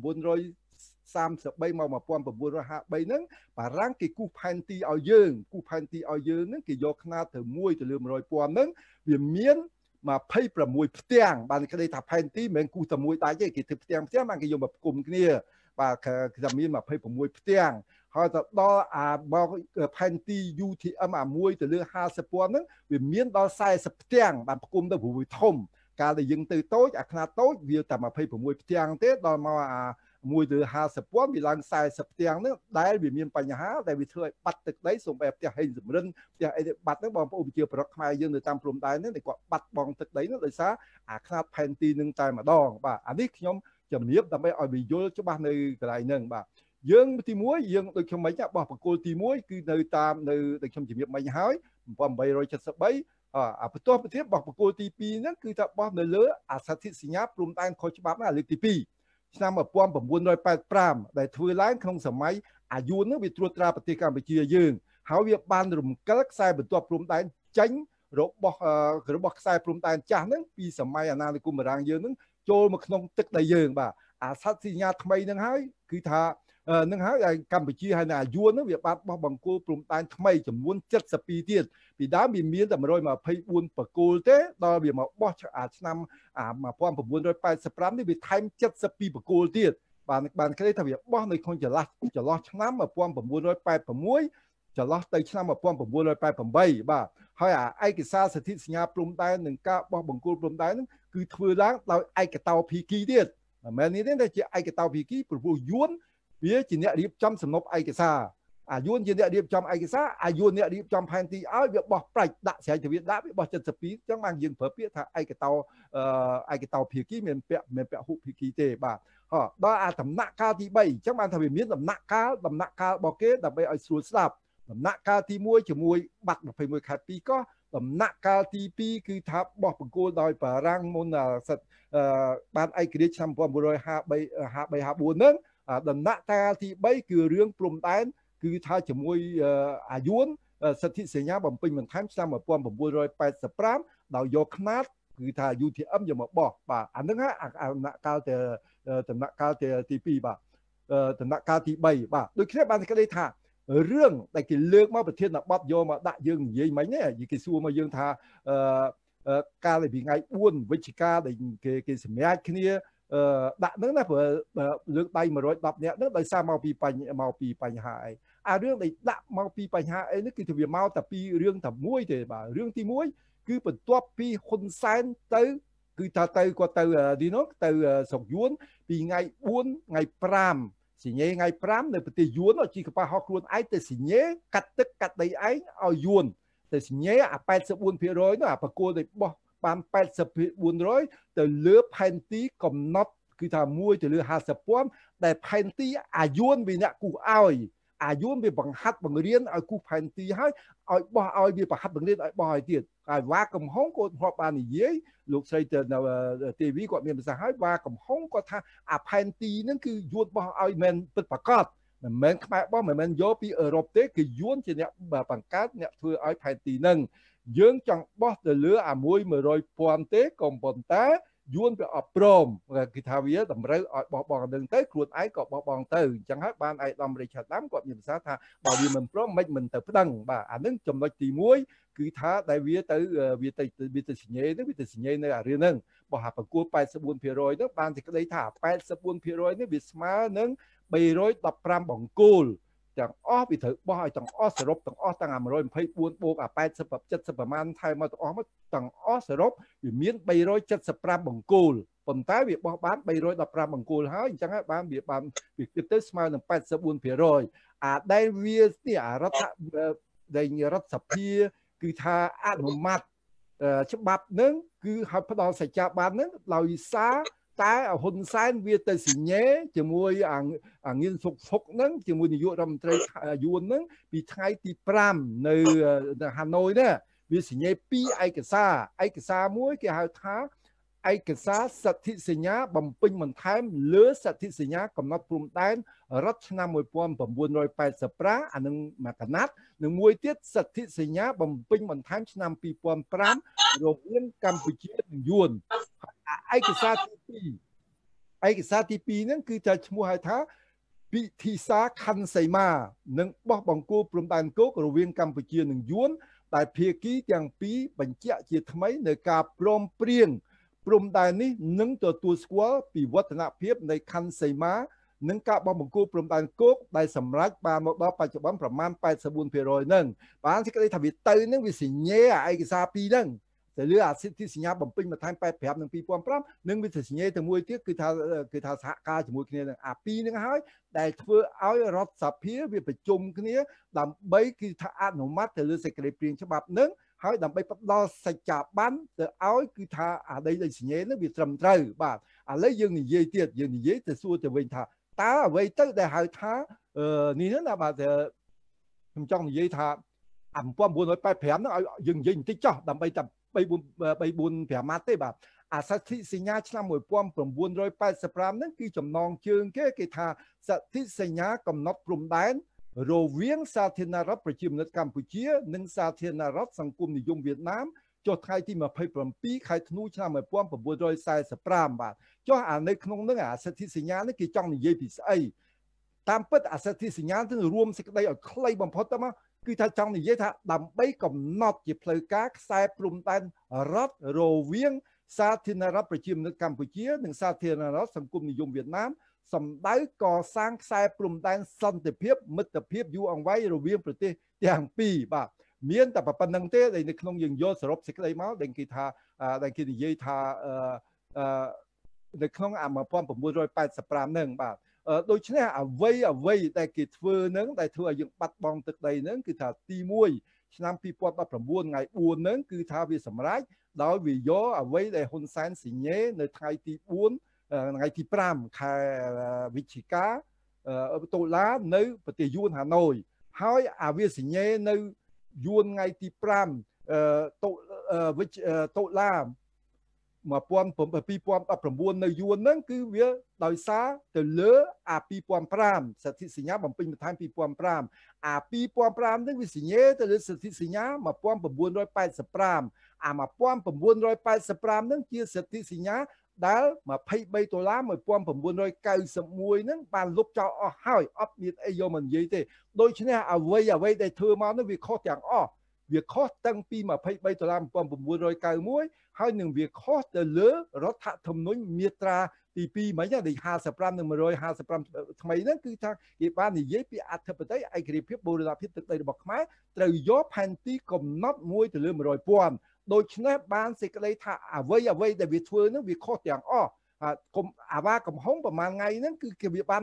1953 ហ្នឹងបារាំងគេគូសផែនទីឲ្យយើងហ្នឹងគេយកខ្នាតទៅ1 ទៅលើ 100,000 ហ្នឹងវាមាន26 ផ្ទាំងបានគេថាផែនទីមិនមែនគូសតែមួយដាច់ទេគេធ្វើផ្ទាំងបានគេយកមកផ្គុំគ្នាបាទគេថាមាន26 ផ្ទាំងហើយទៅដល់ផែនទី UTM 1 ទៅលើ 50,000 ហ្នឹងវាមានដល់40 ផ្ទាំងបានផ្គុំទៅព្រោះវាធំកាលដែលយើងទៅតូចអាខ្នាតតូចវាតែ26 ផ្ទាំងទេដល់មក1 ទៅ 50,000 វាឡើង40 ផ្ទាំងហ្នឹងដែលវាមានបញ្ហាដែលវាធ្វើឲ្យបាត់ទឹកដីសូម្បីផ្ទះហេងសំរិនផ្ទះអីបាត់ហ្នឹងបងប្អូនប្រជាពលរដ្ឋខ្មែរយើងនៅតាមព្រំដែនហ្នឹងតែគាត់បាត់បង់ទឹកដីហ្នឹងដោយសារអាខ្នាតផែនទីហ្នឹងតែម្ដងបាទអានេះខ្ញុំជំរាបដើម្បីឲ្យវាយល់ច្បាស់នៅកន្លែងហ្នឹងបាទយើងទី1យើងដូចខ្ញុំមិញបោះបង្គោលទី1គឺនៅតាមនៅដូចខ្ញុំជំរាបមិញហើយ 1873 បន្ទាប់ប្រធានរបស់បកគោលទី2ហ្នឹងគឺថាបោះនៅលើអាសន្ធិសញ្ញាព្រំដែនខុសច្បាប់លើកទី2ឆ្នាំ1985ដែលធ្វើឡើងក្នុងសម័យអាយួនហ្នឹងវាត្រួតត្រាប្រទេសកម្ពុជាយើងហើយវាបានរំកិលខ្សែបន្ទាត់ព្រំដែនចេញរបស់ខ្សែព្រំដែនចាស់ហ្នឹងពីសម័យអាណានិគមបារាំងយើងហ្នឹងចូលមកក្នុងទឹកដីយើងបាទអាសន្ធិសញ្ញាថ្មីហ្នឹងហើយគឺថានឹងហើយកម្ពុជាហើយនៅអាយួនហ្នឹងវាបានបោះបង្គោលព្រំដែនថ្មីចំនួន72ទៀតពីដើមវាមានតែ124បង្គោលទេដល់វាមកបោះឆ្នាំ1985នេះវាថែម72បង្គោលទៀតបានគេថាវាបោះនៅក្នុងចន្លោះឆ្នាំ1986ចន្លោះទៅឆ្នាំ1988បាទហើយឯកសារសន្ធិសញ្ញាព្រំដែននិងការបោះបង្គោលព្រំដែនហ្នឹងគឺធ្វើឡើងដោយឯកតោភាគីទៀតមិនមែននេះទេជាឯកតោភាគីព្រោះយួនវាជាអ្នករៀបចំសំណុំឯកសារអាយួនជាអ្នករៀបចំឯកសារអាយួនអ្នករៀបចំផែនទីឲ្យវាបោះប្រាច់ដាក់ស្រែទៅវាដាក់វាបោះ72អញ្ចឹងបានយើងប្រើពាក្យថាឯកតោភាគីមានពាក់ហុភាគីទេបាទដល់អាដំណាក់កាលទី3អញ្ចឹងបានថាវាមានដំណាក់កាលរបស់គេដើម្បីឲ្យស្រួលស្ដាប់ដំណាក់កាលទី1ជាមួយបាត់21ខែ2កោះដំណាក់កាលទី2គឺថាបោះបង្គោលដោយបារាំងមុនបានឯករាជ្យឆ្នាំ1953 54ហ្នឹងដំណាក់កាលទី3គឺរឿងព្រំដែនគឺថាជាមួយអាយួនសន្ធិសញ្ញាបំពេញបន្ថែមឆ្នាំ1985ដោយយកខ្នាតគឺថា UTM យកមកបោះបាទអាហ្នឹងដំណាក់កាលទី2បាទដំណាក់កាលទី3បាទដូចគ្នាបានគេថារឿងដែលគេលើកមកប្រធានបទយកមកដាក់យើងនិយាយមិញហ្នឹងគេសួរមកយើងថាកាលពីថ្ងៃ4វិច្ឆិកាដែលគេសម្រេចគ្នាដាក់ហ្នឹងណាព្រោះលើកដៃ110នាក់ហ្នឹងដោយសារមកពីបញ្ហាអីរឿងដែលដាក់មកពីបញ្ហាអីនេះគឺវាមកតែពីរឿងតែមួយទេបាទរឿងទី1គឺបន្ទាប់ពីហ៊ុនសែនទៅគឺថាទៅគាត់ទៅនេះនោះទៅស្រុកយួនពីថ្ងៃ4ថ្ងៃ5សញ្ញេថ្ងៃ5នៅប្រទេសយួនជីកប៉ាហោះខ្លួនឯងទៅសញ្ញេកាត់ទឹកកាត់ដីឯងឲ្យយួនទៅសញ្ញេអា84%នោះអាបកគោលទៅបោះបាន84%ទៅលើផែនទីកំណត់គឺថា1ទៅលើ50,000ដែលផែនទីអាយួនវាអ្នកគូសឲ្យអាយួនវាបង្ហាត់បង្រៀនឲ្យគូសផែនទីឲ្យបោះឲ្យវាបង្ហាត់បង្រៀនឲ្យបោះឲ្យទៀតហើយវ៉ាកំហុងគាត់ធ្លាប់បាននិយាយលោកស្រីទៅនៅទេវីគាត់មានប្រសាសន៍ឲ្យវ៉ាកំហុងគាត់ថាអាផែនទីហ្នឹងគឺយួនបោះឲ្យមិនពិតប្រាកដមិនមែនខ្មែរបោះមិនមែនយកពីអឺរ៉ុបទេគឺយួនជាអ្នកបង្កើតអ្នកធ្វើឲ្យផែនទីហ្នឹងយើងចង់បោះទៅលើអា100,000ទេក៏ប៉ុន្តែយួនវាអត់ព្រមគេថាវាតម្រូវឲ្យបោះបង់នឹងទៅខ្លួនឯងក៏បោះបង់ទៅអញ្ចឹងហើយបានឯកឧត្តមរិឆាដាមគាត់មានប្រសាសន៍ថាបើវាមិនព្រមមិនទៅប្តឹងបាទអានឹងចំណុចទី1គឺថាដែលវាទៅសញ្ញេហ្នឹងវាទៅសញ្ញេនៅអារឿងហ្នឹងបោះអាប្រគួត84%ហ្នឹងបានសេចក្តីថា84%នេះវាស្មើនឹង315បង្គោលទាំងអស់វាត្រូវបោះឲ្យទាំងអស់សរុបទាំងអស់ទាំង124បូក80 70ប្រមាណថែមមកទាំងអស់មកទាំងអស់សរុបវាមាន375បង្គោលប៉ុន្តែវាបោះបាន315បង្គោលហើយអញ្ចឹងហើយបានវាគិតទៅស្មើនឹង84%អាដែលវានេះអារដ្ឋសភាគឺថាអនុម័តច្បាប់នឹងគឺឲ្យផ្ដល់សច្ចាប័ននឹងដោយសារតែហ៊ុនសែនវាទៅសញ្ញេជាមួយអាងៀនសុកហ្នឹងជាមួយនាយករដ្ឋមន្ត្រីយួនហ្នឹងពីថ្ងៃទី5នៅហាណូយណាវាសញ្ញេ2ឯកសារមួយគេហៅថាឯកសារសន្ធិសញ្ញាបំពេញបន្ថែមលើសន្ធិសញ្ញាកំណត់ព្រំដែនរដ្ឋឆ្នាំ1985អានឹងមកកណាត់និងមួយទៀតសន្ធិសញ្ញាបំពេញបន្ថែមឆ្នាំ2005រវាងកម្ពុជានិងយួនឯកសារទី2ហ្នឹងគឺថាឈ្មោះហៅថាពិធីសារខណ្ឌសីមានិងបោះបង្គោលព្រំដែនគោករវាងកម្ពុជានិងយួនដែលភាគីទាំងពីរបញ្ជាក់ជាថ្មីនៅការព្រមព្រៀងព្រំដែននេះនឹងទទួលស្គាល់ពីវឌ្ឍនភាពនៃខណ្ឌសីមានិងការបោះបង្គោលព្រំដែនគោកដែលសម្រេចបានមកដល់បច្ចុប្បន្នប្រមាណ84%ហ្នឹងបានសេចក្តីថាវាទៅហ្នឹងវាសញ្ញេឯកសារ2ហ្នឹងទៅលើអាសិទ្ធិសញ្ញាបំពេញបន្ថែម85និង2005និងវាសញ្ញេទៅមួយទៀតគឺថាសហការជាមួយគ្នានឹងអា2ហ្នឹងហើយដែលធ្វើឲ្យរដ្ឋសភាវាប្រជុំគ្នាដើម្បីគឺថាអនុម័តទៅលើសេចក្តីព្រាងច្បាប់ហ្នឹងហើយដើម្បីផ្ដល់សច្ចាប័នទៅឲ្យគឺថាអាដីដែលសញ្ញេហ្នឹងវាត្រឹមត្រូវបាទឥឡូវយើងនិយាយទៀតយើងនិយាយទៅសួរទៅវិញថាតើអ្វីទៅដែលហៅថានេះណាបាទខ្ញុំចង់និយាយថា 1985ហ្នឹងឲ្យយើងនិយាយបន្តិចចោះដើម្បីតែ3-4-5ម៉ាត់ទេបាទអាសន្ធិសញ្ញាឆ្នាំ1985ហ្នឹងគឺចំណងជើងគេថាសន្ធិសញ្ញាកំណត់ព្រំដែនរវាងសាធារណរដ្ឋប្រជាមានិតកម្ពុជានិងសាធារណរដ្ឋសង្គមនិយមវៀតណាមចុះថ្ងៃទី27ខែធ្នូឆ្នាំ1945បាទចុះអានៅក្នុងហ្នឹងអាសន្ធិសញ្ញានេះគេចង់និយាយពីស្អីតាមពិតអាសន្ធិសញ្ញានឹងរួមសេចក្តីឲ្យខ្លីបំផុតទៅមកគឺថាចង់និយាយថាដើម្បីកំណត់ជាផ្លូវការខ្សែព្រំដែនរដ្ឋរវាងសាធារណរដ្ឋប្រជាមានិតកម្ពុជានិងសាធារណរដ្ឋសង្គមនិយមវៀតណាមសម្ដៅកសាងខ្សែព្រំដែនសន្តិភាពមិត្តភាពយូរអង្វែងរវាងប្រទេសទាំងពីរបាទមានតែប៉ុណ្្នឹងទេដែលនៅក្នុងយើងយកសរុបសេចក្តីមកដែលគេថាដែលគេនិយាយថានៅក្នុង1985ហ្នឹងបាទដូច្នេះអ្វីដែលគេធ្វើហ្នឹងដែលធ្វើឲ្យយើងបាត់បង់ទឹកដីហ្នឹងគឺថាទី1ឆ្នាំ2019ថ្ងៃ4ហ្នឹងគឺថាវាសម្រេចដោយវាយកអ្វីដែលហ៊ុនសែនសញ្ញេនៅថ្ងៃទី4ថ្ងៃទី5ខែវិច្ឆិកាតុលានៅប្រទេសយួនហាណូយហើយអាវាសញ្ញេនៅយួនថ្ងៃទី5តុលា2019នៅយួនហ្នឹងគឺវាដោយសារទៅលើអា2005សន្ធិសញ្ញាបំពេញបន្ថែម2005អា2005ហ្នឹងវាសញ្ញេទៅលើសន្ធិសញ្ញា1985អា1985ហ្នឹងជាសន្ធិសញ្ញាដែល$23 1991ហ្នឹងបានលុបចោលអស់ហើយអត់មានអីយកមកនិយាយទេដូច្នេះអ្វីដែលធ្វើមកនោះវាខុសទាំងអស់វាខុសតាំងពី$23 1991ហើយនឹងវាខុសទៅលើរដ្ឋធម្មនុញ្ញមាត្រាទី2មិញដែល55និង155ថ្មីហ្នឹងគឺថាគេបាននិយាយពីអធិបតេយ្យឯករាជ្យភាពបូរណភាពទឹកដីរបស់ខ្មែរត្រូវយកផែនទីកំណត់1ទៅលើ100,000ដូច្នេះបានសេចក្តីថាអ្វីដែលវាធ្វើហ្នឹងវាខុសទាំងអស់អាវ៉ាកំហុងប្រហែលថ្ងៃហ្នឹងគឺគេវាបាន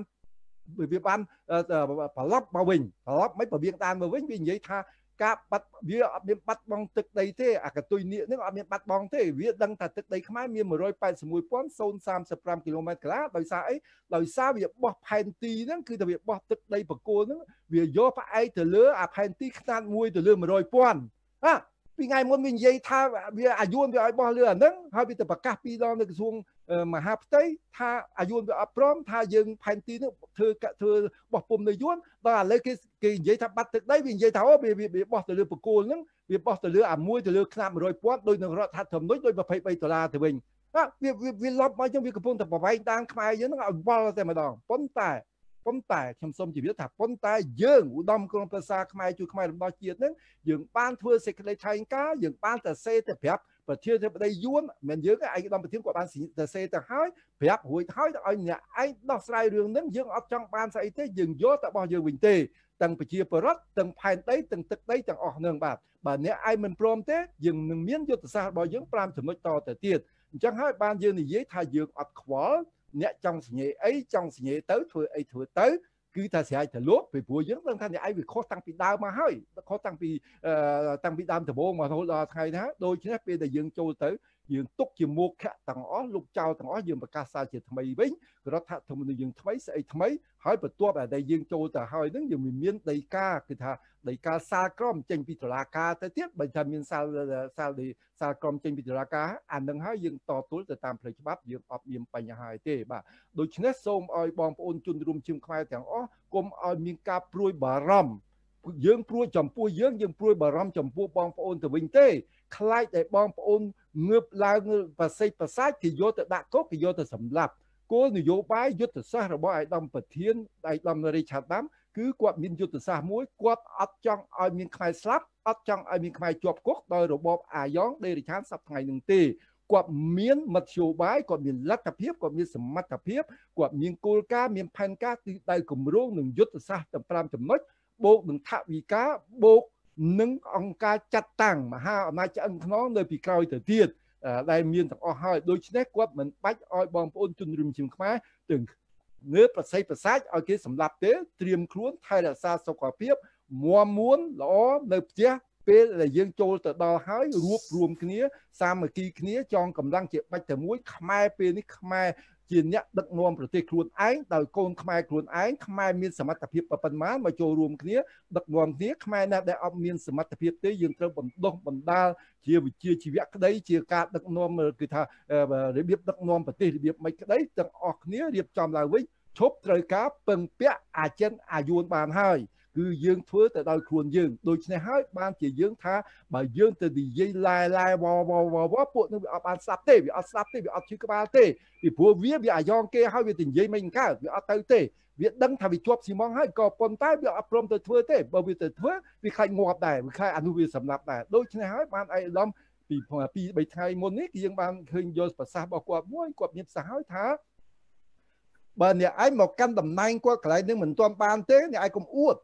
ប្រឡប់មកវិញប្រឡប់មិនប្រវៀងដានមកវិញវានិយាយថាការបាត់វាអត់មានបាត់បង់ទឹកដីទេអាកតុយនេះនឹងអត់មានបាត់បង់ទេវាដឹងថាទឹកដីខ្មែរមាន181,035 គីឡូម៉ែត្រកន្លះដោយសារអីដោយសារវាបោះផែនទីហ្នឹងគឺថាវាបោះទឹកដីបកគោលហ្នឹងវាយកផ្អែកទៅលើអាផែនទីខ្នាត1ទៅលើ100,000ពីថ្ងៃមុនវានិយាយថាវាអាយុនវាឲ្យបោះលើអាហ្នឹងហើយវាទៅប្រកាស2ដងនៅក្រសួងមហាផ្ទៃថាអាយុនវាអត់ព្រមថាយើងផែនទីនោះធ្វើបោះពុំនៅយួនដល់ឥឡូវគេនិយាយថាបាត់ទឹកដីវានិយាយថាអូវាបោះទៅលើបកគោលហ្នឹងវាបោះទៅលើអា1ទៅលើខ្នាត100,000ដោយនឹងរដ្ឋធម្មនុញ្ញដោយ$23ទៅវិញវាលប់មកចឹងវាកំពុងតែប្រវែងដានខ្មែរយើងហ្នឹងឲ្យវល់តែម្ដងប៉ុន្តែខ្ញុំសូមជម្រាបថាប៉ុន្តែយើងឧត្តមក្រុមប្រឹក្សាខ្មែរជួយខ្មែររបស់ជាតិហ្នឹងយើងបានធ្វើសេចក្តីថ្លែងការណ៍យើងបានតែសេទៅប្រាប់ប្រធានាធិបតីយួនមិនយើងឯកឧត្តមប្រធានគាត់បានតែសេទៅហើយប្រាប់រួចហើយឲ្យអ្នកឯងដោះស្រាយរឿងហ្នឹងយើងអត់ចង់បានស្អីទេយើងយកតែរបស់យើងវិញទេទាំងប្រជាពលរដ្ឋទាំងផែនដីទាំងទឹកដីទាំងអស់ហ្នឹងបាទបើអ្នកឯងមិនព្រមទេយើងនឹងមានយុទ្ធសាស្ត្ររបស់យើង5ចំណុចតទៅទៀតអញ្ចឹងហើយបានយើងនិយាយថាយើងអត់ខ្វល់អ្នកចង់សញ្ញេអីចង់សញ្ញេទៅធ្វើអីធ្វើទៅគឺថាស្រេចទៅលោកពីព្រោះយើងដឹងថាអ្នកឯងវាខុសតាំងពីដើមមកហើយខុសតាំងពីដើមដំបូងមករហូតដល់ថ្ងៃនេះដូច្នេះពេលដែលយើងចូលទៅយើងទុកជាមុខទាំងអស់លោកចៅទាំងអស់យើងប្រកាសសារជាថ្មីវិញរដ្ឋធម្មនុញ្ញយើងថ្មីស្អីថ្មីហើយបន្ទាប់តែយើងចូលទៅហើយហ្នឹងយើងមានដីកាគឺថាដីកាសាលក្រមចេញពីតុលាការទៅទៀតបើថាមានសាលក្រមចេញពីតុលាការអានឹងហើយយើងតទល់ទៅតាមផ្លូវច្បាប់យើងអត់មានបញ្ហាទេបាទដូច្នេះសូមឲ្យបងប្អូនជនរួមជាតិខ្មែរទាំងអស់កុំឲ្យមានការព្រួយបារម្ភយើងព្រួយចំពោះយើងព្រួយបារម្ភចំពោះបងប្អូនទៅវិញទេខ្លាចតែបងប្អូនងើបឡើងប្រសិទ្ធប្រសាទគេយកទៅដាក់គុកគេយកទៅសម្លាប់គោលនយោបាយយុទ្ធសាស្ត្ររបស់ឯកឧត្តមប្រធានឯកឧត្តមរាជឆាដាមគឺគាត់មានយុទ្ធសាស្ត្រមួយគាត់អត់ចង់ឲ្យមានខ្មែរស្លាប់អត់ចង់ឲ្យមានខ្មែរជាប់គុកដោយរបបអាយ៉ងដេរិឆានសប្តាហ៍ថ្ងៃនឹងទេគាត់មានមធ្យោបាយគាត់មានលទ្ធភាពគាត់មានសមត្ថភាពគាត់មានគោលការណ៍មានផែនការទិសដៅគម្រោងនិងយុទ្ធសាស្ត្រទាំង5ចំណុចបូកនឹងថវិកាបូកនឹងអង្គការចាត់តាំងមហាអំណាចឆ្អឹងខ្នងនៅពីក្រោយទៅទៀតដែលមានទាំងអស់ហើយដូច្នេះគាត់មិនបាច់ឲ្យបងប្អូនជនរួមជាតិខ្មែរទាំងងើបប្រសិទ្ធប្រសាទឲ្យគេសម្លាប់ទេត្រៀមខ្លួនថែរក្សាសុខភាពមាំមួនល្អនៅផ្ទះពេលដែលយើងចូលទៅដល់ហើយរួបរวมគ្នាសាមគ្គីគ្នាចងកម្លាំងជាបាច់តែមួយខ្មែរពេលនេះខ្មែរជាអ្នកដឹកនាំប្រទេសខ្លួនឯងដោយកូនខ្មែរខ្លួនឯងខ្មែរមានសមត្ថភាពប៉ុណ្ណាមកចូលរួមគ្នាដឹកនាំគ្នាខ្មែរណាដែលអត់មានសមត្ថភាពទេយើងត្រូវបណ្ដុះបណ្ដាលជាវិជ្ជាជីវៈក្តីជាការដឹកនាំគឺថារបៀបដឹកនាំប្រទេសរបៀបមិនក្តីទាំងអស់គ្នារៀបចំឡើងវិញឈប់ត្រូវការពឹងពាក់អាចិនអាយួនបានហើយគឺយើងធ្វើទៅដោយខ្លួនយើងដូច្នេះហើយបានជាយើងថាបើយើងទៅនិយាយឡាយវពួកនឹងវាអត់បានស្ដាប់ទេវាអត់ស្ដាប់ទេវាអត់ឈឺក្បាលទេពីព្រោះវាអាយ៉ងគេហើយវាទៅនិយាយមិនកើតវាអត់ទៅទេវាដឹងថាវាជាប់ស៊ីម៉ងហើយក៏ប៉ុន្តែវាអត់ព្រមទៅធ្វើទេបើវាទៅធ្វើវាខ្លាចងាប់ដែរវាខ្លាចអានោះវាសម្លាប់ដែរដូច្នេះហើយបានឯកឧត្តមពី2-3ថ្ងៃមុននេះគឺយើងបានឃើញយកប្រសាសន៍របស់គាត់មួយគាត់មានប្រសាសន៍ហើយថាបើអ្នកឯងមកកាន់តំណែងគាត់កន្លែងនឹងមិនទាន់បានទេអ្នកឯងកុំអួត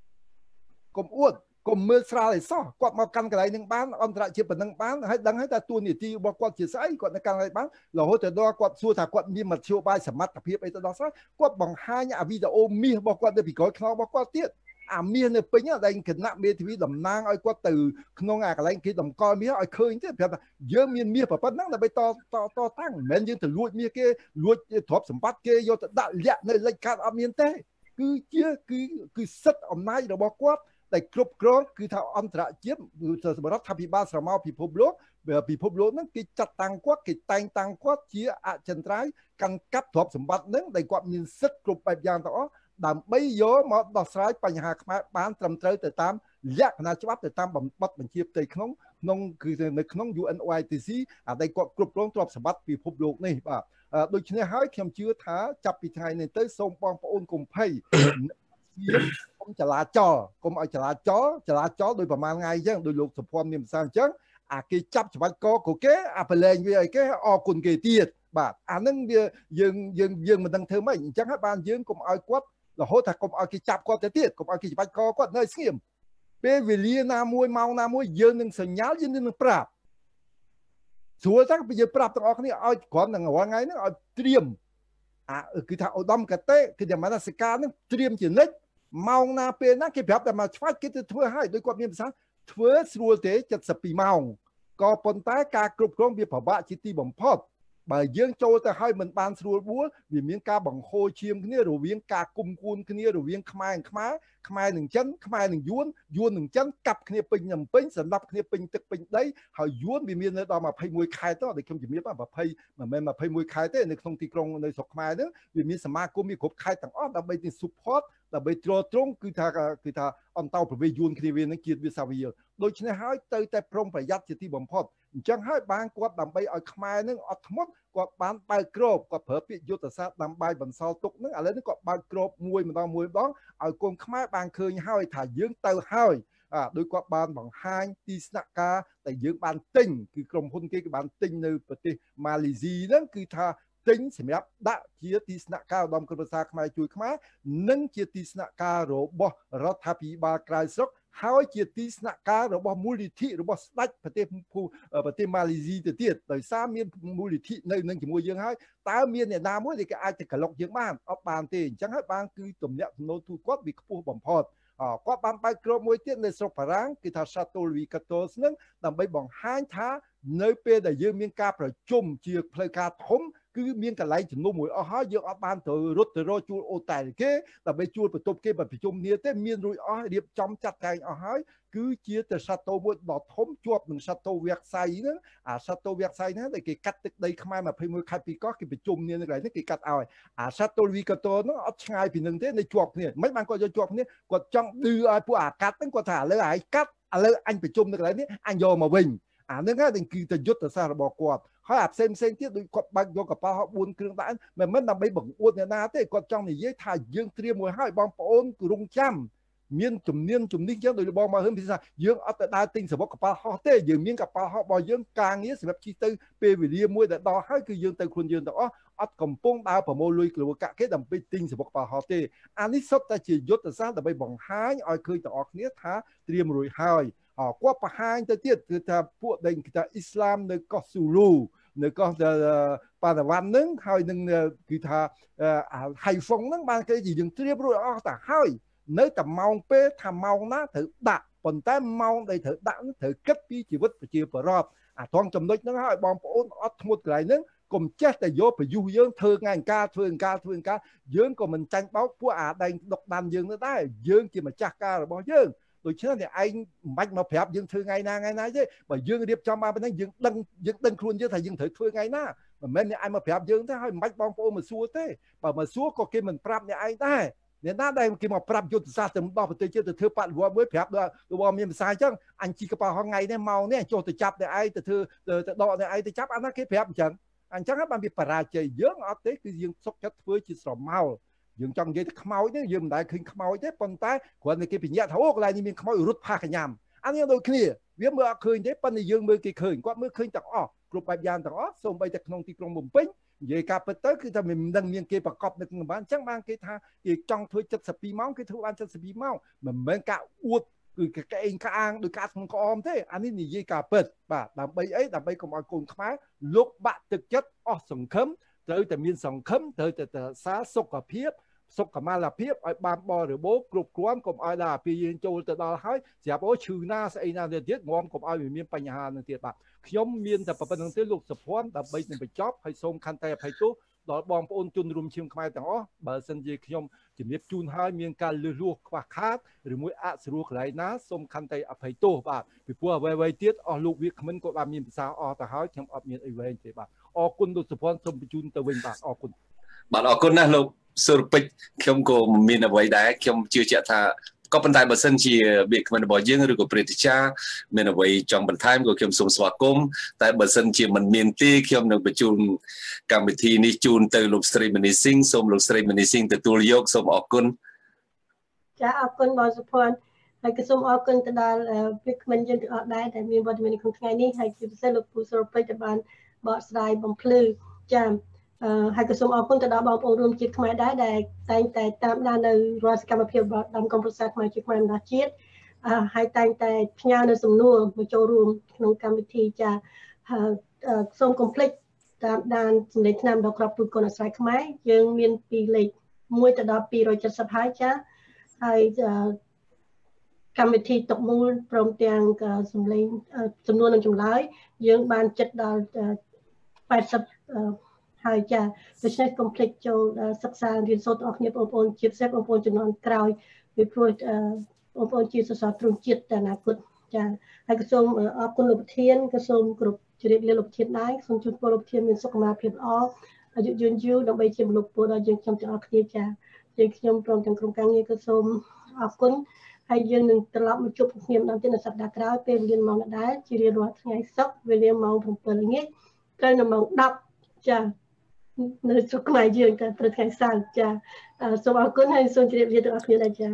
កុំមើលស្រាលឲ្យសោះគាត់មកកាន់កន្លែងនឹងបានអន្តរជាតិប៉ុណ្ណឹងបានហើយដឹងហើយថាតួនាទីរបស់គាត់ជាស្អីគាត់នៅកាន់កន្លែងបានរហូតទៅដល់គាត់សួរថាគាត់មានមធ្យោបាយសមត្ថភាពអីទៅដល់ស្អីគាត់បង្ហាញអាវីដេអូមាសរបស់គាត់នៅពីក្រោយខ្នងរបស់គាត់ទៀតអាមាសនៅពេញដែលគណៈមេធាវីតំណាងឲ្យគាត់ទៅក្នុងអាកន្លែងគេតម្កល់មាសឲ្យឃើញទេប្រាប់ថាយើងមានមាសប៉ុណ្ណឹងដើម្បីតតាំងមិនមែនយើងទៅលួចមាសគេលួចទ្រព្យសម្បត្តិគេយកទៅដាក់លាក់នៅលេខកាតអត់មានទេគឺសិទ្ធិអំណាចរបស់គាត់តែគ្រប់គ្រងគឺថាអន្តរជាតិសម្រាប់រដ្ឋាភិបាលស្រមោលពិភពលោកហ្នឹងគេចាត់តាំងគាត់គេតែងតាំងគាត់ជាអចិន្ត្រៃយ៍កាន់កាប់ទ្រព្យសម្បត្តិហ្នឹងដែលគាត់មានសិទ្ធិគ្រប់បែបយ៉ាងទាំងអស់ដើម្បីយកមកដោះស្រាយបញ្ហាខ្មែរបានត្រឹមត្រូវទៅតាមលក្ខណៈច្បាប់ទៅតាមបទបញ្ជាផ្ទៃក្នុងគឺនៅក្នុង UNOITC អាដែលគាត់គ្រប់គ្រងទ្រព្យសម្បត្តិពិភពលោកនេះបាទដូច្នេះហើយខ្ញុំជឿថាចាប់ពីថ្ងៃនេះទៅសូមបងប្អូនកុំភ័យកុំចលាចលកុំឲ្យចលាចលដោយប្រមាណថ្ងៃអញ្ចឹងដោយលោកសុភ័ណ្ឌមានប្រសាសន៍អញ្ចឹងអាគេចាប់ច្បាច់កក៏គេអាប្រឡែងវាឲ្យគេអរគុណគេទៀតបាទអានឹងវាយើងមិនដឹងធ្វើម៉េចអញ្ចឹងហើយបានយើងកុំឲ្យគាត់រហូតថាកុំឲ្យគេចាប់គាត់ទៅទៀតកុំឲ្យគេច្បាច់កគាត់នៅស្ងៀមពេលវេលាណាមួយម៉ោងណាមួយយើងនឹងសញ្ញាលយើងនឹងប្រាប់ស្រួលតែយើងប្រាប់ទាំងអស់គ្នាឲ្យគ្រាន់តែរាល់ថ្ងៃហ្នឹងឲ្យត្រៀមគឺថាឧត្តមកតេគឺតែមនសិការហ្នឹងត្រៀមជានិច្ចម៉ោងណាពេលណាគេប្រាប់តែមកឆ្វាច់គេទៅធ្វើឲ្យដោយគាត់មានប្រសាសន៍ធ្វើស្រួលទេ72ម៉ោងក៏ប៉ុន្តែការគ្រប់គ្រងវាពិបាកជាទីបំផុតបើយើងចូលទៅឲ្យមិនបានស្រួលបួលវាមានការបង្ហូរឈាមគ្នារវាងការគុំគួនគ្នារវាងខ្មែរនឹងចិនខ្មែរនឹងយួននឹងចិនកាប់គ្នាពេញនឹងពេញសម្រាប់គ្នាពេញទឹកពេញដីហើយយួនវាមាននៅដល់21ខេត្តទៅដូចខ្ញុំជំរាបមិនមែន21ខេត្តទេនៅក្នុងទីក្រុងនៅស្រុកខ្មែរហ្នឹងវាមានសមាគមមានគ្រប់ខេត្តទាំងអស់ដើម្បីទី support ដើម្បីទ្រទ្រង់គឺថាអន្តោប្រវេសន៍យួនគ្នាវានឹងជាតិវាសាវីដូច្នេះហើយទៅតែប្រុងប្រយ័ត្នជាទីបំផុតអញ្ចឹងហើយបានគាត់ដើម្បីឲ្យខ្មែរនឹងអត់ធ្មត់គាត់បានបើកគ្របគាត់ប្រើពាក្យយុទ្ធសាស្ត្រដើម្បីបន្សល់ទុកនឹងឥឡូវនេះគាត់បើកគ្របមួយម្ដងឲ្យកូនខ្មែរបានឃើញហើយថាយើងទៅហើយដោយគាត់បានបង្ហាញទីស្នាក់ការដែលយើងបានទិញគឺក្រុមហ៊ុនគេបានទិញនៅប្រទេសម៉ាឡេស៊ីហ្នឹងគឺថាទិញសម្រាប់ដាក់ជាទីស្នាក់ការឧត្តមគតិភាសាខ្មែរជួយខ្មែរនិងជាទីស្នាក់ការរបស់រដ្ឋាភិបាលក្រៅស្រុកហើយជាទីស្នាក់ការរបស់មូលនិធិរបស់ស្ដេចប្រទេសម៉ាឡេស៊ីទៅទៀតដោយសារមានមូលនិធិនៅនឹងជាមួយយើងហើយតើមានអ្នកណាមួយដែលគេអាចទៅក្លុកយើងបានអត់បានទេអញ្ចឹងហើយបានគឺទំនាក់ទំនងទូគាត់វាខ្ពស់បំផុតគាត់បានបើកគ្របមួយទៀតនៅស្រុកបារាំងគឺថា Chateau Louis XIV ហ្នឹងដើម្បីបង្ហាញថានៅពេលដែលយើងមានការប្រជុំជាផ្លូវការធំគឺមានកន្លែងជំនុំមួយអស់ហើយយើងអត់បានទៅរត់ទៅរកជួលអូតែលគេដើម្បីជួលបន្ទប់គេបើប្រជុំគ្នាទេមានរួចអស់រៀបចំចាត់ចែងអស់ហើយគឺជាទៅ Chateau មួយដ៏ធំជាប់នឹង Chateau Versailles ហ្នឹងអា Chateau Versailles ហ្នឹងដែលគេកាត់ទឹកដីខ្មែរ21ខេត្តពីកោះគេប្រជុំគ្នានៅកន្លែងនេះគេកាត់ឲ្យអា Chateau Louis XIV ហ្នឹងអត់ឆ្ងាយពីនឹងទេនៅជាប់គ្នាមិនបានគាត់យកជាប់គ្នាគាត់ចង់ឌឺឲ្យពួកអាកាត់ហ្នឹងគាត់ថាឥឡូវឯងកាត់ឥឡូវអញប្រជុំនៅកន្លែងនេះអញយកមកវិញអាហ្នឹងគឺទៅយុទ្ធសាស្ត្ររបស់គាត់ហើយអាផ្សេងទៀតដូចគាត់បើកយកកប៉ាល់4គ្រឿងដាក់មិនមែនដើម្បីបង្អួតអ្នកណាទេគាត់ចង់និយាយថាយើងត្រៀមមួយហើយបងប្អូនគឺរងចាំមានជំនាញចឹងដោយបងមកហឹមពិសាយើងអត់ទៅដើរទិញសបុកកប៉ាល់ហោះទេយើងមានកប៉ាល់ហោះរបស់យើងការងារសម្រាប់ជិះទៅពេលវេលាមួយដែលដល់ហើយគឺយើងទៅខ្លួនយើងទាំងអស់អត់កំពុងដើរប្រមូលលុយគ្រូកាក់គេដើម្បីទិញសបុកកប៉ាល់ហោះទេអានេះសុទ្ធតែជាយុទ្ធសាស្ត្រដើម្បីបង្ហាញឲ្យឃើញទាំងអស់គ្នាថាត្រៀមរួចហើយគាត់បង្ហាញទៅទៀតគឺថាពួកដែលគេថាអ៊ីស្លាមនៅកោះស៊ូលូនៅកោះប៉ាណាវ៉ាន់ហ្នឹងហើយនឹងគឺថាហៃហ្វុងហ្នឹងបានគេយើងត្រៀមរួចអស់ទៅហើយនៅតែម៉ោងពេលថាម៉ោងណាត្រូវដាក់ប៉ុន្តែម៉ោងដែលត្រូវដាក់ត្រូវគិតពីជីវិតប្រជាពលរដ្ឋអាត្រង់ចំណុចហ្នឹងហើយបងប្អូនអត់ធ្មត់កន្លែងហ្នឹងកុំចេះតែយកប្រយុទ្ធយើងធ្វើថ្ងៃការធ្វើការយើងក៏មិនចាញ់បោកពួកអាដែងដុកដាំយើងទៅដែរយើងជាម្ចាស់ការរបស់យើងដូច្នេះតែឯងមិនបាច់មកប្រាប់យើងធ្វើថ្ងៃណាទេបើយើងរៀបចំមកប៉ុណ្ណឹងយើងដឹងខ្លួនយើងថាយើងត្រូវធ្វើថ្ងៃណាមិនមែនអ្នកឯងមកប្រាប់យើងទេហើយមិនបាច់បងប្អូនមកសួរទេបើមកសួរក៏គេមិនប្រាប់អ្នកឯងដែរអ្នកណាដែលគេមកប្រាប់យុទ្ធសាស្ត្រទៅដល់ប្រទេសជាតិទៅធ្វើបដិវត្តមួយប្រាប់ដល់របស់មានភាសាអញ្ចឹងអញជីកប៉ាល់ហងៃនេះមកនេះចុះទៅចាប់អ្នកឯងទៅធ្វើទៅដកអ្នកឯងទៅចាប់អាណាគេប្រាប់អញ្ចឹងហើយបានវាបរាជ័យយើងអត់ទេគឺយើងសុខចិត្តធ្វើជាស្រមោលយើងចង់និយាយទៅខ្មោចទេយើងមិនដែលឃើញខ្មោចទេប៉ុន្តែគ្រាន់តែគេបញ្ញាថាអូកន្លែងនេះមានខ្មោចរត់ផាសកញ្ញាំអានេះដូចគ្នាវាមើលអត់ឃើញទេប៉ុន្តែយើងមើលគេឃើញគាត់មើលឃើញទាំងអស់គ្រប់បែបយ៉ាងទាំងអស់សូម្បីតែក្នុងទីក្រុងភ្នំពេញនិយាយការពិតទៅគឺថាមិនដឹងមានគេប្រកបនៅក្នុងបានអញ្ចឹងបានគេថាគេចង់ធ្វើ72ម៉ោងគេធ្វើបាន72ម៉ោងមិនមែនការអួតគឺកឯងក្អាងដោយការក្នុងក្អមទេអានេះនិយាយការពិតបាទដើម្បីអីដើម្បីកុំឲ្យកូនខ្មែរលោកបាក់ទឹកចិត្តអស់សង្ឃឹមត្រូវតែមានសង្ឃឹមត្រូវតែសារសុខភាពសុខុមាលភាពឲ្យបានបរិបូរណ៍គ្រប់គ្រាន់កុំឲ្យដល់ពីយើងចូលទៅដល់ហើយស្រាប់អូឈឺណាស្អីណាទៅទៀតងំកុំឲ្យមានបញ្ហានឹងទៀតបាទខ្ញុំមានតែប៉ុណ្្នឹងទេលោកសុភ័ណ្ឌដើម្បីនឹងបញ្ចប់ហើយសូមខន្តីអភ័យទោសដល់បងប្អូនជនរួមជាតិខ្មែរទាំងអស់បើសិនជាខ្ញុំជំរាបជូនហើយមានការលឺលួសខ្វះខាតឬមួយអស្រួលកន្លែងណាសូមខន្តីអភ័យទោសបាទពីព្រោះអ្វីៗទៀតអស់លោកវាគ្មិនក៏បានមានភាសាអស់ទៅហើយខ្ញុំអត់មានអីវែងទេបាទអរគុណលោកសុភ័ណ្ឌសូមបញ្ជូនទៅវិញបាទអរគុណបាទអរគុណណាស់លោកសុរពេជ្រខ្ញុំក៏មានអ្វីដែរខ្ញុំជឿជាក់ថាក៏ប៉ុន្តែបើសិនជាវាគ្មិនរបស់យើងឬក៏ព្រឹទ្ធាចារ្យមានអ្វីចង់បន្ថែមក៏ខ្ញុំសូមស្វាគមន៍តែបើសិនជាមិនមានទេខ្ញុំនឹងបញ្ជូនកម្មវិធីនេះជូនទៅលោកស្រីមនីស៊ីងសូមលោកស្រីមនីស៊ីងទទួលយកសូមអរគុណចាអរគុណបងសុភ័ណ្ឌហើយក៏សូមអរគុណទៅដល់វាគ្មិនយើងទាំងអស់ដែរដែលមានវត្តមានក្នុងថ្ងៃនេះហើយជាពិសេសលោកពូសុរពេជ្រដែលបានបកស្រាយបំភ្លឺចាហើយក៏សូមអរគុណទៅដល់បងប្អូនរួមជាតិខ្មែរដែរដែលតែងតែតាមដាននៅរាល់សកម្មភាពរបស់ដំកំប្រសាខ្មែរជាខ្មែរម្ដងជាតិហើយតែងតែផ្ញើនៅសំណួរមកចូលរួមក្នុងកម្មវិធីចាសូមកុំភ្លេចតាមដានសម្លេងឆ្នាំដល់ក្របទូតគុណអាស្រ័យខ្មែរយើងមានពីលេខ1ទៅដល់270ហើយចាហើយកម្មវិធីតុកមូលព្រមទាំងសម្លេងចំនួននិងចម្លើយយើងបានចិត្តដល់80ហើយចាដូច្នេះកុំភ្លេចចូលសិក្សារៀនសូត្រអស់គ្នាបងប្អូនជាពិសេសបងប្អូនជំនាន់ក្រោយពីព្រោះបងប្អូនជាសរសរទ្រង់ជាតិទៅអនាគតចាហើយក៏សូមអរគុណលោកប្រធានក៏សូមគោរពជម្រាបលាលោកប្រធានដែរសូមជូនពរលោកប្រធានមានសុខភាពល្អអាយុយឺនយូរដើម្បីជាមនុស្សពលដល់យើងខ្ញុំទាំងអស់គ្នាចាយើងខ្ញុំព្រមទាំងក្រុមការងារក៏សូមអរគុណហើយយើងនឹងត្រឡប់មកជួបគ្នាម្ដងទៀតនៅសប្តាហ៍ក្រោយពេលវេលាម៉ោងដដែលជារៀងរាល់ថ្ងៃសុក្រវេលាម៉ោង7ល្ងាចត្រូវនៅម៉ោង10ចានៅស្រុកខ្មែរយើងតែព្រឹកថ្ងៃសៅរ៍ចាសូមអរគុណហើយសូមជម្រាបលាដល់អ្នកគ្នាដែរចា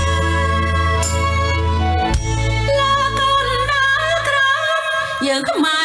យើងខ្មែរ